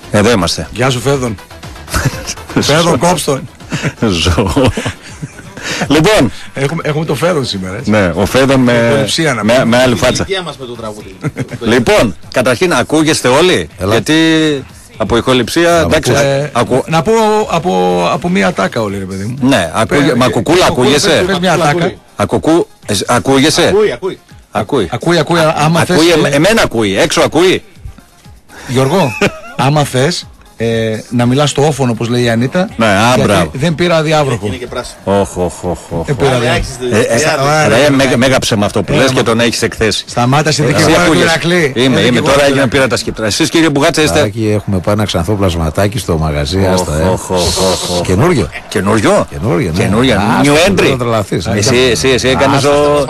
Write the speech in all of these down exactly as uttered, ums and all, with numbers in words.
Εδώ είμαστε. Γεια σου Φέδων. Φέδων κόψτον. Ζω. Λοιπόν, έχουμε, έχουμε το Φέδων σήμερα. Έτσι. Ναι, ο Φέδων με, με, με άλλη φάτσα. Μας με το τραγούδι. Λοιπόν, καταρχήν ακούγεστε όλοι. Έλα. Γιατί από ηχοληψία. Εντάξει, ε, ακου... Να πω από, από μία τάκα όλοι, ρε παιδί μου. Ναι, ακούγε, μα κουκούλα ακούγεσαι. Πες μια τάκα. Ακουκού, ακούγεσαι. Ακούει, ακούει. Ακούει. Ακούει, ακούει. Άμα θες, ακούει ε... εμένα ακούει, έξω ακούει. Γιώργο, άμα θες ε, να μιλάς στο όφωνο όπως λέει η Ανίτα. Ναι, άμπρα. Δεν πήρα διάβροχο. Είναι και πράσινο. Όχ, όχ, όχ. Δεν πήρα διάβροχο. Μέγα ψέμα αυτό που λες και τον έχεις εκθέσει. Σταμάτα στη δικηγόρα του Ηρακλή. Είμαι, είμαι, τώρα έγινα πήρα τα σκύπτρα. Εσείς κύριε Μπουγάτσα είστε. Εκεί έχουμε πάει ένα ξανθό πλασματάκι στο μαγαζί. Καινούριο. Καινούριο. Καινούριο. New entry. Εσύ, εσύ έκανες ο.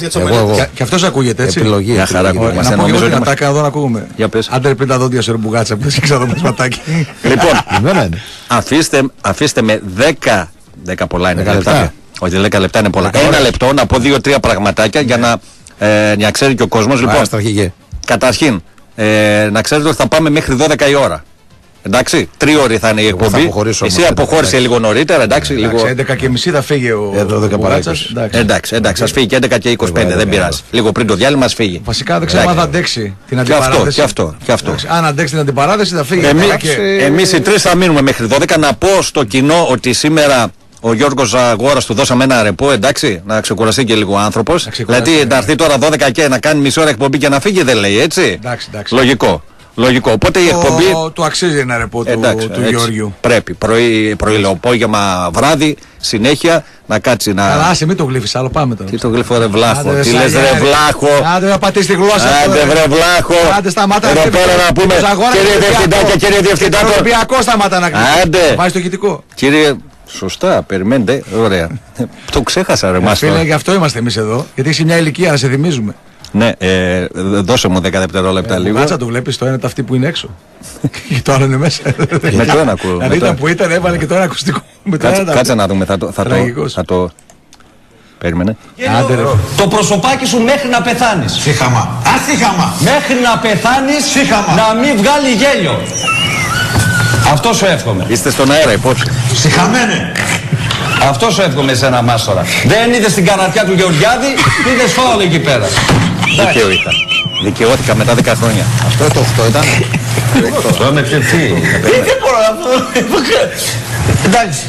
Και αυτός ακούγεται έτσι. Επιλογή. Για χαρά που είμαστε. Να πω και μια τάκα εδώ να ακούγουμε. Για πες. Άντε πριν τα δόντια σου ρε Μπουγάτσα που δεν ξέρω το πλασματάκι. Λοιπόν, αφήστε, αφήστε με δέκα, δέκα πολλά είναι, δέκα λεπτά. Όχι, δέκα λεπτά είναι πολλά. Ένα λεπτό να πω δύο-τρία πραγματάκια για να, ε, να ξέρει και ο κόσμος. Λοιπόν, καταρχήν, ε, να ξέρετε ότι θα πάμε μέχρι δώδεκα η ώρα. Εντάξει, τρίωρη θα είναι η εκπομπή. Εσύ αποχώρησε λίγο νωρίτερα, εντάξει. Λίγο... έντεκα και μισή θα φύγει ο Μπουγάτσας. Εντάξει, εντάξει, ας φύγει και έντεκα και είκοσι πέντε, δεν πειράζει. Λίγο πριν το διάλειμμα ας φύγει. Βασικά δεν ξέρω αν θα αντέξει την αντιπαράθεση. Και αυτό, και αυτό. Αν αντέξει την αντιπαράθεση θα φύγει. Εμείς οι τρεις θα μείνουμε μέχρι δώδεκα. Να πω στο κοινό ότι σήμερα ο Γιώργος Αγόρας του δώσαμε ένα ρεπό, εντάξει, να ξεκουραστεί και λίγο ο άνθρωπος. Δηλαδή να έρθει τώρα δώδεκα και να κάνει μισή ώρα εκπομπή και να φύγει δεν λέει, έτσι. Λογικό. Λογικό. Οπότε η εκπομπή. Του αξίζει ένα ρεπό του, εντάξει, του Γεώργιου. Πρέπει. Πρωί, πρωί-απόγευμα, βράδυ, συνέχεια να κάτσει να. Αλλά άσε, μην το γλύφεις άλλο, πάμε τώρα. Τι το γλύφω, ρε βλάχο. Τι λες, ρε βλάχο. Άντε να πατήσεις τη γλώσσα. Άντε, βρε βλάχο. Άντε, σταμάτα. Εδώ πέρα να πούμε. Κύριε Διευθυντάκια, κύριε Διευθυντάκια. Το Ολυμπιακό σταμάτα να κλείσει. Άντε. Πάει στο ηχητικό. Κύριε. Σωστά, περιμένετε. Ωραία. Το ξέχασα, ρε Μάστο. Φίλε, γι' αυτό είμαστε εμείς εδώ. Γιατί έχει μια ηλικία να σε θυμίζουμε. Ναι, ε, δώσε μου δέκα δευτερόλεπτα ε, λίγο. Κάτσα το βλέπεις, το ένα είναι αυτή που είναι έξω. Και το άλλο είναι μέσα. Με το ένα ακούω. Δηλαδή ήταν που ήταν, έβαλε και το ένα ακουστικό. Κάτσε, κάτσε να δούμε, θα το, θα το, θα το... Περίμενε. Άντε, το προσωπάκι σου μέχρι να πεθάνεις. Σύχαμα. Ασύχαμα. Μέχρι να πεθάνεις, σύχαμα. Να μην βγάλει γέλιο. Αυτό σου εύχομαι. Είστε στον αέρα, υπόψη. Συχαμένε. Αυτό σου εύχομαι σε ένα μάστορα. Δεν είδες την καρατιά του Γεωργιάδη, είδες φάουλ εκεί πέρα. Δικαίω είχα. Δικαιώθηκα μετά δέκα χρόνια. Αυτό το οκτώ ήταν. Το με ποιο τι. Δεν μπορώ να πω. Εντάξει.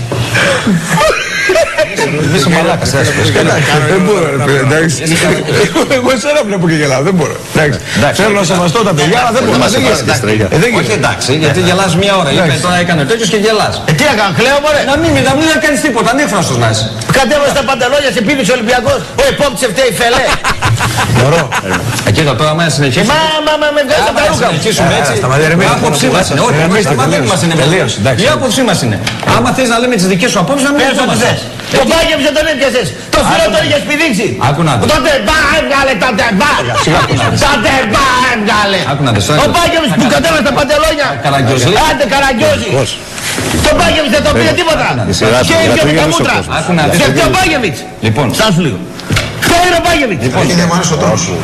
Είσαι μαλάκας. Δεν μπορώ. Εγώ εσένα βλέπω και γελάω. Δεν μπορώ. Θέλω να σεβαστώ τα παιδιά, αλλά δεν μπορώ. Όχι εντάξει, γιατί γελάς μια ώρα. Τώρα έκανε τέτοιος και γελάς. Τι έκανα, κλαίω μωρέ. Να μην να μην κάνεις τίποτα, ανέφραστος να είσαι. Κατέβασε τα παντελόνια, σε πίνεις Ολυμπιακός. Ο υπόπτης φταίει φελέ. Μπορώ. Εκεί το τώρα μας συνεχίσουμε. Μα, μα, μα, με βγάζει τα ρούχα. Συνεχίσουμε έτσι. Η άποψή μας είναι. Όχι, η άποψή μας είναι. Άμα θες να λέμε τις δικές σου απόψεις, να μην έρθουμε. Το μπάγεμς δεν τον έπιασες. Το φίλο τον είχες πηδήξει. Άκου να δεις. Τότε μπα έβγαλε, τότε μπα. Τότε μπα έβγαλε. Ο μπάγεμς που κατέβασε τα παντελόνια. Άντε Καραγκιόζη. Το Μπάγεβιτς δεν το πήρε τίποτα. Και ίδιο με τα μούτρα. Και ο Μπάγεβιτς. Λοιπόν. Στάσου λίγο. Ποιο είναι ο Μπάγεβιτς. Λοιπόν, είναι μου άρεσε ο τρόπος σου.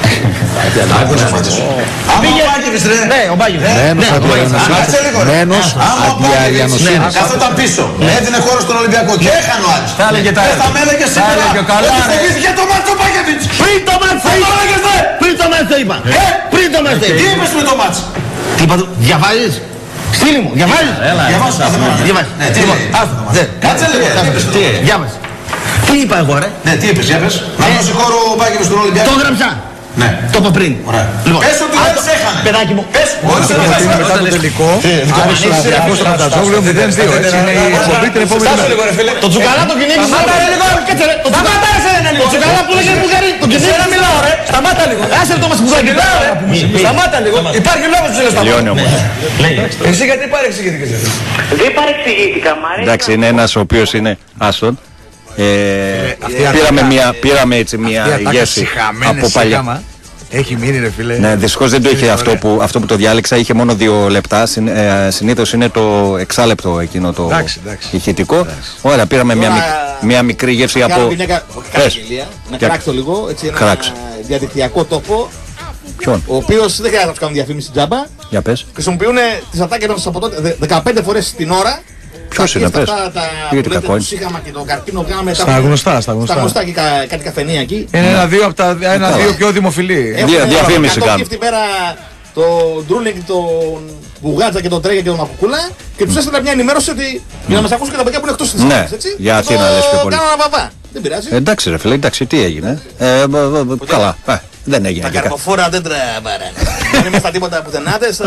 Άμα ο Μπάγεβιτς ρε. Ναι, ο Μπάγεβιτς. Μένος αντιαριανοσύνης. Καθόταν πίσω. Έδινε χώρο στον Ολυμπιακό και έχανε ο Άρης. Θα έλεγε τα έργα. Θα με έλεγε σήμερα ότι στοιχήθηκε το μάτς ο Μπάγεβιτς. Πριν το μάτς το είπα. Πριν το μάτς το είπα. Πριν το μάτς το είπα. Τι είπες με το μάτς. Τι είπα του, διαβάζεις. Στείλει μου, διαβάζεις. Διαβάζεις. Κάτσε λίγο. Διάβασε. Τι είπα εγώ ρε. Ναι, τι είπες, για πες. Να δώσει χώρο ο Μπάγεβιτς στον Ολυμπιακό. Το έγραψα. Ναι. Το είπα πριν. Λοιπόν, πες ότι δεν σε έχανε. Παιδάκι μου. Πες ότι δεν σε έχανε. Μετά το τελικό, Άρης Ολυμπιακός στον Αταζόβλιο μηδέν δύο. Έτσι είναι η εκπομπή την επόμενη μέρα. Το τσουκαλά το κυνήγησε. Σταμάτα ρε λίγο. Κάτσε ρε. Σταμάτα ρε λίγο. Το τσουκαλά που λέγεται Βουλγαρί. Το κυνήγησε. Να μιλάω ρε. Σταμάτα λίγο. Άσε το μας που θα μιλάω ρε. Σταμάτα λίγο. Υπάρχει λόγος που σε Τελειώνει όμως. Εσύ γιατί παρεξηγήθηκες. Δεν παρεξηγήθηκα, μ' αρέσει. Εντάξει, είναι ένας ο οποίος είναι άστον. Ε, πήραμε, μια, πήραμε έτσι μια γεύση από παλιά. Έχει μείνει ρε φίλε. Ναι, δυστυχώς δεν το είχε αυτό που, αυτό που το διάλεξα, είχε μόνο δύο λεπτά. Συν, ε, συνήθως είναι το εξάλεπτο εκείνο το εντάξει, εντάξει. ηχητικό. Εντάξει. Ωραία, πήραμε μια, μικ, μια μικρή γεύση από. Να κράξω λίγο, έτσι ένα Κράξω. διαδικτυακό τόπο. Ποιον? Ο οποίος δεν χρειάζεται να του κάνουν διαφήμιση τζάμπα. Για πες. Χρησιμοποιούν τις ατάκες μας από τότε δεκαπέντε φορές την ώρα. Ποιος είναι, πες. Γιατί κακό είναι. Είχαμε και το καρκίνο, κάναμε στα γνωστά, στα γνωστά. Στα γνωστά και κάτι καφενεία εκεί. Είναι ένα-δύο από τα ένα-δύο πιο δημοφιλή. Διαφήμιση κάνουμε. Αυτή μέρα το Ντρούλινγκ, τον Μπουγάτσα και τον Τρέγια και τον Μακουκούλα και τους έστειλα μια ενημέρωση ότι για να μας ακούσουν και τα παιδιά που είναι εκτός της ναι, για Αθήνα λες πιο πολύ. Κάναμε βαβά. Δεν πειράζει. Εντάξει ρε φίλε, εντάξει, τι έγινε. Ε, καλά, ε, δεν έγινε. Τα καρποφόρα δεν τραβάρα. Δεν είμαστε τίποτα πουθενάτες.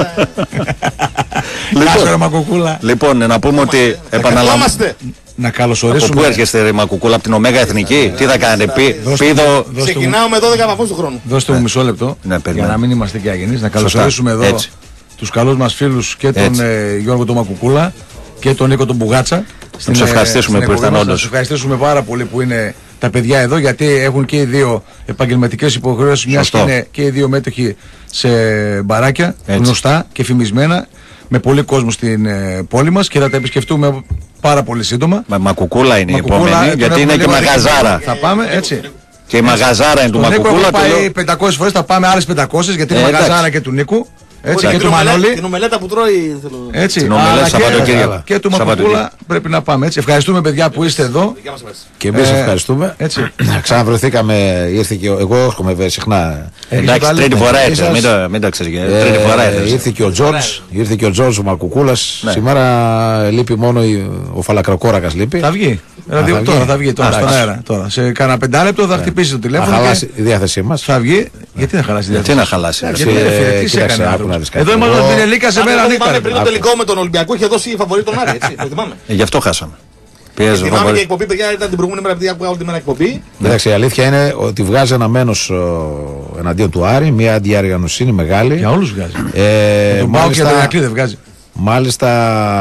Λοιπόν, να πούμε ότι επαναλαμβάνουμε. Να καλωσορίσουμε. Από πού έρχεστε ρε Μακουκούλα, από την Ωμέγα Εθνική, τι θα κάνετε, πίδο. Ξεκινάω με δώδεκα βαθμούς του χρόνου. Δώστε μου μισό λεπτό για να μην είμαστε και αγενείς. Να καλωσορίσουμε εδώ τους καλούς μας φίλους και τον Γιώργο τον Μακουκούλα και τον Νίκο τον Μπουγάτσα. Να τους ευχαριστήσουμε που ήρθαν όντως. Να τους ευχαριστήσουμε πάρα πολύ που είναι τα παιδιά εδώ, γιατί έχουν και οι δύο επαγγελματικές υποχρεώσεις, μιας και είναι και οι δύο μέτοχοι σε μπαράκια γνωστά και φημισμένα, με πολύ κόσμο στην ε, πόλη μας, και θα τα επισκεφτούμε πάρα πολύ σύντομα. Μα Μακουκούλα είναι Μακουκούλα, η επόμενη, γιατί είναι και μαγαζάρα. Θα πάμε έτσι. Και η μαγαζάρα είναι του Μακουκούλα. Νίκο πάει πεντακόσιες φορές, θα πάμε άλλες πεντακόσιες, γιατί είναι μαγαζάρα και του Νίκου. Έτσι, και του Μανώλη. Την ομελέτα που τρώει. Έτσι, την ομελέτα Σαββατοκύριακο. Και του Μακουκούλα πρέπει να πάμε. Έτσι. Ευχαριστούμε παιδιά που είστε εδώ. Και εμείς ευχαριστούμε. Ξαναβρεθήκαμε, ήρθε και εγώ έρχομαι συχνά. Εντάξει, τρίτη φορά ήρθε. Μην το ξέρεις. Τρίτη φορά ήρθε. Ήρθε και ο Τζόρτζ, ήρθε και ο Τζόρτζ ο Μακουκούλας. Σήμερα λείπει μόνο ο Φαλακροκόρακας λείπει. Θα βγει. Δηλαδή τώρα θα βγει τώρα στον αέρα. Σε κάνα πεντάλεπτο θα χτυπήσει το τηλέφωνο. Θα χαλάσει η διάθεσή μας. Θα βγει. Γιατί να χαλάσει η διάθεσή μας. Γιατί να χαλάσει. Εδώ είμαστε στην Ελίκα σε μέρα νύχτα. Πριν το τελικό με τον Ολυμπιακό είχε δώσει φαβορί τον Άρη, έτσι. Το θυμάμαι. Γι' αυτό χάσαμε. Θυμάμαι και η εκπομπή, παιδιά, ήταν την προηγούμενη μέρα, επειδή άκουγα όλη τη μέρα εκπομπή. Εντάξει, η αλήθεια είναι ότι βγάζει ένα μένος εναντίον του Άρη, μια αντιαριανοσύνη μεγάλη. Για όλους βγάζει. Τον Πάο και τον Ηρακλή δεν βγάζει. Μάλιστα,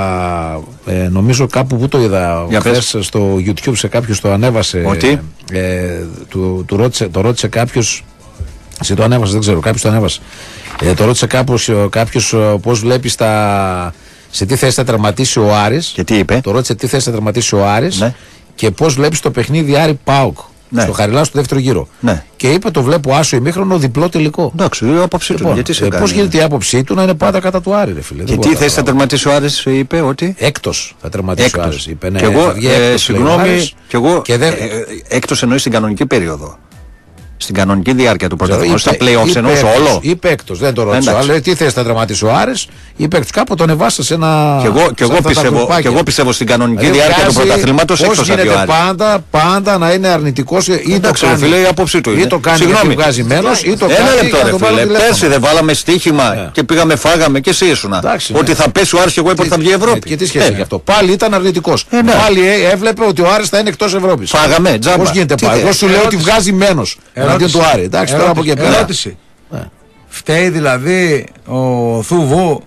ε, νομίζω κάπου που το είδα χθες στο YouTube, σε κάποιος το ανέβασε. Ότι? Ε, του, του ρώτησε, το ρώτησε κάποιος. Εσύ το ανέβασε, δεν ξέρω, κάποιος το ανέβασε. Ε, το ρώτησε κάποιος, κάποιος πώς βλέπει τα, σε τι θέση θα τερματίσει ο Άρης. Και τι είπε? Το ρώτησε τι θέση θα τερματίσει ο Άρης, ναι. Και πώς βλέπεις το παιχνίδι Άρη ΠΑΟΚ. Ναι. Στο Χαριλάου στο δεύτερο γύρο. Ναι. Και είπε το βλέπω άσο ημίχρονο διπλό τελικό. Εντάξει, η άποψή του. Λοιπόν, ε, πώς γίνεται η άποψή του να είναι πάντα κατά του Άρη, ρε φίλε. Και τι θέση θα τερματίσει ο Άρης, είπε ότι. Έκτος θα τερματίσει ο Άρης. Είπε, ναι, και εγώ, ε, συγγνώμη, και εγώ και δεν... ε, ε, έκτος εννοεί στην κανονική περίοδο. Στην κανονική διάρκεια του πρωταθλήματος, στα play-offs εννοούσε όλο. Είπε έκτος, δεν το ρώτησα. Αλλά τι θέση θα τερματίσει ο Άρης, είπε έκτος. Κάπου τον εβάσα σε ένα. Και εγώ, και εγώ, πιστεύω, και εγώ πιστεύω στην κανονική δηλαδή, διάρκεια του πρωταθλήματος έκτος θα βγει ο Άρης. Πάντα, πάντα να είναι αρνητικός ή το κάνει. Φίλε, η άποψή του είναι. Ή το κάνει και βγάζει μένος ή το κάνει. Ένα λεπτό, ρε φίλε. Πέρσι δεν βάλαμε στοίχημα και πήγαμε, φάγαμε και εσύ ήσουν. Ότι θα πέσει ο Άρης και εγώ είπα ότι θα βγει η Ευρώπη. Και τι σχέση έχει αυτό. Πάλι ήταν αρνητικός. Πάλι έβλεπε ότι ο Άρης θα είναι εκτός Ευρώπης. Φάγαμε, τζάμπα. Πώς γίνεται πάλι. Εγώ σου λέω ότι βγάζει μένος εναντίον του Άρη. Ερώτηση, ερώτηση. Ναι. Φταίει δηλαδή ο Θούβου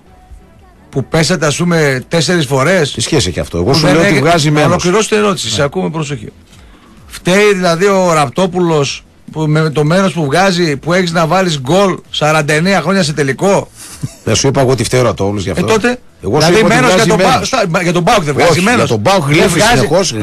που πέσατε ας πούμε τέσσερις φορές? Τι σχέση έχει αυτό? Εγώ σου λέω ότι βγάζει μένος. Ολοκληρώσω την ερώτηση, ναι. Σε ακούμε προσοχή. Φταίει δηλαδή ο Ραπτόπουλος που με το μέρος που βγάζει, που έχεις να βάλεις γκολ σαράντα εννέα χρόνια σε τελικό? Δεν σου είπα εγώ ότι φταίει ο Ραπτόπουλος γι' αυτό. Ε, τότε, εγώ δηλαδή μένος για τον, για τον Πάουκ δεν βγάζει. Όχι, μένος. Για τον Πάουκ γλύφει συνεχώς.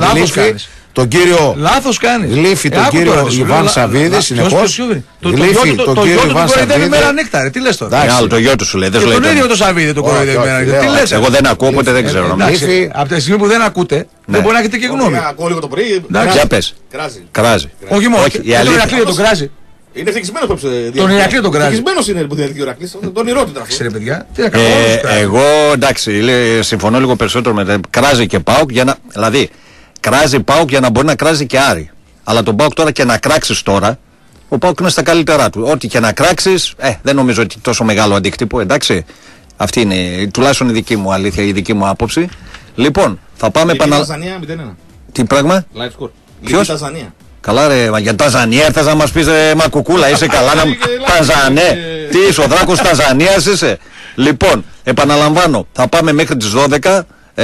Τον κύριο. Λάθος κάνεις. Γλύφει τον κύριο Ιβάν Σαββίδη συνεχώς. Γλύφει τον κύριο Ιβάν Σαββίδη. Μέρα νύχτα, τι λες τώρα? Άλλο το γιο του σου λέει. Και τον ίδιο το Σαββίδη το κοροϊδεύει μέρα νύχτα. Τι λες? Εγώ δεν ακούω, οπότε δεν ξέρω. Από τη στιγμή που δεν ακούτε, δεν μπορεί να έχετε και γνώμη. Ακούω λίγο το πρωί. Για πες. Κράζει. Όχι μόνο. Τον Ηρακλή τον κράζει. Είναι ευτυχισμένος που έψε. Τον Ηρακλή τον κράζει. Ευτυχισμένος είναι που διαδικεί ο Ηρακλής. Τον ηρώτητα. Ξέρε παιδιά. Τι να κάνω. Εγώ εντάξει, συμφωνώ λίγο περισσότερο με κράζει και ΠΑΟΚ για να. Δηλαδή, κράζει ΠΑΟΚ για να μπορεί να κράζει και Άρη. Αλλά τον ΠΑΟΚ τώρα και να κράξεις τώρα, ο ΠΑΟΚ είναι στα καλύτερά του. Ό,τι και να κράξεις, ε, δεν νομίζω ότι τόσο μεγάλο αντίκτυπο, εντάξει. Αυτή είναι τουλάχιστον η δική μου αλήθεια, η δική μου άποψη. Λοιπόν, θα πάμε επανα... Τι πράγμα? Live score. Ποιος? Καλά ρε, μα για Ταζανία ήρθες να μας πεις ρε Μακουκούλα, είσαι καλά να... Ταζανέ, τι είσαι, ο Δράκος Ταζανίας είσαι? Λοιπόν, επαναλαμβάνω, θα πάμε μέχρι τις δώδεκα, ε,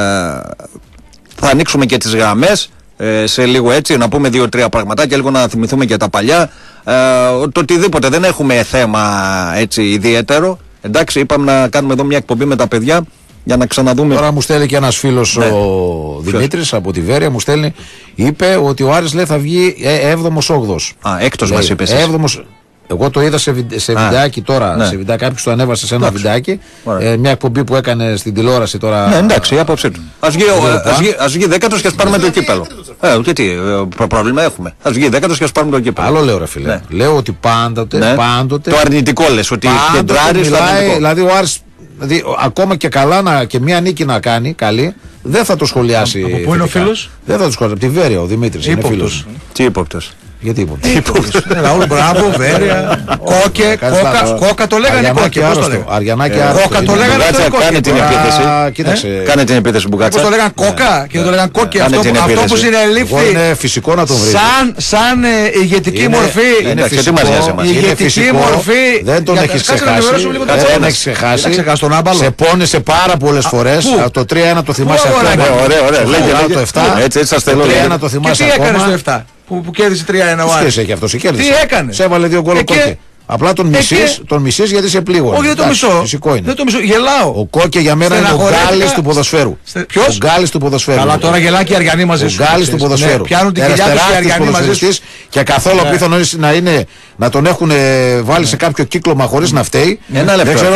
θα ανοίξουμε και τις γραμμές ε, σε λίγο έτσι, να πούμε δύο-τρία πραγματάκια, λίγο να θυμηθούμε και τα παλιά, ε, το οτιδήποτε, δεν έχουμε θέμα έτσι ιδιαίτερο, εντάξει, είπαμε να κάνουμε εδώ μια εκπομπή με τα παιδιά, για να ξαναδούμε. Τώρα μου στέλνει και ένας φίλος, ναι, ο Δημήτρης από τη Βέρεια, μου στέλνει, είπε ότι ο Άρης λέει θα βγει έβδομος όγδοος. Α, έκτος μας είπες. έβδομος, Εγώ το είδα σε, βι, σε βιντεάκι τώρα. Ναι. Σε βιντεάκι, κάποιος το ανέβασε σε ένα εντάξει. βιντεάκι. Ε, μια εκπομπή που έκανε στην τηλεόραση τώρα. Ναι, εντάξει, η άποψή του. Ας βγει, ας βγει δέκατος και ας πάρουμε το κύπελο. Ε, και τι, πρόβλημα έχουμε. Ας βγει δέκατος και ας πάρουμε το κύπελο. Άλλο λέω, ρε φίλε. Ναι. Λέω ότι πάντοτε, ναι. πάντοτε. Το αρνητικό λες, ότι κεντράρεις. Δηλαδή, ο Άρης, δηλαδή, ακόμα και καλά να, και μια νίκη να κάνει, καλή, δεν θα το σχολιάσει. Από πού είναι ο φίλος? Δεν θα το σχολιάσει. Από τη Βέρεια, ο Δημήτρης. Είναι φίλος. Τι ύποπτος? Γιατί ύποπτος? Ραούλ, μπράβο, Βέρεια. Κόκε, κόκα το λέγανε κόκε. Αριανάκι άρρωστο. Κόκα το λέγανε κόκε. Κάνε την επίθεση. Κοίταξε. Κάνε την επίθεση που κάτσε. Πώς το λέγανε κόκα και το λέγανε κόκε. Αυτό που συνελήφθη. Είναι φυσικό να τον βρει. Σαν ηγετική μορφή. Είναι φυσικό. Ηγετική μορφή. Δεν τον έχει ξεχάσει. Δεν τον έχει ξεχάσει. Σε πόνεσε πάρα πολλές φορές. Το τρία ένα το θυμάσαι ακόμα. Ωραία, ωραία. Λέγε το επτά. Έτσι, έτσι σας το τρία ένα το θυμάσαι ακόμα. Και τι έκανε το επτά που, που κέρδισε τρία ένα ο Άρης? Τι έχει αυτός, κέρδισε. Τι έκανε? Σε έβαλε δύο γκολ ο Κόκε. Απλά τον μισείς, τον μισείς γιατί σε πλήγωνε. Όχι, δεν το μισώ. Φυσικό είναι. Δεν το μισώ. Γελάω. Ο Κόκε για μένα είναι ο Γκάλης του ποδοσφαίρου. Ποιος? Ο Γκάλης του ποδοσφαίρου. Αλλά τώρα γελάει και οι Αριανοί μαζί σου. Ο Γκάλης του ποδοσφαίρου. Πιάνουν την κοιλιά τους οι Αριανοί μαζί σου. Και καθόλου απίθανο να είναι να τον έχουν βάλει σε κάποιο κύκλωμα χωρίς να φταίει. Δεν ξέρω,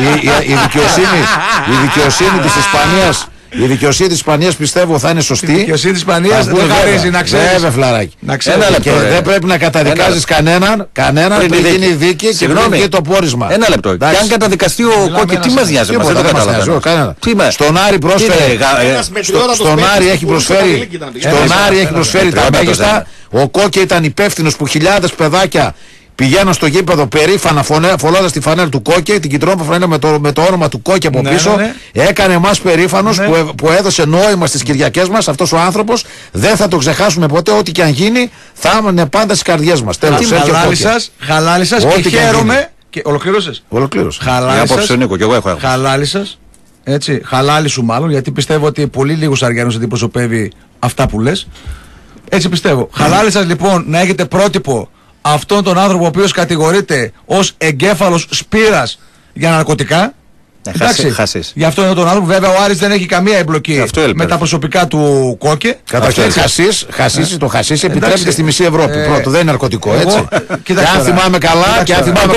η δικαιοσύνη της Ισπανίας. Η δικαιοσύνη της Ισπανίας πιστεύω θα είναι σωστή. Η δικαιοσύνη της Ισπανίας δεν χαρίζει, να ξέρεις. Βέβαια, φλαράκι. Να ξέρεις. Και δεν πρέπει να καταδικάζεις κανέναν, κανέναν πριν γίνει δίκη και πριν το πόρισμα. Ένα λεπτό. Και αν καταδικαστεί ο Κόκκι, τι μας νοιάζει? Μας δεν το καταλαβαίνω. Στον Άρη πρόσφερε. Στον Άρη έχει προσφέρει. Στον Άρη έχει προσφέρει τα μέγιστα. Ο Κόκκι ήταν υπεύθυνος που χιλιάδες παιδάκια πηγαίναν στο γήπεδο περήφανα φωλώντας τη φανέλα του Κόκκε, την κυτρόνα φανέλα με το, με το όνομα του Κόκκε από ναι, πίσω. Ναι, ναι. Έκανε εμάς περήφανους ναι. που, που έδωσε νόημα στις Κυριακές μας. Αυτός ο άνθρωπος δεν θα το ξεχάσουμε ποτέ. Ό,τι και αν γίνει θα είναι πάντα στις καρδιές μας. Τέλος. Χαλάλη σας, χαλάλη σας και χαίρομαι. Και ολοκλήρωσες. Ολοκλήρωσε. Χαλάλη σας. Χαλάλη σας. Έτσι, χαλάλη σου μάλλον, γιατί πιστεύω ότι πολύ λίγους Αριανούς αντιπροσωπεύει αυτά που λες. Έτσι πιστεύω. Χαλάλη σας λοιπόν να έχετε πρότυπο αυτόν τον άνθρωπο ο οποίος κατηγορείται ως εγκέφαλος σπήρας για ναρκωτικά. Ε, εντάξει, χασίς. Γι' αυτό είναι τον άνθρωπο. Βέβαια ο Άρης δεν έχει καμία εμπλοκή με τα προσωπικά του Κόκκε. Καταρχήν χασίς, χασίς, το χασίς επιτρέπεται στη μισή Ευρώπη. Ε, Πρώτο, δεν είναι ναρκωτικό, εγώ, έτσι. Και αν θυμάμαι καλά, και αν θυμάμαι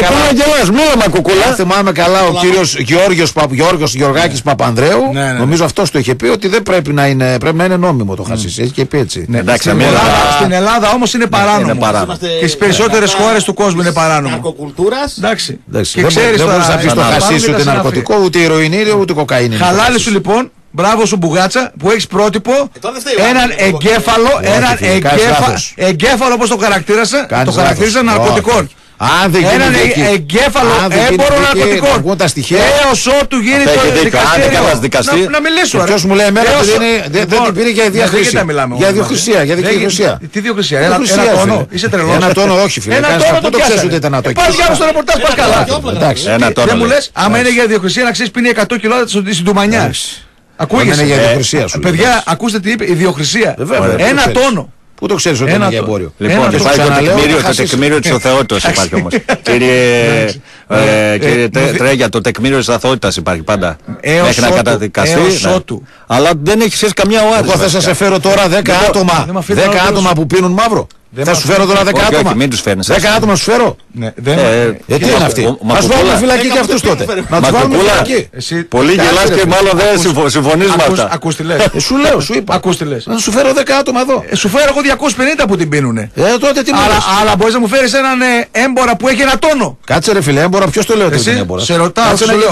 καλά, αν θυμάμαι καλά ο κύριος Γιώργος, Γιώργος Γεωργάκης Παπανδρέου, ναι, ναι, ναι. νομίζω αυτός το είχε πει ότι δεν πρέπει να είναι, πρέπει να είναι νόμιμο το χασίς. Έχει και πει έτσι. Ναι, εντάξει, στην, Ελλάδα, στην Ελλάδα όμως είναι παράνομο. Και στις περισσότερες χώρες του κόσμου είναι παράνομο. Ναρκοκουλτούρας. Εντάξει. Δεν μπορείς να πεις το χασίς ούτε ναρκωτικό. Ούτε ηρωινή ούτε κοκαίνη. Χαλάλη σου λοιπόν, μπράβο σου Μπουγάτσα που έχεις πρότυπο ε, έναν εγκέφαλο, έναν εγκέφαλο, εγκέφαλο όπως το χαρακτήρασα, το χαρακτήρισα ναρκωτικών. Αν δεν έναν εγκέφαλο έμπορο ναρκωτικών. Έως ότου γίνει το δικαστήριο. Να μιλήσω. Ποιος μου λέει εμένα δεν την πήρε για διαχρησία. Για διοχρησία. Για διοχρησία. Τι διοχρησία? Ένα τόνο. Είσαι τρελός. Ένα τόνο όχι φίλε. Ένα τόνο το ξέρεις ούτε ήταν ατόκι. Πας για στο ρεπορτάζ πας καλά. Δεν μου λες άμα είναι για διοχρησία να ξέρεις πίνει εκατό κιλά στην Τουμανιά. Ακούγεσαι. Παιδιά ακούστε τι είπε η διοχρησία. Ένα τόνο. Πού το ξέρεις ότι είναι για εμπόριο? Λοιπόν, υπάρχει το τεκμήριο της αθωότητας υπάρχει όμως. Κύριε Τρέγια, το τεκμήριο της αθωότητας υπάρχει πάντα. Μέχρι να καταδικαστεί. Αλλά δεν έχει σχέση καμιά ο Άρης. Εγώ θα σας φέρω τώρα δέκα άτομα. δέκα άτομα που πίνουν μαύρο. Θα σου φέρω τώρα δέκα άτομα. δέκα άτομα σου φέρω. Ε, τι είναι αυτή? Ας βάλουμε φυλακή και αυτούς τότε. Να τους βάλουμε φυλακή. Πολύ γελάς και μάλλον δεν συμφωνείς με αυτά. Ακούς τι λες. Σου λέω, σου είπα. Ακούς τι λες. Να σου φέρω δέκα άτομα εδώ. Σου φέρω εγώ διακόσιους πενήντα που την πίνουνε. Ε, τότε τι μου λες. Αλλά μπορείς να μου φέρεις έναν έμπορα που έχει ένα τόνο. Κάτσε ρε φίλε, έμπορα, ποιος το λέει ότι είναι έμπορα? Σε ρωτάω,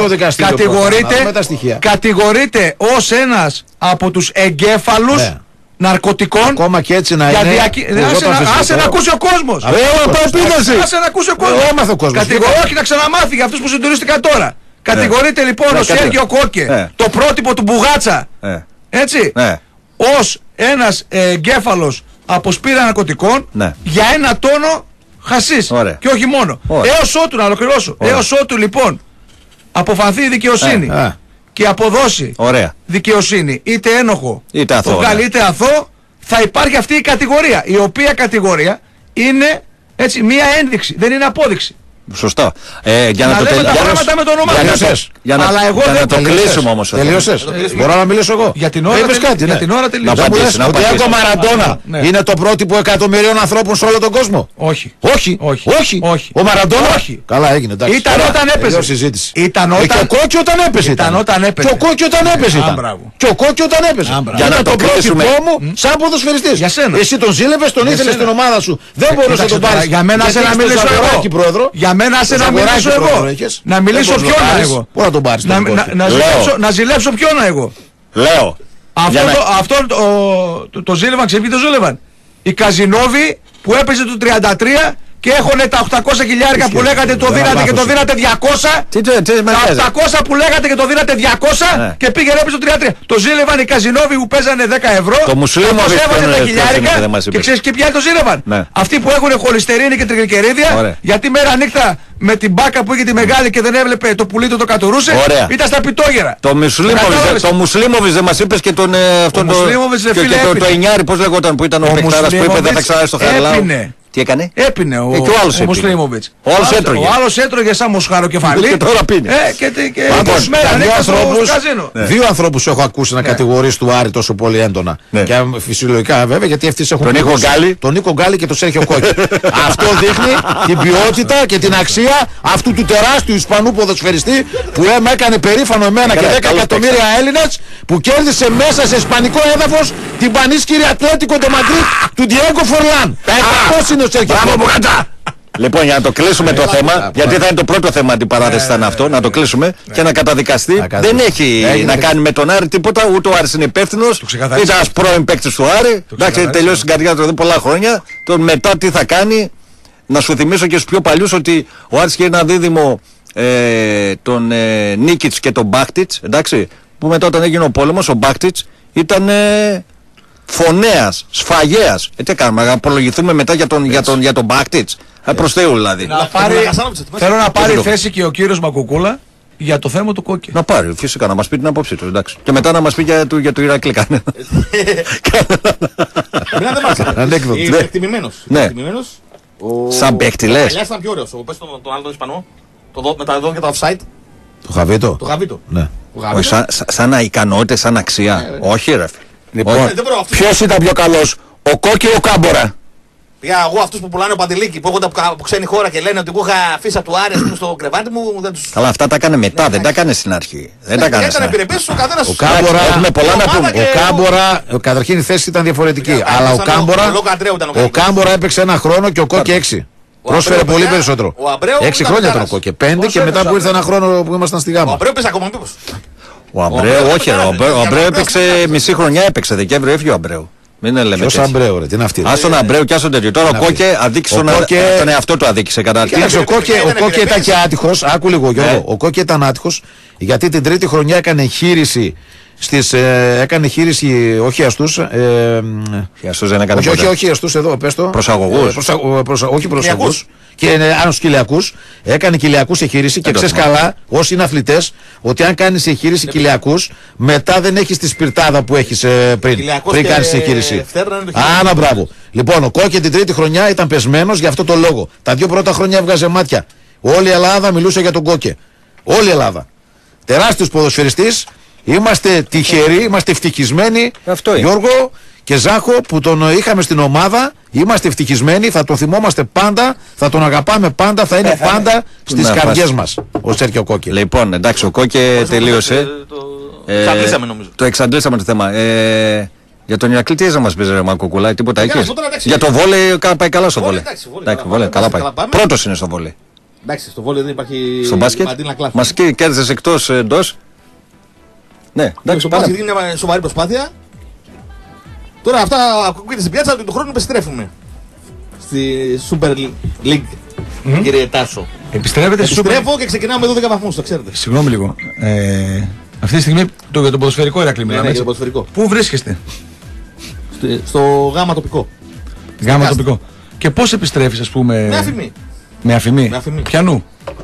κατηγορείται ως ένας από τους εγκέφαλους ναρκωτικών. Ακόμα και έτσι να είναι. Διακι... Άσε να ακούσει ο κόσμος. Άσε να ακούσει ο κόσμος. Κατηγορώ, όχι να ξαναμάθει για αυτούς που συντονίστηκαν τώρα. Κατηγορείται λοιπόν ο Σέργιο Κόκκε, το πρότυπο του Μπουγάτσα. Έτσι. Ως ένας εγκέφαλος από σπήρα ναρκωτικών για ένα τόνο χασίς. Και όχι μόνο. Έως ότου, να ολοκληρώσω. Έως ότου λοιπόν αποφανθεί η δικαιοσύνη και αποδώσει ωραία. δικαιοσύνη είτε ένοχο είτε αθώο, ναι. είτε αθώο, θα υπάρχει αυτή η κατηγορία, η οποία κατηγορία είναι έτσι μία ένδειξη, δεν είναι απόδειξη. Σωστά. Ε, για να, να, να το λέμε τελ... τα πράγματα με το όνομα του. Για να, αλλά εγώ για δεν να το κλείσουμε όμως. Τελείωσες. Μπορώ να μιλήσω εγώ. Για την ώρα, τελ... κάτι, για ναι. την ώρα τελείωσε. Να απαντήσει, να ότι ο Μαραντόνα ναι. είναι το πρότυπο εκατομμυρίων ανθρώπων σε όλο τον κόσμο. Όχι. Όχι. Όχι. Όχι. Όχι. Ο Μαραντόνα. Όχι. Καλά έγινε. Εντάξει. Ήταν Ωραία. όταν έπαιζε. Συζήτηση. Ήταν όταν... Και ο Κόκκι όταν έπαιζε. Ήταν όταν έπαιζε. Και ο Κόκκι όταν έπαιζε. Και ο Κόκκι όταν έπαιζε. Για να το κλείσουμε. Μου σαν ποδοσφαιριστής. Για σένα. Εσύ τον ζήλευες, τον ήθελες στην ομάδα σου. Δεν μπορούσε να τον πάρεις. Για μένα σε να μιλήσω εγώ. Για μένα σε να μιλήσω εγώ. Να μιλήσω ποιον εγώ. Πού να τον πάρεις. Να ζηλέψω ποιον εγώ. Λέω. Αυτό το ζήλευαν, ξέρει το ζήλευαν. Οι Καζινόβοι που έπαιζε το τριάντα τρία και έχουνε τα οκτακόσια χιλιάρικα που λέγατε το δίνατε και το δίνατε διακόσια. Τα οκτακόσια που λέγατε και το δίνατε διακόσια και πήγαινε έπαιζε το τριάντα τρία. Το ζήλευαν οι Καζινόβοι που παίζανε δέκα ευρώ. Το Μουσουλίμο έβαζε τα χιλιάρικα και ξέρεις και ποιοι άλλοι το ζήλευαν. Αυτοί που έχουν χολυστερίνη και τριγλικερίδια γιατί μέρα νύχτα με την μπάκα που είχε τη μεγάλη και δεν έβλεπε το πουλί του το κατουρούσε. Ήταν στα πιτόγερα. Το Μουσουλίμοβιτς δεν μας είπες και τον το εννιάρι πώς λεγόταν που ήταν ο παιχτάρας που είπε δεν θα ξανάρθει στο Χαριλάου. Τι έκανε? Έπινε ο, ο, ο Μουσλίμοβιτς. Ο άλλος έτρωγε. Ο άλλος έτρωγε σαν μοσχαροκεφαλή. Και τώρα πίνει. Ε, και, και, και Πάντως, δύο, ανθρώπους, ναι. δύο ανθρώπους έχω ακούσει να ναι. κατηγορείς του Άρη τόσο πολύ έντονα. Ναι. Και φυσιολογικά βέβαια γιατί αυτοί έχουν τον Νίκο Γκάλι. Τον Νίκο Γκάλι και τον Σέρχιο Κόκκι. Αυτό δείχνει την ποιότητα και την αξία αυτού του τεράστιου Ισπανού ποδοσφαιριστή που με έκανε περήφανο εμένα και δέκα εκατομμύρια Έλληνες που κέρδισε μέσα σε ισπανικό έδαφος την πανίσχυρη Ατλέτικο ντε Μαντρίτ του Διέγκο Φορλάν. Αυτός είναι ο Σέρχιο Κόκκι. Λοιπόν, για να το κλείσουμε το θέμα, γιατί θα είναι το πρώτο θέμα αντιπαράθεση ήταν αυτό, να το κλείσουμε και να καταδικαστεί. Δεν έχει να κάνει με τον Άρη τίποτα, ούτε ο Άρης είναι υπεύθυνος. Ήταν ένας πρώην παίκτης του Άρη. Εντάξει, τελειώσει την καρδιά του εδώ πολλά χρόνια. Τον μετά τι θα κάνει, να σου θυμίσω και στους πιο παλιούς ότι ο Άρης είχε ένα δίδυμο τον Νίκιτς και τον Μπάχτιτς, εντάξει, που μετά όταν έγινε ο πόλεμος, ο Μπάχτιτς ήταν φωνέας, σφαγέας. Ε, τι κάνουμε, να απολογηθούμε μετά για τον, για τον, για τον Μπάχτιτς. Ε, προς Θεού δηλαδή. Να πάρει, θέλω να πάρει θέση και ο κύριος Μακουκούλα για το θέμα του Κόκκι. Να πάρει, φυσικά, να μας πει την απόψη του, εντάξει. Και μετά να μας πει για το, για το Ηράκλειο κανένα. Είναι εκτιμημένος. Σαν παίκτη λες. Παλιά ήταν πιο ωραίος, πες τον άλλο τον Ισπανό, με τα εδώ και τα offside. Το Χαβίτο. Το Χαβίτο. Σαν ικανότητες, σαν αξία. Όχι ρε φίλε. Λοιπόν, ποιος ήταν πιο καλός, ο Κόκκι ή ο Κάμπορα? Για εγώ αυτούς που πουλάνε ο Παντελίκη που έρχονται από ξένη χώρα και λένε ότι εγώ είχα αφήσει του Άρη στο κρεβάτι μου, δεν τους... Καλά, αυτά τα έκανε μετά, δεν τα έκανε στην αρχή. Δεν τα έκανε στην αρχή. Ο καθένας... Ο Κάμπορα, έχουμε πολλά να πούμε. Ο Κάμπορα, καταρχήν η θέση ήταν διαφορετική, αλλά ο Κάμπορα, ο Κάμπορα έπαιξε ένα χρόνο και ο Κόκκι έξι. Πρόσφερε πολύ περισσότερο. Έξι χρόνια ήταν ο Κόκκι, πέντε και μετά που ήρθε ένα χρόνο που ήμασταν στη Γάμα. Ο Αμπρέου έπαιζε ακόμα μήπως. Ο Αμπρέου, όχι, ο Αμπρέου έπαιξε μισή χρονιά, έπαιξε Δεκέμβριο, έφυγε ο Αμπρέου. Μην λέμε ποιος Αμπρέου ρε, τι είναι αυτή. Ας τον Αμπρέου και ας τον τέτοιο. Τώρα ο Κόκκε αδίκησε τον εαυτό του, αδίκησε καταρχήν. Ο Κόκκε ήταν και άτυχος, άκου λίγο Γιώργο, ο Κόκκε ήταν άτυχος γιατί την τρίτη χρονιά έκανε χείριση στις, ε, έκανε χείριση όχι αστούς ε, αστούς δεν έκανε όχι, όχι, όχι αστούς εδώ πες το προσαγωγούς ε, προσα, προσα, όχι προσαγωγούς και ε, άνος κοιλιακούς έκανε κοιλιακούς εγχείρηση και ξέρεις καλά όσοι είναι αθλητές ότι αν κάνεις εγχείρηση κοιλιακούς μετά δεν έχεις τη σπιρτάδα που έχεις ε, πριν, πριν κάνεις εγχείρηση. Άνα μπράβο. Λοιπόν ο Κόκκι την τρίτη χρονιά ήταν πεσμένος για αυτό το λόγο. Τα δύο πρώτα χρόνια έβγαζε μάτια. Όλη η Ελλάδα μιλούσε για τον Κόκκι. Όλη η Ελλάδα. Τεράστιος ποδοσφαιριστής. Είμαστε τυχεροί, είμαστε ευτυχισμένοι, Γιώργο και Ζάχο που τον είχαμε στην ομάδα. Είμαστε ευτυχισμένοι, θα τον θυμόμαστε πάντα, θα τον αγαπάμε πάντα, θα είναι πάντα στις καρδιές μας ο Σέρχιο Κόκκι. Λοιπόν, εντάξει, ο Κόκκι τελείωσε. Εξαντλήσαμε νομίζω. Το εξαντλήσαμε το θέμα. Για τον Ηρακλή τι να μας πεις ρε Μακουκουλά, τίποτα έχεις? Για το βόλεϊ πάει καλά στο βόλεϊ. Καλά πάει. Πρώτος είναι στο βόλεϊ. Εντάξει, στο βόλεϊ δεν υπάρχει. Στο μπάσκετ. Μας κέρδισες εκτός εντός. Ναι, εντάξει, στο μπάσκετ είναι μια σοβαρή προσπάθεια. Τώρα αυτά ακούγεται στην πιάτσα ότι του χρόνου επιστρέφουμε στη Super League, mm. κύριε Τάσο. Επιστρέφετε στη Super League. Επιστρέφω και ξεκινάμε με δώδεκα βαθμούς, το ξέρετε. Συγγνώμη λίγο. Ε, αυτή τη στιγμή το, για το ποδοσφαιρικό Ηρακλή μιλάμε. Ναι, ναι, για το ποδοσφαιρικό. Πού βρίσκεστε? Στο, στο γάμα τοπικό. Γάμα τοπικό. Και πώς επιστρέφεις, ας πούμε. Με αφημί. Με αφημί. Με αφημί. Ποιανού?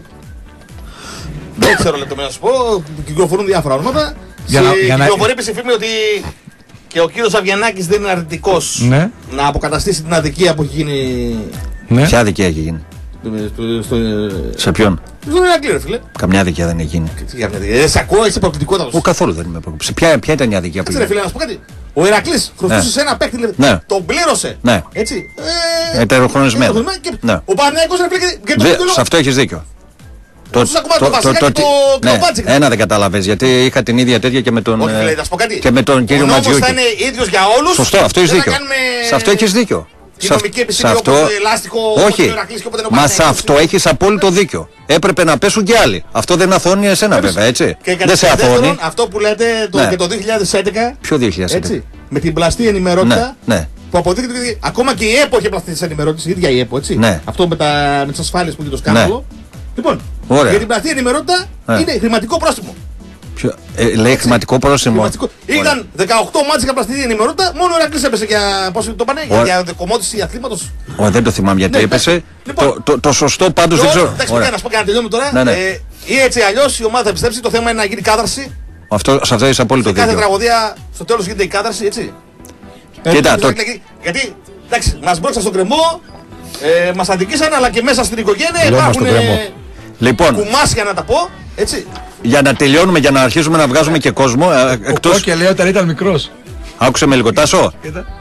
Δεν ξέρω λεπτομέρεια να σου πω. Κυκλοφορούν διάφορα ονόματα. Για να, για κυκλοφορεί επίσης η φήμη ότι και ο κύριος Αβγενάκης δεν είναι αρνητικός, ναι, να αποκαταστήσει την αδικία που έχει γίνει. Ναι. Ποια αδικία έχει γίνει? Σε ποιον? Στον Ηρακλή, ρε φίλε. Καμιά αδικία δεν έχει γίνει. Δεν σε ακούω, είσαι προκλητικότατος. Ο καθόλου δεν είμαι προκλητικός. Ποια, ποια ήταν η αδικία που έγινε? Ρε φίλε, να σου πω κάτι. Ο Ηρακλής χρωστούσε σε ένα παίκτη, ναι. τον πλήρωσε. Ναι. Έτσι. Ε, Ετεροχρονισμένο. Ναι. Ο Παναθηναϊκός είναι φίλε και το τίτλο. Σε αυτό έχεις δίκιο. Το, το, το, το, το, το, ναι, ένα δεν καταλαβες γιατί είχα την ίδια τέτοια και με τον, όχι, λέει, θα σου πω κάτι. Και με τον κύριο Ματζιούκη. Ο νόμος θα είναι ίδιος για όλους. Σωστό, αυτό έχεις δίκιο. Κάνουμε... Σε αυτό έχεις δίκιο. Η νομική επιστήμη αυτό... όπως ελάστικο, όχι, μα σε αυτό έχεις απόλυτο δίκιο. Έπρεπε να πέσουν κι άλλοι. Αυτό δεν αθώνει εσένα βέβαια, έτσι. Δεν σε αθώνει. Αυτό που λέτε και το δύο χιλιάδες έντεκα. Ποιο δύο χιλιάδες έντεκα? Με την πλαστή ενημερότητα. Που αποδείχεται ότι ακόμα και η ΕΠΟ είχε πλαστεί τη ενημερότητα, η ίδια η ΕΠΟ, έτσι. Αυτό με τις ασφάλειες που είχε το σκάνδαλο. Λοιπόν, ωραία. Για την πλαστή ενημερότητα ε. είναι χρηματικό πρόστιμο. Ποιο, ε, λέει χρηματικό πρόστιμο. Χρηματικό. Ήταν δεκαοκτώ μάτς για πλαστή ενημερότητα, μόνο ο Ηρακλής έπεσε για. Πώς το πάνε, για, για δεκομότηση αθλήματος. Ω, δεν το θυμάμαι γιατί ναι, έπεσε. Λοιπόν, το, το, το σωστό πάντως δεν ξέρω. Εντάξει, να σου πω και να τελειώνουμε τώρα. Ναι, ναι. Ε, ή έτσι αλλιώς η ομάδα θα επιστρέψει. Το θέμα είναι να γίνει κάθαρση. Αυτό, σε αυτό είσαι απόλυτο δίκιο. Κάθε τραγωδία στο τέλος γίνεται η κάθαρση, έτσι. Κοίτα, το... Γιατί εντάξει, μας μπόρεσαν στον κρεμό, ε, μας αδικήσαν, αλλά και μέσα στην οικογένεια υπάρχουν. Λοιπόν, κουμάσια να τα πω, έτσι. Για να τελειώνουμε, για να αρχίσουμε να βγάζουμε και κόσμο. Εκτός... Ο και λέει όταν ήταν μικρός. Άκουσε με λίγο, Τάσο.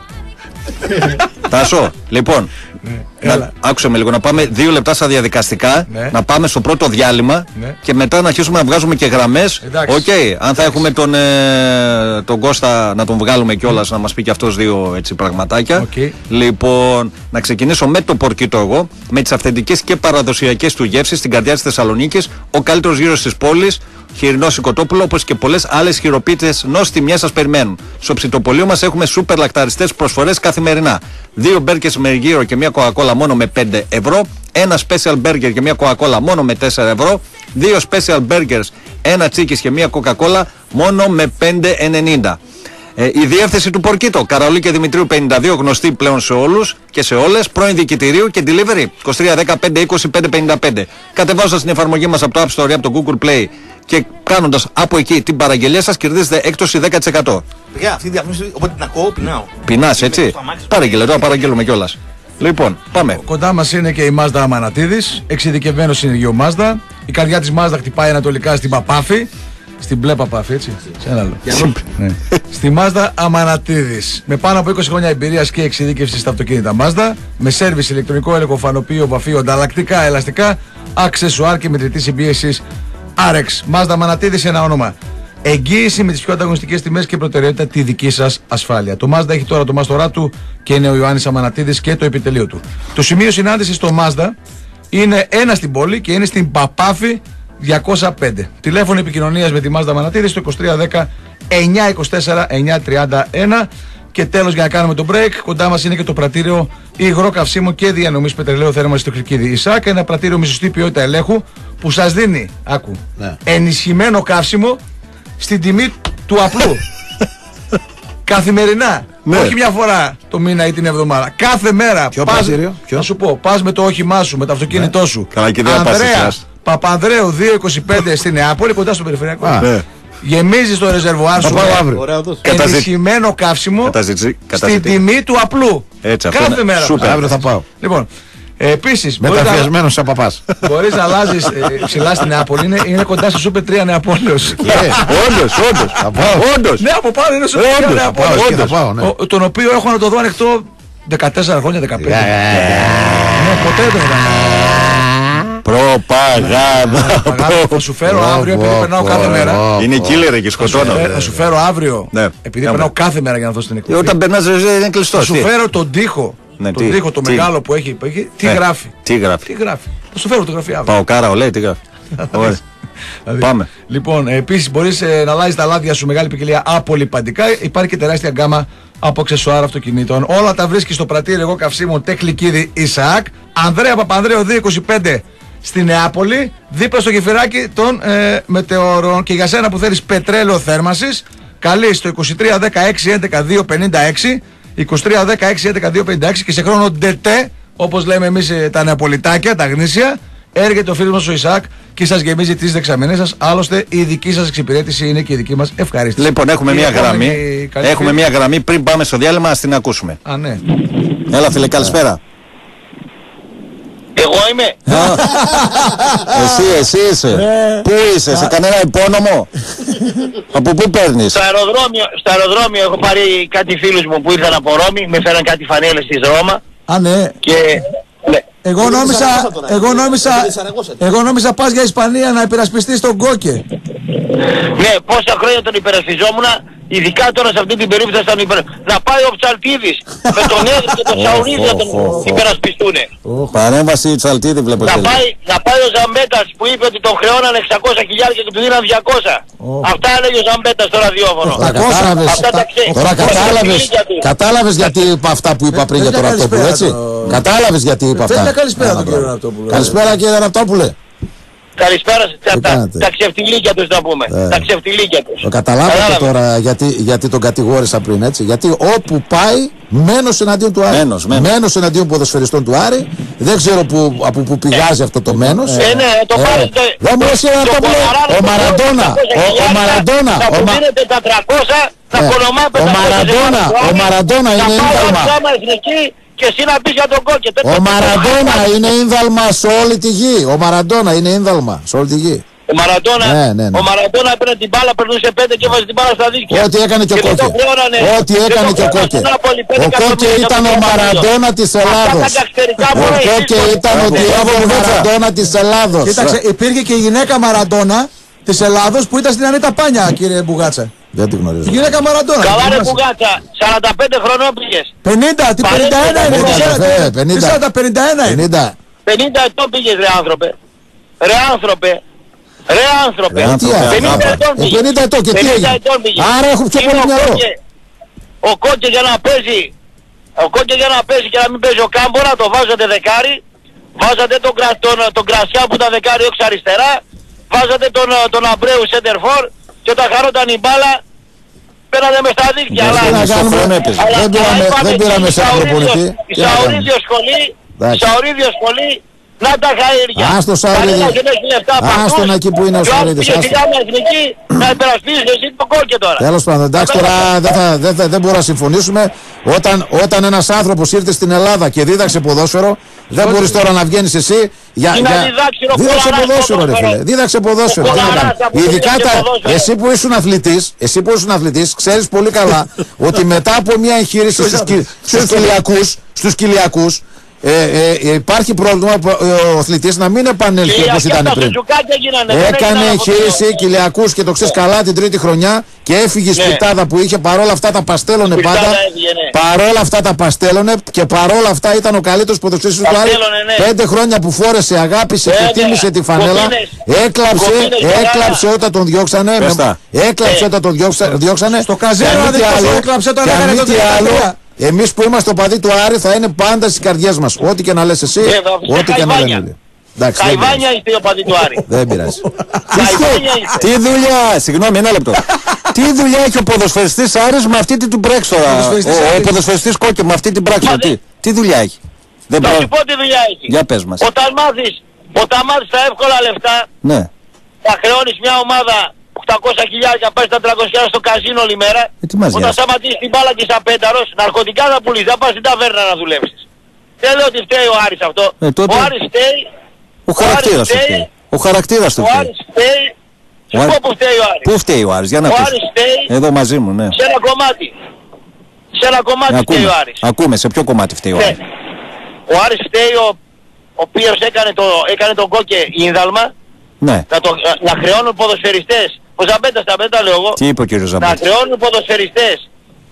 Τάσο, λοιπόν, ναι, να, άκουσε με λίγο, να πάμε δύο λεπτά στα διαδικαστικά, ναι. Να πάμε στο πρώτο διάλειμμα, ναι. Και μετά να αρχίσουμε να βγάζουμε και γραμμές. Οκ, okay, αν θα έχουμε τον, ε, τον Κώστα να τον βγάλουμε κιόλας, mm. να μας πει και αυτός δύο έτσι, πραγματάκια. Okay. Λοιπόν, να ξεκινήσω με το πορκίτο εγώ, με τις αυθεντικές και παραδοσιακές του γεύσεις στην καρδιά της Θεσσαλονίκης, ο καλύτερος γύρος της πόλης. Χοιρινό σηκωτόπουλο, όπως και πολλές άλλες χειροποίητες νοστιμιές σας περιμένουν. Στο ψητοπολείο μας έχουμε σούπερ λακταριστές προσφορές καθημερινά. Δύο μπέργκερς με γύρο και μια κοκακόλα μόνο με πέντε ευρώ. Ένα special burger και μια κοκακόλα μόνο με τέσσερα ευρώ. Δύο special burgers, ένα τσίκις και μια κοκακόλα μόνο με πέντε ενενήντα. Ε, η διεύθυνση του Πορκίτο, Καραολί και Δημητρίου πενήντα δύο, γνωστή πλέον σε όλους και σε όλες, πρώην διοικητηρίου και delivery είκοσι τρία δέκα πέντε είκοσι πέντε πενήντα πέντε. Κατεβάζοντας την εφαρμογή μας από το App Store ή από το Google Play και κάνοντας από εκεί την παραγγελία σας, κερδίζετε έκπτωση δέκα τοις εκατό. Παιδιά, αυτή η διαφήμιση, όποτε την ακούω, πεινάω. Πεινάς, έτσι. Παραγγελέ, τώρα παραγγέλουμε κιόλας. Λοιπόν, πάμε. Κοντά μας είναι και η Mazda Αμανατίδης, εξειδικευμένο συνεργείο Mazda. Η καρδιά της Mazda χτυπάει ανατολικά στην Παπάφη. Στην μπλε Παπάφη, έτσι. Σε ένα άλλο. Ναι. Στη Mazda Αμανατίδης. Με πάνω από είκοσι χρόνια εμπειρίας και εξειδίκευση στα αυτοκίνητα Mazda. Με σέρβις, ηλεκτρονικό έλεγχο, φανοποιείο, βαφείο, ανταλλακτικά, ελαστικά, αξεσουάρ και μετρητή συμπίεσης Άρεξ. Mazda Αμανατίδης, ένα όνομα. Εγγύηση με τις πιο ανταγωνιστικές τιμές και προτεραιότητα τη δική σας ασφάλεια. Το Mazda έχει τώρα το μάστορά του και είναι ο Ιωάννης Αμανατίδης και το επιτελείο του. Το σημείο συνάντησης στο Mazda είναι ένα στην πόλη και είναι στην Παπάφη διακόσια πέντε. Τηλέφωνο επικοινωνίας με τη Mazda Αμανατίδη στο είκοσι τρία δέκα εννιακόσια είκοσι τέσσερα εννιακόσια τριάντα ένα. Και τέλος, για να κάνουμε το break, κοντά μας είναι και το πρατήριο υγρό καυσίμων και διανομής πετρελαίου θέρμανσης στο Χλικίδη Ισάκ. Ένα πρατήριο με σωστή ποιότητα ελέγχου που σας δίνει, άκου, ναι, ενισχυμένο καύσιμο στην τιμή του απλού. Καθημερινά. Ναι. Όχι μια φορά το μήνα ή την εβδομάδα. Κάθε μέρα. Ποιο πας, πρατήριο? να σου πω, πας με το όχημά σου, με το αυτοκίνητό ναι. σου. Καλά, και Ανδρέα Παπανδρέου δύο είκοσι πέντε στη Νεάπολη, κοντά στο περιφερειακό. Α, ναι. Γεμίζεις το ρεζερβουάρ σου με ενισχυμένο καύσιμο στην τιμή του απλού. Έτσι, κάθε είναι. μέρα. Σούπερ, αύριο θα πάω. Λοιπόν, επίσης, μεταφιασμένος σαν παπάς. Μπορείς να αλλάζεις ε, ψηλά στην Νεάπολη. Είναι, είναι κοντά στο Σούπερ τρία Νεαπόλεως. Όντως, όντως. Όντως. Ναι, από πάνω είναι στο Σούπερ τρία Νεαπόλεως. Τον οποίο έχω να το δω ανοιχτό δεκατέσσερα χρόνια, δεκαπέντε. Ναι, ποτέ δεν ήταν. Προπαγάνδα. Θα σου φέρω αύριο επειδή περνάω κάθε μέρα. Είναι killer και σκοτώνω. Θα σου φέρω αύριο επειδή περνάω κάθε μέρα για να δω στην εκπομπή. Όταν περνάς είναι κλειστό. Θα σου φέρω τον τοίχο. Τον τοίχο το μεγάλο που έχει. Τι γράφει. Τι γράφει. Τι γράφει. Θα σου φέρω το γραφείο αύριο. Πάω κάρα, λέει τι γράφει. Πάμε. Λοιπόν, επίσης μπορείς να αλλάζεις τα λάδια σου, μεγάλη ποικιλία απολυπαντικά. Υπάρχει και τεράστια γκάμα από αξεσουάρ αυτοκινήτων. Όλα τα βρίσκεις στο πρατήριο εγώ καυσίμων Τεχνικίδη Ισαάκ. Ανδρέα Παπανδρέου δύο είκοσι πέντε στη Νεάπολη, δίπλα στο γεφυράκι των ε, μετεωρών. Και για σένα που θέλεις πετρέλαιο θέρμανσης, καλείς στο είκοσι τρία δέκα έξι έντεκα δύο πενήντα έξι, είκοσι τρία δέκα έξι έντεκα δύο πενήντα έξι και σε χρόνο ντετέ, όπως λέμε εμείς τα νεαπολιτάκια, τα γνήσια, έρχεται ο φίλος μας ο Ισαάκ και σας γεμίζει τις δεξαμενές σας. Άλλωστε η δική σας εξυπηρέτηση είναι και η δική μας ευχαρίστηση. Λοιπόν, έχουμε μια γραμμή. Έχουμε μια γραμμή πριν πάμε στο διάλειμμα, ας την ακούσουμε. Α, ναι. Έλα φίλε, καλησπέρα. Εγώ είμαι. Εσύ, εσύ είσαι. Πού είσαι, σε κανένα υπόνομο? Από πού παίρνεις? Στο αεροδρόμιο, στο αεροδρόμιο έχω πάρει κάτι φίλους μου που ήρθαν από Ρώμη, με φέραν κάτι φανέλες της Ρώμα. Α, ναι. Και... ναι. Εγώ νόμιζα, εγώ νόμιζα, εγώ νόμιζα πας για Ισπανία να υπερασπιστείς τον Κόκε. Ναι, πόσα χρόνια τον υπερασπιζόμουν, ειδικά τώρα σε αυτή την περίπτωση θα τον υπερ... να πάει ο Ψαλτίδης με τον Έδρη και τον Σαουρίδη να τον υπερασπιστούνε. Παρέμβαση Ψαλτίδη βλέπω. Να πάει, να πάει ο Ζαμπέτας που είπε ότι τον χρεώναν εξακόσια χιλιάδες και του δίναν διακόσια. Αυτά έλεγε ο Ζαμπέτας στο ραδιόφωνο. Τώρα κατάλαβες, κατάλαβες γιατί είπα αυτά που είπα πριν για τον Ραπτόπουλο, έτσι. Κατάλαβες γιατί είπα αυτά. Καλησπέρα τον κύριο Ραπτόπουλο. Καλησπέρα κύριε Ραπτόπουλε. Καλησπέρα τα, τα, τα ξεφτιλίκια τους να πούμε. Ε. Τα ξεφτιλίκια τους. Το καταλάβατε τώρα γιατί, γιατί τον κατηγόρησα πριν, έτσι. Γιατί όπου πάει μένος εναντίον του Άρη. Μένος, μένος. Μένος εναντίον ποδοσφαιριστών του Άρη. Δεν ξέρω που, από πού πηγάζει ε. αυτό το μένος. Ε, ναι, το ε. πάρει το... Δεν μου αρέσει να το πω. Ο Μαραντόνα. Ο Μαραντόνα. Θα του δίνετε τα τριακόσια, θα κονομάτε τα Μαραντόνα. Ο Μαραντόνα είναι ίνδαλμα. Και εσύ να πεις για τον Κόκε. Ο Μαραντόνα είναι ίνδαλμα σε όλη τη γη. Ο Μαραντόνα είναι ίνδαλμα σε όλη τη γη. Ο Μαραντόνα, ναι, ναι, ναι. ο Μαραντόνα έπαιρνε την μπάλα, περνούσε πέντε και έβαζε την μπάλα στα δίκτυα. Ό,τι έκανε και ο Κόκε. Ό,τι έκανε και ο Κόκε. Ο Κόκε ήταν ο Μαραντόνα της Ελλάδος. Ο Κόκε ήταν ο Διέγο Μαραντόνα της Ελλάδος. Κοίταξε, υπήρχε και η γυναίκα Μαραντόνα της Ελλάδος που ήταν στην Ανίτα Πάνια, κύριε Μπουγάτσα. Δεν την γνωρίζω. Η γυναίκα Μαραντόνα. Καλά ρε Μπουγάτσα, σαράντα πέντε χρονών πήγες. πενήντα, τι πενήντα ένα είναι. πενήντα, πενήντα ένα είναι. πενήντα ετών πήγες ρε άνθρωπε. Ρε άνθρωπε. Ρε άνθρωπε. πενήντα ετών πήγες. πενήντα ετών και τι έγινε. Άρα έχω πιο πολύ μυαλό. Ο Κόκε για να παίζει. Ο Κόκε για να παίζει και να μην παίζει ο Κάμπορα, το βάζατε δεκάρι. Βάζατε τον, τον, τον Κρασιά που ήταν δεκάρι όχι αριστερά. Βάζατε τον, τον Αμπρέου Σέντερφορ. Και όταν χαρόταν η μπάλα, πέρανε μες στα δίκτυα. Δεν πήραμε σε προπονητή. Η Σαουρίδιο σχολή, η Σαουρίδιο σχολή, να τα χαΐρια. Άστο Σαουρίδιο. Άστον εκεί που είναι ο Σαουρίδιος. Και σιγά με εθνική να υπερασπίζεις εσύ το Κόκε τώρα. Τέλος πάντων, εντάξει τώρα δεν μπορούμε να συμφωνήσουμε. Όταν ένας άνθρωπος ήρθε στην Ελλάδα και δίδαξε ποδόσφαιρο, δεν μπορείς τώρα να βγαίνεις εσύ για... Δίδαξε ποδόσφαιρο ρε φίλε, δίδαξε ποδόσφαιρο. Ειδικά εσύ που ήσουν αθλητής, εσύ που ήσουν αθλητής, ξέρεις πολύ καλά ότι μετά από μια εγχείρηση στους κοιλιακούς, Ε, ε, υπάρχει πρόβλημα ο αθλητής να μην επανέλθει όπως ήταν πριν. Έκανε εγχείρηση κοιλιακούς και το ξέρεις καλά την τρίτη χρονιά και έφυγε η σπιτάδα που είχε. Παρόλα αυτά τα παστέλωνε πάντα. Παρόλα αυτά τα παστέλωνε και παρόλα αυτά ήταν ο καλύτερος ποδοσφαιριστής του Άρη. Πέντε χρόνια που φόρεσε, αγάπησε και τίμησε τη φανέλα. Έκλαψε, έκλαψε όταν τον διώξανε. Έκλαψε όταν τον διώξανε. Στο καζέρο δεν έκλαψε όταν έκανε το τρία. Εμείς που είμαστε οπαδοί του Άρη θα είναι πάντα στις καρδιές μας. Ό,τι και να λες εσύ, ό,τι και να λένε. Καϊβάνια είστε οπαδοί του Άρη. Δεν πειράζει. Τι δουλειά, συγγνώμη ένα λεπτό. Τι δουλειά έχει ο ποδοσφαιριστής Άρης με αυτή την πράξη τώρα. Ο ποδοσφαιριστής Κόκε με αυτή την πράξη. Τι δουλειά έχει. Θα σου πω τι δουλειά έχει. Για πες μας. Όταν μάθεις τα εύκολα λεφτά, θα χρεώνεις μια ομάδα οκτακόσια χιλιάδες να πάει στα τριακόσια στο καζίνο όλη μέρα. Ε, όταν σταματήσεις την μπάλα και είσαι απένταρος, ναρκωτικά θα πουλήσεις, θα πας στην ταβέρνα να δουλέψεις. Δεν λέω ότι φταίει ο Άρης αυτό. Ε, τότε... Ο Άρης φταίει. Ο χαρακτήρας του φταίει. Ο χαρακτήρας του φταίει. Ο Άρης φταίει. Σου πω που φταίει ο Άρης. Πού φταίει ο Άρης, για να ο πεις. Άρης φταίει. Εδώ μαζί μου, ναι. Σε ένα κομμάτι. Σε ένα κομμάτι ακούμε, φταίει ο Άρης. Ακούμε, σε ποιο κομμάτι φταίει ο Άρης. Ο Άρης φταίει ο, ο οποίος έκανε, το, έκανε τον Κόκε ίνδαλμα. Ναι. Να, το, να χρεώνουν ποδοσφαιριστές. Ο Ζαμπέτας, τα πέτα λέω εγώ. Τι είπε ο κύριος Ζαμπέτας. Να χρεώνουν ποδοσφαιριστές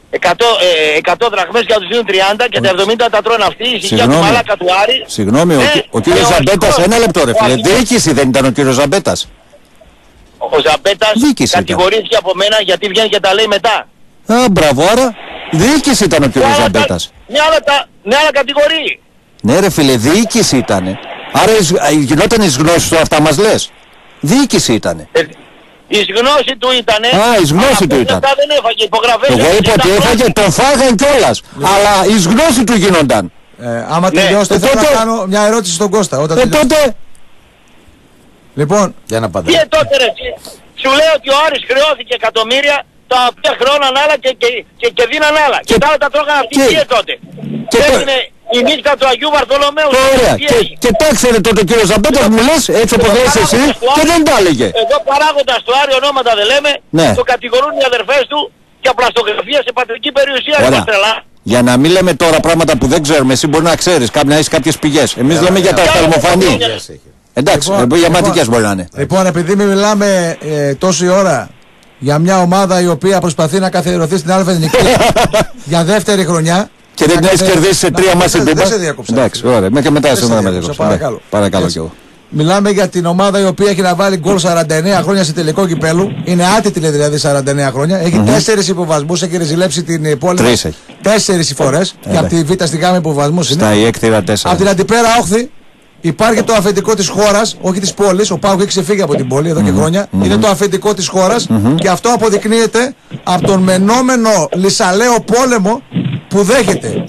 εκατό δραχμές και να τους δίνουν τριάντα και τα εβδομήντα τα τρώνε αυτοί. Η ησυχία του μαλάκα του Άρη. Συγγνώμη, ο, ε, ο κύριος Ζαμπέτας, ένα λεπτό ρε φίλε. Διοίκηση δεν ήταν ο κύριος Ζαμπέτας. Ο Ζαμπέτας κατηγορήθηκε από μένα γιατί βγαίνει και τα λέει μετά. Α, μπράβο, άρα διοίκηση ήταν ο κύριος Ζαμπέτας. Μια άλλα κατηγορεί. Ναι ρε φίλε, διοίκηση ήτανε. Άρα γινόταν εις γνώσεις του αυτά μας λες. Διοίκηση ήτανε. Η γνώση του ήτανε. Α, η γνώση του ήταν. Αυτά δεν έφαγε υπογραφές. Εγώ είπα ότι έφαγε, τον φάγαν κιόλας. Αλλά η γνώση του γίνονταν. Ε, άμα τελειώσετε ναι. θέλω τότε... να κάνω μια ερώτηση στον Κώστα. Όταν ε, τότε... Λοιπόν, για να πατήσω. Τι τότε ρε, σου λέω ότι ο Άρης χρεώθηκε εκατομμύρια τα οποία χρεώναν άλλα και, και, και, και δίναν άλλα. Και, και τα άλλα τα τρώγαν αυτοί και, και τότε. Και, το... η νύχτα του Αγίου Βαρθολομαίου. Ωραία. Και, και τα ξέρετε τότε ο κύριος Ζαμπέτας μου λες, έτσι όπως λες εσύ, και δεν τα έλεγε. Εδώ παράγοντας του Άρη ονόματα δεν λέμε, ναι. Το κατηγορούν οι αδερφές του για πλαστογραφία σε πατρική περιουσία. Για να μην λέμε τώρα πράγματα που δεν ξέρουμε, εσύ μπορεί να ξέρεις, να έχεις κάποιες πηγές. Εμείς λέμε για τα οφθαλμοφανή. Εντάξει, για ματικές μπορεί να είναι. Λοιπόν, επειδή μιλάμε τόση ώρα για μια ομάδα η οποία προσπαθεί να καθιερωθεί στην Α' Εθνική για δεύτερη χρονιά. Και δεν την έχεις κερδίσει σε τρία μάτς στην Τούμπα. Δεν σε διάκοψα. Εντάξει, ωραία. Και μετά σε με διάκοψα. Παρακαλώ. Παρακαλώ κι εγώ. Μιλάμε για την ομάδα η οποία έχει να βάλει γκολ σαράντα εννέα χρόνια σε τελικό κυπέλου. Είναι άτιτλη δηλαδή σαράντα εννέα χρόνια. Έχει mm-hmm. τέσσερις υποβασμούς. Έχει ρεζιλέψει την πόλη. Τρεις έχει. Τέσσερις φορές. Και από τη Β' στη Γ' υποβασμούς είναι. Στα η έκτηρα τέσσερα. Από την αντιπέρα όχθη υπάρχει το αφεντικό της χώρας, όχι της πόλης. Ο Πάοκ έχει ξεφύγει από την πόλη εδώ και χρόνια. Mm-hmm. Είναι το αφεντικό της χώρας mm-hmm. και αυτό αποδεικνύεται από τον μενόμενο λυσαλαίο πόλεμο που δέχεται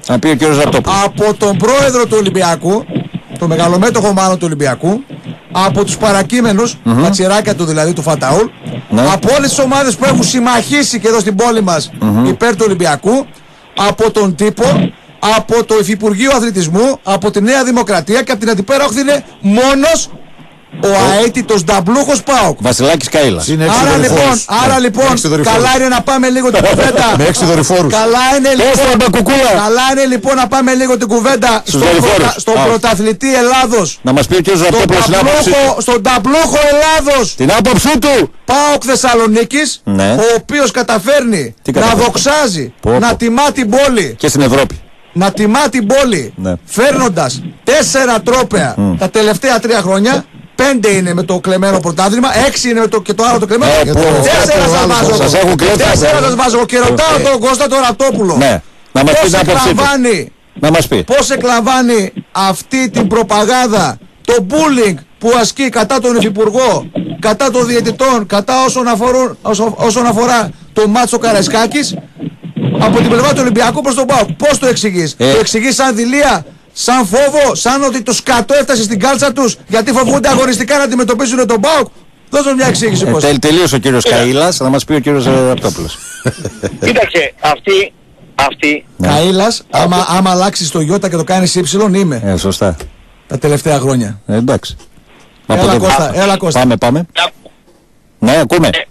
από τον πρόεδρο του Ολυμπιακού, το μεγαλομέτωχο μάλλον του Ολυμπιακού, από τους παρακείμενους, mm-hmm. τα τσιράκια του δηλαδή του Φαταούλ, mm-hmm. από όλες τις ομάδες που έχουν συμμαχήσει και εδώ στην πόλη μας mm-hmm. υπέρ του Ολυμπιακού, από τον τύπο, από το Υφυπουργείο Αθλητισμού, από τη Νέα Δημοκρατία και από την αντιπέρα όχθη είναι μόνος ο αίτητος νταμπλούχος ΠΑΟΚ. Βασιλάκης Καΐλας. Άρα λοιπόν, άρα λοιπόν καλά είναι να πάμε λίγο την κουβέντα. Με έξι δορυφόρους. Καλά είναι λοιπόν, καλά είναι λοιπόν να πάμε λίγο την κουβέντα στον πρωτα, στο πρωταθλητή Ελλάδος. Να μας πει ο κ. Ζαπτόπουλος την άποψή του. Στον ταμπλούχο Ελλάδος. Την άποψή του. ΠΑΟΚ Θεσσαλονίκης, ναι. Ο οποίος καταφέρνει να δοξάζει, πω, να τιμά την πόλη. Και στην Ευρώπη. Να τιμά την πόλη, ναι. Φέρνοντας τέσσερα τρόπαια mm. τα τελευταία τρία χρόνια. Πέντε είναι με το κλεμμένο πρωτάθλημα, έξι είναι με το, και το άλλο το κλεμμένο. Ε, τέσσερα σας βάζω. Σας έχουν κλέψει. Τέσσερα σας βάζω και ρωτάω ε, τον Κώστα τον Ραπτόπουλο. Ναι. Να μας πώς εκλαμβάνει, να μας πει. Πώς εκλαμβάνει αυτή την προπαγάνδα, το bullying που ασκεί κατά τον Υφυπουργό, κατά των διαιτητών, κατά όσον, αφορούν, όσον, όσον αφορά το Μάτσο Καραϊσκάκης, από την πλευρά του Ολυμπιακού προς τον ΠΑΟΚ. Πώς το εξηγείς? Ε. Το εξηγείς σαν δειλία? Σαν φόβο, σαν ότι το σκατό έφτασε στην κάλτσα τους γιατί φοβούνται αγωνιστικά να αντιμετωπίσουν τον ΠΑΟΚ? Δώσ' μου μια εξήγηση. Ε, τελ, τελείωσε ο κύριος Καΐλας, θα μας πει ο κύριος Ραπτόπουλος. Κοίταξε, αυτή... αυτή... Καΐλας, άμα, άμα αλλάξεις το Ιώτα και το κάνεις ύψιλον, είμαι. Ε, σωστά. Τα τελευταία χρόνια. Ε, εντάξει. Έλα, ποτέ... Κώστα, έλα Κώστα. Πάμε, πάμε. Ναι, ακούμε. Ε.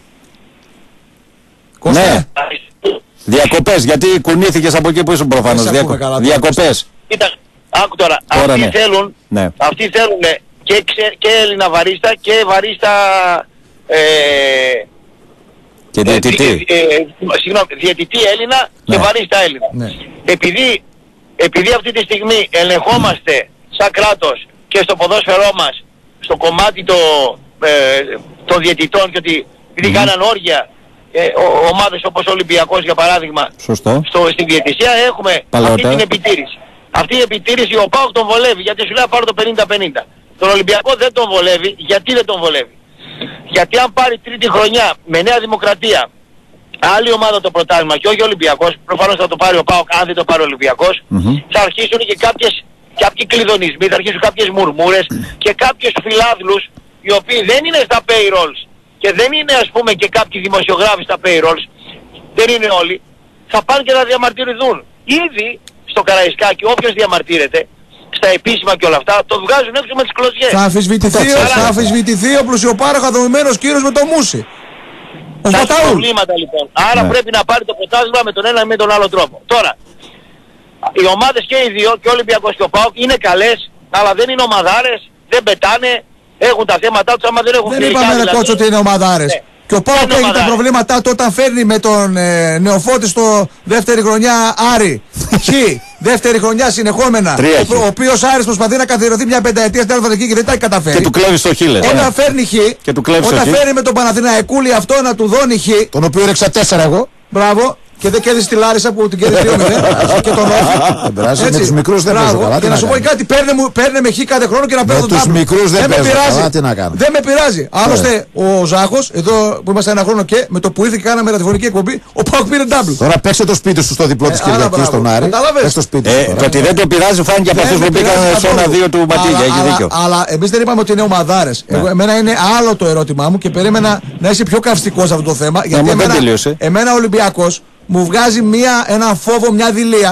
Κώστα. Ναι. Διακοπές, γιατί κουνήθηκες από εκεί που ήσουν προφανώς. Διακο... Διακοπές. Κοίτα, άκου τώρα. τώρα αυτοί, ναι. Θέλουν, ναι. αυτοί θέλουν και, ξε, και Έλληνα βαρίστα και βαρίστα... Ε, και διαιτητή. Ε, ε, ε, συγγνώμη, διαιτητή Έλληνα ναι. και βαρίστα Έλληνα. Ναι. Επειδή, επειδή αυτή τη στιγμή ελεγχόμαστε σαν κράτος και στο ποδόσφαιρό μας, στο κομμάτι το, ε, των διαιτητών και ότι επειδή mm. κάναν όργια, Ε, ο, ομάδες όπως ο Ολυμπιακός για παράδειγμα στο, στην διαιτησία έχουμε Παλαιότερα. αυτή την επιτήρηση. Αυτή η επιτήρηση ο ΠΑΟΚ τον βολεύει γιατί σου λέει πάρω το πενήντα πενήντα. Τον Ολυμπιακό δεν τον βολεύει. Γιατί δεν τον βολεύει? Γιατί αν πάρει τρίτη χρονιά με Νέα Δημοκρατία άλλη ομάδα το πρωτάθλημα και όχι ο Ολυμπιακός, προφανώς θα το πάρει ο ΠΑΟΚ αν δεν το πάρει ο Ολυμπιακός, mm-hmm. θα αρχίσουν και κάποιες, κάποιοι κλειδονισμοί, θα αρχίσουν κάποιες μουρμούρες και κάποιες φιλάδλους οι οποίοι δεν είναι στα payrolls και δεν είναι ας πούμε και κάποιοι δημοσιογράφοι στα payrolls, δεν είναι όλοι, θα πάνε και θα διαμαρτυρηθούν. Ήδη στο Καραϊσκάκι όποιος διαμαρτύρεται, στα επίσημα και όλα αυτά, το βγάζουν έξω με τις κλωτσιές. Θα αμφισβητηθεί, θα αμφισβητηθεί ο πλουσιοπάροχα δομημένος κύριος με το Μούσι. Ο θα έχει προβλήματα λοιπόν. Άρα ναι. πρέπει να πάρει το πρωτάθλημα με τον ένα ή με τον άλλο τρόπο. Τώρα, οι ομάδες και οι δύο, και ο Ολυμπιακός και ο ΠΑΟΚ, είναι καλές, αλλά δεν είναι ομαδάρες, δεν πετάνε. Έχουν τα θέματα τους, άμα δεν έχουν Δεν είπαμε δηλαδή. Κότσο ότι είναι ομαδάρες. Ναι. Και ο ΠΑΟΚ έχει τα προβλήματά του όταν φέρνει με τον ε, Νεοφώτη στο δεύτερη χρονιά Άρη. Χ. Δεύτερη χρονιά συνεχόμενα. Ο, ο οποίος Άρης προσπαθεί να καθιερωθεί μια πενταετία στην Αλφαδική και δεν τα έχει καταφέρει. Και του κλέβει στο Χ. Όταν ναι. φέρνει Χ. Και του κλέβει όταν φέρνει με τον Παναθηναϊκούλη αυτό να του δώνει Χ. Τον οποίο έριξα τέσσερα εγώ. Μπράβο. Και δεν κέρδισε τη Λάρισα που την κέρδισε δύο μηδέν και τον όχι. Με τους μικρούς δεν παίζω καλά. Και να σου πω κάτι, παίρνε με χ κάθε χρόνο και να παίρνω τον τάπλο. Με τους μικρούς δεν παίζω καλά, τι να κάνω. Δεν με πειράζει. Άλλωστε ο Ζάχος, εδώ που είμαστε ένα χρόνο και με το που ήρθε και κάναμε ραδιοφωνική εκπομπή, ο Πάοκ πήρε double. Τώρα παίξε το σπίτι σου στο διπλό της Κυριακής στον Άρη. Πες το σπίτι σου. Το ότι δεν το πειράζει φάνηκε από αυτούς που πήγαν στο ένα δύο του Ματίγια, έχει δίκιο. Αλλά εμείς δεν είπαμε ότι είναι ομαδάρες. Εμένα είναι άλλο το ερώτημά μου και περίμενα να είσαι πιο καυστικός σε αυτό το θέμα. Γιατί εμένα ο Ολυμπιακός μου βγάζει μια, ένα φόβο, μια δειλία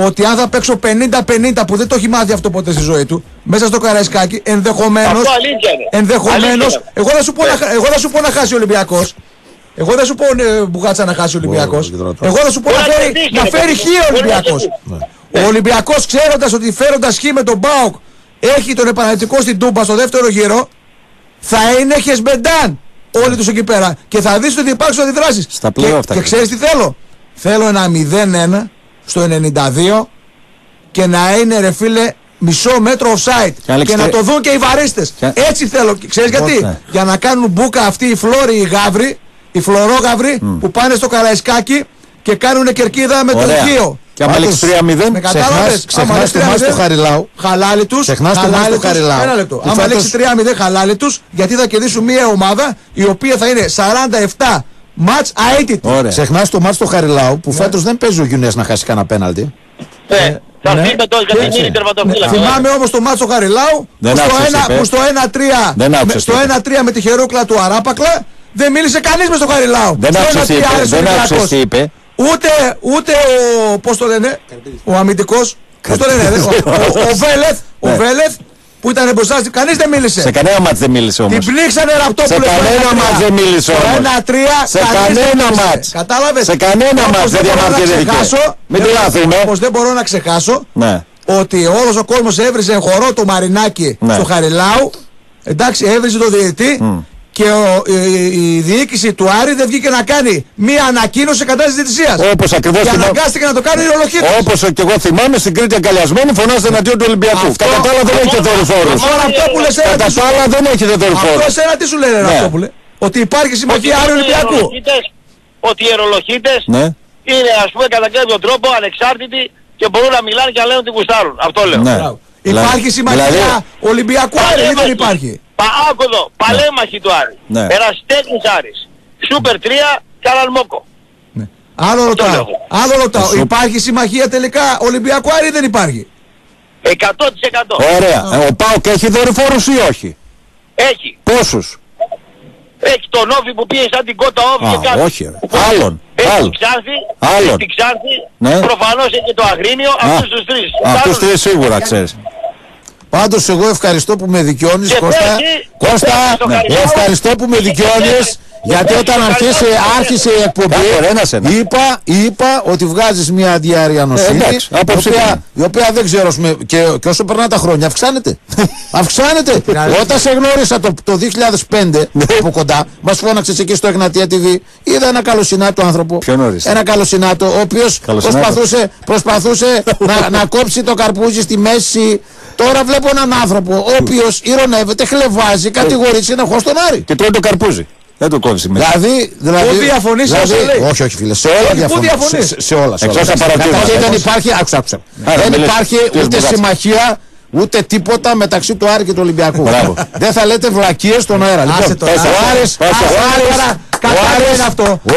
ότι αν θα παίξω πενήντα πενήντα που δεν το έχει μάθει αυτό ποτέ στη ζωή του, μέσα στο Καραϊσκάκι, ενδεχομένως. Ενδεχομένως. Εγώ θα σου πω, να, εγώ θα σου πω να χάσει ο Ολυμπιακός. Εγώ δεν σου πω ε, Μπουγάτσα να χάσει ο Ολυμπιακός. Εγώ θα σου πω να φέρει, να φέρει χ ο Ολυμπιακός. Ο Ολυμπιακός, ξέροντας ότι φέροντας χ με τον ΠΑΟΚ έχει τον επαναληπτικό στην Τούμπα στο δεύτερο γύρο, θα είναι χεσμεντάν όλοι τους εκεί πέρα. Και θα δεις ότι υπάρξουν αντιδράσεις. Στα πλέον αυτά. Και ξέρεις τι θέλω. Θέλω ένα μηδέν ένα στο ενενήντα δύο και να είναι ρε φίλε μισό μέτρο offside. Και, και να το δουν και οι βαρίστες. Και... Έτσι θέλω. Ξέρεις γιατί. Ναι. Για να κάνουν μπούκα αυτοί οι φλόροι, οι γάβροι, οι φλωρόγαυροι mm. που πάνε στο Καραϊσκάκι και κάνουν κερκίδα με το Χίο. Και άμα λέξει τρία μηδέν, ξεχνάς το μάτς του Χαριλάου. Χαλάλι τους. Ξεχνάς το μάτς του Χαριλάου. Ένα λεπτό. Άμα λέξει τρία μηδέν χαλάλι τους, γιατί θα κερδίσουν μια ομάδα η οποία θα είναι σαράντα επτά μάτς αίτητη. Ξεχνάς το μάτς του Χαριλάου που φέτος δεν παίζει ο Γιουνές να χάσει κανένα πέναλτι. Ναι. Θα φύγει με το γιατί τερματοφύλακα. Θυμάμαι όμως το μάτσο Χαριλάου που στο ένα τρία με τη χερούκλα του Αράπακλα δεν μίλησε κανείς με στο Χαριλάου. Δεν άκουσες τι είπε. Ούτε, ούτε ο, πώς το λένε, ο αμυντικός, πώς το λένε, ο Βέλεθ, ο Βέλεθ που ήταν μπροστά, κανείς δεν μίλησε. Σε κανένα μάτς δεν μίλησε όμως. Την πνίξανε Ραπτόπουλο. Σε κανένα μάτς δεν μίλησε όμως. ένα τρία, σε κανένα μάτς. Κατάλαβες. Σε κανένα μάτς δεν διαμαρτυρήθηκε. Μην τρελαθούμε. Όπως δεν μπορώ να ξεχάσω ότι όλος ο κόσμος έβριζε χορό το Μαρινάκι στο Χαριλάου. Εντάξει, έβριζε το διαιτητή. Και ο, η, η διοίκηση του Άρη δεν βγήκε να κάνει μία ανακοίνωση κατά της διαιτησίας. Όπως ακριβώς. Και αναγκάστηκε να το κάνει η ρολογίτη. Όπως και εγώ θυμάμαι στην Κρήτη αγκαλιασμένη φωνάζεται εναντίον του Ολυμπιακού. Κατά τα άλλα δεν έχει δορυφόρους. Κατά τα άλλα δεν έχει δορυφόρους. Αυτό εσένα τι σου λένε Ραπτόπουλε. Ότι υπάρχει συμμαχία Άρη Ολυμπιακού. Ότι οι αερολογίτες είναι ας πούμε κατά κάποιο τρόπο ανεξάρτητοι και μπορούν να μιλάνε και να λένε ότι γουστάρουν. Αυτό λέω. Υπάρχει συμμαχία Ολυμπιακού Άρη ή δεν υπάρχει? Άκουδο, παλέμαχοι του Άρη. Ναι. Ένας τέχνης Άρης. Σούπερ τρία, Καραλμόκο. Ναι. Άλλο ρωτάω. Άλλο ρωτάω. Σου... Υπάρχει συμμαχία τελικά Ολυμπιακού Άρη ή δεν υπάρχει? εκατό τοις εκατό. Ωραία. Ε, ο ΠΑΟΚ έχει δορυφόρους ή όχι? Έχει. Πόσους? Έχει τον Όφη που πήγε σαν την κότα Όφη και κάτι. Όχι. Άλλον. Έχει την Ξάνθη. Έχει την Ξάνθη. Ναι. Προφανώς έχει και το Αγρίνιο. Αυτούς τους τρεις. Αυτούς τρεις σίγουρα ξέρεις. Πάντως εγώ ευχαριστώ που με δικαιώνεις Κώστα, Κώστα ναι. ευχαριστώ που με δικαιώνεις γιατί όταν αρχίσε, άρχισε η εκπομπή είπα, είπα ότι βγάζεις μια διαριανοσύνη ε, η, οποία, η οποία δεν ξέρω και, και όσο περνά τα χρόνια αυξάνεται αυξάνεται όταν σε γνώρισα το, το δύο χιλιάδες πέντε από κοντά μας φώναξες εκεί στο Εγνατία τι βι είδα ένα καλοσυνάτο άνθρωπο ένα καλοσυνάτο ο οποίος προσπαθούσε, προσπαθούσε να, να κόψει το καρπούζι στη μέση. Τώρα βλέπω έναν άνθρωπο ο οποίος ηρωνεύεται, χλεβάζει, κατηγορεί συνεχώς τον Άρη. Και τρώει το καρπούζι. Δεν το κόβει μέσα. Δηλαδή, δηλαδή. Πού διαφωνείς δηλαδή, όχι, όχι φίλε. Σε όλα διαφωνείς. Σε, σε όλα. Σε όλα. Καταρχήν δεν υπάρχει, άκουσα, άκουσα. Δεν υπάρχει ούτε συμμαχία, ούτε τίποτα μεταξύ του Άρη και του Ολυμπιακού. Δεν θα λέτε βλακίες στον αέρα. Λοιπόν, ο Άρης, κατάδια είναι αυτό. Ο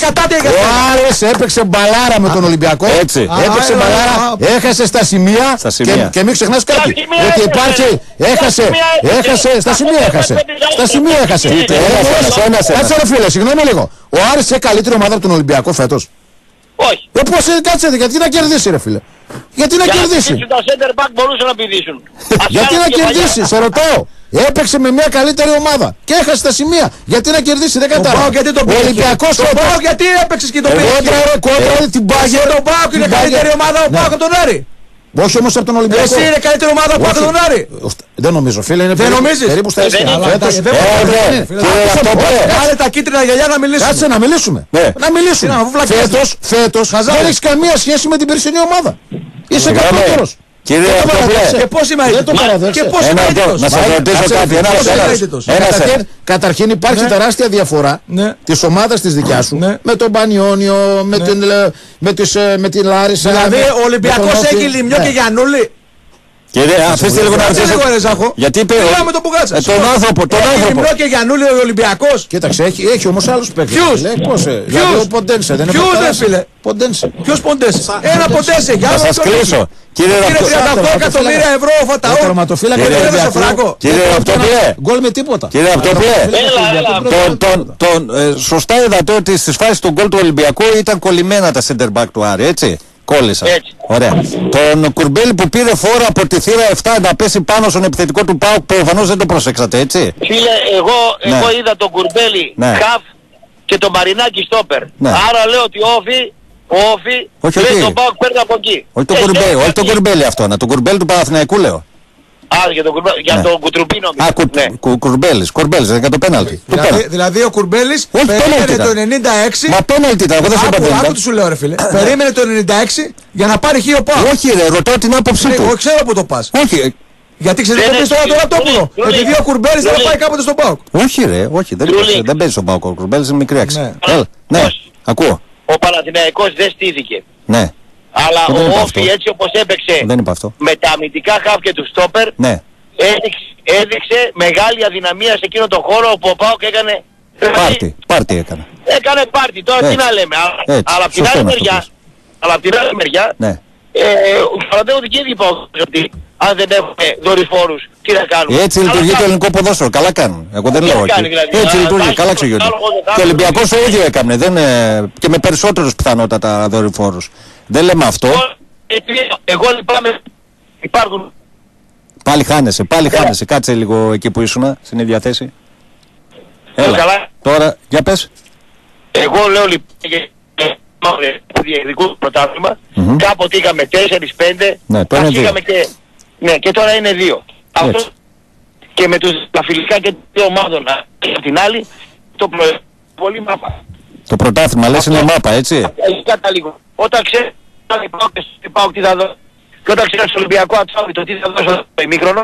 Άρης έπαιξε μπαλάρα με τον Ολυμπιακό. Έτσι. Έπαιξε μπαλάρα, έχασε στα σημεία. Και μην ξεχνάς κάτι. Ότι υπάρχει, έχασε, έχασε, στα σημεία έχασε. Στα σημεία έχασε. Κάτσε ρε φίλε, συγγνώμη λίγο. Ο Άρης είναι καλύτερη ομάδα από τον Ολυμπιακό φέτος? Όχι. Ε, πώς είναι, κάτσε, γιατί να κερδίσει ρε φίλε. Γιατί να κερδίσει. Γιατί τα center back μπορούσαν να πηδήσουν. Γιατί να κερδίσει, σε ρωτάω. Έπαιξε με μια καλύτερη ομάδα και έχασε τα σημεία. Γιατί να κερδίσει, δεν κατάλαβα. Ο Ολυμπιακός ο Πάοκ γιατί έπαιξες και το πήρε. Κόντρα την Μπάγκερ. Το Πάοκ είναι καλύτερη ομάδα ο Πάοκ από τον Άρη. Όχι όμως από τον Ολυμπιακό. Εσύ είναι καλύτερη ομάδα από τον Άρη. Δεν νομίζω φίλε. Είναι δεν νομίζεις. Περίπου στα ίσια. Κάλε τα κίτρινα γυαλιά να μιλήσουμε. Κάτσε να μιλήσουμε. Να μιλήσουμε. Φέτος δεν έχεις καμία σχέση με την περσινή ομάδα. Είσαι καλύτερος. Κύριε Αυτοπλέ, και πώς είμαι αίτητος. Και πώς είμαι αίτητος. Να σας ρωτήσω κάτι. Καταρχήν υπάρχει τεράστια διαφορά της ομάδας της δικιάς σου με τον Πανιόνιο, με την Λάρισα. Δηλαδή ο Ολυμπιακός έχει Λιμιό και Γιαννούλη. Κύριε, αφήστε λίγο να ρωτήσω. Γιατί είπε με τον Μπουγάτσα. Τον άνθρωπο, τον άνθρωπο. Λιμιό και Γιαννούλη ο Ολυμπιακός. Κοίταξε, έχει όμως άλλους παίκτες. Ποιους? Ποιους? Ο Ποντένσε. Ποιους δεν φίλε? Ποντένσε. Ποιος Ποντένσε? Ένα Ποντένσε. Θα σας κλείσω. Κύριε τριάντα οκτώ εκατομμύρια ευρώ ο Φαταού. Κύριε Ραπτόπλε. Γκολ με τίποτα. Κύριε Ραπτόπλε. Σωστά είδατε ότι στις φάσεις του γκολ του Ολυμπιακού ήταν κολλημένα τα center back του Άρη, έτσι. Κόλλησα. Έτσι. Ωραία. Τον Κουρμπέλη που πήρε φόρο από τη θύρα επτά να πέσει πάνω στον επιθετικό του ΠΑΟΚ, προφανώς δεν το προσέξατε, έτσι. Φίλε, εγώ, ναι. εγώ είδα τον Κουρμπέλη ναι. χαφ και τον Μαρινάκη στόπερ. Ναι. Άρα λέω ότι όφι, όφι, όχι, λέει όχι. τον ΠΑΟΚ παίρνει από εκεί. Όχι τον Κουρμπέλη, όχι τον Κουρμπέλη αυτό, να τον Κουρμπέλη του Παναθηναϊκού λέω. Α, για τον, κουρμπέ, για ναι. τον Κουτρουπίνο. Α, κου, ναι. κου, Κουρμπέλης, Κουρμπέλης, δεν έκανε το πέναλτι. Δηλαδή, δηλαδή ο Κουρμπέλης περίμενε το ενενήντα έξι. Μα πέναλτι ήταν, εγώ δεν σου είπα πέναλτι. Άκου τι σου λέω ρε φίλε. περίμενε το ενενήντα έξι για να πάρει χείο πάω. Όχι ρε, ρωτάω την άποψή του. Εγώ ξέρω που το πας. Όχι. Γιατί ξέρετε το πεις τώρα το Ραπτόπουλο. Επειδή ο Κουρμπέλης δεν πάει κάποτε στον ΠΑΟΚ. Όχι ρε, όχι, δεν παίζει στον ΠΑΟΚ. Ο Κουρμπέλης είναι μικρή άξια. Ναι, ακούω. Ο Παναθηναϊκός δεν στήθηκε. Ναι. Αλλά ο Όφι έτσι όπως έπαιξε με τα αμυντικά χαφ και του στόπερ ναι. έδειξε, έδειξε μεγάλη αδυναμία σε εκείνο τον χώρο όπου ο ΠΑΟΚ έκανε πάρτι, πάρτι έκανε. Έκανε πάρτι, τώρα έτσι. Τι να λέμε. Έτσι. Αλλά από την άλλη μεριά, αλλά από την άλλη μεριά, ναι. ε, παραδέχονται και οι ίδιοι ΠΑΟΚ ότι αν δεν έχουμε δορυφόρους, τι να κάνουμε. Έτσι λειτουργεί το ελληνικό ποδόσφαιρο, καλά κάνουν. Εγώ δεν λέω όχι. Δηλαδή. Έτσι λειτουργεί, καλά ξεγιώνται. Και ο Ολυμπιακός το ίδιο έκανε, δεν, και με περισσότερους πιθανότατα δορυφόρους. Δεν λέμε αυτό. Εγώ λυπάμαι, υπάρχουν. Πάλι χάνεσαι, πάλι yeah. χάνεσαι. Κάτσε λίγο εκεί που ήσουν, στην ίδια θέση. Έλα, καλά. Τώρα, για πες. Εγώ λέω λοιπόν που διεκδικούν το πρωτάθλημα, mm-hmm. κάποτε είχαμε τέσσερα πέντε, ναι, τώρα είναι δύο. Και, ναι, και τώρα είναι δύο. Αυτό και με τους, τα φιλικά και δύο ομάδων από την άλλη, το προ... πολύ μάπα. Το πρωτάθλημα λες είναι μάπα, έτσι. Καταλήγω. Όταν ξέρεις πάω τι θα δω και όταν ξέρεις στο Ολυμπιακό Ατσάβητο τι θα δώσω στο ημίχρονο,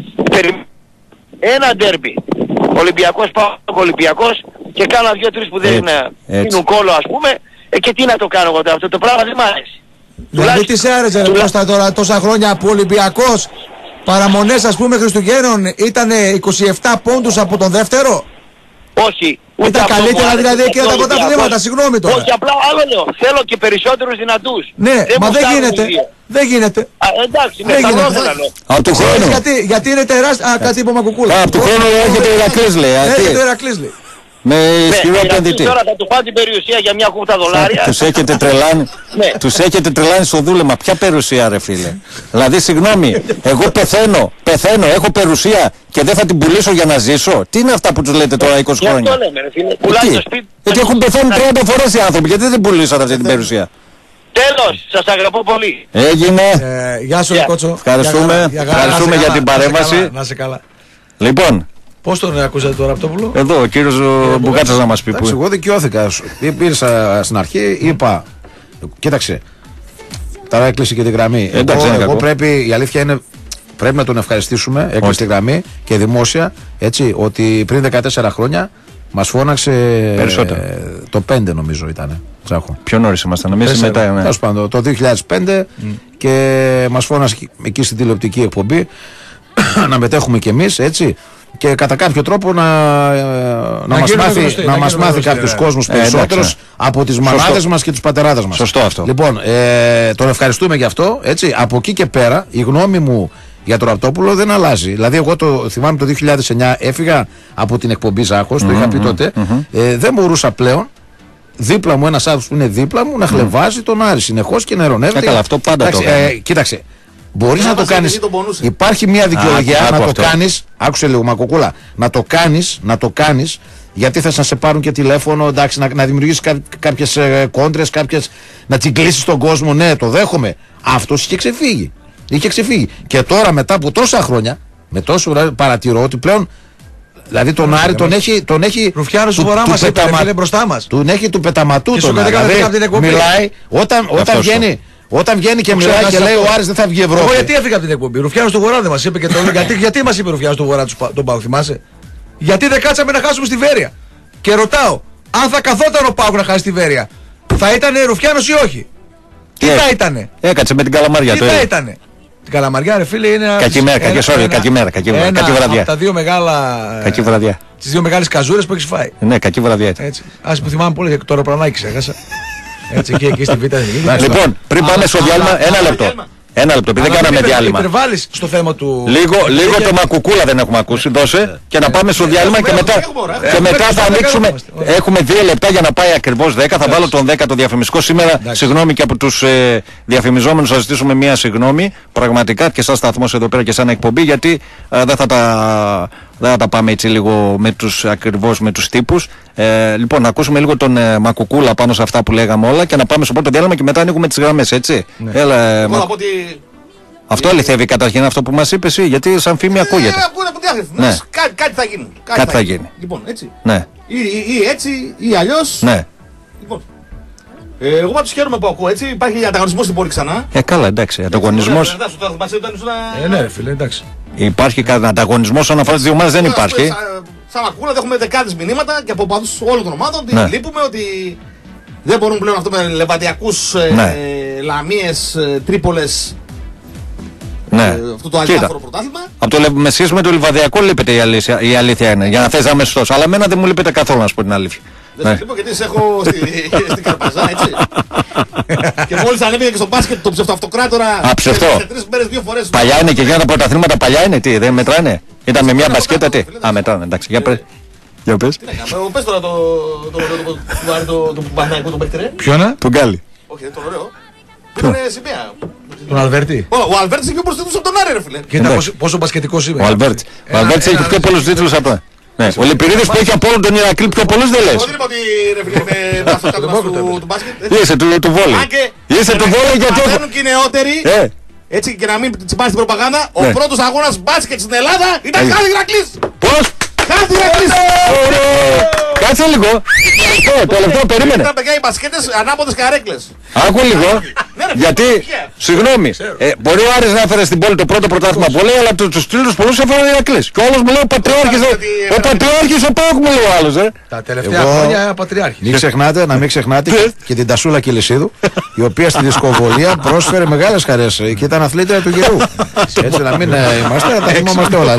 ένα ντέρμπι. Ολυμπιακός πάω Ολυμπιακός και κάνα δύο-τρεις που δεν είναι κόλλο ας πούμε, ε, και τι να το κάνω εγώ αυτό το πράγμα δεν μ' άρεσε. Δηλαδή τι σε άρεσε ρε Κώστα τώρα τόσα χρόνια που ο Ολυμπιακός παραμονές ας πούμε Χριστουγέννων ήταν είκοσι επτά πόντους από τον δεύτερο. Όχι. Ήταν καλύτερα δηλαδή εκείνα τα πρωταθλήματα, συγγνώμη τώρα. Όχι, απλά άλλο λέω. Θέλω και περισσότερους δυνατούς. Ναι, δεν μα δεν γίνεται. Δεν γίνεται. Α, εντάξει, ναι, θα λέω. Από του χρόνου. Γιατί, γιατί είναι τεράστια. Α, κάτι είπε ο Μακουκούλα. Από του χρόνου έρχεται ο Ηρακλής λέει. Έρχεται ο Ηρακλής λέει. Με ισχυρό επενδυτή. Τώρα θα του πάρει την περιουσία για μια κούφτα δολάρια. Τους έχετε τρελάνει. Τους έχετε τρελάνει στο δούλεμα. Ποια περιουσία ρε φίλε. Δηλαδή συγγνώμη, εγώ πεθαίνω, πεθαίνω, έχω περιουσία και δεν θα την πουλήσω για να ζήσω. Τι είναι αυτά που τους λέτε τώρα είκοσι χρόνια. Αυτό λέμε ρε φίλε. Πουλάει το σπίτι. Γιατί έχουν πεθάνει τριάντα φορές οι άνθρωποι. Γιατί δεν την πουλήσατε αυτή την περιουσία. Τέλος, σας αγαπώ πολύ. Έγινε. Γεια σου Κότσο. Ευχαριστούμε για την παρέμβαση. Να σε καλά. Λοιπόν. Πώς τον ακούσατε τώρα Ραπτόπουλο? Εδώ ο κύριος ε, Μπουγάτσας να μας πει. Εντάξει, εγώ δικαιώθηκα. Πήρα στην αρχή, είπα. Κοίταξε. Τώρα έκλεισε και τη γραμμή. Εντάξει, εγώ, εγώ πρέπει, η αλήθεια είναι, πρέπει να τον ευχαριστήσουμε. Έκλεισε τη γραμμή και δημόσια. Έτσι, ότι πριν δεκατέσσερα χρόνια μας φώναξε. Περισσότερο. Ε, το πέντε νομίζω ήταν. Τσάχο. Πιο νωρίς ήμασταν. Εμείς μετά. Ναι. Τέλος πάντων, το δύο χιλιάδες πέντε mm. και μας φώναξε εκεί στην τηλεοπτική εκπομπή να μετέχουμε κι εμείς, έτσι. Και κατά κάποιο τρόπο να, να, να μας μάθει, γνωστή, να να μας μάθει κάποιους κόσμους ε, περισσότερους ε, από τις μανάδες μας και τους πατεράδες μας. Σωστό αυτό. Λοιπόν, ε, τον ευχαριστούμε γι' αυτό. Έτσι. Από εκεί και πέρα η γνώμη μου για τον Ραπτόπουλο δεν αλλάζει. Δηλαδή, εγώ το θυμάμαι το δύο χιλιάδες εννιά έφυγα από την εκπομπή Ζάχος, mm-hmm, το είχα πει τότε. Mm-hmm. Ε, δεν μπορούσα πλέον δίπλα μου, ένας άνθρωπος που είναι δίπλα μου, να χλεβάζει τον Άρη συνεχώς και να ερωνεύεται. Ε, καλά, αυτό πάντα εντάξει, το ε, κοίταξε. Μπορείς να το κάνεις. Υπάρχει μια δικαιολογία να το κάνεις. Άκουσε λίγο Μακοκούλα. Να το κάνεις, να το κάνεις. Γιατί θες να σε πάρουν και τηλέφωνο, εντάξει, να, να δημιουργήσεις κά, κάποιες ε, κόντρες, κάποιες, να τσιγκλίσεις τον κόσμο. Ναι, το δέχομαι. Αυτός είχε ξεφύγει. Είχε ξεφύγει. Και τώρα μετά από τόσα χρόνια, με τόσο παρατηρώ ότι πλέον. Δηλαδή τον Άρη τον έχει. Τον έχει Ρουφιάνος του Βορρά μας είπε μπροστά μας. Τον έχει του πεταματού τον Άρη. Δηλαδή μιλάει όταν, όταν βγαίνει. Όταν βγαίνει και μιλάει και λέει ο Άρης δεν θα βγει Ευρώπη. Εγώ γιατί έφυγα από την εκπομπή. Ρουφιάνος του Βορρά δεν μας είπε και το γιατί, γιατί μας είπε Ρουφιάνος του Βορρά τον Πάοκ, θυμάσαι? Γιατί δεν κάτσαμε να χάσουμε στη Βέρεια. Και ρωτάω, αν θα καθόταν ο Πάοκ να χάσει στη Βέρεια, θα ήταν Ρουφιάνος ή όχι? Τι θα ήτανε? Έκατσε με την Καλαμαριά. Τι θα ήτανε? Την Καλαμαριά ρε φίλε είναι ένα. Κακή μέρα, κακή ώρα, κακή μέρα, κακή βραδιά. Από τα δύο μεγάλα. Κακή βραδιά. Τις δύο μεγάλες καζούρες που έχεις φάει. Ναι, κακή βραδιά. Έτσι. Ας που θυμάμαι πολύ το αεροπλανάκι ξέχασα. Έτσι και εκεί στη Β' Λοιπόν, πριν πάμε στο διάλειμμα, ένα λεπτό. Ένα λεπτό, επειδή δεν κάναμε διάλειμμα. Υπερβάλλεις στο θέμα του. Λίγο, λίγο το Μακουκούλα δεν έχουμε ακούσει. Δώσε και να πάμε στο διάλειμμα και μετά, και μετά θα ανοίξουμε. Έχουμε δύο λεπτά για να πάει ακριβώς δέκα. Θα βάλω τον δέκα το διαφημιστικό σήμερα. Συγγνώμη και από τους ε, διαφημιζόμενους, θα ζητήσουμε μία συγγνώμη. Πραγματικά και σαν σταθμός εδώ πέρα και σαν εκπομπή, γιατί ε, δεν θα τα. Δεν θα τα πάμε έτσι λίγο με τους, ακριβώς με τους τύπους. Ε, λοιπόν, να ακούσουμε λίγο τον ε, Μακουκούλα πάνω σε αυτά που λέγαμε όλα και να πάμε στο πρώτο διάλειμμα και μετά ανοίγουμε τις γραμμές, έτσι. Ναι. Έλα, ε, Μα... ότι... Αυτό αληθεύει καταρχήν αυτό που μας είπες εσύ, γιατί σαν φήμη ακούγεται. Ε, ναι. Κά, κάτι θα γίνει. Κάτι, κάτι θα γίνει. γίνει. Λοιπόν, έτσι. Ναι. Ή, ή, ή έτσι ή αλλιώς. Ναι. Λοιπόν. Ε, εγώ πάντως χαίρομαι που ακούω, έτσι. Υπάρχει ανταγωνισμός στην πόλη ξανά. Ε, καλά, εντάξει. Ανταγωνισμός. Ε, ναι, φίλε, εντάξει. Υπάρχει κανένα ανταγωνισμό όσον αφορά τις δύο ομάδες, δεν υπάρχει. Σαν Μακούλα έχουμε δεκάδες μηνύματα και από παδούς όλων των ομάδων ότι ναι. λείπουμε, ότι δεν μπορούν πλέον αυτό με λεβαντιακούς, ναι. ε, Λαμίες, ε, Τρίπολες, ναι. ε, αυτό το αδιάφορο πρωτάθλημα. Από το με σχέση με το Λιβαδιακό λείπεται η αλήθεια, η αλήθεια είναι, για να θες να μεσθός. Αλλά εμένα δεν μου λείπεται καθόλου, να σου πω την αλήθεια. Δεν ναι. σου λείπω γιατί σε έχω στην Καρπαζά, έτσι. Και μόλις ανέβηκε και στο μπάσκετ το ψευτοαυτοκράτορα. Α, ψευτό. Σε τρεις μέρες, δύο φορές. Παλιά είναι και για τα πρωταθλήματα, παλιά είναι, τι, δεν μετράνε. Ήταν με μια μπασκέτα, τι. Α, μετράνε, εντάξει. Για πες. Για πες. Πες τώρα το Παναθηναϊκό τον παίκτη, ρε. Ποιο είναι? Τον Γκάλι. Όχι, δεν τον ωραίο. Είναι σημαία. Τον Αλβέρτη. Ο Αλβέρτης έχει πιο πολλούς τίτλους από τον Άρη, ρε φίλε. Κοίτα πόσο μπασκετικός είμαι. Ο Αλβέρτης έχει πιο πολλούς τίτλους από τον. Ναι. Ο Λεπηρίδης που έχει από όλον τον Ηρακλή πιο πολλούς δεν λες. Εγώ δεν είπα ότι ρε φίλε με αυτό του μπάσκετ. Είσαι του βόλεϊ. Είσαι του βόλεϊ γιατί μαθαίνουν και οι νεότεροι. Έτσι και να μην τσιμπάνε στην προπαγάνδα, ο πρώτος αγώνας μπάσκετ στην Ελλάδα ήταν Χάδι Ηρακλής. Πώς? Χάδι Ηρακλής. Κάτσε λίγο. Το τελευταίο περίμενε. Ήταν παιδιά οι μπασκέτες ανάποδες καρέκλες. Άκου λίγο. Γιατί, συγγνώμη, ε, μπορεί ο Άρης να έφερε στην πόλη το πρώτο πρωτάθλημα βολέι, αλλά τους τρίτους πολλούς έφερε ο Ηρακλής. Και όλος μου λέει ο Πατριάρχης, ο Πατριάρχης ο Πάοκ μου λέει ο άλλος. Τα τελευταία χρόνια Πατριάρχης. Μην ξεχνάτε, να μην ξεχνάτε και την Τασούλα Κιλισίδου, η οποία στη δισκοβολία πρόσφερε μεγάλες χαρές και ήταν αθλήτρια του γερού. Έτσι να μην είμαστε, τα θυμόμαστε όλα.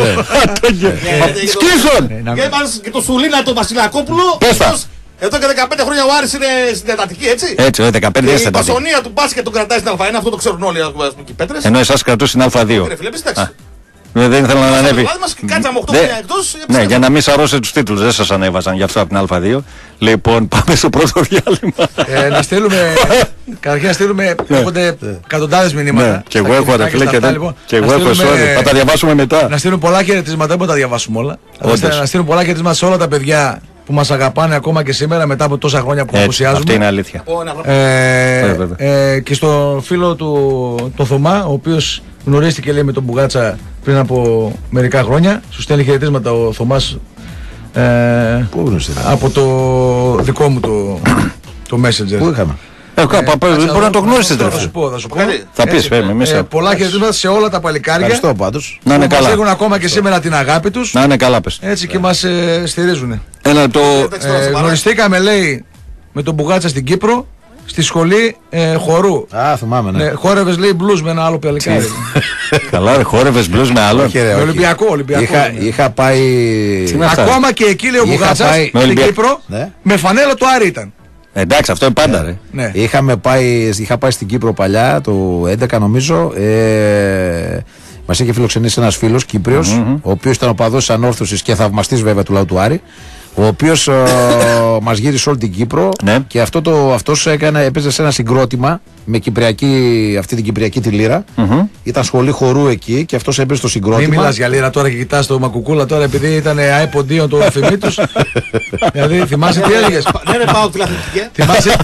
Σκίσον! Και το Σουλίνα τον Βασιλακόπουλο. Εδώ και δεκαπέντε χρόνια ο Άρης είναι στην εντατική, έτσι. Έτσι, ο δεκαπέντε είναι στην εντατική. Η πασονία του μπάσκετ τον κρατάει στην Α1, αυτό το ξέρουν όλοι οι πέτρες. Ενώ εσάς κρατούν στην Α2. Δεν ήθελα να ανέβει. Κάτσαμε οκτώ χρόνια εκτός. Ναι, για να μην σαρώσετε τους τίτλους, δεν σας ανέβασαν γι' αυτό από την Α2. Λοιπόν, πάμε στο πρώτο διάλειμμα. Να στείλουμε. Καταρχήν να στείλουμε εκατοντάδες μηνύματα. Και εγώ έχω ρε και εγώ έχω εσόδη. Θα τα διαβάσουμε μετά. Να στείλουμε πολλά χαιρετίσματα, δεν μπορούμε να τα διαβάσουμε όλα. Να στείλουμε πολλά χαιρετίσματα σε όλα τα παιδιά που μας αγαπάνε ακόμα και σήμερα μετά από τόσα χρόνια που απουσιάζουμε. Αυτή είναι αλήθεια. Ε, ε, και στο φίλο του το Θωμά, ο οποίος γνωρίστηκε λέει με τον Μπουγάτσα πριν από μερικά χρόνια. Σου στέλνει χαιρετίσματα ο Θωμάς ε, από το δικό μου το, το Messenger. Πού είχαμε? Ε, μπορεί να το γνώρισες. Θα σου πω, θα σου πω. Θα πεις, πολλά χαιρετίσματα σε όλα τα παλικάρια. Ευχαριστώ πάντως. Να είναι καλά. Μας έχουν ακόμα και σήμερα την αγάπη τους. Να είναι καλά πες. Έτσι και μας στηρίζουν. Ένα το... Γνωριστήκαμε λέει με τον Μπουγάτσα στην Κύπρο. Στη σχολή ε, χορού. Α, θυμάμαι, ναι. ναι χόρευες λέει μπλουζ με ένα άλλο παλικάρι. Καλά, ρε, χόρευες μπλουζ με άλλο. Όχι, ρε, όχι. Ολυμπιακό, Ολυμπιακό. Είχα, ναι. είχα πάει. Ακόμα και εκεί λέει ο Μπουγάτσας στην Ολυμπια... Κύπρο ναι. με φανέλα του Άρη ήταν. Εντάξει, αυτό είναι πάντα, ρε. Ναι. Είχαμε πάει, είχα πάει στην Κύπρο παλιά, το έντεκα νομίζω. Ε, μας είχε φιλοξενήσει ένας φίλος Κύπριος, mm-hmm. ο οποίος ήταν οπαδός της Ανόρθωσης και θαυμαστής βέβαια του λαού του Άρη. Ο οποίος μας γύρισε όλη την Κύπρο ναι. και αυτό το, αυτός έκανε, έπαιζε σε ένα συγκρότημα με κυπριακή, αυτή την κυπριακή τη λύρα. Mm-hmm. Ήταν σχολή χορού εκεί και αυτός έπαιζε στο συγκρότημα. Μην μιλάς για λύρα τώρα και κοιτάς το Μακουκούλα τώρα επειδή ήταν αεποντίον το αφημί τους. Δηλαδή θυμάσαι τι έλεγες? Ναι ρε πάω φιλαθλητική. Θυμάσαι...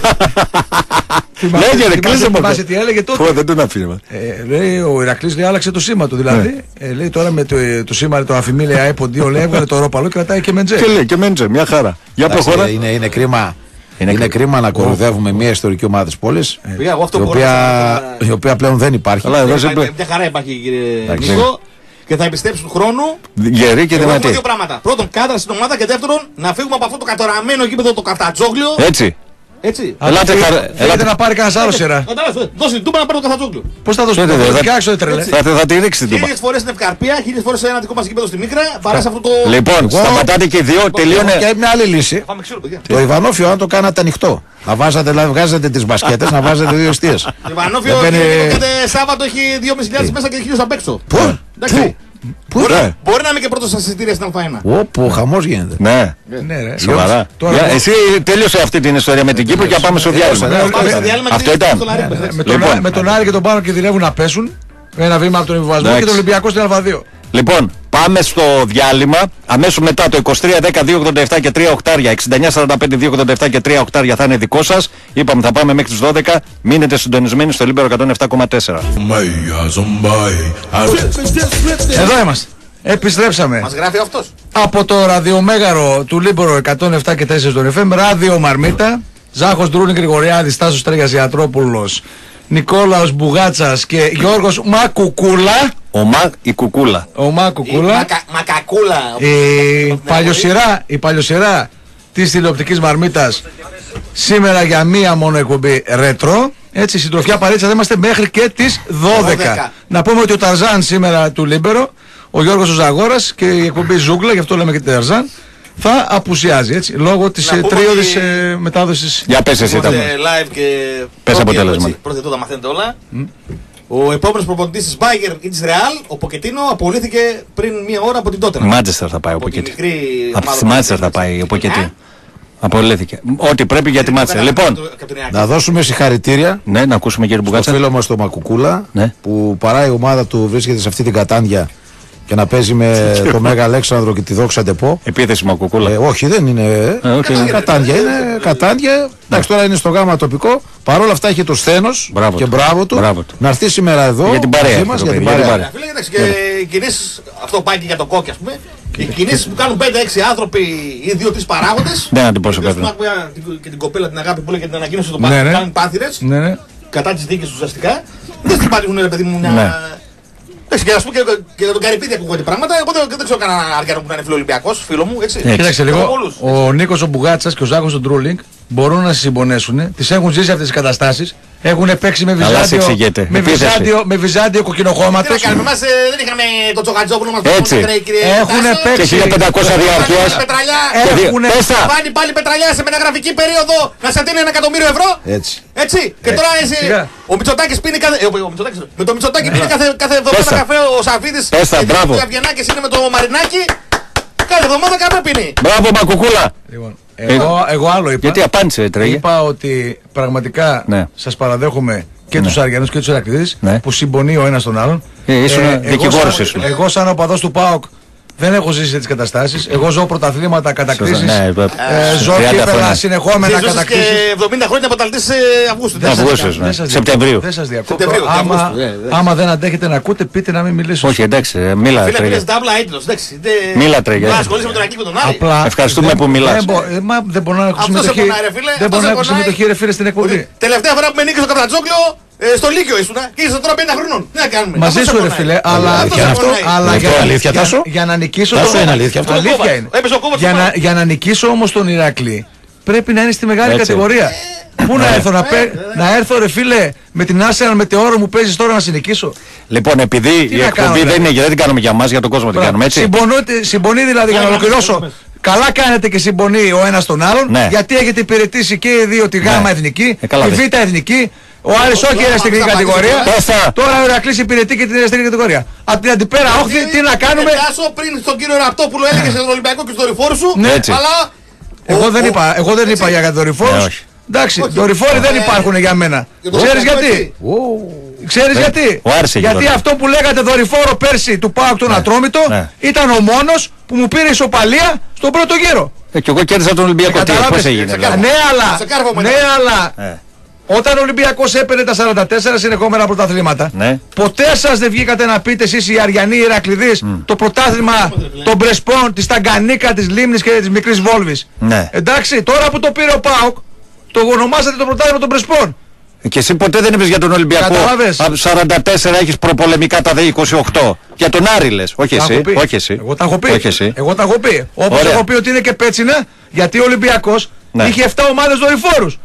Λέγε ρε, κλείσε μου. Θυμάσαι τι έλεγε τότε? Δεν τον αφήνω. Λέει ο Ηρακλής λέει άλλαξε το σήμα του δηλαδή. Λέει τώρα με το σήμα το αφημί λέει αεποντίον λέει έβγαλε το ρόπαλο και κρατάει και μεντζέ. Και λέει και μεντζέ, μια χαρά. Για προχώρα. Είναι κρίμα. Είναι, είναι κρίμα να κοροϊδεύουμε μια ιστορική ομάδα της πόλης ε, η, οποία, η οποία πλέον δεν υπάρχει. Αλλά εδώ μια χαρά υπάρχει κύριε Νίκο και θα επιστρέψουν του χρόνου. Γερή και δυνατή. Δύο πράγματα. Πρώτον, κάδρα στην ομάδα και δεύτερον, να φύγουμε από αυτό το κατοραμένο γήπεδο το καρτατζόγλιο. Έτσι. Έτσι. Ελάτε, ελάτε να πάρει κανένα άλλο σειρά. Δώσε την τούμπα να πάρει το Καθατζόγλου. Πώς θα δώσει την τούμπα? Θα τη ρίξει την τούμπα. Χίλιες φορές στην Ευκαρπία, χίλιες φορές σε ένα δικό μας γήπεδο στη Μίκρα. Παρά αυτό το. Λοιπόν, σταματάτε και οι δύο, τελείωνε. Και μια άλλη λύση. Το Ιβανόφιο, αν το κάνατε ανοιχτό. Να βάζετε, δηλαδή βγάζετε τις μπασκέτες, να βάζετε δύο εστίες. Το Ιβανόφιο Σάββατο έχει δύο χιλιάδες πεντακόσιες μέσα και χίλιους απ' έξω. Πού? Πού? Μπορεί, ναι. μπορεί να είμαι και πρώτος στα εισιτήρια στην Α1. Όπου χαμός γίνεται. Ναι, ναι, ναι. Σοβαρά. Για, εσύ τέλειωσε αυτή την ιστορία με την Κύπρο και πάμε στο διάλειμμα. Αυτό ήταν. Με τον Άρη και τον Πάνο κινδυνεύουν να πέσουν. Ένα βήμα από τον Εμβιβασμό και τον Ολυμπιακό στην Α2. Λοιπόν, πάμε στο διάλειμμα. Αμέσως μετά το είκοσι τρία δέκα δύο ογδόντα επτά και τρία οκτάρια, εξήντα εννιά σαράντα πέντε δύο ογδόντα επτά και τρία οκτάρια θα είναι δικό σας. Είπαμε θα πάμε μέχρι τις δώδεκα. Μείνετε συντονισμένοι στο Λίμπερο εκατόν επτά κόμμα τέσσερα. Εδώ είμαστε. Επιστρέψαμε. Μας γράφει αυτός. Από το ραδιομέγαρο του Λίμπερο εκατόν επτά και τέσσερα στον εφ εμ, ράδιο Μαρμίτα. Ζάχος Ντρούνη Γρηγοριάδης, Τάσος Τρέγιας Ιατρόπουλος, Νικόλαος Μπουγάτσας και Γιώργος Μακουκούλα. Ο Μα η Κουκούλα. Ο Μακουκούλα. Μακα, μακακούλα. Η παλιοσυρά, η παλιοσυρά της τηλεοπτικής Μαρμίτας σήμερα για μία μόνο εκπομπή ρέτρο. Έτσι, συντροφιά παρέτσα θα είμαστε μέχρι και τις δώδεκα. δώδεκα. Να πούμε ότι ο Ταρζάν σήμερα του Λίμπερο, ο Γιώργος ο Ζαγόρας και η εκπομπή Ζούγκλα, γι' αυτό λέμε και Ταρζάν, θα απουσιάζει, έτσι, λόγω της ε, τρίωδης ε, μετάδοσης. Για πες εσύ, ήταν live και πες αποτέλεσμα. Πρώτα τα μαθαίνετε όλα. Mm. Ο επόμενος προπονητής της Bayern ή της Real, ο Ποκετίνο, απολύθηκε πριν μία ώρα από την Τότεναμ. Μάντσεστερ θα πάει ο Ποκετίνο. Από τη Μάντσεστερ θα πάει ο Ποκετίνο. Απολύθηκε. Ό,τι πρέπει για τη Μάντσεστερ. Λοιπόν, να δώσουμε συγχαρητήρια. Ναι, να ακούσουμε κύριε Μπουγάτσα. Στο φίλο μας τον Μακουκούλα, ναι, που παρά η ομάδα του βρίσκεται σε αυτή την κατάντια και να παίζει με το Μέγα Αλέξανδρο και τη Δόξα Ντεπό. Επίθεση Μακουκούλα. Ε, όχι, δεν είναι. Ε, okay. Κατάντια είναι. Κατάντια. Εντάξει, τώρα είναι στο γάμα τοπικό. Παρ' όλα αυτά έχει το σθένος μπράβο και μπράβο του, μπράβο του να έρθει σήμερα εδώ για την παρέα. Μας, για την παρέα. παρέα. Και οι κινήσεις, αυτό πάει και για το κόκκι, ας πούμε. Οι κινήσεις που κάνουν πέντε έξι άνθρωποι ή δύο τρεις παράγοντες. Δεν αντιπροσωπεύουν. Και την κοπέλα την αγάπη που λέει και την ανακοίνωση του Πάνθυρες. Κάνουν Πάνθυρες κατά τις δίκες ουσιαστικά. Δεν στην πάτυχουν, ρε παιδί μου, μια. Εντάξει, και να σου πω και για τον Καρυπίδη ακούγονται πράγματα. Εγώ δεν, δεν ξέρω κανένα αργιανό που να είναι φιλοολυμπιακός, φίλο μου. Έτσι. Ε, κοίταξε λίγο. Ο Νίκος ο Μπουγάτσας και ο Ζάχος ο Ντρούλινγκ μπορούν να συμπονέσουν. Τις έχουν ζήσει αυτές τις καταστάσεις. Έχουν παίξει με Βυζάντιο, με Βυζάντιο, με Βυζάντιο κοκκινοχώματος. Τι να κάνουμε, εμάς δεν είχαμε το Τσοκατζόπουλο μας. Έτσι. Έχουν παίξει. Και χίλια πεντακόσια διαρκείας. Έχουν πάλι πάλι πετραλιά σε μεταγραφική περίοδο να σε δίνει ένα εκατομμύριο ευρώ. Έτσι. Έτσι. Και τώρα εσύ. Ο Μητσοτάκης πίνει κάθε. Με το Μητσοτάκη πίνει κάθε εβδομάδα καφέ ο Σαββίδης. Μπράβο. Ο Αβγενάκης είναι με το Μαρινάκι. Κάθε εβδομάδα καφέ πίνει. Μπράβο Μακουκούλα. Εγώ, εγώ άλλο είπα. Γιατί απάντησε, τρέχει. Είπα ότι πραγματικά ναι. σας παραδέχομαι και ναι. τους Αριανούς και τους Ηρακλήδες ναι. που συμπονεί ο ένας τον άλλον. Ε, ήσουν ε, δικηγόρος ήσουν. Εγώ σαν οπαδός του ΠΑΟΚ δεν έχω ζήσει τις καταστάσεις. Εγώ ζω πρωταθλήματα κατακτήσεις. Ναι, ε, ζω κύπελα συνεχόμενα κατακτήσεις. Και εβδομήντα χρόνια αποταλτής Αυγούστου. Σεπτεμβρίου. Δεν σας διακόπτω. Άμα δεν αντέχετε να ακούτε, πείτε να μην μιλήσω. Όχι, εντάξει, μίλα. Μίλα τρέγια. Ευχαριστούμε που μιλάς. Δεν μπορώ να έχω συμμετοχή. Δεν μπορώ να έχω συμμετοχή, ρε φίλε, στην εκπομπή. Τελευταία φορά που με νίκησε το Καπτατζόκλιο. Ε, στο Λύκειο ήσουν και είσαι τώρα πενήντα χρονών. Τι να κάνουμε. Μαζί σου, ρε φίλε, αλλά, για, αυτό, αλλά για, αλήθεια, για, για, για να νικήσω. Τάσο είναι αλήθεια. Αυτό αλήθεια είναι. Για να, για να νικήσω όμως τον Ηράκλη πρέπει να είναι στη μεγάλη έτσι. Κατηγορία. Ε, Πού ε, να έρθω, ε, να, ε, ε, να έρθω, ρε φίλε, με την Arsenal Μετεόρο μου παίζεις τώρα να συνικήσω. Λοιπόν, επειδή η εκπομπή δεν είναι, δεν την κάνουμε για μας, για τον κόσμο την κάνουμε έτσι. Συμπονεί δηλαδή για να ολοκληρώσω. Καλά κάνετε και συμπονεί ο ένας τον άλλον, ναι. γιατί έχετε υπηρετήσει και οι δύο τη γάμα ναι. εθνική, ε, τη β' εθνική, ο Άρης όχι εραστική κατηγορία. Τώρα ο Ηρακλής υπηρετεί και την εραστική κατηγορία. Απ' την αντιπέρα, όχι, τι να κάνουμε. Μετάσω πριν στον κύριο Ραπτόπουλο έλεγε στον Ολυμπιακό και στο δορυφόρο σου. Ναι, έτσι. Αλλά. Εγώ δεν είπα, εγώ δεν είπα για δορυφόρους. Εντάξει, δορυφόροι δεν υπάρχουν για μένα. Ξέρεις γιατί. Ξέρεις γιατί. Γιατί αυτό που λέγατε δορυφόρο πέρσι του ΠΑΟΚ τον Ατρόμητο ήταν ο μόνος που μου πήρε ισοπαλία στον πρώτο γύρο. Ε, και εγώ κέρδισα τον Ολυμπιακό. Πώς έγινε. Ναι, αλλά. Ναι, αλλά. Όταν ο Ολυμπιακός έπαιρνε τα σαράντα τέσσερα συνεχόμενα πρωταθλήματα, ναι. ποτέ σας δεν βγήκατε να πείτε εσείς οι Αριανοί, οι Ηρακληδείς, mm. το πρωτάθλημα των Πρεσπών, της Ταγκανίκα, της Λίμνης και της Μικρής Βόλβης. Ναι. Εντάξει, τώρα που το πήρε ο ΠΑΟΚ, το ονομάσατε το πρωτάθλημα των Πρεσπών. Και εσύ ποτέ δεν είπες για τον Ολυμπιακό. Από σαράντα τέσσερα έχεις προπολεμικά τα δε είκοσι οκτώ. Για τον Άρη λες. Όχι εσύ. Όχι εσύ. Εγώ τα έχω πει. Εγώ τα έχω πει. Όπως έχω πει ότι είναι και πέτσινα, γιατί ο Ολυμπιακός ναι. είχε επτά ομάδες δορυφόρους.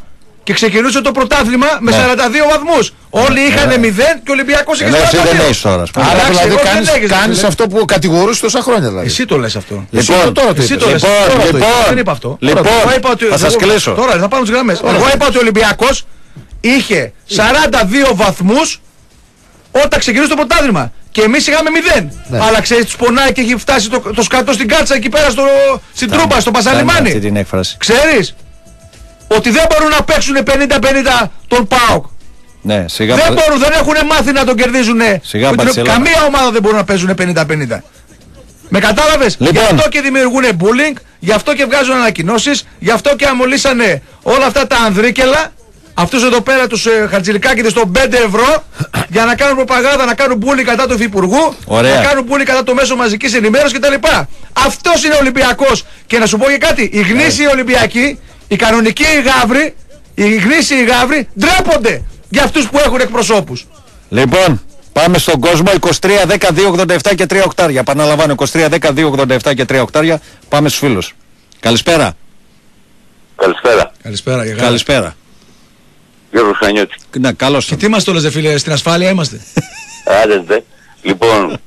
και ξεκινούσε το πρωτάθλημα με ναι. σαράντα δύο βαθμούς. Όλοι είχαν ναι. μηδέν και ο Ολυμπιακός είχε σαράντα δύο. Δεν έχεις τώρα. Άρα δηλαδή κάνεις, κάνεις αυτό που κατηγορούσες τόσα χρόνια δηλαδή. Εσύ το λες αυτό. Λοιπόν, τώρα το λοιπόν, λοιπόν, δεν είπα αυτό. Λοιπόν, θα σας κλείσω. Τώρα θα πάμε τις γραμμές. Εγώ είπα ότι ο Ολυμπιακός είχε σαράντα δύο βαθμούς όταν ξεκινούσε το πρωτάθλημα. Και εμείς είχαμε μηδέν. Ναι. Αλλά ξέρεις, τους πονάει και έχει φτάσει το, το σκατό στην κάτσα εκεί πέρα στο, στην Τρούπα, στο Πασαλιμάνι. Αυτή την έκφραση. Ξέρεις, ότι δεν μπορούν να παίξουν πενήντα πενήντα τον ΠΑΟΚ. Ναι, σιγά δεν πα... μπορούν, δεν έχουν μάθει να τον κερδίζουν. Σιγά καμία ομάδα δεν μπορούν να παίζουν πενήντα πενήντα. Με κατάλαβες, λοιπόν. Γι' αυτό και δημιουργούν bullying, γι' αυτό και βγάζουν ανακοινώσεις, γι' αυτό και αμολύσανε όλα αυτά τα ανδρίκελα. Αυτούς εδώ πέρα τους ε, χαρτζηλικάκηδες των πέντε ευρώ για να κάνουν προπαγάνδα, να κάνουν bullying κατά του υφυπουργού, να κάνουν bullying κατά το μέσο μαζικής ενημέρωσης κτλ. Αυτός είναι ο Ολυμπιακός. Και να σου πω και κάτι, οι γνήσιοι Ολυμπιακοί, οι κανονικοί οι γάβροι, οι γνήσιοι γάβροι ντρέπονται για αυτούς που έχουν εκπροσώπους. Λοιπόν, πάμε στον κόσμο. είκοσι τρία δέκα δύο ογδόντα επτά και τρία οκτάρια. Επαναλαμβάνω, είκοσι τρία δέκα δύο ογδόντα επτά και τρία οκτάρια. Πάμε στους φίλους. Καλησπέρα. Καλησπέρα. Καλησπέρα. Καλησπέρα. Γιώργος Χανιώτη. Ναι, καλώς. Και τι μας το λες δε φίλε, στην ασφάλεια είμαστε. Άντε δε. Λοιπόν,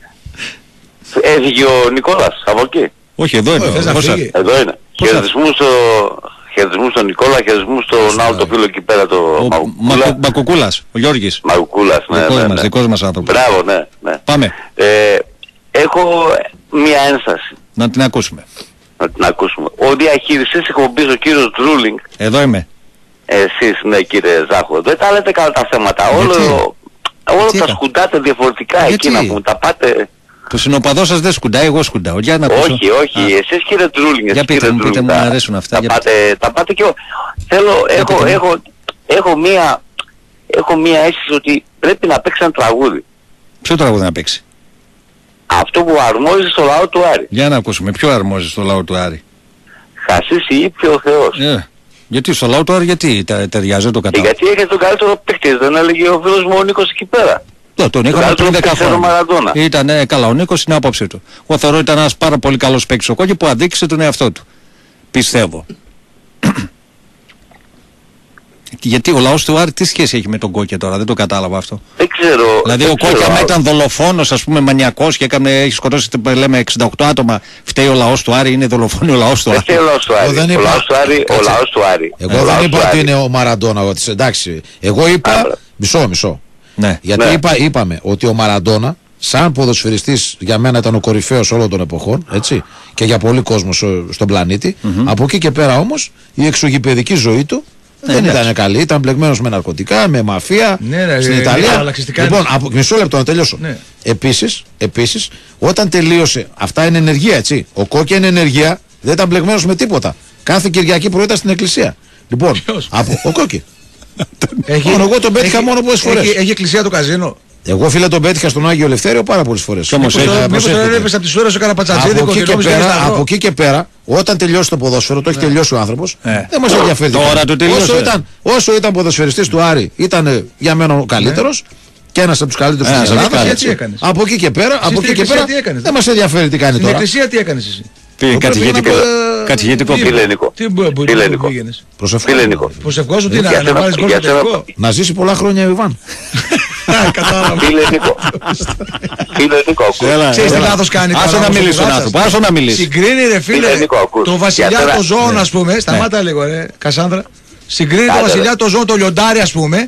έφυγε ο Νικόλας από εκεί. Όχι, εδώ είναι. Εδώ είναι. Χαιρετισμού στο... Χαιρετισμού στον Νικόλα, χαιρετισμού στον άλλο το φίλο εκεί πέρα, το Μακουκούλα. Μακουκούλας, ο Γιώργης. Μακουκούλας, ναι, δικός ναι, μας, ναι. δικός μας άνθρωπος. Μπράβο, ναι, ναι. Πάμε. Ε, έχω μία ένσταση. Να την ακούσουμε. Να την ακούσουμε. Ο διαχειριστής εκπομπής, ο κύριος Ντρούλινγκ. Εδώ είμαι. Εσείς, ναι κύριε Ζάχο, δεν τα λέτε καλά τα θέματα. Όλο, όλο τα σκουντάτε διαφορετικά. Γιατί? Εκεί να πούμε, τα πάτε... Το συνοπαδό σας δεν σκουντάει, εγώ σκουντάω. Για να ακούσω. Όχι, όχι, Α. εσείς κύριε Ντρούλινγκ. Για πείτε μου, πείτε μου, μου αρέσουν αυτά. Τα, πάτε, τα πάτε και... Θέλω, έχω, έχω, έχω, μία, έχω μία αίσθηση ότι πρέπει να παίξει ένα τραγούδι. Ποιο τραγούδι να παίξει? Αυτό που αρμόζει στο λαό του Άρη. Για να ακούσουμε, ποιο αρμόζει στο λαό του Άρη? Χασίσει ήπιο ο Θεός. Yeah. Γιατί στο λαό του Άρη, γιατί τα, ταιριάζει το κατάλαβα? Γιατί έχει τον καλύτερο παίκτη, δεν έλεγε ο φίλος μου ο Νίκος εκεί πέρα. Ναι, τον είχαμε πριν δέκα χρόνια. Ήταν ε, καλά, ο Νίκος είναι άποψη του. Εγώ θεωρώ ήταν ένας πάρα πολύ καλός παίκτης ο Κόκκι που αδίκησε τον εαυτό του. Πιστεύω. Γιατί ο λαός του Άρη τι σχέση έχει με τον Κόκκι τώρα, δεν το κατάλαβα αυτό. Δεν ξέρω. Δηλαδή δεν ο Κόκκι άμα ήταν δολοφόνος, ας πούμε μανιακός και έκανε, έχει σκοτώσει λέμε εξήντα οκτώ άτομα, φταίει ο λαός του Άρη, είναι δολοφόνοι ο λαός του Άρη. Δεν φταίει ο λαός του Άρη. Ο λαός του Άρη, ο λαός του Άρη. Εγώ δεν είπα ότι είναι ο Μαραντόνα, εντάξει. Εγώ είπα, μισό μισό. Ναι. Γιατί ναι. Είπα, είπαμε ότι ο Μαραντόνα, σαν ποδοσφαιριστής, για μένα ήταν ο κορυφαίος όλων των εποχών, έτσι, και για πολύ κόσμο στον πλανήτη. Mm-hmm. Από εκεί και πέρα όμως, η εξωγηπαιδική ζωή του ναι, δεν ήταν καλή. Ήταν μπλεγμένος με ναρκωτικά, με μαφία, ναι, ναι, στην ναι, Ιταλία. Ναι, λοιπόν, από, μισό λεπτό να τελειώσω. Ναι. Επίσης, επίσης, όταν τελείωσε, αυτά είναι ενεργεία, έτσι. Ο Κόκκι είναι ενεργεία, δεν ήταν μπλεγμένος με τίποτα. Κάθε Κυριακή πρωί ήταν στην εκκλησία. Λοιπόν, από, ο Κόκκι. Μόνο εγώ τον πέτυχα μόνο πολλές φορές. Έχει, έχει εκκλησία το καζίνο. Εγώ φίλε τον πέτυχα στον Άγιο Ελευθέριο πάρα πολλές φορές. Και όμως μήπως τον έπεσε από τις ώρες ο Καραπατσατζίδικο και νόμιζε να από εκεί και πέρα, όταν τελειώσει το ποδόσφαιρο, το έχει τελειώσει ο άνθρωπος, δεν μας ενδιαφέρει. Όσο ήταν ποδοσφαιριστής του Άρη, ήταν για μένα ο καλύτερος και ένας από τους καλύτερους της Ελλάδας. Από εκεί και πέρα, δεν μας ενδιαφέρει τι κάνει τώρα. Στην εκκλησία τι έκανες εσύ? Τι, κατηγητικό φιλενικό. Τι μπορεί να πήγαινες? Προσευχώσου τι να βάλεις γκολ στο τελικό? Να ζήσει πολλά χρόνια ο Ιβάν. Κατάλαβα. Φιλενικό. Φιλενικό. Ξέρεις τι λάθος κάνει? Άσο να μιλήσει τον άνθρωπο, άσο να μιλήσει. Συγκρίνει ρε φίλε το βασιλιά των ζώων ας πούμε, σταμάτα λίγο ρε Κασάνδρα. Συγκρίνει το βασιλιά των ζώων, το λιοντάρι ας πούμε,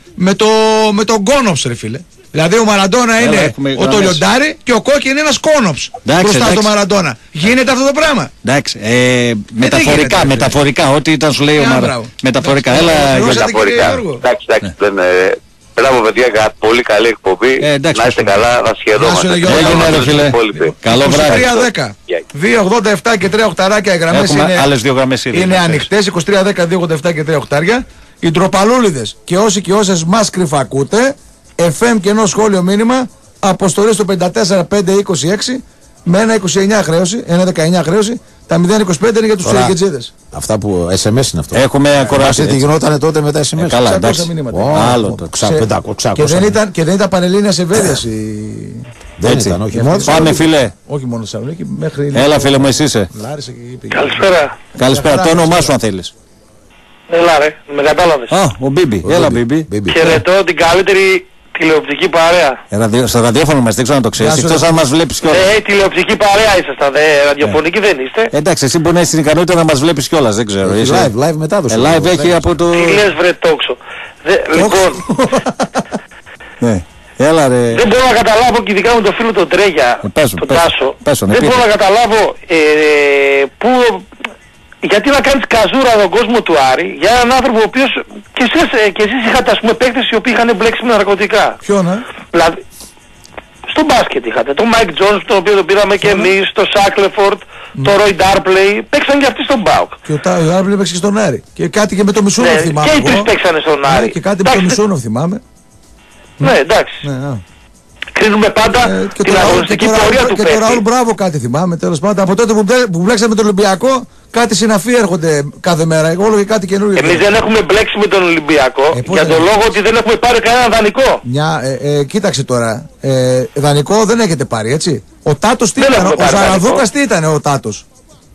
με τον Κόνοψ ρε φίλε. Δηλαδή ο Μαραντόνα είναι ο το λιοντάρι και ο Κόκκι είναι ένας Κόνοψ μπροστά στο Μαραντόνα. Γίνεται αυτό το πράγμα? Εντάξει, ε, μεταφορικά, γίνεται, μεταφορικά, ό,τι ήταν σου λέει ο Μαραντόνα. Μεταφορικά, έλα μεταφορικά. Εντάξει, εντάξει, δεν είναι. Μπράβο παιδιά, πολύ καλή εκπομπή. Ε, να είστε καλά, να σχεδόμαστε. Έγινε ρε φίλε. Καλό βράδυ. είκοσι τρία δέκα δύο ογδόντα επτά και τρία οκτάρια οι γραμμές είναι, άλλες δύο γραμμές ήδη, είναι ανοιχτές. είκοσι τρία δέκα δύο ογδόντα επτά και τρία οκτάρια. Οι ντροπαλούλιδες και όσοι και όσες μας κρυφακούτε, εφ εμ και ενό σχόλιο μήνυμα, αποστολή στο πενήντα τέσσερα πέντε είκοσι έξι με ένα είκοσι εννιά χρέωση, ένα δεκαεννιά χρέωση. Τα μηδέν είκοσι πέντε είναι για τους Φιρικετζίδες. Αυτά που ες εμ ες είναι αυτό. Έχουμε ακοράσει. Τι γινόταν τότε με τα ες εμ ες. Ε, καλά, εντάξει. Άλλο το ξακόσια. Και δεν ήταν, και δεν ήταν πανελλήνιας ευέδιας η... Δεν ήταν, όχι μόνο. Πάμε φίλε. Όχι μόνο Θεσσαλονίκη, μέχρι... Έλα φίλε μου, εσύ είσαι. Καλησπέρα. Καλησπέρα, το όνομά σου αν θέλεις. Έλα ρε, με κατάλαβες. Α, ο Μπίμπι. Έλα Μπίμπι. Χαιρετώ την καλύτερη τηλεοπτική παρέα. Ε, ραδιο, στο ραδιόφωνο μας, δεν ξέρω να το ξέρεις. Εκτός αν μας βλέπεις κιόλας. Ε, τηλεοπτική παρέα ήσασταν, ε, ραδιοφωνική ε. δεν είστε. Ε, εντάξει, εσύ μπορεί να έχεις την ικανότητα να μας βλέπεις κιόλας, δεν ξέρω. Έχει live, live μετάδοση. Ε, live έχει από το... Τι λες βρε τόξο. Λοιπόν... ναι. Έλα, ρε. Δεν μπορώ να καταλάβω και ειδικά με τον φίλο τον Τρέγια, ε, πέσω, τον πέσω, Τάσο. Πέσω, ναι, δεν πείτε. μπορώ να καταλάβω ε, που... Γιατί να κάνεις καζούρα τον κόσμο του Άρη για έναν άνθρωπο ο οποίος και εσείς, και εσείς είχατε ας πούμε παίκτες οι οποίοι είχαν μπλέξει με ναρκωτικά. Ποιον, ε? Δηλαδή, στο μπάσκετ είχατε τον Mike Jones, τον οποίο τον πήραμε και εμείς, τον Shackleford, mm. τον Roy Darpley, παίξαν και αυτοί στον Μπάουκ. Και ο Darpley παίξει και στον Άρη. Και κάτι και με το Μισούνοφ ναι, θυμάμαι. Και οι τρεις παίξανε στον Άρη. Ναι, και κάτι εντάξει, με το Μισούνοφ θυμάμαι. Ναι, εντάξει. Ναι, κρίνουμε πάντα ε, την αγωνιστική πορεία του παίκτη. Και το Ραούλ Μπράβο κάτι θυμάμαι, τέλος πάντων. Από τότε που μπλέξαμε με τον Ολυμπιακό, κάτι συναφή έρχονται κάθε μέρα. Όλο και κάτι καινούργιο. Εμείς δεν έχουμε μπλέξει με τον Ολυμπιακό ε, για τον λόγο ότι δεν έχουμε πάρει κανένα δανεικό. Μια, ε, ε, κοίταξε τώρα. Ε, δανεικό δεν έχετε πάρει, έτσι. Ο Τάτος τι ήταν, ο Ζαραδούκας τι ήταν ο Τάτος.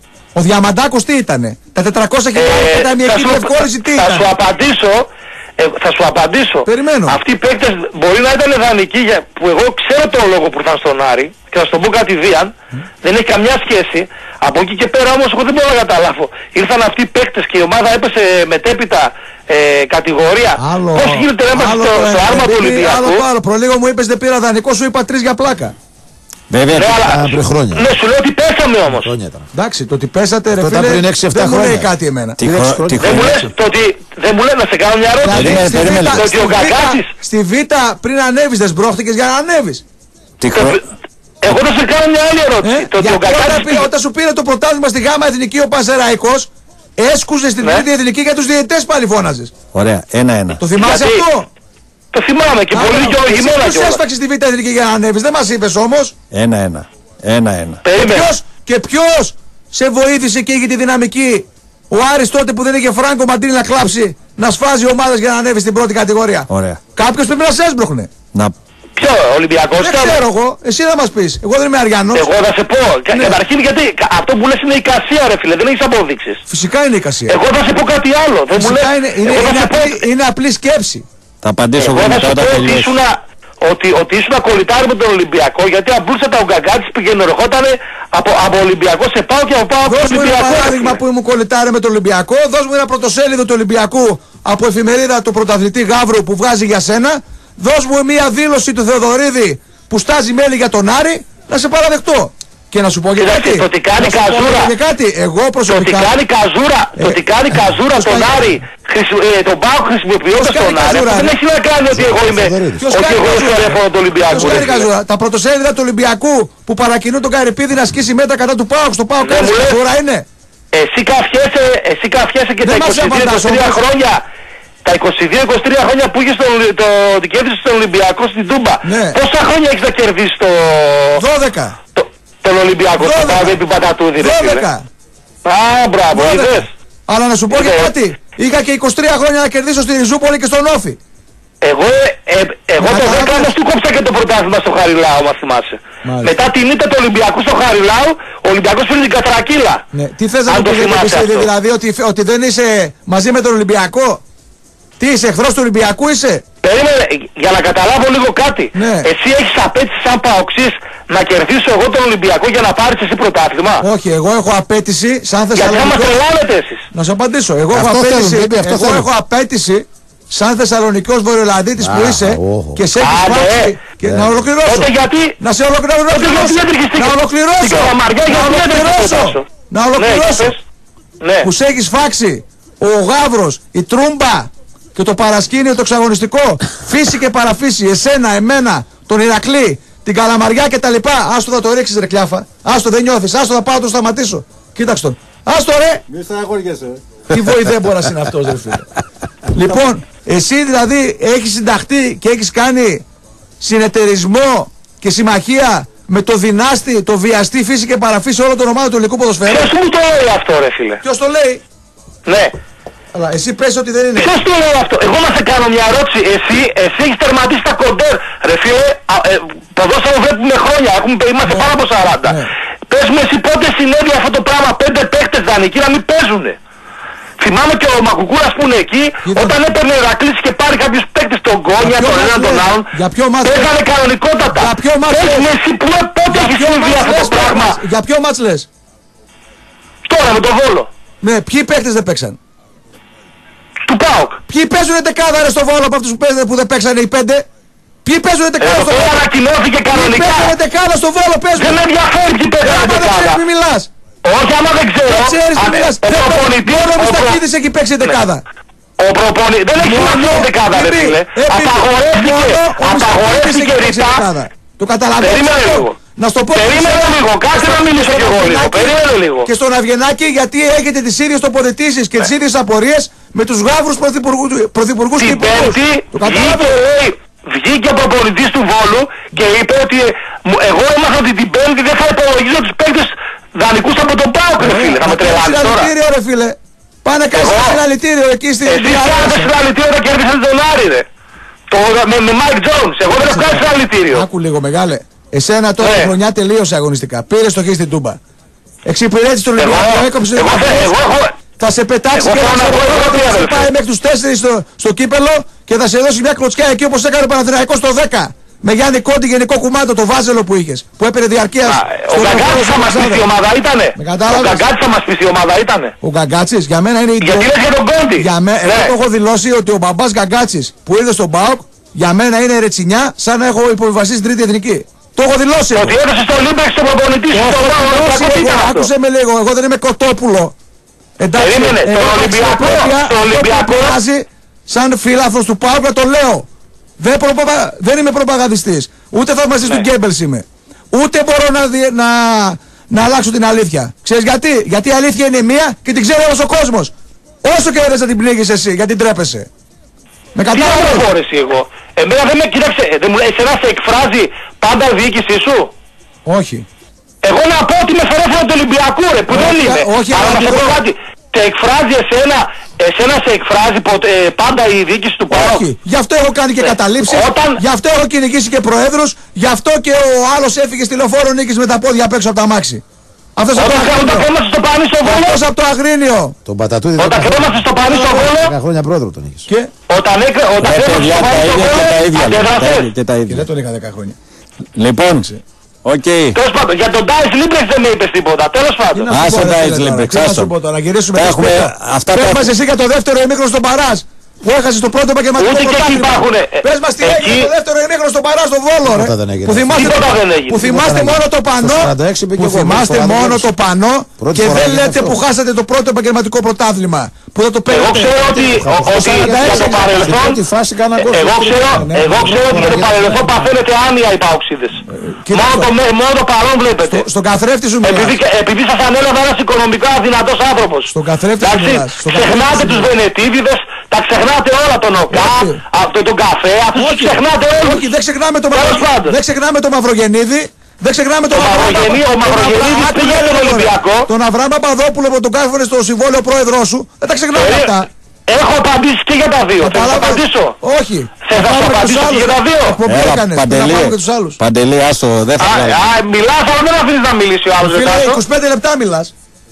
Ο Διαμαντάκος τι ήτανε. Τα τετρακόσια χιλιάδες ε, ταμιακή διευκόλυνση τι ήταν. Θα σου απαντήσω. Ε, θα σου απαντήσω. Περιμένω. Αυτοί οι παίκτες μπορεί να ήταν δανεικοί για, που εγώ ξέρω τον λόγο που ήρθαν στον Άρη και θα σου το πω κατηδίαν. Mm. Δεν έχει καμιά σχέση. Από εκεί και πέρα όμως εγώ δεν μπορώ να καταλάβω. Ήρθαν αυτοί οι παίκτες και η ομάδα έπεσε μετέπειτα ε, κατηγορία. Άλλο, πώς γίνεται να είμαστε στο, στο άρμα του Ολυμπιακού. Άλλο το άλλο. Προλίγο μου είπες δεν πήρα δανεικό, σου είπα τρεις για πλάκα. Βέβαια, ναι, αλλά, πριν χρόνια. Ναι, σου λέω ότι πέσαμε όμως. Εντάξει, το ότι πέσατε ρε φίλε, πριν έξι εφτά δεν μου λέει κάτι εμένα. Τι χρο... Δεν μου λες, το ότι, δεν μου λες να σε κάνω μια ερώτηση. Δηλαδή, στη, περίμενε, βήτα, το στη, ότι ο βήτα, στη Β πριν ανέβεις δεν σμπρώχτηκες για να ανέβεις. Τι χρο... Εγώ θα σε κάνω μια άλλη ερώτηση. Ε, το ότι ο όταν, πήρε, όταν σου πήρε το πρωτάθλημα στη Γάμα Εθνική ο Πανσεραϊκός, έσκουζε στην τρίτη εθνική για τους διαιτητές πάλι φώναζες. Ωραία, ένα-ένα. Το θυμάσαι αυτό? Το θυμάμαι και πολύ δικαιολογημένα κιόλας. Εσύ πώς έσφαξες τη Β' Εθνική για να ανέβεις, δεν μας είπες όμως. Ένα-ένα. Ένα-ένα. Και ποιος, και ποιος σε βοήθησε και είχε τη δυναμική? Ο Άρης τότε που δεν είχε Φράγκο Μαντίνη να κλάψει, να σφάζει ομάδες για να ανέβει στην πρώτη κατηγορία. Ωραία. Κάποιος πρέπει να σε έσπροχνε. Να... Ποιο, Ολυμπιακός? Δεν ξέρω εγώ, εσύ θα μας πεις. Εγώ δεν είμαι Αριανός. Εγώ θα σε πω. Ναι. Καταρχήν γιατί αυτό που λες είναι η εικασία ρε φίλε, δεν έχεις απόδειξεις. Φυσικά είναι η εικασία. Εγώ θα σε πω κάτι άλλο. Δεν μου λες... είναι, είναι, είναι, απλή, πω... είναι απλή σκέψη. Θα απαντήσω εγώ μετά όταν τελειώσει. Ότι, ότι ήσουν κολλητάρι με τον Ολυμπιακό, γιατί απλούστατα ο Γκαγκάτης πήγαινε ερχότανε από, από Ολυμπιακό σε πάω και από πάω από Ολυμπιακό. Δώσ' μου ένα παράδειγμα που ήμουν κολλητάρι με τον Ολυμπιακό, δώσ' μου ένα πρωτοσέλιδο του Ολυμπιακού από εφημερίδα του πρωταθλητή Γαύρου που βγάζει για σένα, δώσ' μου μια δήλωση του Θεοδωρίδη που στάζει μέλη για τον Άρη, να σε παραδεχτώ. Και να σου πω και κάτι. Το ότι κάνει καζούρα. Και κάτι. Εγώ προσωπικά. Το ότι κάνει καζούρα. Ε, το ότι κάνει καζούρα τον Άρη. Ε, τον Πάο χρησιμοποιώντας τον Άρη. Δεν έχει να κάνει ότι εγώ είμαι. Ότι εγώ είμαι στο ρεύμα του Ολυμπιακού. Ποιος κάνει καζούρα? Τα πρωτοσέλιδα του Ολυμπιακού που παρακινούν τον Καρυπίδη να ασκήσει μέτρα κατά του Πάου. Στο Πάο κάνει καζούρα είναι. Εσύ καφιέσαι, εσύ καφιέσαι και τα είκοσι δύο είκοσι τρία χρόνια. Τα είκοσι δύο είκοσι τρία χρόνια που είχες το, το, το κέρδισε στον Ολυμπιακό στην Τούμπα. Ναι. Πόσα χρόνια έχεις να κερδίσεις το... δώδεκα. Το, τον Ολυμπιακό, στο Πάδε επί Πατατούδη. δώδεκα. Α, μπράβο, είδες. Αλλά να σου πω και κάτι. Είχα και είκοσι τρία χρόνια να κερδίσω στη Ριζούπολη και στον Όφη. Εγώ, ε, εγώ το δέκα όμως του κόψα και το πρωτάθλημα στο Χαριλάου, μας θυμάσαι. Μάλιστα. Μετά την ήττα του Ολυμπιακού στο Χαριλάου, ο Ολυμπιακός πήρε την κατρακύλα. Ναι. Τι θες να μου πεις, δηλαδή ότι, ότι δεν είσαι μαζί με τον Ολυμπιακό? Τι είσαι, εχθρός του Ολυμπιακού είσαι? Περίμενε, για να καταλάβω λίγο κάτι. Ναι. Εσύ έχεις απέτηση σαν παοξής να κερδίσω εγώ τον Ολυμπιακό για να πάρεις εσύ πρωτάθλημα? Όχι, εγώ έχω απέτηση σαν Θεσσαλονικός. Γιατί θα μας τρελάνετε εσείς. Να σου απαντήσω. Εγώ, έχω αυτό απέτηση, θέλουν, baby, αυτό εγώ έχω απέτηση σαν Θεσσαλονικός Βορειοελλαδίτης που είσαι oh. και σε έχεις φάξει. Και να ολοκληρώσω. Τότε γιατί... Να σε ολοκληρώσω. Να ολοκληρώσω. Να ολοκληρώσω. Που σε έχεις φάξει ο Γαύρος, η Τρούμπα και το παρασκήνιο το εξαγωνιστικό, φύση και παραφύση, εσένα, εμένα, τον Ηρακλή, την Καλαμαριά και τα λοιπά. Άστο θα το ρίξεις ρε κλιάφα. Άστο δεν νιώθεις. Άστο θα πάω να το σταματήσω. Κοίταξε τον. Άστο ρε. Μη στεναχωριέσαι. Τι βοηθέμπορας είναι αυτός ρε φίλε. Λοιπόν, εσύ δηλαδή έχεις συνταχθεί και έχεις κάνει συνεταιρισμό και συμμαχία με το δυνάστη, το βιαστή φύση και παραφύση όλο τον ομάδα του ελληνικού ποδοσφαίρου. Ποιος μου το λέει αυτό ρε φίλε? Ποιος το λέει? Ναι. Αλλά εσύ πες ότι δεν είναι. Ποιος το λέει αυτό? Εγώ να σε κάνω μια ερώτηση. Εσύ, εσύ έχεις τερματίσει τα κοντέρ. Ρε φίλε, ε, ποδόσφαιρο βλέπουμε χρόνια. Έχουμε, είμαστε ναι. πάνω από σαράντα. Ναι. Πες μου εσύ πότε συνέβη αυτό το πράγμα? Πέντε παίχτες δανεικοί να μην παίζουνε. Θυμάμαι και ο Μακουκούρας που είναι εκεί, Είδα. όταν έπαιρνε ο Ηρακλής και πάρει κάποιους παίκτες τον Γκόνια, τον έναν τον άλλον. Παίζανε κανονικότατα. Για ποιο μάτς λες. Εσύ που πότε έχεις συμβεί αυτό το πράγμα. Για ποιο μάτς λες. Τώρα με τον Βόλο. Ναι, ποιοι παίκτες δεν παίξαν. Του ΠΑΟΚ. Ποιοι παίζουνε δεκάδα ρε στο Βόλο από αυτούς που, που δεν παίξανε οι πέντε. Ποιοι παίζουνε δεκάδα στο Βόλο. Ανακοινώθηκε κανονικά. Ποιοι παίζουνε δεκάδα στο Βόλο παίζουν. Δεν με ενδιαφέρει ποιοι παίζουνε δεκάδα. Μην μιλάς. Όχι, άμα δεν ξέρω. Δεν ξέρεις τι μιλάς. Μόνο ο Μιστακίδης έχει παίξει δεκάδα. Ο προπονητής δεν έχει σημασία δεκάδα ρε φίλε. Απαγορεύτηκε ρητά. Το καταλαβαίνεις. Περίμενε λίγο. Να στο πω. Περίμενε λίγο. Κάτσε να μιλήσω κι εγώ λίγο. Περίμενε λίγο. Και στον Αυγενάκη γιατί έχετε τις ίδιες τοποθετήσεις και τις ίδιες απορίες με τους γάβρους πρωθυπουργούς και υπουργούς. Το καταλαβαίνεις. Βγήκε ο προπονητής του Βόλου και είπε ότι εγώ έμαθα ότι την Πέμπτη δεν θα υπολογίζω τους παίκτες δανεικούς από τον ΠΑΟΚ ρε φίλε. Θα με τρελάνεις τώρα. Συλλαλητήριο ρε φίλε. Πάνε να κάνεις συλλαλητήριο εκεί στην Εσύ κάνετε συλλαλητήριο να κέρδισες τον Άρη ρε. Με Μάικ Τζόνς. Εγώ δεν έχω κάνει συλλαλητήριο. Άκου λίγο μεγάλε. Εσένα τώρα η χρονιά τελείωσε αγωνιστικά. Πήρες το χ στην Τούμπα. Εξυπηρέτησες τον Ολυμπιακό, έκοψες τον Ολυμπιακό. Θα σε πετάξει και θα σε πάει μέχρι τους τέσσερις στο, στο κύπελο και θα σε δώσει μια κλωτσιά εκεί όπως έκανε ο Παναθηναϊκός στο δέκα. Με Γιάννη Κόντι γενικό κουμάντο, το βάζελο που είχες. Που έπαιρνε διαρκείας. Ο Γκαγκάτσης θα μας πεις η ομάδα ήτανε. Ο Γκαγκάτσης θα μας πεις η ομάδα ήτανε. Ο Γκαγκάτσης για μένα είναι η Γιατί λες για τον Κόντι. Για μένα, εγώ το έχω δηλώσει ότι ο μπαμπάς Γκαγκάτσης που ήρθε στον ΠΑΟΚ για μένα είναι ρετσινιά σαν να έχω υποβιβαστεί στην τρίτη εθνική. Το έχω δηλώσει. Ότι έδωσε στο Λίμπεξ στον προπονητή σου στον Γκαγκάτσι. Άκουσε με λίγο, εγώ δεν είμαι Κοτόπουλο. Εντάξει, περίμενε, το Ολυμπιακό, το Ολυμπιακό σαν φίλαθος του ΠΑΟΚ να το λέω. Δεν, προπα... δεν είμαι προπαγανδιστής. Ούτε θαυμαστής ναι. του Γκέμπελς είμαι. Ούτε μπορώ να, δι... να... να αλλάξω την αλήθεια. Ξέρεις γιατί? Γιατί η αλήθεια είναι μία και την ξέρει όλος ο κόσμος. Όσο και δεν θα την πνίγεις εσύ, γιατί τρέπεσαι. Με κατάλαβες. Τι δεν μπορείς εγώ. Εμένα δεν με κοίταξε, δεν μου λέει, εσένα σε εκφράζει πάντα η διοίκησή σου. Όχι. Εγώ να πω ότι με φερέφερα του Ολυμπιακού ρε, που όχι, δεν είναι. Όχι, αλλά να σου πω κάτι. Σε εκφράζει εσένα, εσένα σε εκφράζει ποτέ, ε, πάντα η διοίκηση του ΠΑΟΚ. Όχι, γι' αυτό έχω κάνει και ε, καταλήψεις, όταν... γι' αυτό έχω κυνηγήσει και προέδρους, γι' αυτό και ο άλλος έφυγε στη Λεωφόρο Νίκης με τα πόδια απ' έξω από τα μάξι. Αυτός όταν κρέμασαι στο πανί στο Βόλο. Αυτός από το Αγρίνιο. Τον Πατατούδη. Όταν κρέμασαι στο πανί στο Βόλο. δέκα χρόνια πρόεδρο τον είχες. Και όταν κρέμασαι στο πανί στο Βόλο. Και τα ίδια. Και δεν τον είχα δέκα χρόνια. Λοιπόν. Okay. Τέλος πάντων, για τον Ντάις Λίμπρεξ δεν με είπες τίποτα. Τέλος πάντων. Άσε Ντάις Λίμπρεξ, άστο. Να γυρίσουμε και πες μας εσύ για το δεύτερο ημίχρονο στον Παράς. Που έχασε το πρώτο επαγγελματικό πρωτάθλημα. Πες μας τι έγινε το δεύτερο ημίχρονο στον Παράς στο Βόλο ρε. Που θυμάστε μόνο το πανό. Που θυμάστε μόνο το πανό και δεν λέτε που χάσατε το πρώτο επαγγελματικό πρωτάθλημα. Που θα το παίρνετε. Εγώ ξέρω ότι για το παρελθόν. Εγώ ξέρω ότι για το παρελθόν παθαίνετε άνοια οι παοξίδες. Μόνο το παρόν βλέπετε. Στον καθρέφτη σου μιλάς. Επειδή σας ανέλαβε ένας οικονομικά δυνατός άνθρωπος. Στον καθρέφτη σου μιλάς. Ξεχνάτε τους Βενετίδηδες, τα ξεχνάτε όλα, τον ΟΚΑ, αυτό τον καφέ, αυτούς τους ξεχνάτε όλους. Όχι, δεν ξεχνάμε τον Μαυρογεννίδη. Δεν ξεχνάμε τον Μαυρογεννίδη. Δεν ξεχνάμε τον Μαυρογεννίδη. Ο Μαυρογεννίδης πήγε στον Ολυμπιακό. Τον Αβραάμ Παπαδόπουλο που τον κάφερε στο συμβόλαιο πρόεδρό σου. Δεν τα ξεχνάμε αυτά. Έχω απαντήσει και για τα δύο. Θες να απαντήσω? Όχι. Θες να απαντήσω και για τα δύο? Παντελή, άστο, δεν θα βγάλει. Μιλάς, αλλά δεν αφήνεις να μιλήσει ο άλλος. είκοσι πέντε λεπτά μιλάς.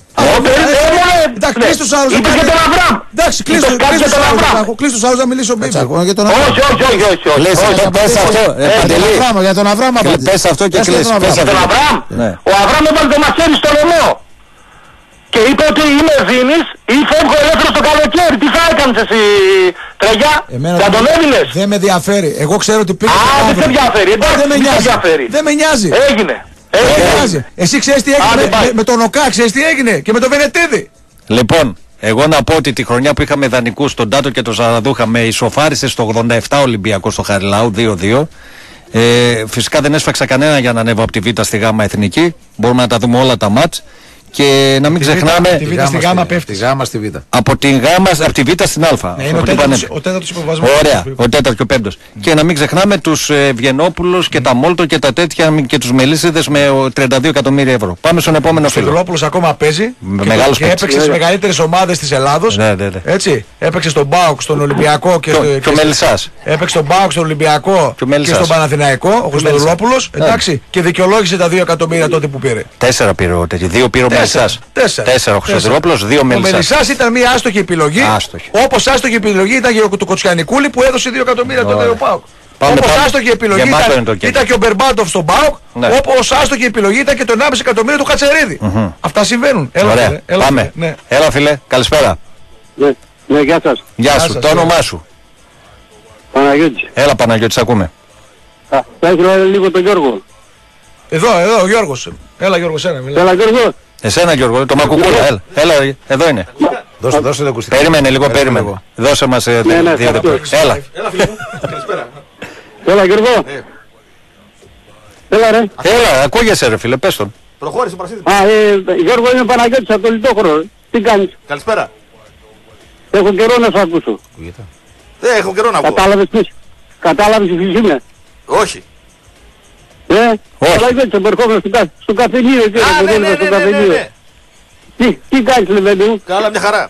Εντάξει, κλείς τους άλλους. Είπες για τον Αβραάμ. Εντάξει, κλείς τους άλλους να μιλήσω. Όχι, όχι, όχι. Πες αυτό, Παντελή. Για τον Αβραάμ. Πες αυτό και κλείς. Για τον Αβραάμ. Ο Αβραάμ έβαλε το μαχαίρι στο λαιμό. Και είπε ότι είμαι Δίνης ή φεύγω ελεύθερος το καλοκαίρι. Τι θα έκανες εσύ, Τρεγιά? Θα τον έδινες? Δεν με ενδιαφέρει. Εγώ ξέρω ότι πήγε. Α, δεν σε ενδιαφέρει. Δεν με νοιάζει. Δεν με νοιάζει. Έγινε. Έγινε. Εσύ ξέρεις τι έγινε με, με τον ΟΚΑ, ξέρεις τι έγινε και με τον Βενετίδη. Λοιπόν, εγώ να πω ότι τη χρονιά που είχαμε δανεικούς τον Τάτο και τον Ζαραδούχα με ισοφάρισε στο ογδόντα επτά Ολυμπιακό στο Χαριλάου δύο δύο. Ε, φυσικά δεν έσφαξα κανένα για να ανέβω από τη Β στη Γ Εθνική. Μπορούμε να τα δούμε όλα τα μάτς. Και να μην ξεχνάμε. Τη Β στη Γ πέφτει. στη Β. Από την Γ, από τη Β στην Α. Ναι, είναι ο τέταρτος υποβασμός. Ωραία, ο τέταρτος και ο πέμπτος. Mm. Και να μην ξεχνάμε τους ε, Βιενόπουλους και mm. τα Μόλτο και τα τέτοια και τους Μελίσσιδες με τριάντα δύο εκατομμύρια ευρώ. Πάμε στον επόμενο φίλο. Ο Σιδηρόπουλος ακόμα παίζει. Μεγάλος και, και έπαιξε στις μεγαλύτερες ομάδες της Ελλάδος. Ναι, ναι, ναι. Έτσι. Έπαιξε στον ΠΑΟΚ, στον Ολυμπιακό και, και, και ο Μελισσάς. Έπαιξε στον ΠΑΟΚ, στον Ολυμπιακό και, και στον Παναθηναϊκό. Ο Σιδηρόπουλος. Εντάξει. Και δικαιολόγησε τα δύο εκατομμύρια τότε που πήρε. Τέσσερα πήρε, δύο πήρε ο Μελισσάς. Τέσσερα ο Χρυσοδουλόπουλος, δύο Μελισσάς. Ο Μελισσάς ήταν μια άστοχη επιλογή. Όπως άστοχη επιλογή ήταν και του Κοτσιανικούλη που έδωσε δύο εκατομμύρια τότε ο ΠΑΟΚ. Όπως άστοχη επιλογή ήταν, ήταν και ο Μπερμπάντοφ στον ΠΑΟΚ. Ναι. Όπως άστοχη επιλογή ήταν και το ενάμιση εκατομμύριο του Χατσερίδη. Mm-hmm. Αυτά συμβαίνουν. Έλα, ωραία. Φίλε, έλα, πάμε. Φίλε, ναι. Έλα φίλε, καλησπέρα. Ναι, ναι, γεια σας. Γεια, γεια σου, σας, το όνομά σου. Παναγιώτης. Έλα Παναγιώτη, ακούμε. Α, θα ήθελα λίγο τον Γιώργο. Εδώ, εδώ ο Γιώργος. Έλα Γιώργο, σένα. Έλα Γιώργο. Εσένα Γιώργο, το Μακουκούλα, έλα, έλα, εδώ είναι. Δώσε, δώσε το ακουστικό. Περίμενε λίγο, περίμενε. Δώσε μας δύο λεπτά. Έλα. Έλα φίλε μου, καλησπέρα. Έλα Γιώργο. Έλα ρε. Έλα, ακούγεσαι ρε φίλε, πες τον. Προχώρησε Πρασίδη. Α, ε, Γιώργο είμαι Παναγιώτης από το Λιτόχωρο. Τι κάνεις? Καλησπέρα. Έχω καιρό να σου ακούσω. Δεν έχω καιρό να ακούω. Κατάλαβες ποιος? Κατάλαβες ποιος είμαι? Όχι. Ε, όχι. Παναγιώτης επερχόμενος στο, κα, στο καφενείο. Α, ναι, ναι, ναι, ναι, ναι, ναι. Τι, τι κάνεις λεβέντη μου? Καλά, μια χαρά.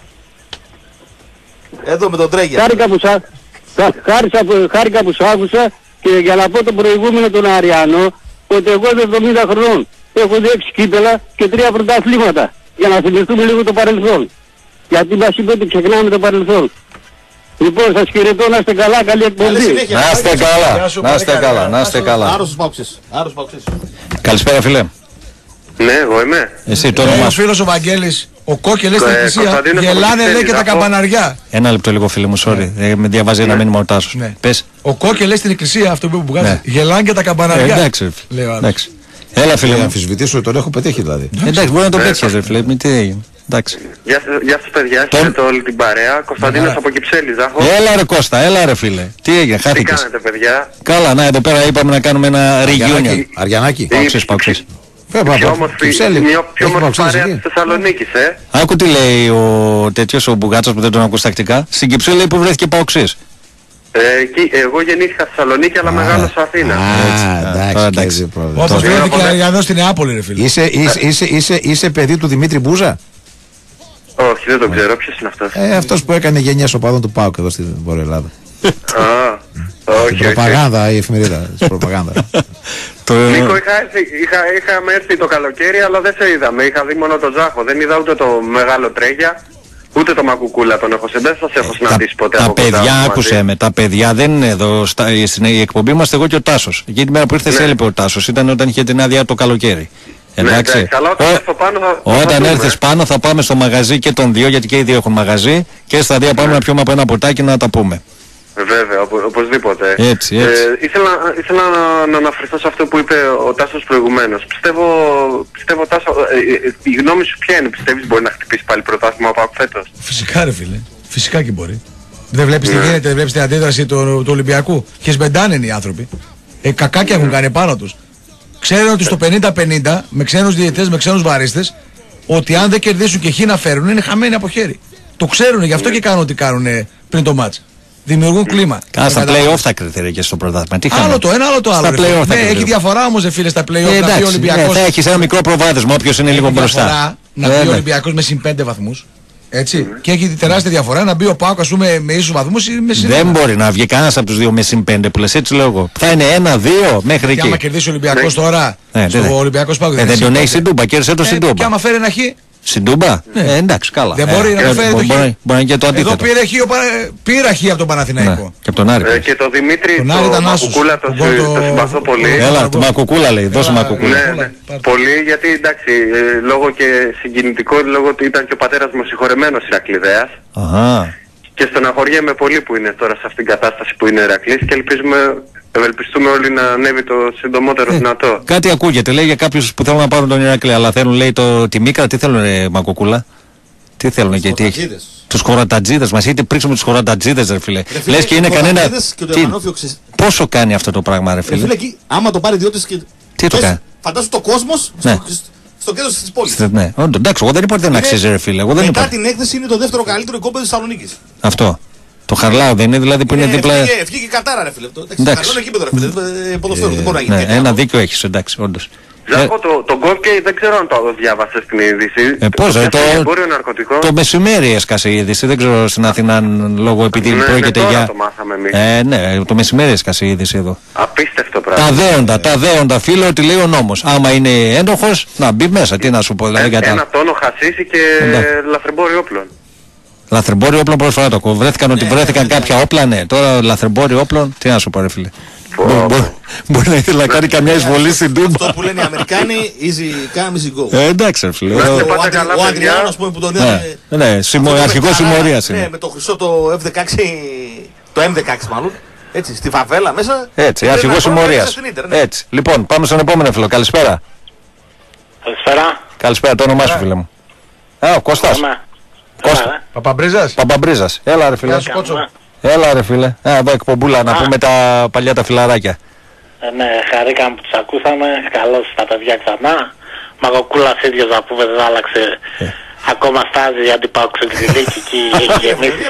Εδώ με τον Τρέγια. Χάρηκα που, σα, χάρηκα που σ' άκουσα και για να πω το προηγούμενο τον Αριανό ότι εγώ είμαι εβδομήντα χρονών. Έχω δει έξι κύπελα και τρία πρωταθλήματα. Για να θυμηθούμε λίγο το παρελθόν. Γιατί μας είπε ότι ξεχνάμε το παρελθόν. Λοιπόν, σας χαιρετώ, να είστε καλά, καλή εκπομπή. Να είστε καλά, να είστε καλά, να είστε καλά. Άρρωστος Παοξής. Καλησπέρα φίλε. Ναι, εγώ είμαι. Εσύ το όνομά σου. Ο φίλος ο Βαγγέλης, ο Κόκκελες στην εκκλησία, γελάνε λέει και τα καμπαναριά. Ένα λεπτό λίγο φίλε μου, sorry, με διαβάζει ένα μήνυμα ο Τάσος. Πες. Ο Κόκκελες στην εκκλησία, αυτό που βγάζει, γελάνε και τα καμπαναριά. Εντάξει, εντάξει. Έλα φίλε μου. Αμφισβητήσω, τον έχω πετύχει δηλαδή. Εντάξει, μπορεί να το πέτυχες ρε φίλε, μην τι έγινε. Εντάξει. Γεια, γεια σας παιδιά, χαίρετε όλη την παρέα. Κωνσταντίνος από Κυψέλη, Ζάχο. Έλα ρε Κώστα, έλα ρε φίλε. Τι έγινε, χάθηκες? Τι κάνετε παιδιά? Καλά, να εδώ πέρα είπαμε να κάνουμε ένα reunion. Αριανάκι. Παοξής, Παοξής. Πιο όμορφη παρέα της Θεσσαλονίκης, ε. Άκου τι λέει ο τέτοιος, ο Μπουγάτσος που δεν τον ακούς τακτικά. Στην Κυψέλη λέει που βρέθηκε Παοξής. Εγώ γεννήθηκα στη Θεσσαλονίκη αλλά μεγάλωσα Αθήνα. Α, εντάξει. Όπως βρέθηκε Αριανός στην Νεάπολη ρε φίλε. Είσαι παιδί του Δημήτρη Μπούζα? Όχι, δεν τον ξέρω. Ποιος είναι αυτός? Ε, αυτός που έκανε γενιές οπαδών του ΠΑΟΚ εδώ στην Βόρεια Ελλάδα. Α, όχι. Προπαγάνδα, η εφημερίδα της προπαγάνδα. Νίκο, είχαμε έρθει το καλοκαίρι αλλά δεν σε είδαμε. Είχα δει μόνο τον Ζάχο. Δεν είδα ούτε το μεγάλο Τρέγια. Ούτε το Μακουκούλα τον έχω συνδέσει, θα σε έχω συναντήσει ποτέ. Τα παιδιά, άκουσε με, τα παιδιά δεν είναι εδώ. Στην εκπομπή είμαστε εγώ και ο Τάσος. Εκεί την μέρα που ήρθες έλειπε ο Τάσος. Ήταν όταν είχε την άδεια το καλοκαίρι. Εντάξει. Ναι, καλά, όταν, ο... πάνω θα... όταν θα έρθεις πάνω θα πάμε στο μαγαζί και των δύο, γιατί και οι δύο έχουν μαγαζί. Και στα δύο πάμε ναι. να πιούμε από ένα ποτάκι να τα πούμε. Βέβαια, οπο, οπωσδήποτε. Έτσι, έτσι. Ε, ήθελα ήθελα να, να αναφερθώ σε αυτό που είπε ο Τάσος προηγουμένως. Πιστεύω, πιστεύω Τάσο, ε, ε, η γνώμη σου ποια είναι? Πιστεύεις μπορεί να χτυπήσει πάλι πρωτάθλημα από φέτος? Φυσικά ρε φίλε, φυσικά και μπορεί. Δεν βλέπεις ναι. τι γίνεται, δεν βλέπεις την αντίδραση του, του Ολυμπιακού. Χεσμεντάνε είναι οι άνθρωποι. Ε, κακάκια έχουν κάνει πάνω τους. Ξέρουν ότι στο πενήντα πενήντα με ξένους διαιτητές, με ξένους βαρίστες, ότι αν δεν κερδίσουν και χ να φέρουν είναι χαμένοι από χέρι. Το ξέρουν, γι' αυτό και κάνουν ό,τι κάνουν πριν το μάτς. Δημιουργούν κλίμα. Καλά, στα play-off τα κριτήρια και στο πρωτάθλημα. Άλλο το ένα, άλλο το άλλο. Ναι, έχει διαφορά όμως, φίλε, στα play-off. Ε, να πει ο Ολυμπιακός. Ναι, θα έχεις ένα μικρό προβάδισμα, όποιος είναι λίγο μπροστά. Να πει ο Ολυμπιακός με συν πέντε βαθμούς. Έτσι. Mm. Και έχει τεράστια διαφορά να μπει ο ΠΑΟΚ ας πούμε με ίσους βαθμούς ή με συν. Δεν μπορεί να βγει κανένας από τους δύο με συν πέντε που λες, έτσι λέω εγώ. Θα είναι ένα δύο μέχρι εκεί. Και άμα κερδίσει ο Ολυμπιακός τώρα, ναι, στο ναι. Ολυμπιακός ΠΑΟΚ δεν τον έχει στην Τούμπα, κέρδισε το στην Τούμπα. Και άμα φέρει ένα χ. Στην Τούμπα, ναι. ε, εντάξει, καλά. Δεν μπορεί ε, να φέρει το χ. Μπορεί, μπορεί και το αντίθετο. Εδώ πήρε χ, πήρα χ από τον Παναθηναϊκό. Ναι. Και από τον Άρη. Ε, και το Δημήτρη, τον το Μακουκούλα το, το, το συμπαθώ πολύ. Έλα, το Μακουκούλα λέει, δώσε Μακουκούλα. Ναι, ναι. Πολύ γιατί εντάξει, ε, λόγω και συγκινητικό, λόγω ότι ήταν και ο πατέρας μου συγχωρεμένος Ηρακλειδέας. Αχα. Και στεναχωριέμαι πολύ που είναι τώρα σε αυτήν την κατάσταση που είναι ο Ηρακλής και ελπίζουμε, ευελπιστούμε όλοι να ανέβει το συντομότερο ε, δυνατό. Κάτι ακούγεται, λέει για κάποιους που θέλουν να πάρουν τον Ηρακλή, αλλά θέλουν λέει το, τη Μίκρα, τι θέλουν ρε Μακουκούλα? Τι θέλουν και τι έχει? Τους χωρατατζίδες, μας έχετε πρίξει με τους χωρατατζίδες ρε φίλε. Ρε φίλε, λες και είναι κανένα... Και τι... Πόσο κάνει αυτό το πράγμα ρε φίλε? Ρε φίλε εκεί, άμα το πάρει διότης και... Τι το κάνει? Φαντάσου το κόσμος ναι. στο, στο κέντρο της πόλης. Ναι, όντως, εντάξει, εγώ δεν είπα ότι δεν αξίζει ρε φίλε. Εγώ δεν μετά είπα. την έκθεση είναι το δεύτερο καλύτερο οικόπεδο της Θεσσαλονίκης. Αυτό. Το Χαρλάου δεν είναι δηλαδή που είναι, είναι δίπλα... Ευκήκε η Κατάρα ρε φίλε. Εντάξει. Χαρλάου είναι κήπεδο ρε φίλε. Ποδοσφαίρο δεν μπορεί να γίνει. Ένα δίκιο έχεις εντάξει, όντως. Ζάκο, το, το Γκόκκι δεν ξέρω αν το διάβασες στην είδηση. Ε, πώς, το, το, το, το μεσημέρι έσκασε η είδηση. Δεν ξέρω στην Αθήνα λόγω επειδή ναι, πρόκειται ναι, για. Το μάθαμε εμείς. Ε, ναι, το μεσημέρι έσκασε η είδηση εδώ. Απίστευτο πράγμα. Τα δέοντα, τα δέοντα, φίλε, ότι λέει ο νόμος. Άμα είναι ένοχος, να μπει μέσα. Τι να σου πω, δηλαδή. Ε, ένα τα... τόνο χασίσι και ε, λαθρεμπόριο όπλων. Λαθρεμπόριο όπλων προσφορά το ακούω. Βρέθηκαν ότι βρέθηκαν κάποια όπλα, ναι. Τώρα λαθρεμπόριο όπλων, τι να σου πω, ρε φίλε. Μπορεί να ήθελε να κάνει καμιά εισβολή στην Τούμπα. Αυτό που λένε οι Αμερικάνοι, easy come, easy go. Ε, εντάξει, φίλε. Ο Αντριάνος που τον είδαμε. Ναι, αρχηγός συμμορίας είναι. Ναι, με το χρυσό το εφ δεκαέξι, το εμ δεκαέξι μάλλον. Έτσι, στη φαβέλα μέσα. Έτσι, αρχηγός συμμορίας. Έτσι. Λοιπόν, πάμε στον επόμενο φίλο. Καλησπέρα. Καλησπέρα. Καλησπέρα, το όνομά σου, φίλε μου. Α, ο Κώστας. Κώστα. Παπαμπρίζας. Παπαμπρίζας. Έλα, ρε φίλε. Έλα, ρε φίλε. Α, εδώ εκπομπούλα να πούμε τα παλιά τα φιλαράκια. Ε, ναι, χαρήκαμε που τους ακούσαμε. Καλώς τα παιδιά ξανά. Μαγοκούλας ίδιος να πούμε δεν άλλαξε. Ε. Ακόμα στάζει γιατί πάω ξελιδίκη εκεί έχει γεμίσει.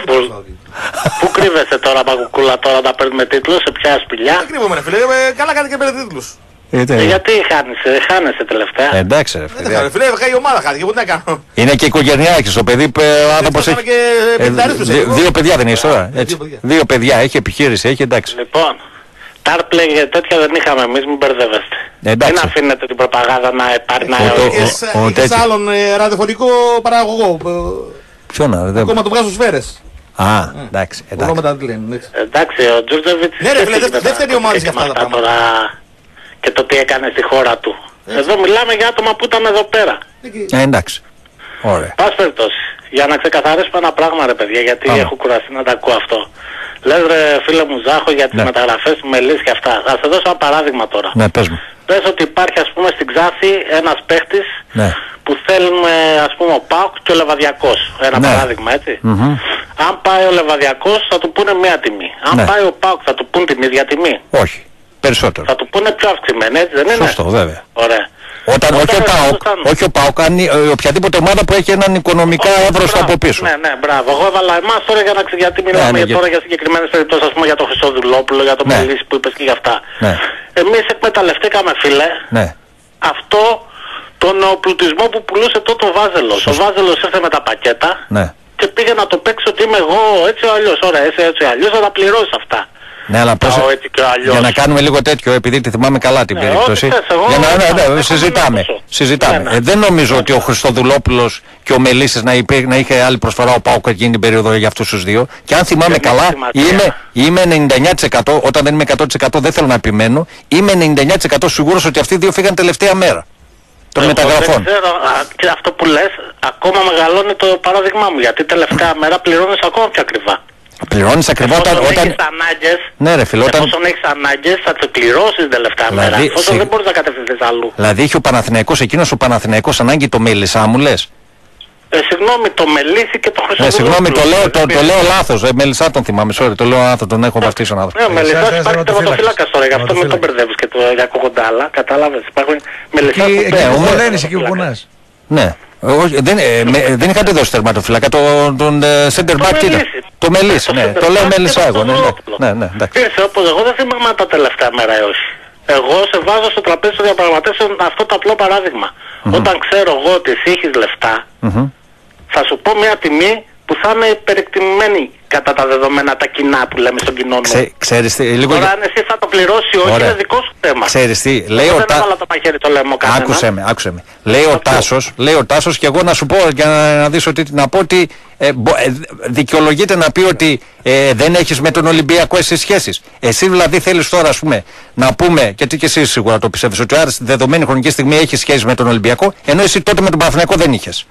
Πού κρύβεσαι τώρα Μαγοκούλα τώρα να παίρνουμε τίτλους, σε ποια σπηλιά? Δεν κρύβομαι, φίλε. Καλά κάνει και παίρνει τίτλους. Ε, γιατί χάνεσαι, χάνεσαι τελευταία. Ε, εντάξει ρε φίλε. Δεν φίλε, η ομάδα χάθηκε, εγώ τι να κάνω. Είναι και οικογενειάρχης, ο παιδί ο άνθρωπος έχει... Ε, δύο παιδιά δεν είσαι τώρα, έτσι. Δύο παιδιά, έχει επιχείρηση, έχει εντάξει. Λοιπόν, Τάρπλε και τέτοια δεν είχαμε εμείς, μην μπερδεύεστε. Δεν αφήνετε την προπαγάνδα να πάρει να αιωρεί. Είχες άλλον ραδιοφωνικό παραγωγό. Ποιο να, δεν... Ακόμα του βγάζω σφαίρες. Α, εντάξει, εντάξει. Εντάξει, ο Τζούρτζεβιτς... Ναι ρε φίλε, δεν φταίνει η ομάδα για αυτά τα πράγματα. Και το τι έκανε στη χώρα του. Έτσι. Εδώ μιλάμε για άτομα που ήταν εδώ πέρα. Ε, εντάξει. Ωραία. Πας περιπτώσει. Για να ξεκαθαρίσουμε ένα πράγμα ρε παιδιά, γιατί Άμα. έχω κουραστεί να τα ακούω αυτό. Λες ρε φίλε μου Ζάχο για τις ναι. μεταγραφές του Μελής και αυτά. Θα σε δώσω ένα παράδειγμα τώρα. Ναι, πες μου. Πες ότι υπάρχει ας πούμε στην Ξάθη ένας παίχτης ναι. που θέλουμε ας πούμε ο ΠΑΟΚ και ο Λεβαδιακός. Ένα ναι. παράδειγμα έτσι. Mm-hmm. Αν πάει ο Λεβαδιακός θα του πούνε μία τιμή. Αν ναι. πάει ο ΠΑΟΚ θα του πούνε την ίδια τιμή. Όχι. Περισσότερο. Θα του πούνε πιο αυξημένο, έτσι δεν είναι? Σωστό, βέβαια. Ωραία. Όταν, Όταν όχι, ο ΠΑΟΚ, όχι ο ΠΑΟΚ, αν οποιαδήποτε ομάδα που έχει έναν οικονομικά εύρωστο από πίσω. Ναι, ναι, μπράβο. Εγώ έβαλα εμάς τώρα για να ξέρει γιατί μιλάμε ναι, ναι, για, τώρα για συγκεκριμένες περιπτώσεις, ας πούμε για τον Χρυσοδουλόπουλο, για τον ναι. Μελίση που είπες και για αυτά. Ναι. Εμείς εκμεταλλευτήκαμε, φίλε, ναι. αυτό τον νεοπλουτισμό που πουλούσε τότε ο Βάζελος. Ο Βάζελος ήρθε με τα πακέτα ναι. και πήγε να το παίξει ότι είμαι εγώ έτσι ο αλλιώς. Ωραία, έτσι, έτσι αλλιώς θα τα πληρώσεις αυτά. Ναι, αλλά πώς, για να κάνουμε λίγο τέτοιο, επειδή τη θυμάμαι καλά την ναι, περίπτωση. Θες, εγώ, για να, ναι, ναι, ναι, συζητάμε. συζητάμε. Ναι, ναι. Ε, δεν νομίζω ότι ο Χριστοδουλόπουλος και ο Μελίσης να, να είχε άλλη προσφορά ο ΠΑΟΚ εκείνη την περίοδο για αυτούς τους δύο. Και αν θυμάμαι και καλά, είμαι, είμαι ενενήντα εννιά τοις εκατό, όταν δεν είμαι εκατό τοις εκατό δεν θέλω να επιμένω, είμαι ενενήντα εννιά τοις εκατό σίγουρος ότι αυτοί οι δύο φύγαν τελευταία μέρα των εγώ μεταγραφών. Δεν ξέρω, α, και αυτό που λες, ακόμα μεγαλώνει το παράδειγμά μου, γιατί τελευταία μέρα πληρώνεις ακόμα πιο ακριβά. Πληρώνεις ακριβά όταν... Εφόσον όταν... έχεις ανάγκες, ναι, ρε φίλε, όταν... εφόσον έχεις ανάγκες θα τις πληρώσεις την τελευταία δηλαδή, μέρα. Εφόσον σε... δεν μπορείς να κατευθυνθείς αλλού. Δηλαδή είχε ο Παναθηναϊκός, εκείνος ο Παναθηναϊκός ανάγκη το Μέλισσά μου λες. Ε, συγγνώμη, το Μελίση και το Χρυσοδουλόπουλο. Ε, συγγνώμη, το λέω, το, το λέω λάθος. Ε, Μελισσά τον θυμάμαι, sorry, το λέω λάθος, τον έχω βαφτίσει τον άνθρωπο. Ναι, ο Μελισσάς υπάρχει τερματοφύλακας τώρα, γι' αυτό μην τον μπερδεύεις και το για κοκοντάλα, κατάλαβες. Υπάρχουν Μελισσάς που παίρνουν. Εκεί που πονάς. Ναι. Όχι, δεν, ε, με, δεν είχατε δώσει τερματοφύλακα, τον, τον ε, center back ήταν. Το Μελίσι, ναι, το λέω Μελισσά εγώ. Ναι, ναι, ναι, εντάξει. Ήρθε όπως εγώ δεν θυμάμαι τα τελευταία μέρα ή όχι. Εγώ σε βάζω στο τραπέζι των διαπραγματεύσεων αυτό το απλό παράδειγμα. Mm-hmm. Όταν ξέρω εγώ ότι εσύ έχεις λεφτά, mm-hmm. θα σου πω μια τιμή που θα είναι υπερεκτιμημένη κατά τα δεδομένα τα κοινά που λέμε στον κοινό Ξέ, ξέρεις τι, λίγο... Τώρα αν εσύ θα το πληρώσει όχι είναι δικό σου θέμα. Ξέρεις τι, λέει ο Τάσος... το μαχαίρι το λέμε κανένα. Άκουσε με, άκουσε με. Λέει ο Τάσος, λέει ο Τάσος και εγώ να σου πω, για να, να δεις ότι, να πω ότι ε, μπο, ε, δικαιολογείται να πει ότι ε, δεν έχεις με τον Ολυμπιακό εσύ σχέσεις. Εσύ δηλαδή θέλεις τώρα ας πούμε να πούμε, και τι και εσύ σίγουρα το πιστεύεις, ότι ο Άρης στη δεδομένη χρονική στιγμή έχει σχέσεις με τον Ολυμπιακό, ενώ εσύ τότε με τον Παναθηναϊκό δεν είχες.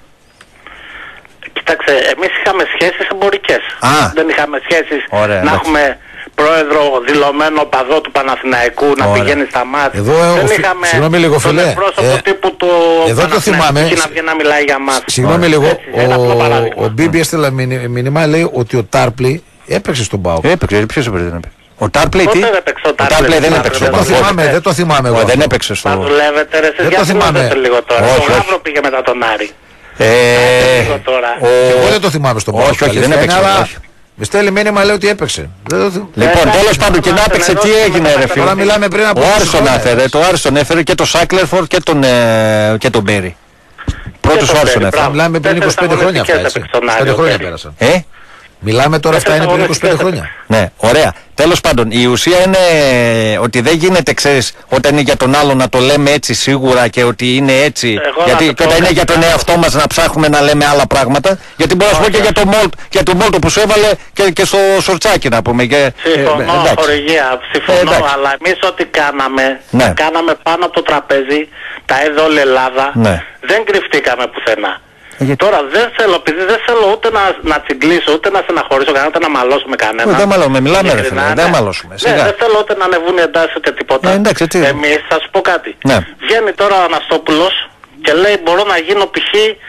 Κοιτάξτε, εμείς είχαμε σχέσεις εμπορικές. Α. Δεν είχαμε σχέσεις Ωραία, να έχουμε πρόεδρο δηλωμένο παδό του Παναθηναϊκού να Ωραία. πηγαίνει στα μάτια. Εδώ, δεν ο, είχαμε συγγνώμη λίγο, φίλε, τον πρόσωπο ε, τύπου του εδώ το θυμάμαι. Και να βγει να μιλάει για μας. Συγγνώμη λίγο, ο, ο Μπίμπι έστειλε μήνυμα, λέει ότι ο Τάρπλη έπαιξε στον ΠΑΟΚ. Έπαιξε, ποιος έπαιξε, δεν έπαιξε. Ο Τάρπλεϊ τι? Ο Τάρπλεϊ δεν έπαιξε. Δεν το θυμάμαι, δεν το θυμάμαι εγώ. Δεν έπαιξε στο... Μα δουλεύετε ρε, εσείς γιατί δουλεύετε λίγο τώρα. Ο Γάβρο πήγε μετά τον Άρη. Ε, τώρα. Ο... Εγώ δεν το θυμάμαι στον Πάο. Όχι, όχι, δεν έπαιξε. Αλλά... Με στέλνει μήνυμα, λέει ότι έπαιξε. Λοιπόν, τέλος πάντων, και να έπαιξε, τι έγινε, ρε φίλε. Τώρα μιλάμε πριν από. Ο Άριστον έφερε, το Άριστον έφερε και το Σάκλερφορντ και τον, ε, και τον Μπέρι. Πρώτος ο Άριστον έφερε. Μιλάμε πριν είκοσι πέντε χρόνια αυτά, έτσι. είκοσι πέντε χρόνια πέρασαν. Ε? Μιλάμε τώρα, αυτά είναι πριν είκοσι πέντε χρόνια. Ναι, ωραία. Τέλος πάντων, η ουσία είναι ότι δεν γίνεται, ξέρεις, όταν είναι για τον άλλο να το λέμε έτσι σίγουρα και ότι είναι έτσι. Εγώ γιατί και όταν είναι για τον εαυτό μας να ψάχνουμε να λέμε άλλα πράγματα. Γιατί μπορώ να σου πω και για το Μόλτ, για το Μόλτ που σου έβαλε και, και στο σορτσάκι να πούμε. Και, συμφωνώ, ε, χορηγία, συμφωνώ, ε, αλλά εμείς ό,τι κάναμε, ναι. κάναμε πάνω από το τραπέζι, τα έδωσε όλη Ελλάδα, ναι. δεν κρυφτήκαμε πουθενά. Γιατί... Τώρα δεν θέλω, επειδή δεν θέλω ούτε να, να τσιγκλίσω, ούτε να στεναχωρήσω κανένα, ούτε να μαλώσω με κανένα. Δεν μαλώσουμε, μιλάμε ρε φίλε, δεν μαλώσουμε. Ναι, δεν θέλω ούτε να ανεβούν οι εντάσεις ούτε τίποτα. Ναι, εντάξει, τι... Εμείς θα σου πω κάτι. Ναι. Βγαίνει τώρα ο Αναστόπουλος και λέει μπορώ να γίνω π.χ.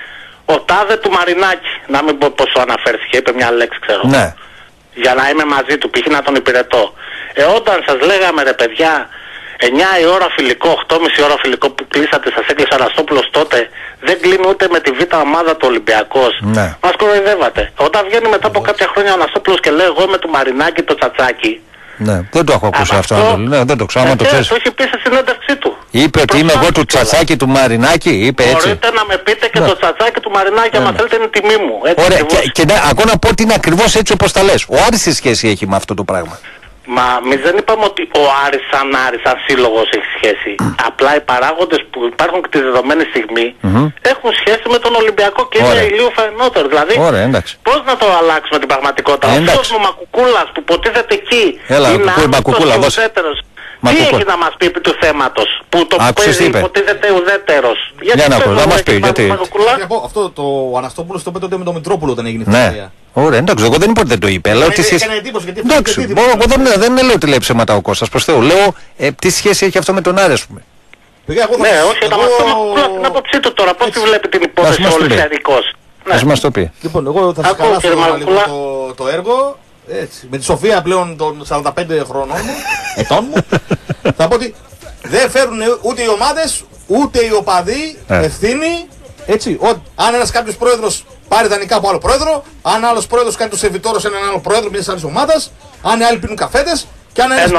ο τάδε του Μαρινάκη. Να μην πω πόσο αναφέρθηκε, είπε μια λέξη ξέρω. Ναι. Για να είμαι μαζί του, π.χ. να τον υπηρετώ. Ε, όταν σας λέγαμε ρε παιδιά, εννιά η ώρα φιλικό, οκτώ και μισή ώρα φιλικό που κλείσατε, σας έκλεισε ο Αναστόπουλος τότε, δεν κλείνει ούτε με τη β' ομάδα του Ολυμπιακός. Ναι. Μας κοροϊδεύατε. Όταν βγαίνει μετά από κάποια χρόνια ο Αναστόπουλος και λέει εγώ είμαι του Μαρινάκη το τσατσάκι. Ναι, δεν το έχω ακούσει αυτό. αυτό ναι, δεν το ξέρω. Ε, το ξέρεις. Το έχει πει στη συνέντευξή του. Είπε ότι είμαι εγώ του τσατσάκι του Μαρινάκη, είπε έτσι. Μπορείτε να με πείτε και ναι. το τσατσάκι του Μαρινάκη, άμα ναι. θέλετε είναι τιμή μου. Έτσι, ωραία, και, και ναι, ακόμα να πω ότι είναι ακριβώς έτσι όπως τα λες. Ο Άρης τι σχέση έχει με αυτό το πράγμα. Μα εμείς δεν είπαμε ότι ο Άρης σαν Άρης, σαν σύλλογος έχει σχέση. Απλά οι παράγοντες που υπάρχουν και τη δεδομένη στιγμή mm-hmm. έχουν σχέση με τον Ολυμπιακό και ωραία. είναι ηλίου φαινότερο. Δηλαδή, ωραία, πώς να το αλλάξουμε την πραγματικότητα. Ε, ο ο Μακουκούλας που ποτίζεται εκεί έλα, είναι άμυντος και ουδέτερος. Τι έχει να μας πει επί του θέματος που το παίζει υποτίθεται ουδέτερος. Για να, να μας πει γιατί. Αυτό το Αναστόπουλος το είπε τότε με τον Μητρόπουλο όταν έγινε η ιστορία. Ωραία, εντάξει, εγώ δεν είπα ότι δεν το είπε. Λέω τι σχέση. Εντάξει, εγώ δεν λέω ότι λέει ψέματα ο Κώστας. Προς Θεού, λέω τι σχέση έχει αυτό με τον Άρη, ας πούμε. Ναι, όχι, να μας πει την άποψή του τώρα. Πώς τη βλέπει την υπόθεση ο Ολυμπιακός. Ας μας το πει. Λοιπόν, εγώ θα σας καλάσω λίγο το έργο. Έτσι, με τη σοφία πλέον των σαράντα πέντε χρονών μου, ετών μου, θα πω ότι δεν φέρουν ούτε οι ομάδες, ούτε οι οπαδοί ευθύνη. Έτσι, ο, αν ένας κάποιος πρόεδρος πάρει δανεικά από άλλο πρόεδρο, αν άλλος πρόεδρος κάνει το σερβιτόρο σε έναν άλλο πρόεδρο μιας άλλης ομάδας, αν οι άλλοι πίνουν καφέδες, και αν ένας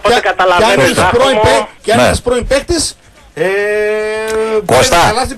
πρώην παίκτης Ε, Κώστα,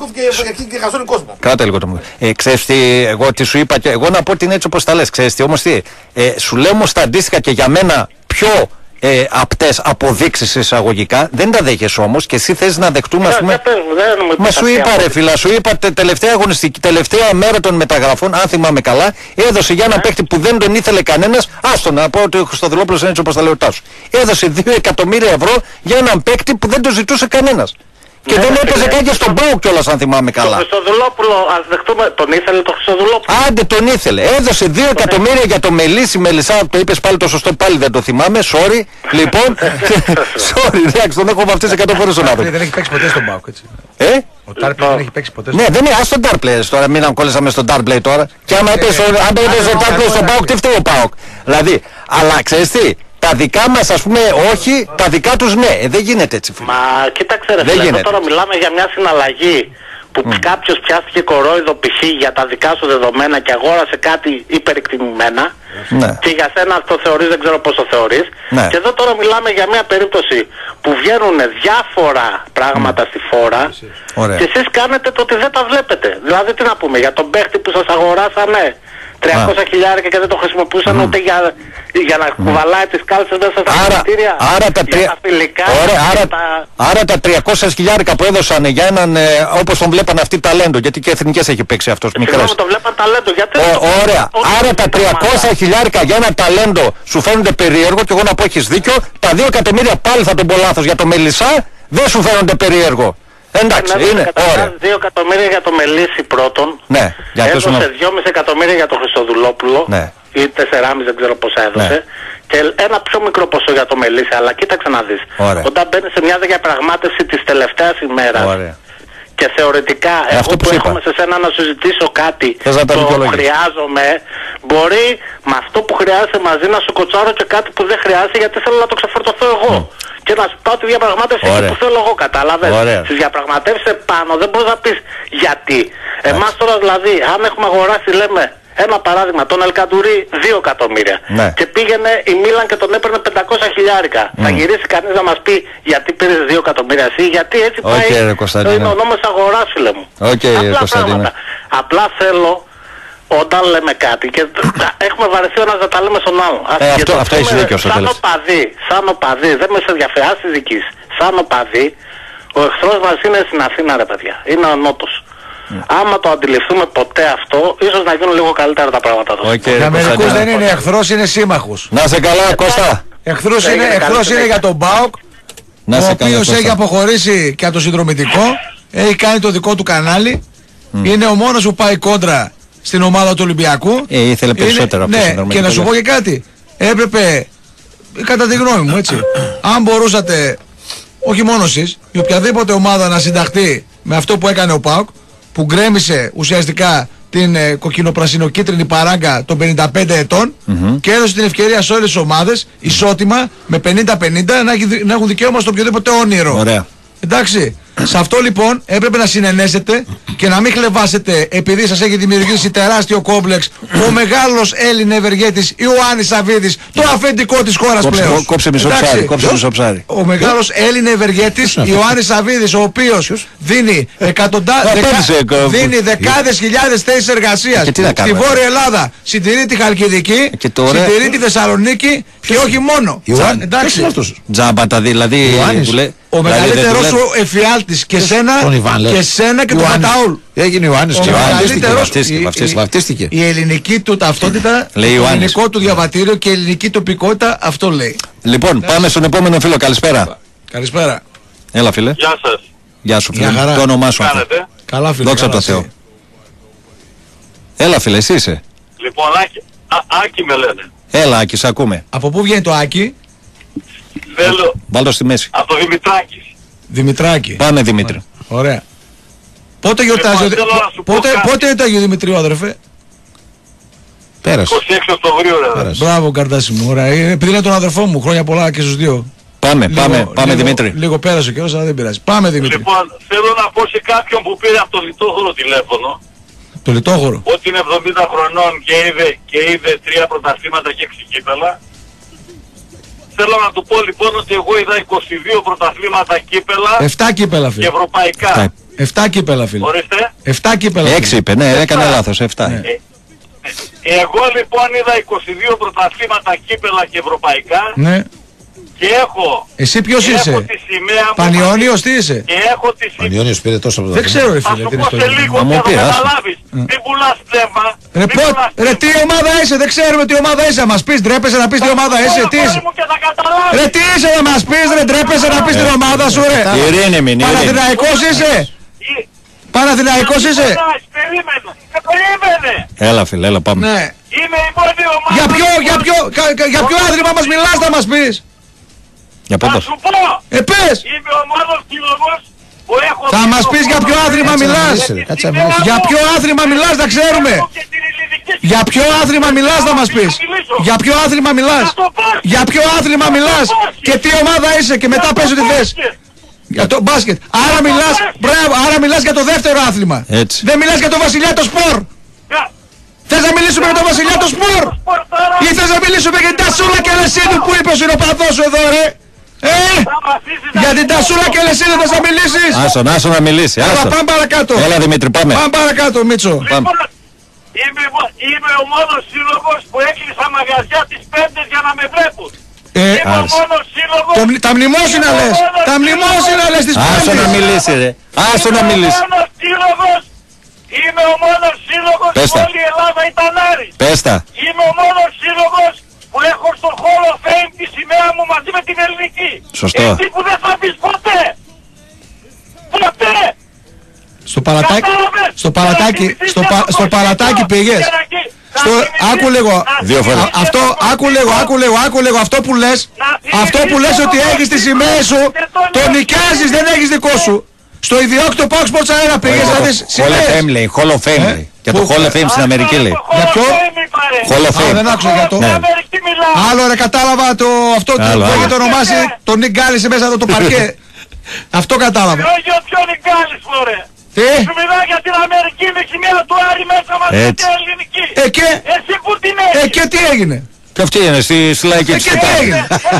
και χαζώνει κόσμο. κράτα λίγο το μου. Ε, ξέρεις τι, εγώ τι σου είπα και εγώ να πω ότι είναι έτσι όπως τα λες. Ξέρεις τι, όμως τι, ε, σου λέω όμως τα αντίστοιχα και για μένα πιο ε, απτές αποδείξεις εισαγωγικά. Δεν τα δέχεσαι όμως και εσύ θες να δεχτούμε, ας πούμε. Μα σου είπα ρε φίλα, σου είπα τε, τελευταία αγωνιστική, τελευταία μέρα των μεταγραφών, αν θυμάμαι καλά, έδωσε για ένα παίκτη που δεν τον ήθελε κανένας. Άστο να πω ότι ο Χριστοδουλόπουλος είναι έτσι όπως τα λέω τάσου. Έδωσε δύο εκατομμύρια ευρώ για έναν παίκτη που δεν το ζητούσε κανένας. Και ναι, δεν έπαιζε καν και στον Πάοκ κιόλας, αν θυμάμαι καλά. Το Χριστοδουλόπουλο, ας δεχτούμε, τον ήθελε το Χριστοδουλόπουλο. Άντε τον ήθελε. Έδωσε δύο εκατομμύρια για το Μελίσι Μελισσά, το είπες πάλι το σωστό, πάλι δεν το θυμάμαι. Sorry. Λοιπόν, sorry, εντάξει, τον έχω βαφτίσει εκατό φορές τον άνθρωπο. Δεν έχει παίξει ποτέ στον Πάοκ, έτσι. Ε? Ο Τάρπλεϊ δεν έχει παίξει ποτέ στον Πάοκ. Ναι, δεν είναι, ας τον Τάρπλεϊ τώρα, μην αγκόλεσαμε στον Τάρπλεϊ τώρα. Και άμα έπαιζε ο Τάρπλεϊ στον Πάοκ, τι φταίει ο Πάοκ. Δηλαδή, αλλά ξέρεις τι. Τα δικά μας ας πούμε όχι, τα δικά τους ναι. Ε, δεν γίνεται έτσι φίλε. Μα κοίταξε ρε φίλε, τώρα μιλάμε για μια συναλλαγή που mm. κάποιος πιάστηκε κορόιδο π.χ. για τα δικά σου δεδομένα και αγόρασε κάτι υπερεκτιμημένα ναι. και για σένα το θεωρείς, δεν ξέρω πώς το θεωρείς ναι. και εδώ τώρα μιλάμε για μια περίπτωση που βγαίνουν διάφορα πράγματα mm. στη φόρα Ωραία. και εσείς κάνετε το ότι δεν τα βλέπετε. Δηλαδή τι να πούμε, για τον παίχτη που σας αγοράσανε τριακόσια χιλιάρικα και δεν το χρησιμοποιούσαν mm. ούτε για, για να mm. κουβαλάει τις κάλτσες μέσα στα φιλικά. Άρα, τα, τρια... τα φιλικά. Ωραία, άρα, τα... άρα τα τριακόσια χιλιάρικα που έδωσαν για έναν, ε, όπως τον βλέπαν αυτοί ταλέντο, γιατί και εθνικές έχει παίξει αυτός μικρός. Συγγνώμη, τον βλέπαν ταλέντο, γιατί... Ο, ωραία, άρα τα τριακόσια χιλιάρικα για ένα ταλέντο σου φαίνονται περίεργο και εγώ να πω έχεις δίκιο, τα δύο εκατομμύρια πάλι θα τον πω λάθος για το Μελισσά δεν σου φαίνονται περίεργο. Εντάξει, ναι, είναι ωραία. δύο εκατομμύρια για το Μελίσι πρώτον. Ναι, για έδωσε δυόμισι εκατομμύρια για το Χριστοδουλόπουλο. Ναι. Ή τεσσεράμισι δεν ξέρω πόσα έδωσε. Ναι. Και ένα πιο μικρό ποσό για το Μελίσι. Αλλά κοίταξε να δεις. Ωραία. Όταν μπαίνει σε μια διαπραγμάτευση της τελευταίας ημέρας. Ωραία. Και θεωρητικά ε, εγώ που, που έρχομαι σε σένα να σου ζητήσω κάτι το χρειάζομαι, μπορεί με αυτό που χρειάζεσαι μαζί να σου κοτσάρω και κάτι που δεν χρειάζεται γιατί θέλω να το ξεφορτωθώ εγώ. Mm. Και να σου πάω τη διαπραγμάτευση εκεί που θέλω εγώ, κατάλαβες. Στις διαπραγματεύσεις επάνω δεν μπορείς να πεις γιατί. Εμάς τώρα δηλαδή, αν έχουμε αγοράσει λέμε Ένα παράδειγμα, τον Ελκαντουρί δύο εκατομμύρια. Ναι. Και πήγαινε η Μίλαν και τον έπαιρνε πεντακόσια χιλιάρικα. Mm. Θα γυρίσει κανείς να μας πει γιατί πήρες δύο εκατομμύρια εσύ, γιατί έτσι okay, πάει. Είναι ο νόμος αγοράς, φίλε μου. Okay, απλά πράγματα. Απλά θέλω όταν λέμε κάτι και έχουμε βαρεθεί ο ένας να τα λέμε στον άλλον. Ε, αυτό αυτό έχει δίκιο στο τέλος. Σαν οπαδί, σαν οπαδί, δεν με σε ενδιαφέρει, ας τη δικής. Σαν οπαδί, ο εχθρός μας είναι στην Αθήνα, ρε παιδιά. Είναι ο Νότος. Mm. Άμα το αντιληφθούμε ποτέ αυτό, ίσως να γίνουν λίγο καλύτερα τα πράγματα εδώ. Okay, για μερικούς δεν είναι εχθρός, είναι σύμμαχος. Να σε καλά, Κώστα. Εχθρός είναι, εχθρός είναι για τον ΠΑΟΚ, ο οποίος έχει αποχωρήσει και από το συνδρομητικό, έχει κάνει το δικό του κανάλι, mm. είναι ο μόνος που πάει κόντρα στην ομάδα του Ολυμπιακού. Ε, ήθελε περισσότερο είναι, από το ναι, συνδρομητικό. και να σου πω και κάτι, έπρεπε, κατά τη γνώμη μου έτσι, αν μπορούσατε, όχι μόνο εσείς, η οποιαδήποτε ομάδα να συνταχθεί με αυτό που έκανε ο ΠΑΟΚ, που γκρέμισε ουσιαστικά την ε, κοκκινοπρασινοκίτρινη παράγκα των πενήντα πέντε ετών mm-hmm. και έδωσε την ευκαιρία σε όλες τις ομάδες ισότιμα με πενήντα πενήντα να, να έχουν δικαίωμα στο οποιοδήποτε όνειρο. Ωραία. Εντάξει. Σε αυτό λοιπόν έπρεπε να συνενέσετε και να μην χλεβάσετε επειδή σας έχει δημιουργήσει τεράστιο κόμπλεξ ο μεγάλος Έλληνα ευεργέτης Ιωάννης Σαββίδης, το αφεντικό της χώρας κόψε, πλέον. Κόψε μισό ψάρι, κόψε μισό ψάρι. Ο μεγάλος Έλληνα ευεργέτης Ιωάννης Σαββίδης, ο οποίος δίνει, εκατοντά, δεκα, δίνει δεκάδες χιλιάδες θέσεις εργασίας στη Βόρεια Ελλάδα, συντηρεί τη Χαλκιδική, συντηρεί τη Θεσσαλονίκη και όχι μόνο. Εντάξει. Τζάμπα τα δηλαδή. Ο μεγαλύτερος σου εφιάλτης και σένα και σένα και τον Παταούλ. Έγινε Ιωάννης και βαφτίστηκε. Η ελληνική του ταυτότητα, το ελληνικό του διαβατήριο και η ελληνική τοπικότητα αυτό λέει. Λοιπόν, πάμε στον επόμενο φίλο. Καλησπέρα. Καλησπέρα. Έλα φίλε. Γεια σας. Γεια σου φίλε. Το όνομά σου. Καλά φίλε. Δόξα τω Θεώ. Έλα φίλε, εσύ είσαι. Λοιπόν, Άκη, Α, Άκη με λένε. Έλα Άκη, σε ακούμε. Από πού βγαίνει το Άκη? Θέλω. Βάλ' το στη μέση. Από το Δημητράκης. Δημητράκη. Πάμε Δημήτρη. Ωραία. Πότε γιορτάζει, λοιπόν, πότε, πότε είναι το Αγίου Δημητρίου, αδερφέ? Πέρασε. είκοσι έξι Οκτωβρίου, ρε. Μπράβο, καρτάσι μου. Ωραία. Επειδή είναι τον αδερφό μου, χρόνια πολλά και στους δύο. Πάμε, λίγο, πάμε, πάμε λίγο, Δημήτρη. Λίγο πέρασε ο καιρός, αλλά δεν πειράζει. Πάμε Δημήτρη. Λοιπόν, θέλω να πω σε κάποιον που πήρε από το λιτόχωρο τηλέφωνο. Το λιτόχωρο. Ότι είναι εβδομήντα χρονών και είδε, και είδε τρία πρωταθλήματα και έξι κύπελα. Θέλω να του πω λοιπόν ότι εγώ είδα είκοσι δύο πρωταθλήματα κύπελα. Εφτά κύπελα φίλε. Και ευρωπαϊκά. Εφτά κύπελα φίλε. Ορίστε. Εφτά κύπελα. Έξι είπε, ναι, έκανε λάθος. Εφτά. Ναι. Ε, εγώ λοιπόν είδα είκοσι δύο πρωταθλήματα κύπελα και ευρωπαϊκά. Ναι. Και έχω. Εσύ ποιος είσαι? Έχω τη σημαία μου. Πανιόνιος τι είσαι? Και έχω τη σημαία. Πανιόνιος πήρε τόσο από δεν ξέρω ρε φίλε. Θα σου πω σε λίγο και θα καταλάβεις. Μην πουλάς πνεύμα. Ρε, πο... ρε τι ομάδα είσαι, δεν ξέρουμε τι ομάδα είσαι. Να μας πεις, ντρέπεσαι να πεις τι ομάδα είσαι? Τι είσαι? Ρε τι είσαι να μας πεις, ρε ντρέπεσαι να πεις την ομάδα σου ρε? Ειρήνη μην, ειρήνη. Παναθηναϊκός είσαι? Παναθηναϊκός είσαι? Έλα φίλε, έλα πάμε. Είμαι η μόνη ομάδα. Για ποιο, για ποιο, για ποιο άθλημα μας μιλάς να μας πεις? Για θα σου πω. Ε, πες. Είμαι ο μόνος σύλλογος που έχω... Θα μας πεις για ποιο άθλημα μιλάς? Για ποιο άθλημα μιλάς να ξέρουμε? Για ποιο άθλημα μιλάς να μας πεις? Για ποιο άθλημα μιλάς? Για ποιο άθλημα μιλάς? Και τι ομάδα είσαι και μετά πες ότι θες. Για το μπάσκετ. Άρα μιλάς, μπράβο, άρα μιλάς για το δεύτερο άθλημα. Έτσι. Δεν μιλάς για το βασιλιά το σπορ. Θες να μιλήσουμε για το βασιλιά το σπορ? Ή θες να μιλήσουμε για την Τασούλα και Λεσίδου που είπες είναι ο παδός σου εδώ ρε? Ε, για την Τασούλα και Λεσίδου θες να μιλήσεις? Άσον, άσον να μιλήσει. Έλα πάμε παρακάτω. Έλα Δημήτρη πάμε. Πάμε παρακάτω Μίτσο. Λοιπόν, είμαι, είμαι ο μόνος σύλλογος που έκλεισα μαγαζιά τις πέμπτες για να με βλέπουν. Ε, είμαι ο μόνος σύλλογος. Το, τα μνημόσυνα λες. Τα μνημόσυνα λες τις πέμπτες. Άσον να μιλήσει ρε. Άσον να μιλήσει. Είμαι ο μόνος σύλλογος. Είμαι ο μόνος σύλλογος που όλη η Ελλάδα ήταν Άρης. Πέστα. Είμαι ο μόνος σύλλογος που έχω στο Hall of Fame τη σημαία μου μαζί με την ελληνική. Σωστό. Εσύ που δεν θα πεις ποτέ. Ποτέ. Στο παρατάκι, στο παρατάκι, στο, πα, στο παρατάκι πήγες. Στο, άκου λίγο, δύο φορές. Α, αυτό, άκου λίγο, άκου λίγο, άκου λίγο, αυτό που λες, αυτό που λες ότι έχεις τις σημαίες σου, το νοικιάζεις, δεν έχεις δικό σου. Στο ιδιόκτητο Fox Sports Arena πήγες να δεις σημαίες. Hall of Fame λέει, Hall of Fame λέει. Για το Hall of Fame στην Αμερική λέει. Για ποιο? Hall of Fame. Δεν άκουσα για το. Άλλο ρε κατάλαβα το αυτό που έχετε ονομάσει, το Nick Gallis μέσα εδώ το παρκέ. Αυτό κατάλαβα. Ποιο Nick Gallis μωρέ. Τι? Σου μιλάω για την Αμερικίνικη σημαία του Άρη μέσα μας και ελληνική. Ε και... Εσύ που την έχεις. Ε και τι έγινε? Και αυτή είναι στη λαϊκή της και τι έγινε?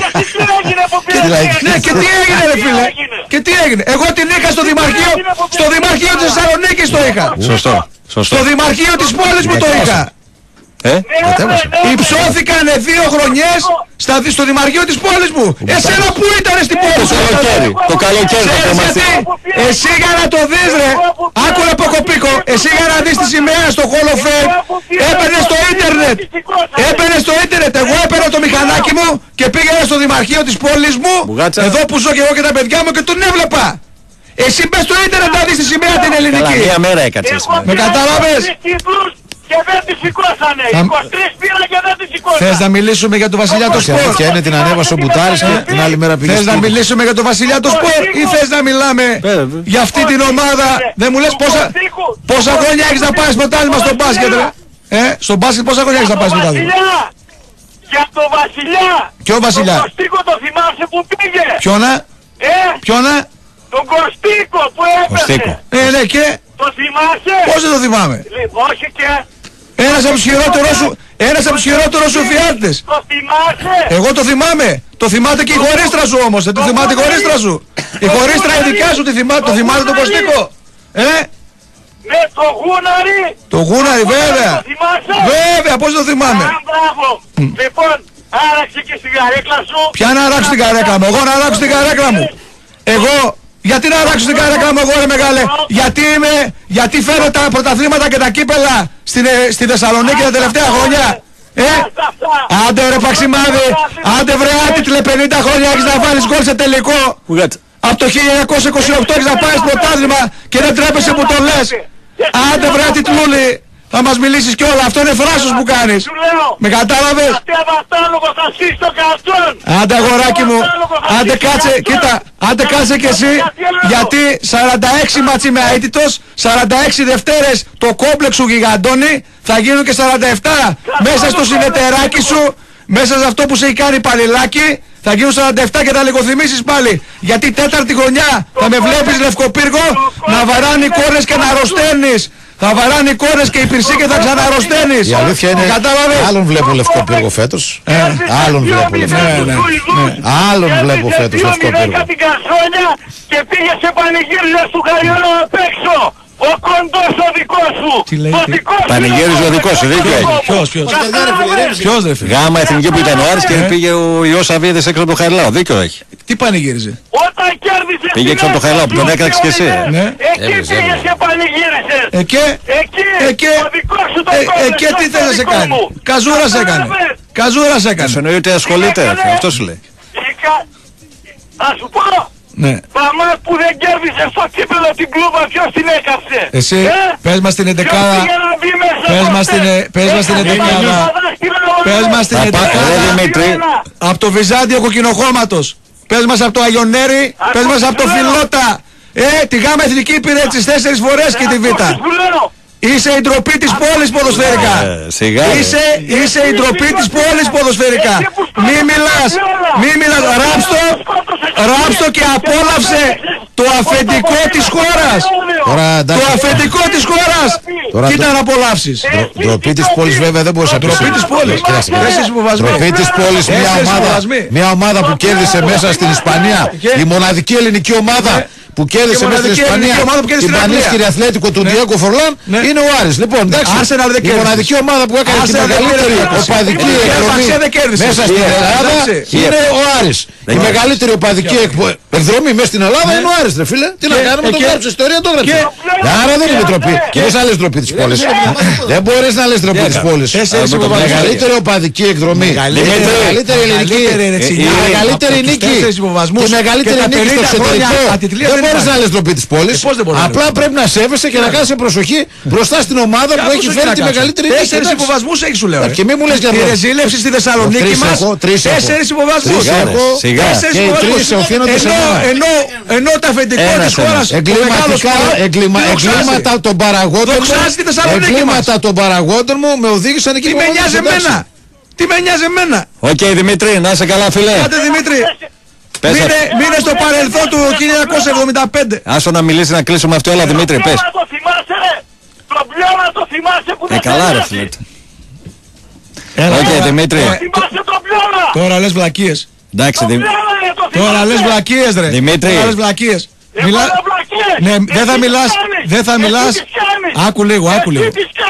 Ναι, και τι έγινε ρε φίλε? Και τι έγινε? Εγώ την είχα στο Δημαρχείο, στο Δημαρχείο της Θεσσαλονίκης το είχα. Σωστό. Στο Δημαρχείο της πόλης μου το είχα. Ε, υψώθηκανε δύο χρονιές στα, στο Δημαρχείο της πόλης μου. Εσένα που ήταν στην πόλη σου? Το καλοκαίρι. Το καλοκαίρι. Εσύ για να το δεις ρε, άκουρα Ποκοπίκο, εσύ για να δεις τη σημαία στο Hall of Fame, έπαιρνες στο ίντερνετ. Έπαιρνες στο ίντερνετ. Εγώ έπαιρνα το μηχανάκι μου και πήγαινα στο Δημαρχείο της πόλης μου, εδώ που ζω και εγώ και τα παιδιά μου, και τον έβλεπα. Εσύ μπες στο ίντερνετ να δεις τη σημαία την ελληνική. Μία μέρα έκατσες. Με κατάλαβες? Και δεν τη σηκώσανε. είκοσι τρεις πήρα και δεν τη σηκώσανε. Θες να μιλήσουμε για το Βασιλιά το Σπορ? Και είναι την ανέβασε ο Μπουτάρης και την άλλη μέρα πήγε. Θες να μιλήσουμε για το Βασιλιά το Σπορ ή θες να μιλάμε για αυτή την ομάδα? Δεν μου λες πόσα, πόσα χρόνια έχεις να πάρεις πρωτάθλημα στο μπάσκετ ρε? Ε, στο μπάσκετ πόσα χρόνια έχεις να πάρεις πρωτάθλημα? Για το Βασιλιά. Ποιο Βασιλιά? Τον Κωστίκο το θυμάσαι που πήγε? Ποιόνα? Ε, Ποιόνα? Τον Κωστίκο που έπεσε. Ε, ναι και? Το θυμάσαι? Πώς δεν το θυμάμαι? Λοιπόν, όχι και... Ένας από τους χειρότερους σου, ένας από τους χειρότερους σου φιάρτες. Το θυμάσαι? Εγώ το θυμάμαι. Το θυμάται και η χωρίστρα σου όμως. Δεν το θυμάται η χωρίστρα σου. Η χωρίστρα η δικιά σου τη θυμάται. Το θυμάται τον Κωστίκο. Ε? Ναι, το Γούναρι. Το Γούναρι βέβαια. Το θυμάσαι? Βέβαια, πώς το θυμάμαι. Α, μπράβο. Λοιπόν, άραξε και στην καρέκλα σου. Ποια να αράξω την καρέκλα μου? Εγώ να αράξω την καρέκλα μου? Εγώ... Γιατί να αράξω την καρέκλα μου εγώ ρε μεγάλε? Γιατί είμαι, γιατί φέρω τα πρωταθλήματα και τα κύπελα στην, στη Θεσσαλονίκη τα τελευταία χρόνια? Ε, άντε ρε Παξιμάδη, άντε βρε άτιτλε, πενήντα χρόνια έχεις να βάλεις γκολ σε τελικό. Από το χίλια εννιακόσια είκοσι οκτώ έχεις να πάρεις πρωτάθλημα και δεν τρέπεσαι που το λες. Άντε βρε άτιτλούλη, θα μας μιλήσεις κι όλα, αυτό είναι φράσος που κάνεις. Με κατάλαβες? Άντε αγοράκι μου, άντε κάτσε, κοίτα, άντε κάτσε κι εσύ, γιατί σαράντα έξι μάτσι με αίτητος, σαράντα έξι Δευτέρες το κόμπλεξ σου γιγαντώνει, θα γίνουν και σαράντα επτά μέσα στο συνεταιράκι σου, μέσα σε αυτό που σε έχει κάνει παλιλάκι, θα γίνουν σαράντα επτά και θα λιγοθυμίσεις πάλι. Γιατί τέταρτη χρονιά θα με βλέπεις Λευκοπύργο να βαράνει κόρες και να αρρωσταίνεις. Θα βαράνει εικόνες και η πυρσή και θα ξαναρρωσταίνεις. Η αλήθεια είναι, άλλον βλέπω Λευκοπύργο φέτος. Ε, άλλον βλέπω Λευκοπύργο. Ναι, ναι. Άλλον βλέπω φέτος Λευκοπύργο. Την Κασόνια και πήγε σε πανηγύριζες του Χαριόλου απ' έξω. Ο κοντός ο δικός σου. Τι λέει? Πανηγύριζε ο δικός σου, δίκιο έχει. Ποιος, ποιος? Ποιος ρε φίλε? Γάμα εθνική που ήταν ο Άρης και πήγε ο Ιώσ Αβίδης έξω από το Χαριλάου, δίκιο έχει. Τι πανηγύριζε? Όταν κέρδισε πήγε έξω από το Χαριλάου που τον έκραξες και εσύ. Εκεί πήγες και πανηγύρισες. Εκεί, εκεί, ο δικός σου το κόβες. Εκεί τι θες να σε κάνει? Καζούρας έκανε. Καζούρας έκανε. Σου εννοεί ότι ασχολείται, αυτό σου λέει. Θα σου πω. Ναι. Μαμά που δεν κέρδισε στο κύπελο την κλούβα, ποιος την έκαψε? Εσύ, ε? πες μας την εντεκάδα. Πες μας την, πες μας την εντεκάδα. Πες μας την εντεκάδα. Από το Βυζάντιο Κοκκινοχώματος. Πες μας από το Αγιονέρι. Πες μας από το Φιλότα. Ε, τη Γάμα Εθνική υπηρέτησης τέσσερις φορές και τη Β. Είσαι η ντροπή της πόλης ποδοσφαιρικά. Είσαι, είσαι η ντροπή της πόλης ποδοσφαιρικά. Μη μιλάς, μη μιλάς. Ράψτο, ράψτο και απόλαυσε το αφεντικό της χώρας. Το αφεντικό της χώρας. Κοίτα να απολαύσεις. Ντροπή της πόλης βέβαια δεν μπορείς να πεις. Ντροπή της πόλης. Ντροπή της πόλης, μια ομάδα που κέρδισε μέσα στην Ισπανία, η μοναδική ελληνική ομάδα που κέρδισε μέσα στην Ισπανία την πανίσχυρη Αθλέτικο του Ντιέγκο Φορλάν είναι ο Άρης. Λοιπόν, εντάξει, η μοναδική ομάδα που έκανε τη μεγαλύτερη οπαδική εκδρομή μέσα στην Ελλάδα είναι ο Άρης. Η μεγαλύτερη οπαδική εκδρομή μέσα στην Ελλάδα είναι ο Άρης, ρε φίλε. Τι να κάνουμε, το γράψε ιστορία, το γράψε. Άρα δεν είναι ντροπή. Και πώς να λες ντροπή της πόλης? Δεν μπορείς να λες ντροπή της πόλης. Η μεγαλύτερη οπαδική εκδρομή, η μεγαλύτερη ελληνική, η μεγαλύτερη νίκη, η μεγαλύτερη νίκη στο εξωτερικό. Δεν μπορείς να λες ντροπή της πόλης. Απλά πρέπει να σέβεσαι και να κάνεις προσοχή μπροστά στην ομάδα που έχει φέρει τη μεγαλύτερη νίκη. Τέσσερις υποβασμούς έχεις, σου λέω. Και μη μου λες για τη ρεζίλευση στη Θεσσαλονίκη μας. Τέσσερις υποβασμούς. Και οι τρεις οφείλονται σε μένα. Ενώ τα αφεντικό της χώρας, εγκλήματα των παραγόντων μου, εγκλήματα των παραγόντων μου με οδήγησαν εκεί που με νοιάζει εμένα. Τι με νοιάζει εμένα. Οκ Δημήτρη, να είσαι καλά φίλε. Άντε Δημήτρη. Μείνε στο παρελθόν του χίλια εννιακόσια εβδομήντα πέντε. Άσο να μιλήσει να κλείσουμε αυτό, έλα Δημήτρη, πες. Το θυμάσαι ρε. Το πλέον το θυμάσαι που δεν καλά ρε φίλε. Οκ Δημήτρη. Τώρα λες βλακίες. Εντάξει Δημήτρη. Τώρα λες βλακίες ρε. Δημήτρη. Τώρα λες βλακίες. Μιλά... Ναι, δεν θα μιλάς, δεν θα μιλάς. Άκου λίγο, άκου λίγο.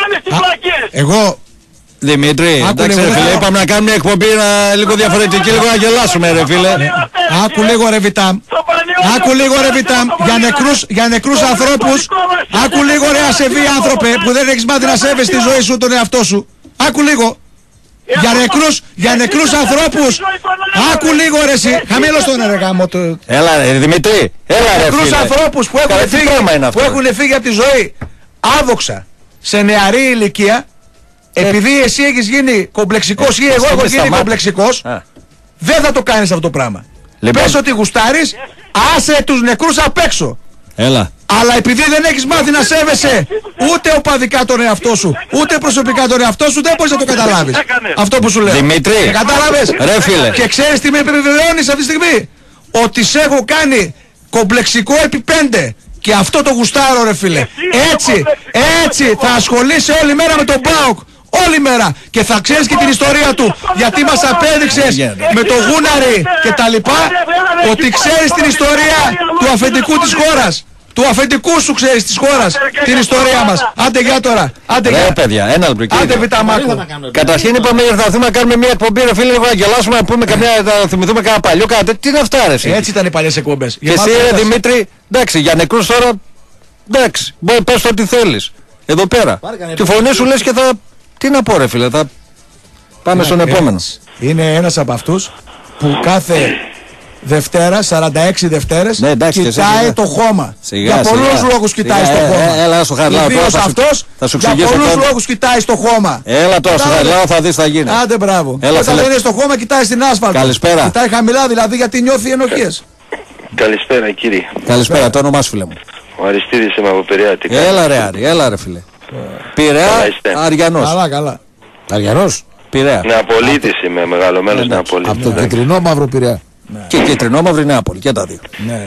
Εγώ... Δημήτρη, εντάξει ρε φίλε, είπαμε να κάνουμε μια εκπομπή λίγο διαφορετική, λίγο να γελάσουμε ρε φίλε. Άκου λίγο ρε Βιτάμ. Άκου λίγο ρε Βιτάμ, για νεκρούς, για νεκρούς ανθρώπους. Άκου λίγο ρε ασεβή άνθρωπε που δεν έχεις μάθει να σέβεσαι τη ζωή σου, τον εαυτό σου. Άκου λίγο. Για νεκρούς, για νεκρούς ανθρώπους. Άκου λίγο ρε εσύ. Χαμήλως τον ρε γάμο του. Έλα ρε Δημήτρη. Έλα ρε νεκρούς ανθρώπους που έχουν φύγει, που έχουν φύγει από τη ζωή άδοξα σε νεαρή ηλικία. Επειδή εσύ έχεις γίνει κομπλεξικός ή εγώ έχω γίνει κομπλεξικός, δεν θα το κάνεις αυτό το πράγμα. Πες ότι γουστάρεις, άσε τους νεκρούς απ' έξω. Έλα. Αλλά επειδή δεν έχεις μάθει να σέβεσαι ούτε οπαδικά τον εαυτό σου, ούτε προσωπικά τον εαυτό σου, δεν μπορείς να το καταλάβεις. Αυτό που σου λέω. Δημήτρη. Κατάλαβες. Ρε φίλε. Και ξέρεις τι με επιβεβαιώνεις αυτή τη στιγμή? Ότι σε έχω κάνει κομπλεξικό επί πέντε. Και αυτό το γουστάρω ρε φίλε. Έτσι, έτσι θα ασχολείσαι όλη μέρα με τον ΠΑΟΚ. Όλη μέρα. Και θα ξέρεις και την ιστορία του. Γιατί μας απέδειξες με το Γούναρη και τα λοιπά, ότι ξέρεις την ιστορία του αφεντικού της χώρας. Του αφεντικού σου ξέρεις της χώρας την ιστορία μας. Άντε για τώρα. Άντε για. Ρε παιδιά, ένα λεπτό. Άντε Βιταμάκο. Καταρχήν είπαμε θα έρθουμε να κάνουμε μια εκπομπή ρε φίλε, να γελάσουμε, να πούμε καμιά, να θυμηθούμε κανένα παλιό κάτι. Τι είναι αυτά ρε εσύ. Έτσι ήταν οι παλιές εκπομπές. Και εσύ ρε Δημήτρη, εντάξει, για νεκρούς τώρα, εντάξει, πες το ό,τι θέλεις. Εδώ πέρα. Τη φωνή σου λες και θα... Τι να πω ρε φίλε, θα πάμε ναι, στον επόμενο. Είναι ένας από αυτούς που κάθε Δευτέρα, σαράντα έξι Δευτέρες, ναι, εντάξει, κοιτάει το χώμα. Σιγά, για πολλούς σιγά. λόγους κοιτάει σιγά, στο χώμα. Ε, έλα στο χαρλάω τώρα. Αυτός, θα σου για πολλούς τώρα. λόγους κοιτάει στο χώμα. Έλα τώρα στο χαρλάω, θα δεις θα γίνει. Άντε μπράβο. Έλα, όταν δεν είναι στο χώμα κοιτάει στην άσφαλτο. Καλησπέρα. Κοιτάει χαμηλά δηλαδή γιατί νιώθει ενοχές. Καλησπέρα κύριε. Καλησπέρα, το όνομά σου φίλε μου. Ο Αριστίδης είμαι από Πειραιά. Έλα ρε Άρη, έλα ρε φίλε. Πειραιά, Αριανός. Καλά, καλά. Αριανός, Πειραιά. Νεαπολίτης είμαι, μεγαλωμένος Νεαπολίτης. Από το κεντρινό μαύρο Πειραιά. Και κεντρινό μαύρη Νεάπολη, και τα δύο.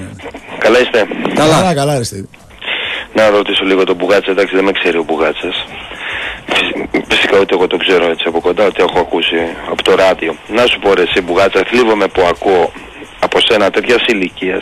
Καλά είστε. Καλά, καλά Αριστίδη. Να ρωτήσω λίγο τον Μπουγάτσα, εντάξει δεν με ξέρει ο Μπουγάτσας. Φυσικά ότι εγώ το ξέρω έτσι από κοντά, ότι έχω ακούσει από το ράδιο. Να σου πω ρε εσύ Μπουγάτσα, θλίβομαι που ακούω από σένα τέτοιας ηλικίας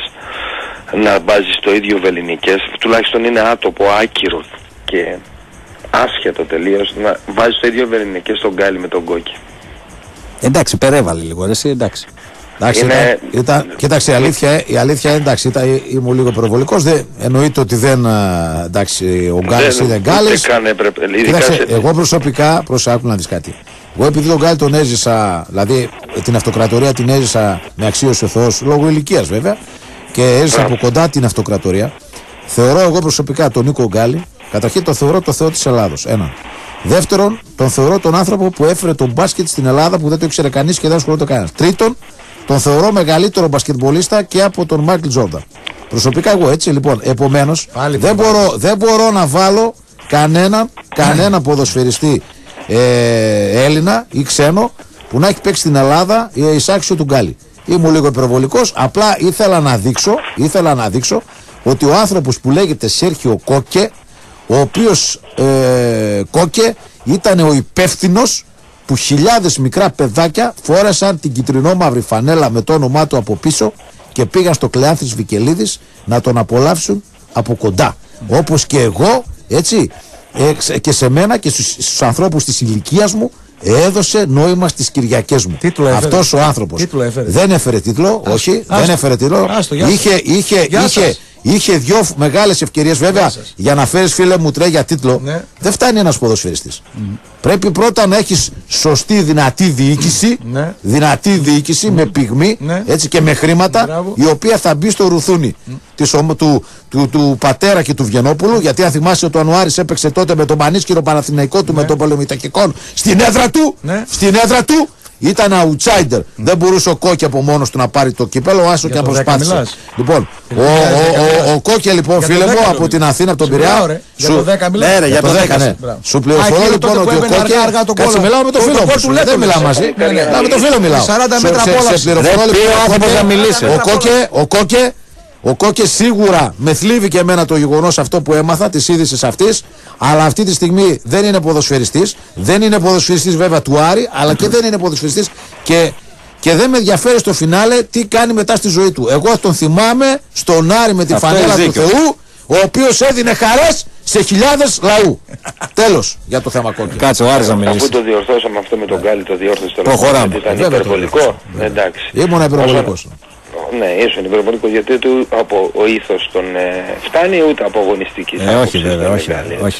να βάζεις το ίδιο βεληνικές, τουλάχιστον είναι άτοπο, άκυρο και άσχετο τελείως να βάζεις το ίδιο βεληνικές στον Γκάλι με τον Κόκκι. Εντάξει, περέβαλε λίγο ρε εσύ, εντάξει. Εντάξει, είναι... ήταν, ήταν, κοίταξε, η αλήθεια, η αλήθεια εντάξει, ήταν, ήμουν λίγο προβολικός, δεν εννοείται ότι δεν, εντάξει, ο Γκάλης είναι Γκάλης. Κοίταξε, εγώ προσωπικά, προσάκου να δεις κάτι. Εγώ επειδή τον Γκάλη τον έζησα, δηλαδή την αυτοκρατορία την έζησα με αξίωση ο Θεός, λόγω ηλικίας βέβαια, και έζησα από κοντά την αυτοκρατορία, θεωρώ εγώ προσωπικά τον Νίκο Γκάλη, καταρχήν τον θεωρώ το Θεό της Ελλάδος, ένα. Δεύτερον, τον θεωρώ τον άνθρωπο που έφερε τον μπάσκετ στην Ελλάδα που δεν το ήξερε κανείς και δεν ασχολούνται κανένας. Τρίτον, τον θεωρώ μεγαλύτερο μπασκετμπολίστα και από τον Μάικλ Τζόρνταν. Προσωπικά εγώ έτσι λοιπόν. Επομένως δεν μπορώ, δεν μπορώ να βάλω κανέναν, κανένα ποδοσφαιριστή ε, Έλληνα ή ξένο που να έχει παίξει στην Ελλάδα εισάξιο του Γκάλη. Ήμουν λίγο υπερβολικός. Απλά ήθελα να δείξω, ήθελα να δείξω ότι ο άνθρωπος που λέγεται Σέρχιο Κόκκε, ο οποίος ε, Κόκκε ήταν ο υπεύθυνος που χιλιάδες μικρά παιδάκια φόρεσαν την κυτρινόμαυρη φανέλα με το όνομά του από πίσω και πήγαν στο Κλεάνθης Βικελίδης να τον απολαύσουν από κοντά. Όπως και εγώ, έτσι, ε, και σε μένα και στους, στους ανθρώπους της ηλικίας μου έδωσε νόημα στις Κυριακές μου. Αυτός ο άνθρωπος έφερε. Δεν έφερε τίτλο, άστο, όχι, άστο, δεν έφερε τίτλο. Άστο, είχε, είχε, είχε, είχε δυο μεγάλες ευκαιρίες βέβαια για να φέρεις φίλε μου τρέ για τίτλο. Ναι. Δεν φτάνει ένας ποδοσφαιριστής. Mm. Πρέπει πρώτα να έχεις σωστή δυνατή διοίκηση, ναι. δυνατή διοίκηση mm. με πυγμή ναι. έτσι, και με χρήματα, Μπράβο. η οποία θα μπει στο ρουθούνι mm. της, του, του, του, του πατέρα και του Βγενόπουλου. Γιατί αν θυμάσαι ότι ο Ανουάρης έπαιξε τότε με τον Πανίσκυρο Παναθηναϊκό του, ναι. με τον Πολεμητακικών στην έδρα του, ναι. στην έδρα του ήταν outsider. Mm. Δεν μπορούσε ο Κόκκι από μόνος του να πάρει το κύπελο, άσο και να προσπάθησε. Λοιπόν, ο, ο, ο, ο Κόκκι λοιπόν, φίλε μου, από την Αθήνα, από τον Πειραιά. Για το δέκα μιλάς. Ναι, για το δέκα, ναι. Σου πληροφορώ λοιπόν ότι ο Κόκκι. Κάτσε, μιλάω με το φίλο μου. Δεν μιλάω μαζί. Με το φίλο μιλάω. σαράντα μέτρα Ο Κόκκι. Ο Κόκκι σίγουρα με θλίβει και εμένα το γεγονός αυτό που έμαθα, της είδησης αυτής, αλλά αυτή τη στιγμή δεν είναι ποδοσφαιριστής, δεν είναι ποδοσφαιριστής βέβαια του Άρη, αλλά και δεν είναι ποδοσφαιριστής και, και δεν με ενδιαφέρει στο φινάλε τι κάνει μετά στη ζωή του. Εγώ τον θυμάμαι στον Άρη με τη φανέλα του Θεού, ο οποίος έδινε χαρές σε χιλιάδες λαού. Τέλος για το θέμα Κόκκι. Κάτσε ο Άρης να μιλήσει. Αφού το διορθώσαμε αυτό με τον Γκάλι, το διόρθωσε τώρα. Προχωράμε. Ήταν υπερβολικό. Εντάξει. Ήμουν υπερβολικός. Ναι, ήσουν υπερβολικό γιατί του από ο ήθος τον ε, φτάνει ούτε από αγωνιστική. Ε, όχι βέβαια, όχι, όχι.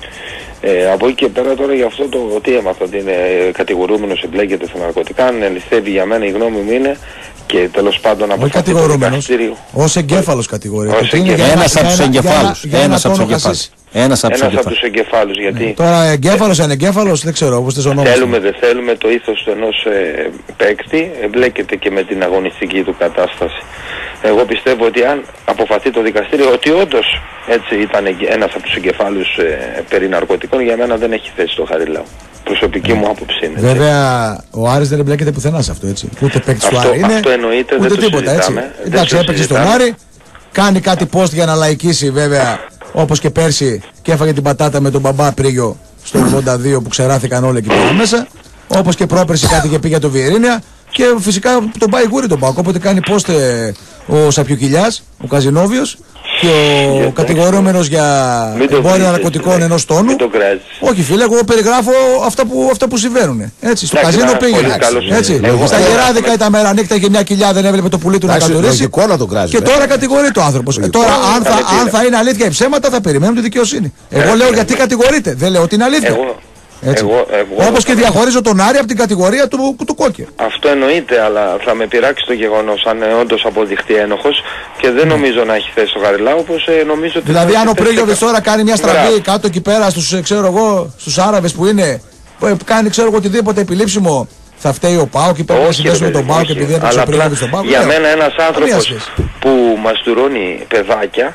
Ε, από εκεί και πέρα τώρα για αυτό το τι έμαθα ότι είναι κατηγορούμενος, εμπλέκεται στα ναρκωτικά, αν αληθεύει για μένα η γνώμη μου είναι και τέλος πάντων από αυτό το δικαστήριο. Ως εγκέφαλος κατηγορείται. Ένας από τους εγκεφάλους. Ένας από τους εγκεφάλους. Ένας από τους εγκεφάλους, γιατί... Τώρα εγκέφαλος, ανεγκέφαλος, δεν ξέρω όπως τις ονόμασες. Θέλουμε, δεν θέλουμε, το ήθος του ενός ε, παίκτη εμπλέκεται και με την αγωνιστική του κατάσταση. Εγώ πιστεύω ότι αν αποφαθεί το δικαστήριο ότι όντως έτσι ήταν ένας από τους εγκεφάλους ε, περί ναρκωτικών, για μένα δεν έχει θέση στο Χαριλάου. Προσωπική μου άποψη είναι. Βέβαια, ο Άρης δεν εμπλέκεται πουθενά σε αυτό, έτσι. Ούτε παίκτης του Άρη είναι, αυτό εννοείται, ούτε δεν τίποτα, το έτσι. Εντάξει, έπαιξε στον Άρη, κάνει κάτι post για να λαϊκίσει βέβαια, όπως και πέρσι, και έφαγε την πατάτα με τον μπαμπά Πρίγιο στο ογδόντα δύο που ξεράθηκαν όλοι εκεί πέρα μέσα. Όπως και πρόπερσι κάτι και πήγε το Βιερίνια. Και φυσικά τον πάει γούρι τον Πάκο. Όποτε κάνει post ε, ο Σαπιουκιλιάς, ο Καζινόβιος και ο yeah, κατηγορούμενος για εμπόριο ναρκωτικών ενός τόνου. Όχι φίλε, εγώ περιγράφω αυτά που, αυτά που συμβαίνουν. Έτσι, στο καζίνο πήγαινε. Έτσι, στα γεράδικα ήταν μέρα νύχτα, είχε μια κοιλιά, δεν έβλεπε το πουλί του να κατορίσει. Και τώρα κατηγορείται ο άνθρωπος. Τώρα αν θα, αν θα είναι αλήθεια ή ψέματα θα περιμένουν τη δικαιοσύνη. Εγώ λέω γιατί κατηγορείται, δεν λέω ότι είναι αλήθεια. Εγώ, εγώ, όπως και διαχωρίζω τον Άρη από την κατηγορία του, του Κόκκι. Αυτό εννοείται, αλλά θα με πειράξει το γεγονός αν όντως αποδειχτεί ένοχος και δεν νομίζω να έχει θέση στο Χαριλάου, όπως ε, νομίζω ότι... Δηλαδή αν ο Πρίγιοβιτς τώρα κάνει μια στραβή κάτω εκεί πέρα στους, ξέρω εγώ, στους Άραβες που είναι, που κάνει ξέρω εγώ οτιδήποτε επιλήψιμο, θα φταίει ο ΠΑΟΚ και πρέπει να συνδέσουμε τον ΠΑΟΚ επειδή έπαιξε ο Πρίγιοβιτς στον ΠΑΟΚ. Για μένα ένας άνθρωπος που μαστουρώνει παιδάκια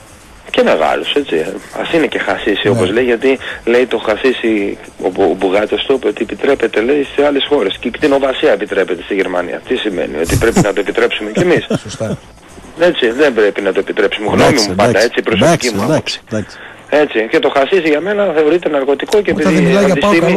και μεγάλος, έτσι, ας είναι και χασίσι, ναι, όπως λέει, γιατί λέει το χασίσι ο, ο Μπουγάτος το είπε ότι επιτρέπεται, λέει, σε άλλες χώρες και η κτηνοβασία επιτρέπεται στη Γερμανία. Τι σημαίνει, ότι πρέπει να το επιτρέψουμε κι εμείς. Σωστά. Έτσι, δεν πρέπει να το επιτρέψουμε, γνώμη μου πάντα, έτσι, προσωπική μου άποψη. Έτσι, και το χασίσι για μένα θεωρείται ναρκωτικό και επειδή αυτή τη στιγμή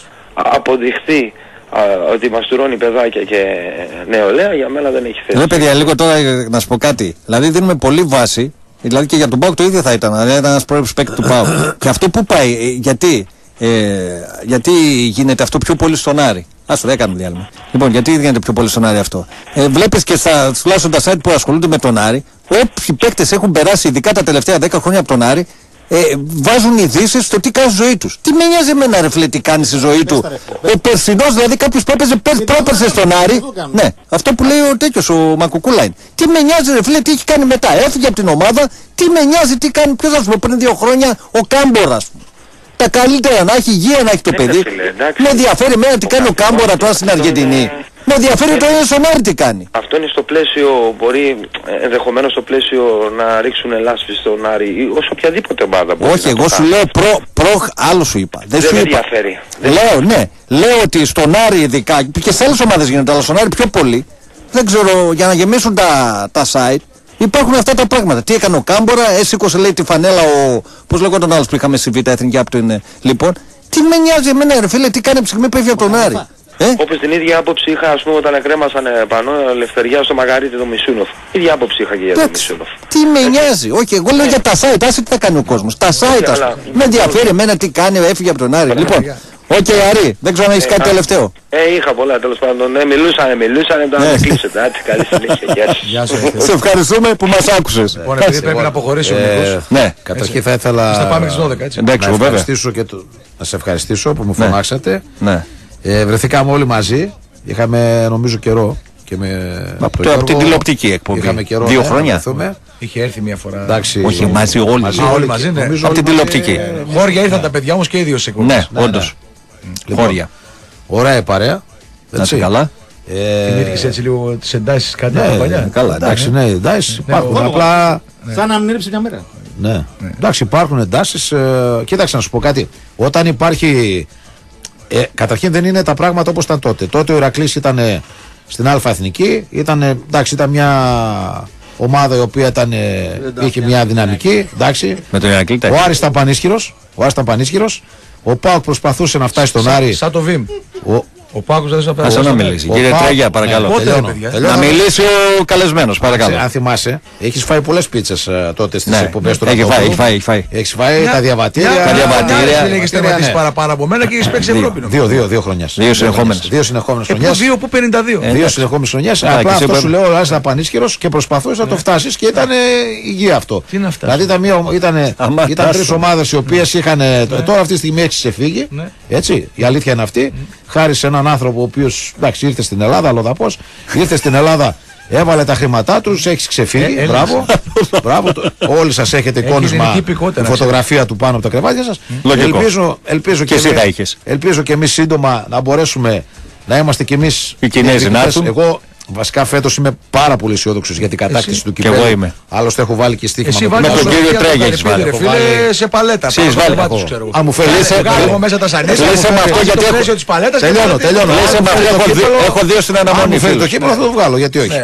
αποδειχθεί α, ότι μαστουρώνει παιδάκια και νεολαία, για μένα δεν έχει θέση. Ναι παιδιά, λίγο τώρα να σου πω κάτι, δηλαδή δίνουμε πολύ βάση. Δηλαδή και για τον ΠΑΟΚ το ίδιο θα ήταν, δηλαδή ήταν ένας πρόεδρος παίκτη του ΠΑΟΚ. Και αυτό που πάει, ε, γιατί, ε, γιατί γίνεται αυτό πιο πολύ στον Άρη. Άστο, δεν κάνουμε διάλειμμα. Λοιπόν, γιατί γίνεται πιο πολύ στον Άρη αυτό. Ε, βλέπεις και στα, τουλάχιστον τα site που ασχολούνται με τον Άρη, όποιοι παίκτες έχουν περάσει, ειδικά τα τελευταία δέκα χρόνια από τον Άρη, ε, βάζουν ειδήσεις στο τι κάνει στη ζωή τους. Τι με νοιάζει εμένα ρε φίλε τι κάνει στη ζωή του. Ο περσινός δηλαδή κάποιος που έπαιζε πρόπερσε στον Άρη. Ναι, αυτό που λέει ο τέτοιος, ο Μακουκούλα. Τι με νοιάζει ρε φίλε τι έχει κάνει μετά. Έφυγε από την ομάδα, τι με νοιάζει τι κάνει. Ποιος θα σου πω πριν δύο χρόνια ο Κάμπορα. Τα καλύτερα να έχει υγεία να έχει το παιδί. Με ενδιαφέρει εμένα τι κάνει ο Κάμπορα τώρα στην Αργεντινή. Με ενδιαφέρει το ίδιο στον Άρη τι κάνει. Αυτό είναι στο πλαίσιο, μπορεί ενδεχομένως στο πλαίσιο να ρίξουν λάσπη στον Άρη ή ως οποιαδήποτε ομάδα. Όχι, εγώ σου λέω προ, προ, άλλο σου είπα. Δεν, δεν σου είπα. Ενδιαφέρει. Λέω, ναι, λέω ότι στον Άρη ειδικά, και σε άλλες ομάδες γίνεται, αλλά στον Άρη πιο πολύ, δεν ξέρω, για να γεμίσουν τα, τα site, υπάρχουν αυτά τα πράγματα. Τι έκανε ο Κάμπορα, έσηκωσε λέει τη φανέλα ο, πώς λέγονταν άλλος που είχαμε στη Β' Εθνική από την, λοιπόν, τι με νοιάζει εμένα ρε φίλε, τι κάνει από τη στιγμή που έφυγε από τον Άρη. Ε? Όπως την ίδια άποψη είχα, ας πούμε, όταν εκρέμασαν πανό ελευθεριά στο Μαγαρίτη το Μισούνοφ. Ίδια άποψη είχα και για το Μισούνοφ. Τι με νοιάζει, όχι, εγώ λέω για τα site, άσε τι θα κάνει ο κόσμος. Τα site, ας πούμε. Με ενδιαφέρει εμένα τι κάνει, έφυγε από τον Άρη. Λοιπόν, οκ, Άρη, δεν ξέρω αν έχεις κάτι τελευταίο. Ε, είχα πολλά τέλος πάντων. Ναι, μιλούσανε, μιλούσανε, τώρα να κλείσετε. Άντε, καλή συνέχεια. Γεια σας. Σε ευχαριστούμε που μας άκουσες. Λοιπόν, επειδή πρέπει να αποχωρήσει ο Νίκος. Ναι, καταρχήν θα ήθελα να σε ευχαριστήσω που μου φωνάξατε. Ε, βρεθήκαμε όλοι μαζί. Είχαμε νομίζω καιρό. Και με από, το, από την τηλεοπτική εκπομπή. Είχαμε καιρό. Δύο ναι, χρόνια. Είχε έρθει μια φορά. Εντάξει, όχι, μαζί όλοι. Μαζί, όλοι μαζί, ναι. Από την τηλεοπτική. Χώρια ήρθαν τα παιδιά όμως και οι δύο σε εκπομπές. Ναι, όντως. Χώρια. Ωραία η παρέα. Να είσαι καλά. Θυμήθηκες έτσι λίγο τις εντάσεις κάτι από παλιά. Καλά, εντάξει, ναι, εντάσεις υπάρχουν. Απλά. Σαν να μην έλειψε μια μέρα. Ναι, εντάξει, υπάρχουν εντάσεις. Κοίταξε να σου πω κάτι. Όταν υπάρχει. Καταρχήν δεν είναι τα πράγματα όπως ήταν τότε. Τότε ο Ηρακλής ήταν στην Α' Εθνική. Ήταν μια ομάδα η οποία ήταν, είχε μια δυναμική. Εντάξει. Με τον Ηρακλή, ο Άρης ήταν πανίσχυρος. Ο Άρης ήταν πανίσχυρος. Ο ΠΑΟΚ προσπαθούσε να φτάσει στον Άρη. Σαν το Βιμ. Ο Πάκος δεν θα φτάσει. Να μιλήσει. Κύριε Τρέγια, παρακαλώ. Να μιλήσει ο καλεσμένος, παρακαλώ. Αν θυμάσαι, έχεις φάει πολλές πίτσες τότε στις εκπομπές του. Έχει φάει, έχει φάει. Έχεις φάει τα διαβατήρια. Τα διαβατήρια. Δεν έχεις τερματίσει παραπάνω από μένα και έχεις παίξει Ευρώπη. Δύο χρονιές. Δύο συνεχόμενες. Δύο συνεχόμενες χρονιές. Δύο που πενήντα δύο. Δύο συνεχόμενες χρονιές. Απλά αυτό σου λέω, ο Άρης ήταν πανίσχυρος και προσπαθούσε να το φτάσεις και ήταν υγεία αυτό. Δηλαδή ήταν τρεις ομάδες οι οποίες είχαν. Τώρα αυτή τη στιγμή έχει ξεφύγει. Έτσι, η αλήθεια είναι αυτή. Χάρη σε έναν άνθρωπο ο οποίος ήρθε στην Ελλάδα, αλλοδαπός, ήρθε στην Ελλάδα, έβαλε τα χρήματά τους, έχει ξεφύγει. Ε, μπράβο, μπράβο. Όλοι σας έχετε εικόνισμα, η φωτογραφία του πάνω από τα κρεβάτια σας. Ελπίζω, ελπίζω, και, και, εμείς, ελπίζω και εμείς σύντομα να μπορέσουμε να είμαστε κι εμείς οι Κινέζοι να έρθουν. Εγώ βασικά φέτος είμαι πάρα πολύ αισιόδοξος για την κατάκτηση του κυπέλλου. Και εγώ είμαι. Άλλωστε έχω βάλει και στοίχημα. Με τον κύριο Τρέγια έχεις βάλει. Φίλε σε παλέτα. Εσείς βάλει. Αν μου φέρει. Εγώ μέσα τα σανίσια. Λύσε με αυτό γιατί έχω της παλέτας. Τελειώνω, τελειώνω. Λύσε με αυτό. Έχω δύο στην αναμονή. Αν μου φέρει το κύπελλο θα το βγάλω. Γιατί όχι.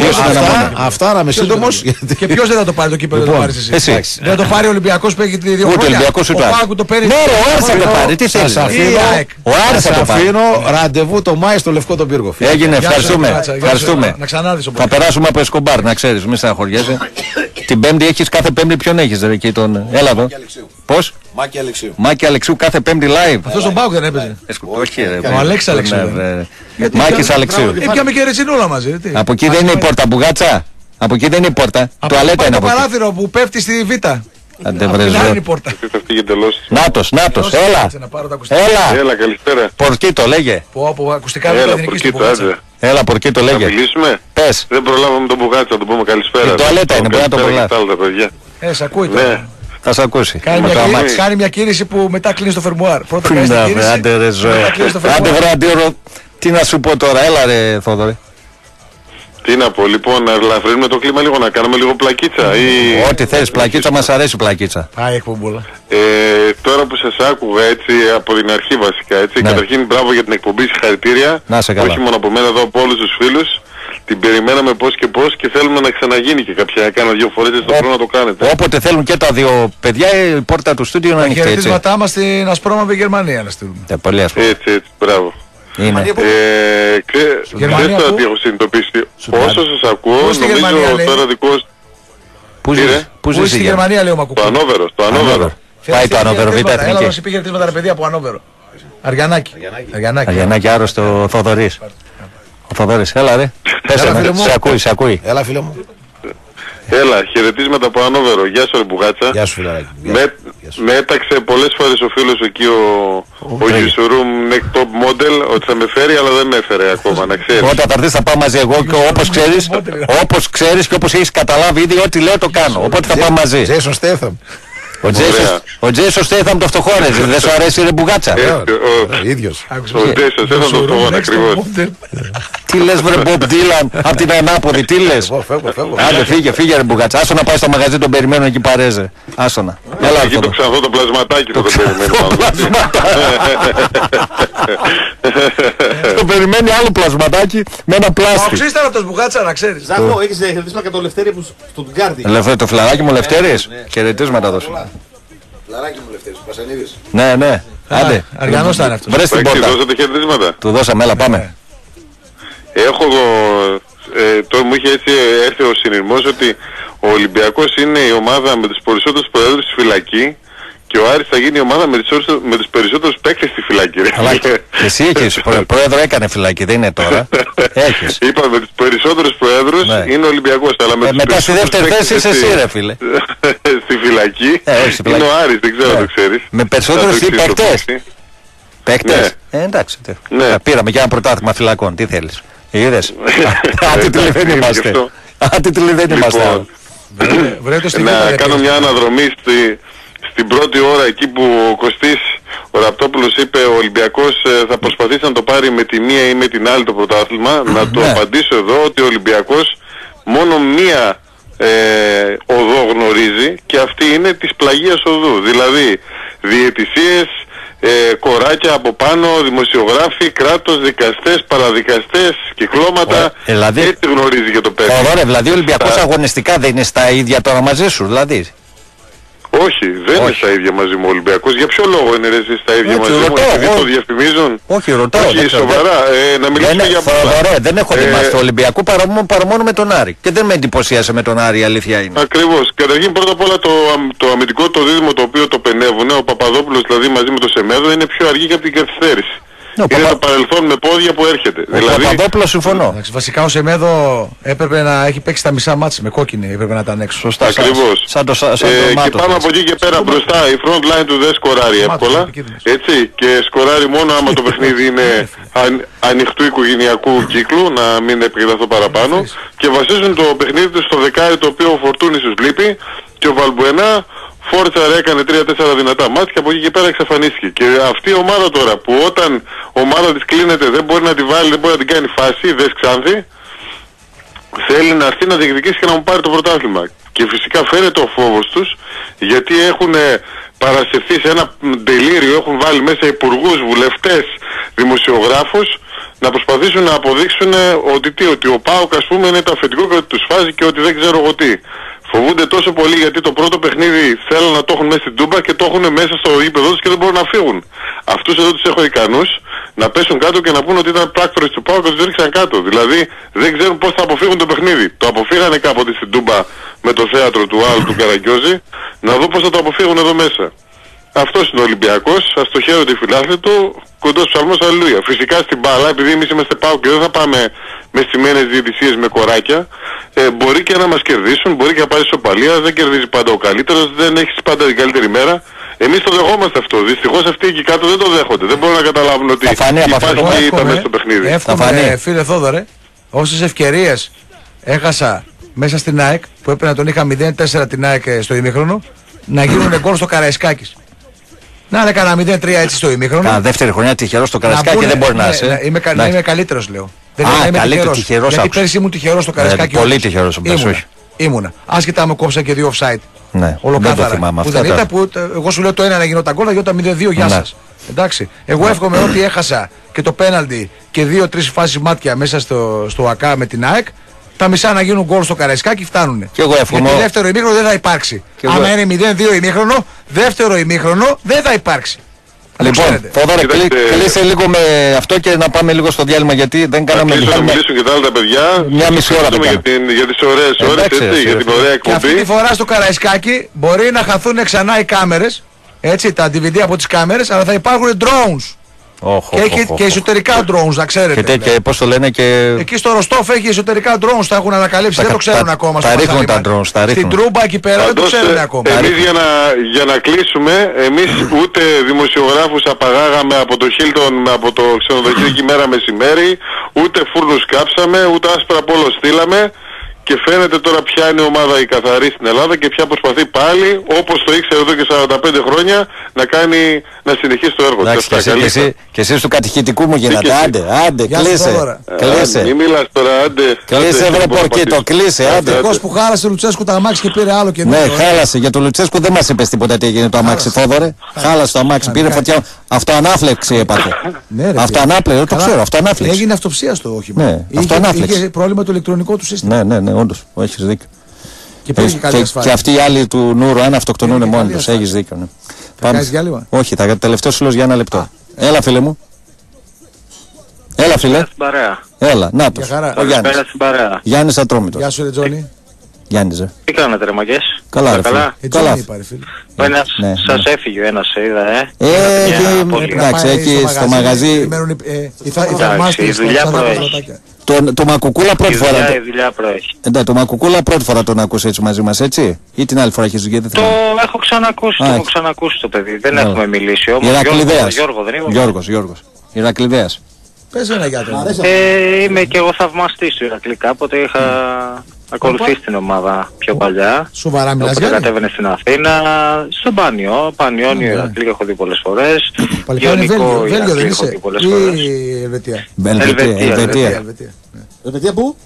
Αυτά να είμαι σύντομος. Και ποιος δεν θα το πάρει το κύπελλο, δεν το πάρεις εσύ. Δεν θα το πάρει ο Ολυμπιακός που έχει δύο χρόνια. Ο Πάκου το παίρνει. Ναι, ο Άρης θα το πάρει. Τι θέλεις. Ο Άρης θα το αφήνω ραντεβού το Μάη στο Λευκό τον Πύργο. Έγινε, ευχαριστούμε. Θα περάσουμε από Εσκομπάρ, να ξέρεις, μη στεναχωριέσαι. Την Πέμπτη έχεις, κάθε Πέμπτη ποιον έχεις, ρε, εκεί τον. Έλα εδώ. Πώς? Μάκη Αλεξίου. Μάκη Αλεξίου κάθε Πέμπτη live. Αυτός τον Πάουκ δεν έπαιζε. Όχι, ρε. Ο Αλέξης Αλεξίου. Μάκης Αλεξίου. Ήπιαμε και ρετσινούλα μαζί. Από εκεί δεν είναι η πόρτα, Μπουγάτσα. Από εκεί δεν είναι η πόρτα. Τουαλέτα είναι από εκεί. Το παράθυρο που πέφτει στη Β. Νάτος, Νάτος, έλα. Έλα. Έλα, καλησπέρα. Πορκίτο, λέγε. Έλα, Πορκίτο, άντε. Έλα, Πορκίτο, λέγε. Να μιλήσουμε. Πες. Δεν προλάβαμε τον Μπουγάτσα, να του πούμε καλησπέρα. Η τουαλέτα είναι, μπορεί να το προλάβει. Ε, σ' ακούει τώρα. Θα σ' ακούσει. Κάνει μια κίνηση που μετά κλείνει στο φερμουάρ. Πρώτα κάνει την κίνηση. Άντε ρε ζωέ. Άντε βρε αντίωρο. Τι να σου πω τώρα, έλα ρε Θόδωρε. Τι να πω, λοιπόν, να ελαφρύνουμε το κλίμα λίγο, να κάνουμε λίγο πλακίτσα ή... Ό,τι θέλεις, πλακίτσα μας αρέσει πλακίτσα. Πάει εκπομπούλα. Ε, τώρα που σας άκουγα έτσι, από την αρχή βασικά, έτσι, ναι. Καταρχήν μπράβο για την εκπομπή, συγχαρητήρια. Να σε καλά. Όχι μόνο από μένα εδώ, από όλους τους φίλους. Την περιμέναμε πώς και πώς και θέλουμε να ξαναγίνει και κάποια, κάνα δύο φορές στο χρόνο να το κάνετε. Όποτε θέλουν και τα δύο παιδιά, η πόρτα του στούντιο να ανοιχτή, έτσι. Τα χαιρετίσματά μας στην Ασπρόμαυρη Γερμανία να στείλουμε. Ε, πολύ ασπρόμαυρη. Έτσι, έτσι, μπράβο. Είναι. Ε, ξέρεις τώρα τι έχω συνειδητοποιήσει. Όσο σας ακούω, νομίζω τώρα δικός... Πού ζεις, πού ζεις στη Γερμανία, λέει ο Μακουκού. Το Ανόβερο, το Ανόβερο. Πάει το Ανόβερο, Β' Εθνική. Έλα, δώσει πει χαιρετίσματα ρε παιδιά από Ανόβερο. Αργιανάκη. Αργιανάκη, άρρωστο ο Θοδωρής. Ο Θοδωρής, έλα ρε. Πέσε με, σε ακούει, σε ακούει. Έλα φίλε μου. Έλα, χαιρετίσματα από Ανόβερο. Γεια σου ρε Μπουγάτσα. Γεια σου φιλαράκι. Με, μέταξε πολλές φορές ο φίλος εκεί ο, ο Γιουσουρούμ Next Top Model ότι θα με φέρει, αλλά δεν με έφερε ακόμα, να ξέρεις. Όταν θα έρθεις θα πάω μαζί εγώ και όπως ξέρεις, όπως ξέρεις και όπως έχεις καταλάβει ήδη ό,τι λέω το κάνω. Οπότε θα πάω μαζί. Jason Statham. Ο Τζέισον Στέιθαμ το φτωχόνε, δεν σου αρέσει ρε Μπουγάτσα. Ο ίδιος. Ο Τζέισον Στέιθαμ το φτωχόνε ακριβώς. Τι λες βρε Μπομπ Ντίλαν απ' την ανάποδη, τι λες. Άντε φύγε, φύγε ρε Μπουγάτσα. Άσο να πάει στο μαγαζί, τον περιμένω εκεί παρέζε. Άσονα. Έλα εκεί το ξανθώ το πλασματάκι το περιμένω. Το περιμένει άλλο πλασματάκι με ένα πλάστη. Ο ξύσταρα αυτός Μπουγάτσα να ξέρεις. Ζάχο, έχεις χαιρετίσματα και το Λευτέρη που στον Γκάρδι. Το φλαράκι μου Λευτέρης, χαιρετίσματα δώσου. Φλαράκι μου Λευτέρης, Πασανίδης. Ναι, ναι. Άντε. Αργανός θα είναι αυτός. Βρες την πόρτα. Δώσατε χαιρετίσματα. Του δώσαμε, έλα πάμε. Έχω, ε, τώρα μου είχε έτσι έρθει ο συνειρμός ότι ο Ολυμπιακός είναι η ομάδα με τους περισσότερους προέδρους στη φυλακή και ο Άρης θα γίνει η ομάδα με, με τους περισσότερους παίκτες στη φυλακή. Αλλά και εσύ έχεις, πρόεδρο έκανε φυλακή, δεν είναι τώρα. Έχεις. Είπα με τους περισσότερους προέδρους ναι. Είναι ο Ολυμπιακός, αλλά με ε, τους μετά στη δεύτερη θέση είσαι εσύ ρε φίλε. Στη φυλακή ε, είναι ο Άρης, δεν ξέρω αν ναι. Το ξέρεις. Με περισσότερους τι παίκτες. Παίκτες. Ναι. Ε, εντάξει. Ναι. Πήραμε και ένα πρωτάθλημα φυλακών, τι θέλεις. Είδες. Άτιτλοι δεν είμαστε. Άτιτλοι δεν είμαστε. Να κάνω μια αναδρομή στη... Στην πρώτη ώρα εκεί που ο Κωστής, Ο Ραπτόπουλος είπε ο Ολυμπιακός ε, θα προσπαθήσει να το πάρει με τη μία ή με την άλλη το πρωτάθλημα. Να του απαντήσω εδώ ότι ο Ολυμπιακός μόνο μία ε, οδό γνωρίζει και αυτή είναι της πλαγίας οδού. Δηλαδή διαιτησίες, ε, κοράκια από πάνω, δημοσιογράφοι, κράτος, δικαστές, παραδικαστές, κυκλώματα. Ε, δηλαδή, έτσι γνωρίζει για το παίρνει. Ωραία, δηλαδή ο Ολυμπιακός αγωνιστικά δεν είναι στα ίδια τώρα μαζί σου, δηλαδή. Όχι, δεν Όχι. είναι στα ίδια μαζί μου ο Ολυμπιακός. Για ποιο λόγο είναι ρε εσείς στα ίδια Έτσι, μαζί ρωτώ, μου, επειδή εγώ... το διαφημίζουν? Όχι, ρωτάω. Όχι, σοβαρά, ε, να μιλήσουμε δεν, για πολλά. Ωραία, δεν έχω δει ε... του Ολυμπιακού παρά, παρά μόνο με τον Άρη. Και δεν με εντυπωσίασε με τον Άρη, η αλήθεια είναι. Ακριβώς. Καταρχήν πρώτα απ' όλα το, το αμυντικό το δίδυμο το οποίο το πενεύουν, ο Παπαδόπουλος δηλαδή μαζί με το Σεμέδο, είναι πιο αργή και από την καθυστέρηση. No, είναι παπα... το παρελθόν με πόδια που έρχεται. Ο δηλαδή... Παπαδόπουλος συμφωνώ. Εντάξει, βασικά ο Σεμέδο έπρεπε να έχει παίξει τα μισά μάτς με κόκκινη, έπρεπε να ήταν έξω. Σωστά. Ακριβώς. Σαν το, σαν το ε, μάτος, και πάμε από εκεί και πέρα μπροστά. Η front line του δεν σκοράρει εύκολα. Έτσι. Και σκοράρει μόνο άμα το παιχνίδι είναι αν, ανοιχτού οικογενειακού κύκλου, να μην επεκταθώ παραπάνω. Και βασίζουν το παιχνίδι του στο δεκάρι το οποίο ο Φορτούνης τους λείπει και ο Βαλμπουενά Φόρτσαρ έκανε τρία τέσσερα δυνατά μάτς και από εκεί και πέρα εξαφανίστηκε. Και αυτή η ομάδα τώρα που όταν η ομάδα της κλείνεται δεν μπορεί να τη βάλει, δεν μπορεί να την κάνει φάση, δες Ξάνθη, θέλει να έρθει να διεκδικήσει και να μου πάρει το πρωτάθλημα. Και φυσικά φαίνεται ο φόβος τους, γιατί έχουν παρασυρθεί σε ένα τελείριο, έχουν βάλει μέσα υπουργούς, βουλευτές, δημοσιογράφους, να προσπαθήσουν να αποδείξουν ότι, τι, ότι ο ΠΑΟΚ ας πούμε είναι το αφεντικό και ότι τους φάζει και ότι δεν ξέρω εγώ τι. Φοβούνται τόσο πολύ γιατί το πρώτο παιχνίδι θέλουν να το έχουν μέσα στην Τούμπα και το έχουν μέσα στο γήπεδο τους και δεν μπορούν να φύγουν. Αυτούς εδώ τους έχω ικανούς να πέσουν κάτω και να πούν ότι ήταν πράκτορες του ΠΑΟΚ και τους ρίξαν κάτω. Δηλαδή δεν ξέρουν πώς θα αποφύγουν το παιχνίδι. Το αποφύγανε κάποτε στην Τούμπα με το θέατρο του άλλου του Καραγκιόζη, να δω πώς θα το αποφύγουν εδώ μέσα. Αυτός είναι ο Ολυμπιακός, ας το χαίρονται οι φιλάθλοι του, κοντός ψαλμός αλληλούια. Φυσικά στην μπάλα, επειδή εμείς είμαστε ΠΑΟΚ και δεν θα πάμε με στημένες διαιτησίες με κοράκια, ε, μπορεί και να μας κερδίσουν, μπορεί και να πάρει σοπαλία, δεν κερδίζει πάντα ο καλύτερος, δεν έχεις πάντα την καλύτερη μέρα. Εμείς το δεχόμαστε αυτό. Δυστυχώς αυτοί εκεί κάτω δεν το δέχονται. Δεν μπορούν να καταλάβουν ότι υπάρχει και ήττα μέσα στο παιχνίδι. Εύχομαι, φίλε Θόδωρε, όσες ευκαιρίες έχασα μέσα στην ΑΕΚ, που έπρεπε να τον είχα μηδέν τέσσερα την ΑΕΚ στο ημίχρονο, να γίνουν γκολ στο Καραϊσκάκης. Να έκανα μηδέν τρία έτσι στο ημίχρονο. Κα δεύτερη χρονιά τυχερός στο Καραϊσκάκι και δεν μπορεί να είσαι. Είμαι, κα, είμαι καλύτερος λέω. Δεν Α, είμαι καλύτερος. Τυχερός, γιατί πέρσι ήμουν τυχερός στο Καραϊσκάκι. Ε, πολύ τυχερός. Ήμουνα. Ήμουνα. Άσχετα με κόψα και δύο offside. Ναι, ολοκάθαρα. Δεν το θυμάμαι που δεν ήταν, που, εγώ σου λέω το ένα να γινόταν γκολ, γινόταν μηδέν δύο, γεια σας. Εντάξει. Εγώ εύχομαι ότι έχασα και το πέναλτι και δύο-τρεις φάσεις μάτια μέσα στο, στο ΑΚΑ με την ΑΕΚ. Τα μισά να γίνουν γκολ στο Καραϊσκάκι φτάνουνε. Και εγώ εύχομαι. Γιατί δεύτερο ημίχρονο δεν θα υπάρξει. Άμα είναι μηδέν δύο ημίχρονο, δεύτερο ημίχρονο δεν θα υπάρξει. Λοιπόν, Θόδωρε, κλείσε λίγο με αυτό και να πάμε λίγο στο διάλειμμα γιατί δεν κάναμε διάλειμμα. Να μιλήσουν και τα άλλα τα παιδιά. Μια μισή ώρα για, την, για τις ωραίες ώρες, έτσι, έτσι, για την ωραία εκπομπή. Και αυτή τη φορά στο Καραϊσκάκι μπορεί να χαθούν ξανά οι κάμερες, έτσι, τα ντι βι ντι από τις κάμερες, αλλά θα υπάρχουν drones. Oh, και oh, έχει oh, oh, και εσωτερικά oh, drones, να ξέρετε. Και, και πώς το λένε και... Εκεί στο Ροστόφ έχει εσωτερικά drones, τα έχουν ανακαλύψει, τα, δεν το ξέρουν τα, ακόμα. Τα ρίχνουν τα drones, τα ρίχνουν. Στην Τρούμπα εκεί πέρα δεν το ξέρουν ακόμα. Εμείς για να, για να κλείσουμε, εμείς ούτε δημοσιογράφους απαγάγαμε από το Χίλτον, από το ξενοδοχείο εκεί μέρα μεσημέρι, ούτε φούρνους κάψαμε, ούτε άσπρα πόλο στείλαμε. Και φαίνεται τώρα ποια είναι η ομάδα η καθαρή στην Ελλάδα και ποια προσπαθεί πάλι, όπως το ήξερε εδώ και σαράντα πέντε χρόνια, να κάνει, να συνεχίσει το έργο. Εντάξει, και, εσύ, και, εσύ, και εσείς του κατηχητικού μου γίνατε. Άντε, άντε, κλείσε. Κλείσε. Μην μιλάς τώρα, άντε. Κλείσε βρε πορκίτο, κλείσε, άντε. Αυτός που χάλασε ο Λουτσέσκου το αμάξι και πήρε άλλο και ναι, χάλασε. Για τον Λουτσέσκου δεν μας είπες τίποτα τι έγινε το αμάξι, Θόδωρε. Χάλασε το αμάξι, πήρε φωτιά. Αυτοανάφλεξη έπαθε. Αυτοανάπλεξη, το ξέρω, αυτοανάφλεξη. Έγινε αυτοψία στο όχημα. Είχε πρόβλημα το ηλεκτρονικό του σύστημα. Ναι, ναι, ναι, όντως, έχεις δίκιο. Και, και, και, και αυτοί οι άλλοι του Νουρου, αν αυτοκτονούν μόνοι τους, έχεις δίκιο. Ναι. Θα κάνεις διάλειμμα? Όχι, θα τελευταίο σου λέω για ένα λεπτό. Α. Έλα φίλε μου. Έλα φίλε. Έλα, να το. Ο Γιάννης. Γιάννης Ατρόμητος. Γεια σου ρε Τζόνι. Γιάννης ρε. Τι κάνετε ρε μαγκές? Καλά ρε φίλε. Καλά. Ο ένας σας έφυγε ο ένας, είδα ε. Ε, εντάξει, εκεί στο μαγαζί. Η δουλειά προέχει. Το, το Μακουκούλα πρώτη φορά. Η δουλειά προέχει. Εντάξει, το Μακουκούλα πρώτη φορά τον ακούς έτσι μαζί μας, έτσι. Ή την άλλη φορά έχεις δουλειά, δεν το έχω ξανακούσει, το έχω ξανακούσει το παιδί. Δεν έχουμε μιλήσει όμως. Ηρακλειδέας. Γιώργο, δεν είμαι. Γιώργος, Γιώργος. Ηρακλειδέας. Πες ένα γιατρό. Ε, είμαι και εγώ θαυμαστής του Ηρακλή. Κάποτε είχα ακολουθήσει την ομάδα πιο παλιά. Σοβαρά μιλάς, Γιάννη. Κατέβαινε στην Αθήνα, στο Πανιό, Πανιόνιο Ηρακλή έχω δει πολλές φορές. Ιωνικό Ηρακλή έχω δει πολλές φορές. Ή Ελβετία. Ελβετία. Ελβετία πού?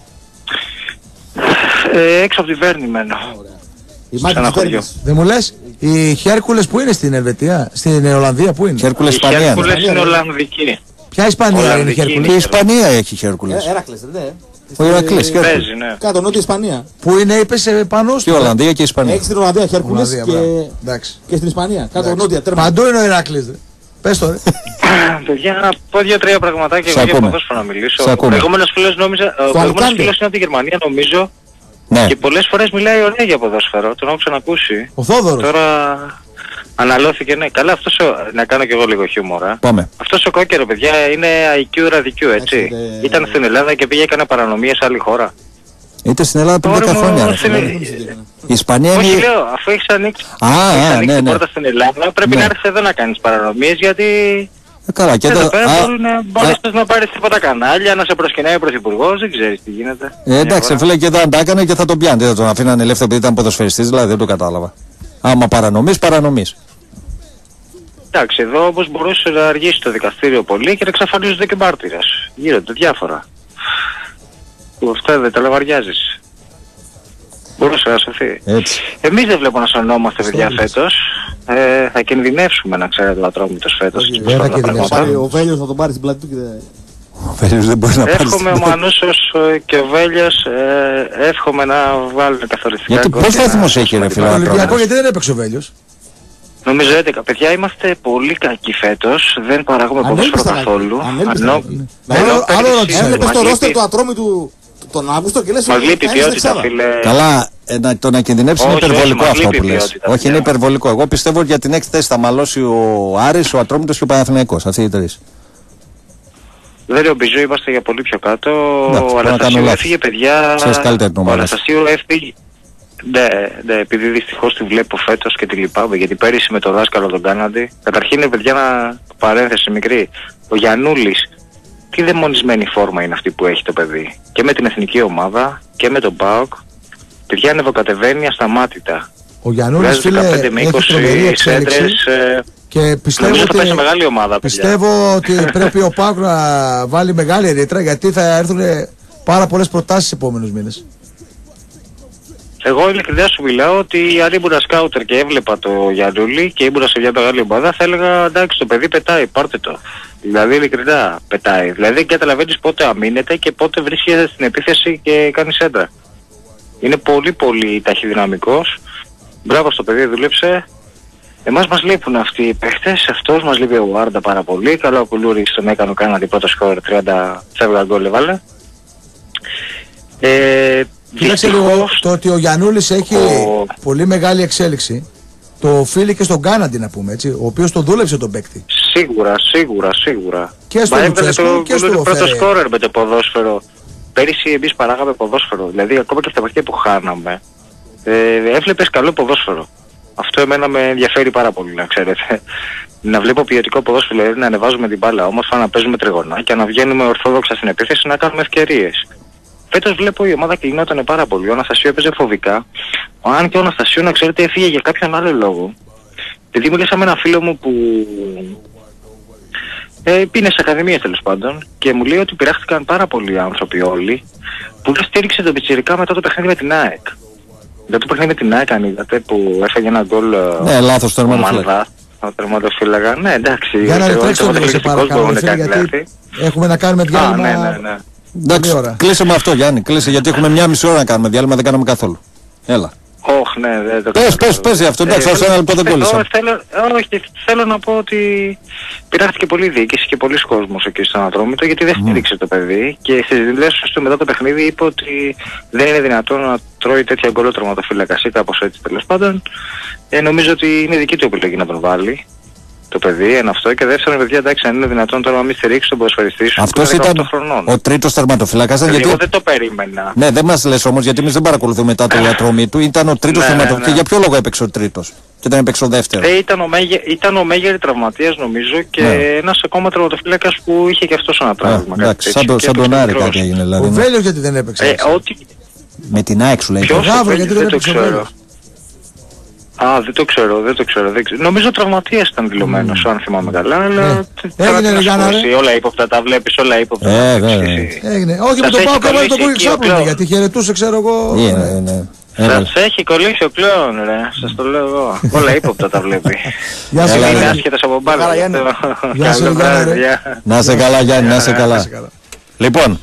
Ε, έξω από τη Βέρνη μένω. Σε ένα χωριό. Δεν μου λες, οι Χέρκουλες που είναι στην Ελβετία, στην Ολλανδία που είναι? Χέρκουλες Ισπανία. Οι Χέρκουλες είναι Ολλανδική. Ποια Ισπανία είναι η Χέρκουλες? Η Ισπανία έχει Χέρκουλες. Έρακλες, ναι. Ο Ηρακλής, Παίζει, ναι. Κάτω νότια Ισπανία. Που είναι, είπες πάνω στην Ολλανδία και η Ισπανία. Έχει στην Ολλανδία Χέρκουλες και... και στην Ισπανία. Κάτω νότια. Παντού είναι ο Ηρακλής. Πες το ρε. Παιδιά, να πω δύο-τρία πραγματάκια εγώ για ποδόσφαιρο να μιλήσω. Ο προηγούμενος φίλος νόμιζα, ο προηγούμενος φίλος είναι από τη Γερμανία νομίζω. Ναι. Και πολλές φορές μιλάει ωραία για ποδόσφαιρο, τον έχω ξανακούσει. Ο Θόδωρος. Τώρα αναλώθηκε, ναι. Καλά, αυτός ο... να κάνω κι εγώ λίγο χιούμορα. Πάμε. Αυτός ο κόκκερο, παιδιά, είναι άι κιου ραδικιού, έτσι. έτσι δε... Ήταν στην Ελλάδα και πήγε έκανε παρανομίες σε άλλη χώρα. Είτε στην Ελλάδα πριν δέκα χρόνια. Στην... Η Ισπανία είναι... Όχι, λέω, αφού έχεις ανοίξει, α, έχεις α, ανοίξει ναι, την ναι. πόρτα στην Ελλάδα, πρέπει ναι. να έρθεις εδώ να κάνεις παρανομίες, γιατί... Ε, καλά, και εδώ εδώ πέρα μπορείς να πάρεις τίποτα κανάλια, να σε προσκυνάει ο πρωθυπουργός, δεν ξέρεις τι γίνεται. Ε, εντάξει, φίλε, και εδώ αν τα έκανε και θα τον πιάνει. Δεν θα τον αφήνανε ελεύθερο επειδή ήταν ποδοσφαιριστής, δηλαδή δεν το κατάλαβα. Άμα παρανομείς, παρανομείς. Εντάξει, εδώ όπως μπορούσε να αργήσει το δικαστήριο πολύ και να εξαφανίζονται και μάρτυρες. Γίνονται διάφορα. Που αυτά δεν τα λαβαριάζεις. Μπορούσε να σωθεί. Εμείς δεν βλέπω να σωνόμαστε, παιδιά, φέτος. Ε, θα κινδυνεύσουμε, να ξέρετε, ο Ατρόμητος φέτος. Ο Βέλιος θα τον πάρει στην πλάτη του και δεν... Ο Βέλιος δεν μπορεί να πάρει. Εύχομαι ο Μανούσος και ο Βέλιος, ε, εύχομαι να βάλουν καθοριστικά. Γιατί πώς βαθμός έχει ρε φίλε ο Ολυμπιακό, γιατί δεν έπαιξε ο Βέλιος? Νομίζω έντεκα. Παιδιά, είμαστε πολύ κακοί φέτος. Δεν παράγουμε ποδόσφαιρο καθόλου. Άλλο ρωτήσω. Έβλεπες το ρόστερ του Ατρόμητου τον Αύγουστο και λες... Μας λείπει ποιότητα, φίλε. Καλά, το να κινδυνεύσει είναι υπερβολικό αυτό που λες. Όχι, είναι υπερβολικό. Εγώ πιστεύω για την έκτη θέση θα μαλώσει ο Άρης, ο Ατρόμητος και ο Παναθηναϊκός. Αυτοί οι τρεις. Δεν λέω μπιζού, είμαστε για πολύ πιο κάτω. Ο Αναστασίου έφυγε, παιδιά. Ο Αναστασίου έφυγε. Ναι, ναι, επειδή δυστυχώς τη βλέπω φέτος και τη λυπάμαι, γιατί πέρυσι με το δάσκαλο τον κάναντι. Καταρχήν, παιδιά, ένα παρένθεση μικρή. Ο Γιαννούλης, τι δαιμονισμένη φόρμα είναι αυτή που έχει το παιδί. Και με την εθνική ομάδα και με τον ΠΑΟΚ. Παιδιά, ανεβοκατεβαίνει ασταμάτητα. Ο Γιαννούλης, φίλε, έχει τρομερή εξέλιξη. Ε, και πιστεύω ότι, ότι, θα μεγάλη ομάδα, πιστεύω ότι πρέπει ο ΠΑΟΚ να βάλει μεγάλη ρήτρα, γιατί θα έρθουν πάρα πολλές προτάσεις στους επόμενους μήνες. Εγώ ειλικρινά σου μιλάω ότι αν ήμουν σκάουτερ και έβλεπα το Γιαννούλη και ήμουν σε μια μεγάλη ομάδα, θα έλεγα εντάξει, το παιδί πετάει, πάρτε το. Δηλαδή ειλικρινά πετάει. Δηλαδή δεν καταλαβαίνεις πότε αμήνεται και πότε βρίσκεται στην επίθεση και κάνει έντρα. Είναι πολύ πολύ ταχυδυναμικός. Μπράβο στο παιδί, δούλεψε. Εμάς μας λείπουν αυτοί οι παίχτες, αυτός μας λείπει ο Άρντα πάρα πολύ. Καλό ο Κουλούρης τον έκανε κάνατε πρώτο σκόρ, τριάντα φεύγα γκολ έβαλε. Ε, Κοίταξε λίγο το ότι ο Γιαννούλης έχει ο... πολύ μεγάλη εξέλιξη. Το οφείλει και στον Κάναντι, να πούμε έτσι, ο οποίος τον δούλεψε τον παίκτη. Σίγουρα, σίγουρα, σίγουρα. Και στο Λουτσέσκου και στο πρώτο σκόρερ με το ποδόσφαιρο. Πέρυσι εμείς παράγαμε ποδόσφαιρο. Δηλαδή ακόμα και στα παιχνίδια που χάναμε, ε, έβλεπες καλό ποδόσφαιρο. Αυτό εμένα με ενδιαφέρει πάρα πολύ, να ξέρετε. Να βλέπω ποιοτικό ποδόσφαιρο, δηλαδή να ανεβάζουμε την μπάλα όμορφα, να παίζουμε τριγωνάκια, να βγαίνουμε ορθόδοξα στην επίθεση, να κάνουμε ευκαιρίες. Φέτος βλέπω η ομάδα κλεινόταν πάρα πολύ. Ο Αναστασίου έπαιζε φοβικά. Αν και ο Αναστασίου, να ξέρετε, έφυγε για κάποιον άλλο λόγο. Επειδή μίλησα με ένα φίλο μου που ε, είναι σε ακαδημίες τέλος πάντων και μου λέει ότι πειράχτηκαν πάρα πολλοί άνθρωποι όλοι που δεν στήριξε τον πιτσιρικά μετά το παιχνίδι με την ΑΕΚ. Δεν το παιχνίδι με την ΑΕΚ, αν είδατε, που έφαγε ένα γκολ. Ναι, λάθος το τερματοφύλακα. Ο τερματοφύλακα. Ναι, εντάξει. Για να ρωτήσω λίγο σε παρακαλώ, γιατί έχουμε να κάνουμε διάλειμμα. Ναι, ναι, ναι. Εντάξει, κλείσε με αυτό, Γιάννη, κλείσε, γιατί έχουμε μια μισή ώρα να κάνουμε διάλειμμα, δεν κάναμε καθόλου. Έλα. Όχι, ναι, δεν το Πες, πες, πες για αυτό, εντάξει, όσο ένα λεπτό δεν κόλλησα. Όχι, θέλω να πω ότι πειράχτηκε πολύ διοίκηση και πολλοί κόσμος εκεί στον Ατρόμητο, γιατί δεν στήριξε το παιδί και στις δηλώσεις του μετά το παιχνίδι είπε ότι δεν είναι δυνατόν να τρώει τέτοια γκολ ο τερματοφύλακας ή κάπως έτσι τέλος πάντων. Ε, νομίζω ότι είναι δική του επιλογή να τον βάλει. Το παιδί, ένα αυτό, και δεύτερον, παιδιά, εντάξει, αν είναι δυνατόν τώρα να μην στηρίξει τον ποδοσφαιριστή σου. Αυτός ήταν ο τρίτος τερματοφύλακας. Δηλαδή, γιατί... εγώ δεν το περίμενα. Ναι, δεν μας λες όμως, γιατί εμείς δεν παρακολουθούμε μετά το Ατρόμη του. Ήταν ο τρίτος ναι, τερματοφύλακας. Ναι, ναι. Και για ποιο λόγο έπαιξε ο τρίτος και δεν έπαιξε ο δεύτερος? Ε, ήταν, ο Μέγε... ήταν ο Μέγερη τραυματίας, νομίζω, και ναι. ένας ακόμα τερματοφύλακας που είχε και αυτός ένα τραύμα. Εντάξει, σαν, το, σαν τον Άρη κάτι έγινε. Δηλαδή, ο Βέλιος γιατί δεν έπαιξε? Ε, ό,τι... Με την ΑΕΚ σου λέει. Ποιος, Γάβρο, γιατί δεν το ξέρω. Α, δεν το ξέρω, δεν το ξέρω. Δεν ξέρω. Νομίζω τραυματίας ήταν δηλωμένος, mm. αν θυμάμαι καλά, αλλά... Έγινε ρε Γιάννα ρε. Όλα ύποπτα τα βλέπεις, όλα ύποπτα. Ε, βέβαια. Έγινε. Όχι με τον Πάο Καμπάρη τον κόκκι ξάπλωνε, γιατί χαιρετούσε ξέρω εγώ. Ναι, ναι. Σας έχει κολλήσει ο κλόουν ρε, σας το λέω εγώ. Όλα ύποπτα τα βλέπει. Γεια σας είναι άσχετος από μπάλα. Να σε καλά Γιάννη, να σε καλά. Λοιπόν,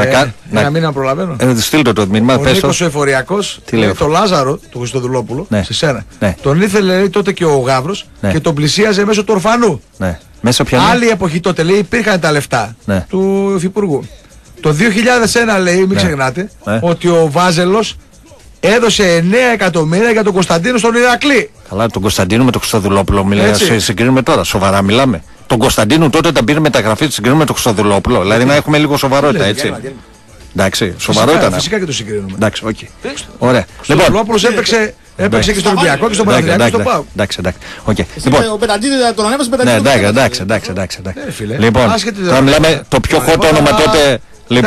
να μην προλαβαίνω. Στείλτε το μήνυμα. Ο Νίκος ο Εφοριακός, το Λάζαρο, του Χριστοδουλόπουλου, σε σένα, τον ήθελε τότε και ο Γαύρος και τον πλησίαζε μέσω του ορφανού. Άλλη εποχή τότε λέει υπήρχαν τα λεφτά του Υφυπουργού. Το δύο χιλιάδες ένα λέει, μην ξεχνάτε, ότι ο Βάζελος έδωσε εννέα εκατομμύρια για τον Κωνσταντίνο στον Ηρακλή. Καλά, τον Κωνσταντίνο με τον Χριστοδουλόπουλο μιλάμε, συγκρίνουμε τώρα. Σοβαρά μιλάμε. Τον Κωνσταντίνο τότε τα πήρε μεταγραφή, τη συγκρίνουμε με τον Χριστοδουλόπουλο. Δηλαδή να έχουμε λίγο σοβαρότητα, έτσι. Εντάξει, σοβαρότητα. Φυσικά και το συγκρίνουμε. Εντάξει, οκ. Ωραία. Ο Χριστοδουλόπουλος έπαιξε. Έπαιξε και στον Ολυμπιακό και στον Παναθηναϊκό και στον ΠΑΟΚ. Εντάξει, εντάξει. Ο Πεταντίδη τον ανέβασε Πεταντίδη. Εντάξει, εντάξει, εντάξει. Λοιπόν, τώρα μιλάμε το πιο hot όνομα τότε.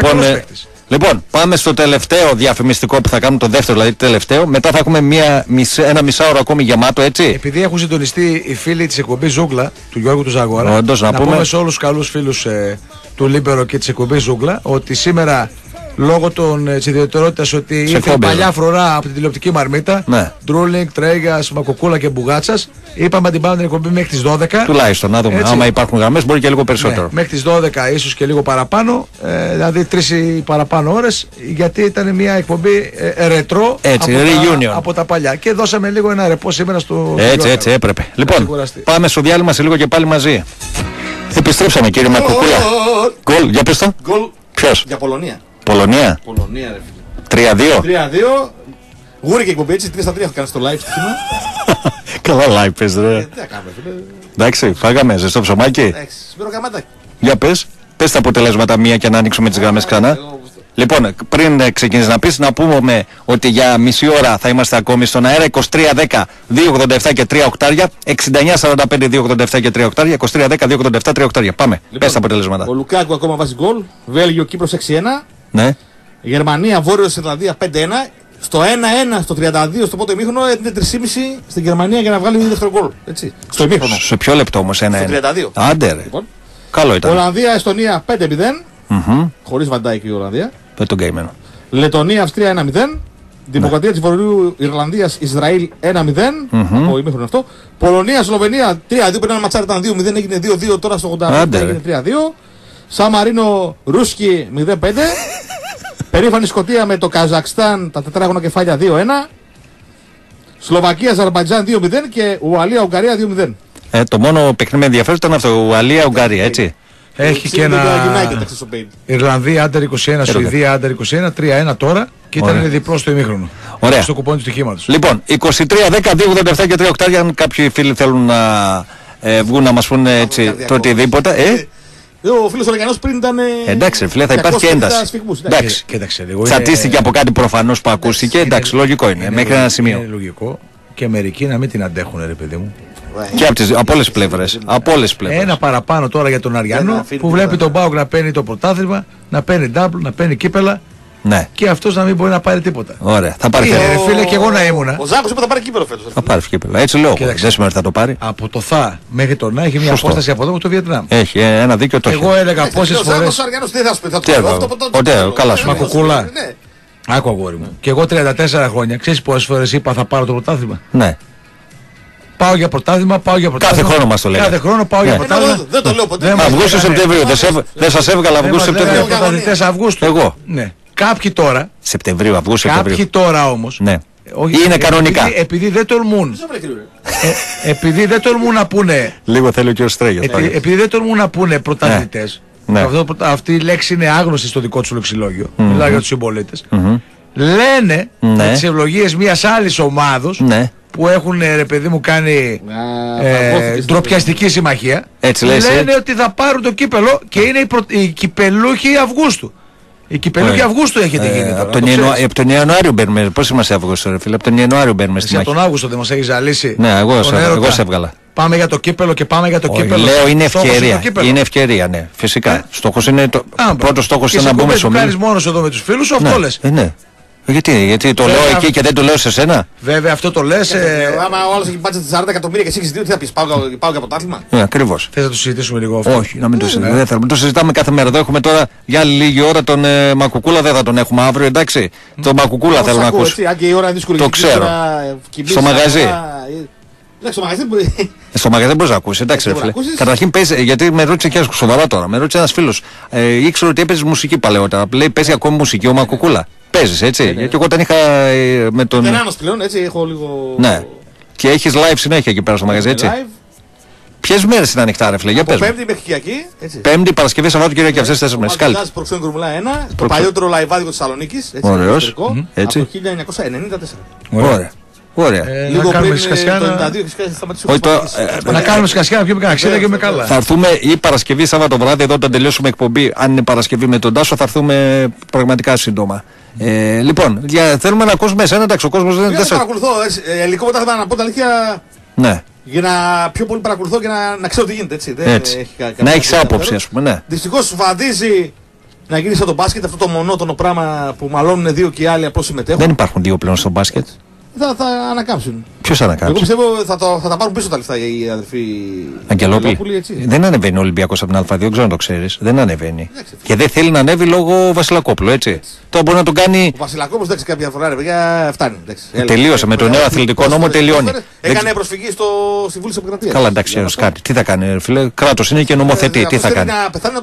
Λοιπόν, πάμε στο τελευταίο διαφημιστικό που θα κάνουμε, το δεύτερο δηλαδή τελευταίο. Μετά θα έχουμε μια, ένα μισάωρο ακόμη γεμάτο, έτσι. Επειδή έχουν συντονιστεί οι φίλοι της εκπομπής Ζούγκλα, του Γιώργου του Ζαγόρα, Όντως, να, να πούμε... πούμε σε όλους τους καλούς φίλους ε, του Λίμπερο και της εκπομπής Ζούγκλα, ότι σήμερα λόγω της ιδιαιτερότητας ότι ήρθε παλιά φρουρά από την τηλεοπτική μαρμίτα, ναι. Ντρούλινγκ, Τρέγας, Μακοκούλα και Μπουγάτσας, είπαμε να την πάμε την εκπομπή μέχρι τις δώδεκα. Τουλάχιστον, να δούμε. Έτσι. Άμα υπάρχουν γραμμές, μπορεί και λίγο περισσότερο. Ναι, μέχρι τις δώδεκα, ίσως και λίγο παραπάνω, ε, δηλαδή τρεις παραπάνω ώρες, γιατί ήταν μια εκπομπή ε, ρετρό έτσι, από, τα, από τα παλιά. Και δώσαμε λίγο ένα ρεπό σήμερα στο. Έτσι, έτσι, έπρεπε. Λοιπόν, πάμε στο διάλειμμα σε λίγο και πάλι μαζί. Επιστρέψαμε, κύριε Μακοκούλα. Γκολ, για πες το. Ποιος? Για Πολωνία. Πολωνία. Πολωνία, ρε φίλε. τρία δύο. τρία δύο. Γούρι και εκπομπή έτσι, τρία στα τρία έχω κάνει στο live στοίχημα. Καλά live πες ρε. Τι θα κάνουμε φίλε. Εντάξει, φάγαμε ζεστό ψωμάκι. Εντάξει, σπίρο καμάτακι. Για πες, πες τα αποτελέσματα μία και να ανοίξουμε τις γραμμές ξανά. Λοιπόν, πριν ξεκινήσεις να πεις, να πούμε ότι για μισή ώρα θα είμαστε ακόμη στον αέρα. είκοσι τρία δέκα δύο ογδόντα επτά και τρία οκτάρια, εξήντα εννιά σαράντα πέντε δύο ογδόντα επτά και τρία οκτάρια, είκοσι τρία δέκα δύο ογδόντα επτά τρία οκτάρια. Πάμε, λοιπόν, πες τα αποτελέσματα. Ο Λουκάκου ακόμα βάζει γκολ. Βέλγιο Κύπρος έξι ένα. Ναι. Γερμανία Βόρειος Ιρλανδία πέντε ένα. Στο ένα ένα στο τριάντα δύο στο πρώτο ημίχρονο έδινε τρία κόμμα πέντε στην Γερμανία για να βγάλει δεύτερο γκολ. Έτσι. Στο ημίχρονο. Σε ποιο λεπτό όμως ένα ένα. Στο τριάντα δύο. Άντε ρε. Λοιπόν. Καλό ήταν. Ολλανδία Εστονία πέντε μηδέν. Mm-hmm. Χωρίς Βαντάικ η Ολλανδία. Πέτω τον καημένο. Λετωνία Αυστρία ένα μηδέν. Δημοκρατία ναι. της Βορειού Ιρλανδίας Ισραήλ ένα μηδέν. Mm-hmm. Από ημίχρονο αυτό. Πολωνία Σλοβενία τρία δύο. Πριν ένα ματσάρι ήταν δύο μηδέν. Έγινε δύο δύο. Τώρα στο ογδόντα πέντε έγινε τρία δύο. Σαν Μαρίνο Ρούσκι μηδέν πέντε. Περήφανη Σκωτία με το Καζακστάν τα τετράγωνα κεφάλια δύο ένα. Σλοβακία Αζερμπαϊτζάν δύο μηδέν και Ουαλία Ουγγαρία δύο μηδέν. Ε, το μόνο παιχνίδι με ενδιαφέρον ήταν αυτό, Ουαλία Ουγγαρία, έτσι. Έχει και ένα Ιρλανδία Άντερ είκοσι ένα, Σουηδία Άντερ είκοσι ένα, τρία ένα τώρα και ήταν Ωραία. διπλό στο ημίχρονο. Ωραία. Στο κουπόνι του στοιχήματος. Λοιπόν, είκοσι τρία δέκα δύο ογδόντα επτά και τρία οκτάρια, αν κάποιοι φίλοι θέλουν να ε, βγουν να μας πούνε έτσι το οτιδήποτε. Ε, ο φίλος ο Λεγανός πριν ήταν. Εντάξει, φίλε, θα υπάρχει ένταση. Εντάξει, τσατίστηκε από κάτι προφανώς που ακούστηκε. Εντάξει, λογικό είναι. Μέχρι ένα σημείο. Είναι λογικό και μερικοί να μην την αντέχουν, ρε παιδί μου. Και από, τις, από όλες τις πλευρές. Από όλες τις πλευρές. Ένα παραπάνω τώρα για τον Αριανό που βλέπει τον ΠΑΟΚ να παίρνει το πρωτάθλημα, να παίρνει double, να παίρνει κύπελα. Ναι. Και αυτός να μην μπορεί να πάρει τίποτα. Ωραία. Θα πάρει κύπελο. Ο... Φίλε, και εγώ να ήμουνα. Ο Ζάκος είπε θα πάρει κύπελο φέτος. Θα πάρει κύπελο. Έτσι λέω. Δεν σημαίνει ότι θα το πάρει. Από το θα μέχρι το να έχει μια Σωστό. απόσταση από εδώ με το Βιετνάμ. Έχει ένα δίκιο το έχει. Εγώ έλεγα πόσες φορές. Ο Αριανός τι θα σου πει. Θα το πει. Καλά σου. Μακοκούλα. Άκου αγόρι μου. Και εγώ τριάντα τέσσερα χρόνια, ξέρεις πόσες φορές είπα θα πάρω το πρωτάθλημα. Ναι. Πάω για πρωτάθλημα, πάω για πρωτάθλημα. Κάθε χρόνο μας το λέει. Κάθε χρόνο πάω για πρωτάθλημα. Δεν το λέω ποτέ. Αυγούστου Σεπτεμβρίου. Δεν σας έβγαλα Αυγούστου Σεπτεμβρίου. Πρωταθλητές Αυγούστου. Εγώ. Ναι. Κάποιοι τώρα. Σεπτεμβρίου, Αυγούστου Σεπτεμβρίου. Κάποιοι τώρα όμως. Ναι. Όχι, είναι κανονικά. Επειδή, επειδή δεν τολμούν. ε, επειδή δεν τολμούν να πούνε. Λίγο θέλει ο κ. Στρέγιος. Επει, επειδή δεν τολμούν να πούνε πρωταθλητές. Ναι. Αυτό, αυτή η λέξη είναι άγνωστη στο δικό του λεξιλόγιο. Mm-hmm. Μιλάω για τους συμπολίτες. Mm-hmm. Λένε ναι. με τις ευλογίες μιας άλλης ομάδος ναι. που έχουν ρε παιδί μου κάνει ε, ντροπιαστική συμμαχία. Έτσι λες, λένε ε? ότι θα πάρουν το κύπελο και είναι οι, προ, οι κυπελούχοι Αυγούστου. Η κυπελούχοι Αυγούστου έχετε ε, γίνει τώρα. Από τον, Ιανου... τον Ιανουάριο μπαίνουμε. Πώς είμαστε Αυγούστου, ρε φίλε? Από τον Ιανουάριο μπαίνουμε στη μάχη. Από τον Αύγουστο δεν μας έχει ζαλίσει. Ναι, εγώ, σε, εγώ σε έβγαλα. Πάμε για το κύπελο και πάμε για το Όχι, κύπελο. Λέω είναι ευκαιρία. Είναι ευκαιρία, ναι. Φυσικά. Ε? Στόχος είναι το. Πρώτο στόχος είναι να μπούμε στο μήνυμα. Και κάνεις μόνος εδώ με τους φίλους σου, αυτό λες. Ναι. Γιατί, γιατί το Βέβαια, λέω εκεί και δεν το λέω σε σένα. Βέβαια αυτό το λες. Ε... Άμα ο άλλος έχει πάτσει σαράντα εκατομμύρια και εσύ έχεις δύο, τι θα πεις, πάω, πάω και από το άθλημα. Ναι, ακριβώς. Θες να το συζητήσουμε λίγο αυτό? Όχι, να μην το συζητάμε. Δεν θέλουμε. Το συζητάμε κάθε μέρα. Εδώ έχουμε τώρα για άλλη λίγη ώρα τον ε, Μακουκούλα, δεν θα τον έχουμε αύριο, εντάξει. Mm. Τον Μακουκούλα θέλω να ακούσω. Το ξέρω. Στο μαγαζί. Στο μαγαζί μπορεί. Στο μαγαζί μπορεί να ακούσει, εντάξει ρε φίλε. Καταρχήν παίζει, γιατί με ρώτησε και ένα σοβαρά τώρα. Με ρώτησε ένα φίλο. Ε, ήξερε ότι έπαιζε μουσική παλαιότερα. Λέει παίζει ακόμη μουσική ο Μακουκούλα. Παίζει έτσι. Ναι, ναι. Γιατί εγώ όταν είχα ε, με τον. Δεν είναι πλέον, έτσι έχω λίγο. Ναι. Και έχει live συνέχεια εκεί πέρα στο μαγαζί, έτσι. Ποιες μέρες είναι ανοιχτά, ρε φίλε, για πες. Πέμπτη μέχρι Κυριακή. Πέμπτη, Παρασκευή, Σαββάτο, Κυριακή, αυτές τις τέσσερις μέρες. Καλή. Προξένου Γκουρμουλά ένα, το παλιότερο λαϊβάδικο της Θεσσαλονίκης. Ωραίος. Από το χίλια εννιακόσια ενενήντα τέσσερα. Ωραία. Ωραία. Ε, λίγο πριν το ενενήντα δύο και σταματήσουμε. Να κάνουμε σκασιά, να πιούμε κανένα ξύλα και με καλά. Θα έρθουμε ή Παρασκευή, Σάββατο βράδυ, εδώ όταν τελειώσουμε εκπομπή. Αν είναι Παρασκευή με τον Τάσο, θα έρθουμε πραγματικά σύντομα. Ε, λοιπόν, για, θέλουμε να ακούσουμε εσένα, εντάξει, ο κόσμος δεν είναι τέσσερα. Δεν παρακολουθώ, ελληνικό πρωτάθλημα να πω την αλήθεια. Ναι. Για να πιο πολύ παρακολουθώ και να, να ξέρω τι γίνεται, έτσι. Δεν έτσι. Έχει κα, να έχεις άποψη, ας πούμε, ναι. Δυστυχώς φαντίζει να γίνει σαν το μπάσκετ, αυτό το μονότονο πράγμα που μαλώνουν δύο και οι άλλοι απλώς συμμετέχουν. Δεν υπάρχουν δύο πλέον στο μπάσκετ. Θα, θα ανακάμψουν. Ποιος θα ανακάμψει? Εγώ πιστεύω θα, το, θα τα πάρουν πίσω τα λεφτά οι αδερφοί Αγγελόπουλοι. Δεν ανεβαίνει ο Ολυμπιακός από την Α2, δεν ξέρω να το ξέρεις. Δεν ανεβαίνει. Εντάξει, και δεν θέλει να ανέβει λόγω Βασιλακόπουλου, έτσι. έτσι. Τώρα μπορεί να τον κάνει. Ο Βασιλακόπουλος εντάξει κάποια φορά, ρε παιδιά, φτάνει. Εντάξει. Τελείωσε με το νέο αθλητικό νόμο, τελειώνει. Έκανε προσφυγή στο Συμβούλιο της Επικρατείας. Καλά, εντάξει, κάτι. Τι θα κάνει, φίλε. Κράτος είναι και νομοθετεί. Τι θα κάνει.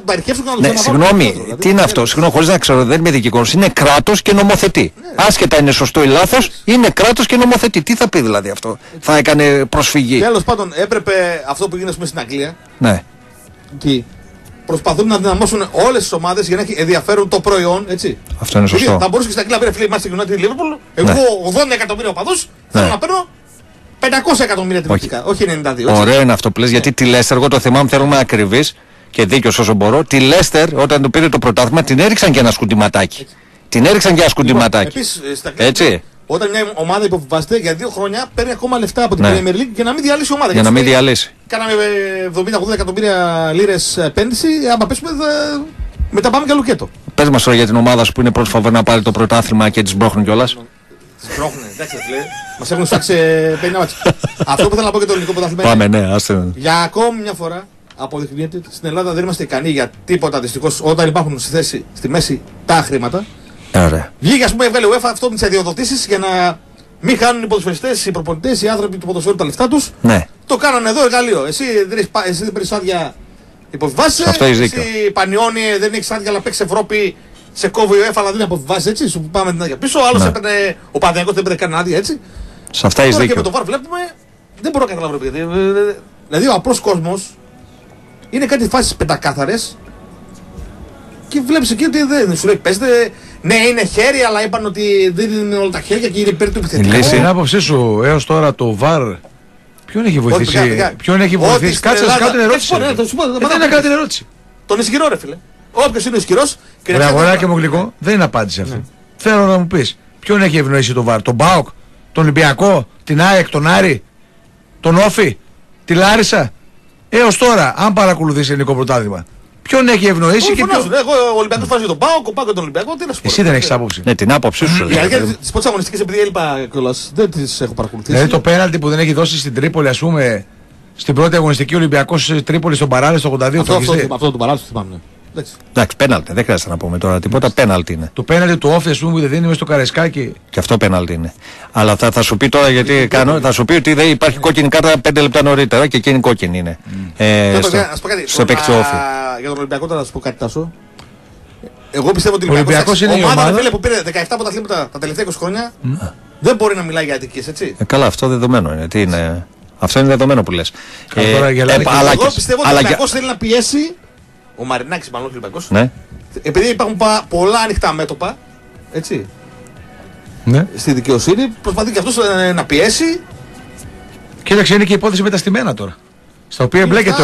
Συγγνώμη, τι είναι αυτό. Συγγνώμη, χωρίς να ξέρω, δεν είμαι δικηγόρος. Είναι κράτος και νομοθετεί. Άσχετα είναι σωστό ή λάθος, είναι κράτος και νομοθετεί. Τι θα πει δηλαδή αυτό? Θα έκανε προσφυγή. Τέλος πάντων, έπρεπε αυτό που γίνεται στην Αγγλία. Ναι. Και προσπαθούν να δυναμώσουν όλες τις ομάδες για να έχει ενδιαφέρον το προϊόν, έτσι. Αυτό είναι σωστό. Γιατί θα μπορούσε και στην Αγγλία να πει: φίλε, είμαστε United Liverpool. Εγώ ναι. ογδόντα εκατομμύρια οπαδούς θέλω ναι. να παίρνω πεντακόσια εκατομμύρια τηλεοπτικά, όχι ενενήντα δύο. Ωραίο είναι αυτό που λες, γιατί τη Λέστερ, εγώ το θυμάμαι, θέλω να ακριβής και δίκαιος όσο μπορώ. Τη Λέστερ, όταν του πήρε το πρωτάθλημα, την έριξαν και ένα σκουντιματάκι. Την έριξαν και ένα σκουντιματάκι. Έτσι. Όταν μια ομάδα υποβιβάζεται για δύο χρόνια παίρνει ακόμα λεφτά από την ναι. Premier League για να μην διαλύσει η ομάδα. Για να μην διαλύσει. Κάναμε εβδομήντα ογδόντα εκατομμύρια λίρες επένδυση. Άμα πέσουμε, θα... μετά πάμε για λουκέτο. Πες μας τώρα για την ομάδα σου που είναι πρώτη φαβορή να πάρει το πρωτάθλημα και τις μπρόχνουν κιόλας. Τις μπρόχνουν, εντάξει, λέει. Μας έχουν στάξει πενήντα μάτς. Αυτό που θέλω να πω για το ελληνικό πρωτάθλημα. Πάμε, ναι, άστε. Για ακόμη μια φορά αποδεικνύεται ότι στην Ελλάδα δεν είμαστε ικανοί για τίποτα δυστυχώς όταν υπάρχουν στη θέση, στη μέση τα χρήματα. Ωραία. Βγήκε, ας πούμε, έβγαλε η UEFA αυτό με τις αδειοδοτήσεις για να μην χάνουν οι ποδοσφαιριστές, οι προπονητές, οι άνθρωποι του ποδοσφαίρου τα λεφτά τους. Ναι. Το κάνανε εδώ εργαλείο. Εσύ δεν, έχεις, εσύ δεν παίρνεις άδεια υποβιβάσεις. Αυτό έχεις δίκιο. Εσύ Πανιόνι δεν έχεις άδεια αλλά παίξεις Ευρώπη, σε κόβει η UEFA αλλά δεν αποβιβάσεις, έτσι. Σου πάμε την άδεια πίσω. Άλλος ναι. έπαιρνε, ο Παναθηναϊκός δεν έπαιρνε καν άδεια, έτσι. Σε αυτά έχεις δίκιο. Και με το βαρ βλέπουμε, δεν μπορώ να καταλάβω γιατί. Δηλαδή ο απλός κόσμος είναι κάτι φάσεις πεντακάθαρες. Και βλέπεις εκεί ότι δεν σου λέει παίζετε. Ναι, είναι χέρι, αλλά είπαν ότι δεν είναι όλα τα χέρια και είναι υπέρ του επιθετικού. Στην άποψή σου, έως τώρα το βαρ ποιον έχει βοηθήσει? Ποιον έχει βοηθήσει? Κάτσε να κάνω την ερώτηση. Δεν έκανα την ερώτηση. Τον ισχυρό, ρε φίλε. Όποιος είναι ισχυρός. Ρε αγοράκι μου γλυκό, δεν είναι απάντηση αυτή. Θέλω να μου πεις, ποιον έχει ευνοήσει το βαρ? Τον ΠΑΟΚ, τον Ολυμπιακό, την ΑΕΚ, τον Άρη, τον Όφη, τη Λάρισα? Έως τώρα, αν παρακολουθείς ελληνικό πρωτάθλημα, ποιον έχει ευνοήσει και ποιον. Εγώ ο Ολυμπιακός φάζει τον ΠΑΟΚ, ο ΠΑΟΚ τον Ολυμπιακό. Τι να σου πω. Εσύ δεν έχεις άποψη. Ναι, την άποψή σου. Τις πρώτες αγωνιστικές επειδή έλειπα κιόλας δεν τις έχω παρακολουθήσει. Δηλαδή το πέναλτι που δεν έχει δώσει στην Τρίπολη, ας πούμε, στην πρώτη αγωνιστική Ολυμπιακός Τρίπολη στον Παράλε στο ογδόντα δύο. Αυτό το Παράλε το θυμάμαι. Εντάξει, πέναλτι, δεν χρειάζεται να πούμε τώρα τίποτα. Πέναλτι είναι. Το πέναλτι του Όφη, α πούμε, που δεν δίνει μέσα στο Καρεσκάκι. Και αυτό πέναλτι είναι. Αλλά θα, θα σου πει τώρα γιατί κάνω, θα σου πει ότι δεν υπάρχει κόκκινη κάρτα πέντε λεπτά νωρίτερα και εκείνη κόκκινη είναι. Mm. Ε, στο στο παίκτη του Όφη. Για τον Ολυμπιακό τώρα να σου πω κάτι Τάσο. Εγώ πιστεύω ότι ο Ολυμπιακός είναι η ομάδα φίλε, που πήρε δεκαεπτά πρωταθλήματα τα τελευταία είκοσι χρόνια mm. δεν μπορεί να μιλάει για αδικίες, έτσι. Ε, καλά, αυτό δεδομένο είναι. Τι είναι. Αυτό είναι δεδομένο που λες. Ε, ε, αλλά εγώ πιστεύω ότι ο Ολυμπιακός θέλει να πιέσει. Ο Μαρινάκης, μάλλον ο Ολυμπιακός. Ναι. Επειδή υπάρχουν πολλά ανοιχτά μέτωπα, έτσι. Ναι. Στη δικαιοσύνη, προσπαθεί και αυτός να πιέσει. Κοίταξε, είναι και η υπόθεση με τα στημένα τώρα. Στα οποία εμπλέκεται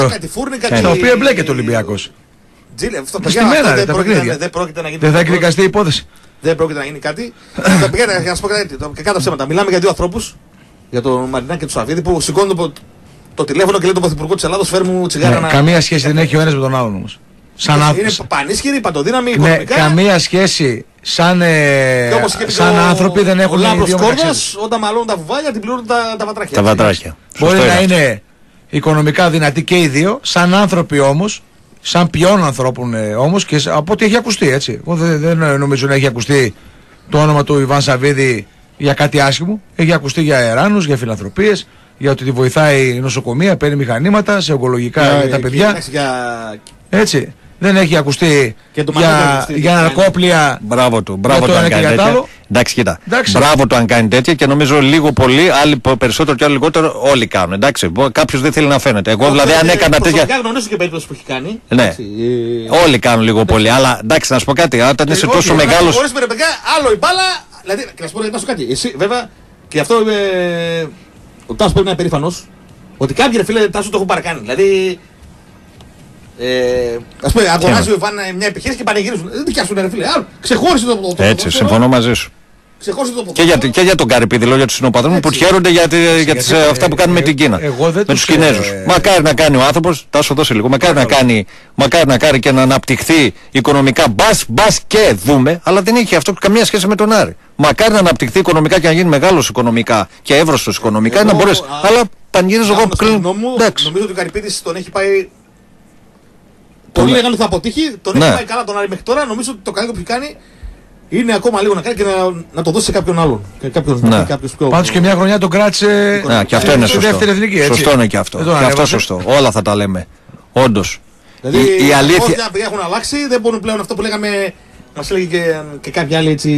ο Ολυμπιακός. Τζίλε, αυτό στημένα, δεν, τα πρόκειται, δεν πρόκειται να γίνει. Δεν θα εκδικαστεί η υπόθεση. Δεν πρόκειται να γίνει κάτι. Θα πηγαίνει, να σου πω κάτι. Και κάτω ψέματα. Μιλάμε για δύο ανθρώπους, για τον Μαρινάκη και τον Σαββίδη, που σηκώνουν το, το τηλέφωνο και λέει τον Πρωθυπουργό της Ελλάδος, φέρ μου τσιγάρα. Ναι, να... Καμία σχέση δεν έχει ο ένας με τον άλλον όμως. Σαν είναι είναι πανίσχυρη, παντοδύναμη, οικονομικά. Ναι, καμία σχέση. Σαν, ε, σαν άνθρωποι δεν έχουν ο Λάμπρος Κόρδας, όταν μαλώνουν τα βουβάλια, την πληρώνουν τα, τα βατράχια. Τα βατράχια. Μπορεί να είναι οικονομικά δυνατοί και οι δύο, σαν άνθρωποι όμως, σαν ποιόν ανθρώπων ε, όμως, και από ό,τι έχει ακουστεί, έτσι. Εγώ δεν, δεν νομίζω να έχει ακουστεί το όνομα του Ιβάν Σαββίδη για κάτι άσχημο. Έχει ακουστεί για αεράνους, για φιλανθρωπίες, για ότι τη βοηθάει νοσοκομεία, παίρνει μηχανήματα σε ογκολογικά για, για τα παιδιά. Για... Έτσι. Δεν έχει ακουστεί για, για ναρκόπλια. Μπράβο του, μπράβο του αν κάνει τέτοια. Εντάξει, κοίτα. Εντάξει. Μπράβο του αν κάνει τέτοια και νομίζω λίγο πολύ, άλλοι περισσότερο και άλλοι λιγότερο, όλοι κάνουν. Εντάξει, κάποιος δεν θέλει να φαίνεται. Εγώ δηλαδή αν έκανα τέτοια. Δεν γνωρίζω και περίπτωση που έχει κάνει. Ναι. Όλοι κάνουν λίγο πολύ. Αλλά εντάξει, να σου πω κάτι. Όταν είσαι τόσο μεγάλο. Χωρίς με παιδιά, άλλο η μπάλα. Δηλαδή, να σου πω να σου κάτι. Εσύ βέβαια και αυτό ο Τάσος πρέπει να είναι περήφανος ότι κάποιοι ρε φίλε Τάσο το έχουν παρακάνει. Δηλαδή. Ε, ας πούμε, αγοράζει ο Ιβάν μια επιχείρηση και πανηγυρίζουν. Δεν δικιάσουν ρε φίλε. Ξεχώρισε το ποδόσφαιρο. Έτσι, συμφωνώ μαζί σου. Και για, και για τον Καρυπίδη, λέω για τους συνοπαδούς μου που χαίρονται για, τη, για, για τις, ε, αυτά που κάνουν ε, με την Κίνα. Με τους Κινέζους. Ε, μακάρι να κάνει ο άνθρωπος, θα σου δώσει λίγο, μακάρι να κάνει, μακάρι να κάνει και να αναπτυχθεί οικονομικά. Μπας, μπας και δούμε, αλλά δεν έχει αυτό καμία σχέση με τον Άρη. Μακάρι να αναπτυχθεί οικονομικά και να γίνει μεγάλος οικονομικά και εύρωστος οικονομικά, εγώ, να μπορέσει. Α, αλλά πανηγυρίζω εγώ που κλείνω. Νομίζω ότι ο Καρυπίδης τον έχει πάει. Πολλοί λέγανε ότι θα αποτύχει, τον έχει πάει καλά τον Άρη μέχρι τώρα. Νομίζω ότι το καλύτερο που έχει κάνει είναι ακόμα λίγο να κάνει και να, να το δώσει σε κάποιον άλλον. Κάποιον, ναι. πιο... Πάντως και μια χρονιά τον κράτησε. Ναι, και αυτό είναι σωστό. Εθνική, σωστό είναι και αυτό. Και αυτό σωστό. Όλα θα τα λέμε. Όντως. Δηλαδή η, η αλήθεια. Όσοι έχουν αλλάξει, δεν μπορούν πλέον αυτό που λέγαμε. Μας έλεγε και, και κάποιοι άλλοι έτσι.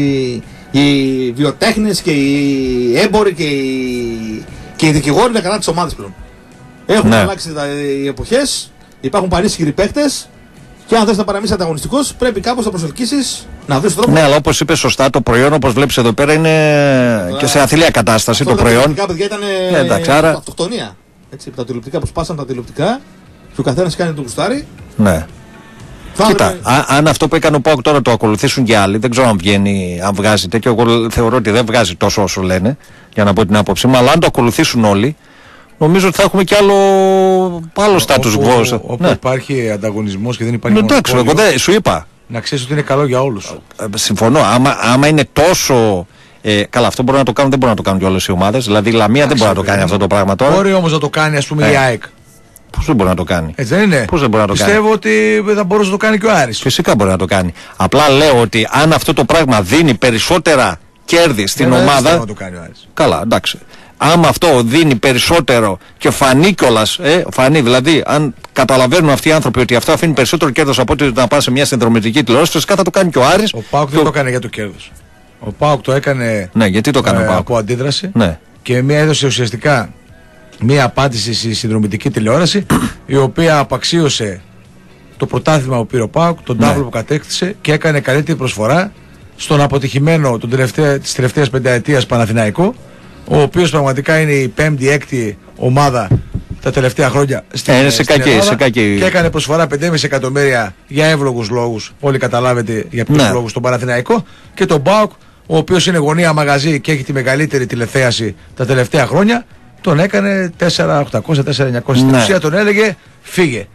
Οι βιοτέχνες και οι έμποροι και οι, και οι δικηγόροι να κάνουν τις ομάδες πλέον. Έχουν ναι. αλλάξει τα, οι εποχές. Υπάρχουν πανίσχυροι παίχτες και αν θες να παραμείνεις ανταγωνιστικός πρέπει κάπως να προσελκύσεις να βρεις τρόπο. Ναι, αλλά όπως είπες σωστά, το προϊόν όπως βλέπεις εδώ πέρα είναι Λά, και σε αθλία κατάσταση το προϊόν. Τα παιδιά ήταν ναι, άρα... αυτοκτονία. Έτσι, τα τηλεοπτικά που σπάσαν τα τηλεοπτικά και ο καθένας κάνει το κουστάρι. Ναι. Θα Κοίτα, έπρεπε... α, αν αυτό που έκανε ο ΠΑΟΚ τώρα το ακολουθήσουν και άλλοι, δεν ξέρω αν βγαίνει, αν βγάζει τέτοιο. Εγώ θεωρώ ότι δεν βγάζει τόσο όσο λένε, για να πω την άποψή μου, αλλά αν το ακολουθήσουν όλοι. Νομίζω ότι θα έχουμε κι άλλο, άλλο status quo. Όπου ναι. υπάρχει ανταγωνισμός και δεν υπάρχει ναι, εντάξει, εγώ δεν, σου είπα. Να ξέρεις ότι είναι καλό για όλους. Ε, συμφωνώ. Άμα, άμα είναι τόσο. Ε, καλά, αυτό μπορεί να το κάνουν, δεν μπορεί να το κάνουν και όλες οι ομάδες. Δηλαδή η Λαμία Άξι, δεν μπορεί να το κάνει αυτό το πράγμα τώρα. Μπορεί όμως να το κάνει, ας πούμε, ε. η ΑΕΚ. Πώς δεν μπορεί να το κάνει. Έτσι δεν είναι. Πώς δεν μπορεί να το Πιστεύω κάνει. ότι θα μπορούσε να το κάνει και ο Άρης. Φυσικά μπορεί να το κάνει. Απλά λέω ότι αν αυτό το πράγμα δίνει περισσότερα κέρδη στην δεν ομάδα. Δεν να το κάνει ο Άρης. Καλά, εντάξει. Άμα αυτό δίνει περισσότερο και φανεί κιόλας, ε, φανεί δηλαδή, αν καταλαβαίνουν αυτοί οι άνθρωποι ότι αυτό αφήνει περισσότερο κέρδος από ότι να πας σε μια συνδρομητική τηλεόραση, φυσικά θα το κάνει και ο Άρης. Ο ΠΑΟΚ δεν το έκανε για το κέρδος. Ο ΠΑΟΚ το έκανε ναι, γιατί το έκανε ε, ο ΠΑΟΚ. από αντίδραση ναι. και μια έδωσε ουσιαστικά μια απάντηση στη συνδρομητική τηλεόραση η οποία απαξίωσε το πρωτάθλημα που πήρε ο ΠΑΟΚ, τον τάβλο ναι. που κατέκτησε και έκανε καλύτερη προσφορά στον αποτυχημένο τελευταία, της τελευταίας πενταετίας Παναθηναϊκό, ο οποίος πραγματικά είναι η πέμπτη έκτη ομάδα τα τελευταία χρόνια στην, ε, σε στην κακή, Ελλάδα σε κακή. Και έκανε προσφορά πέντε κόμμα πέντε εκατομμύρια για εύλογους λόγους, όλοι καταλάβετε για ποιους ναι. λόγους, τον Παναθηναϊκό, και τον ΠΑΟΚ, ο οποίος είναι γωνία μαγαζί και έχει τη μεγαλύτερη τηλεθέαση τα τελευταία χρόνια, τον έκανε τέσσερα χιλιάδες οκτακόσια με τέσσερα χιλιάδες εννιακόσια. Ναι. Στην ουσία τον έλεγε φύγε.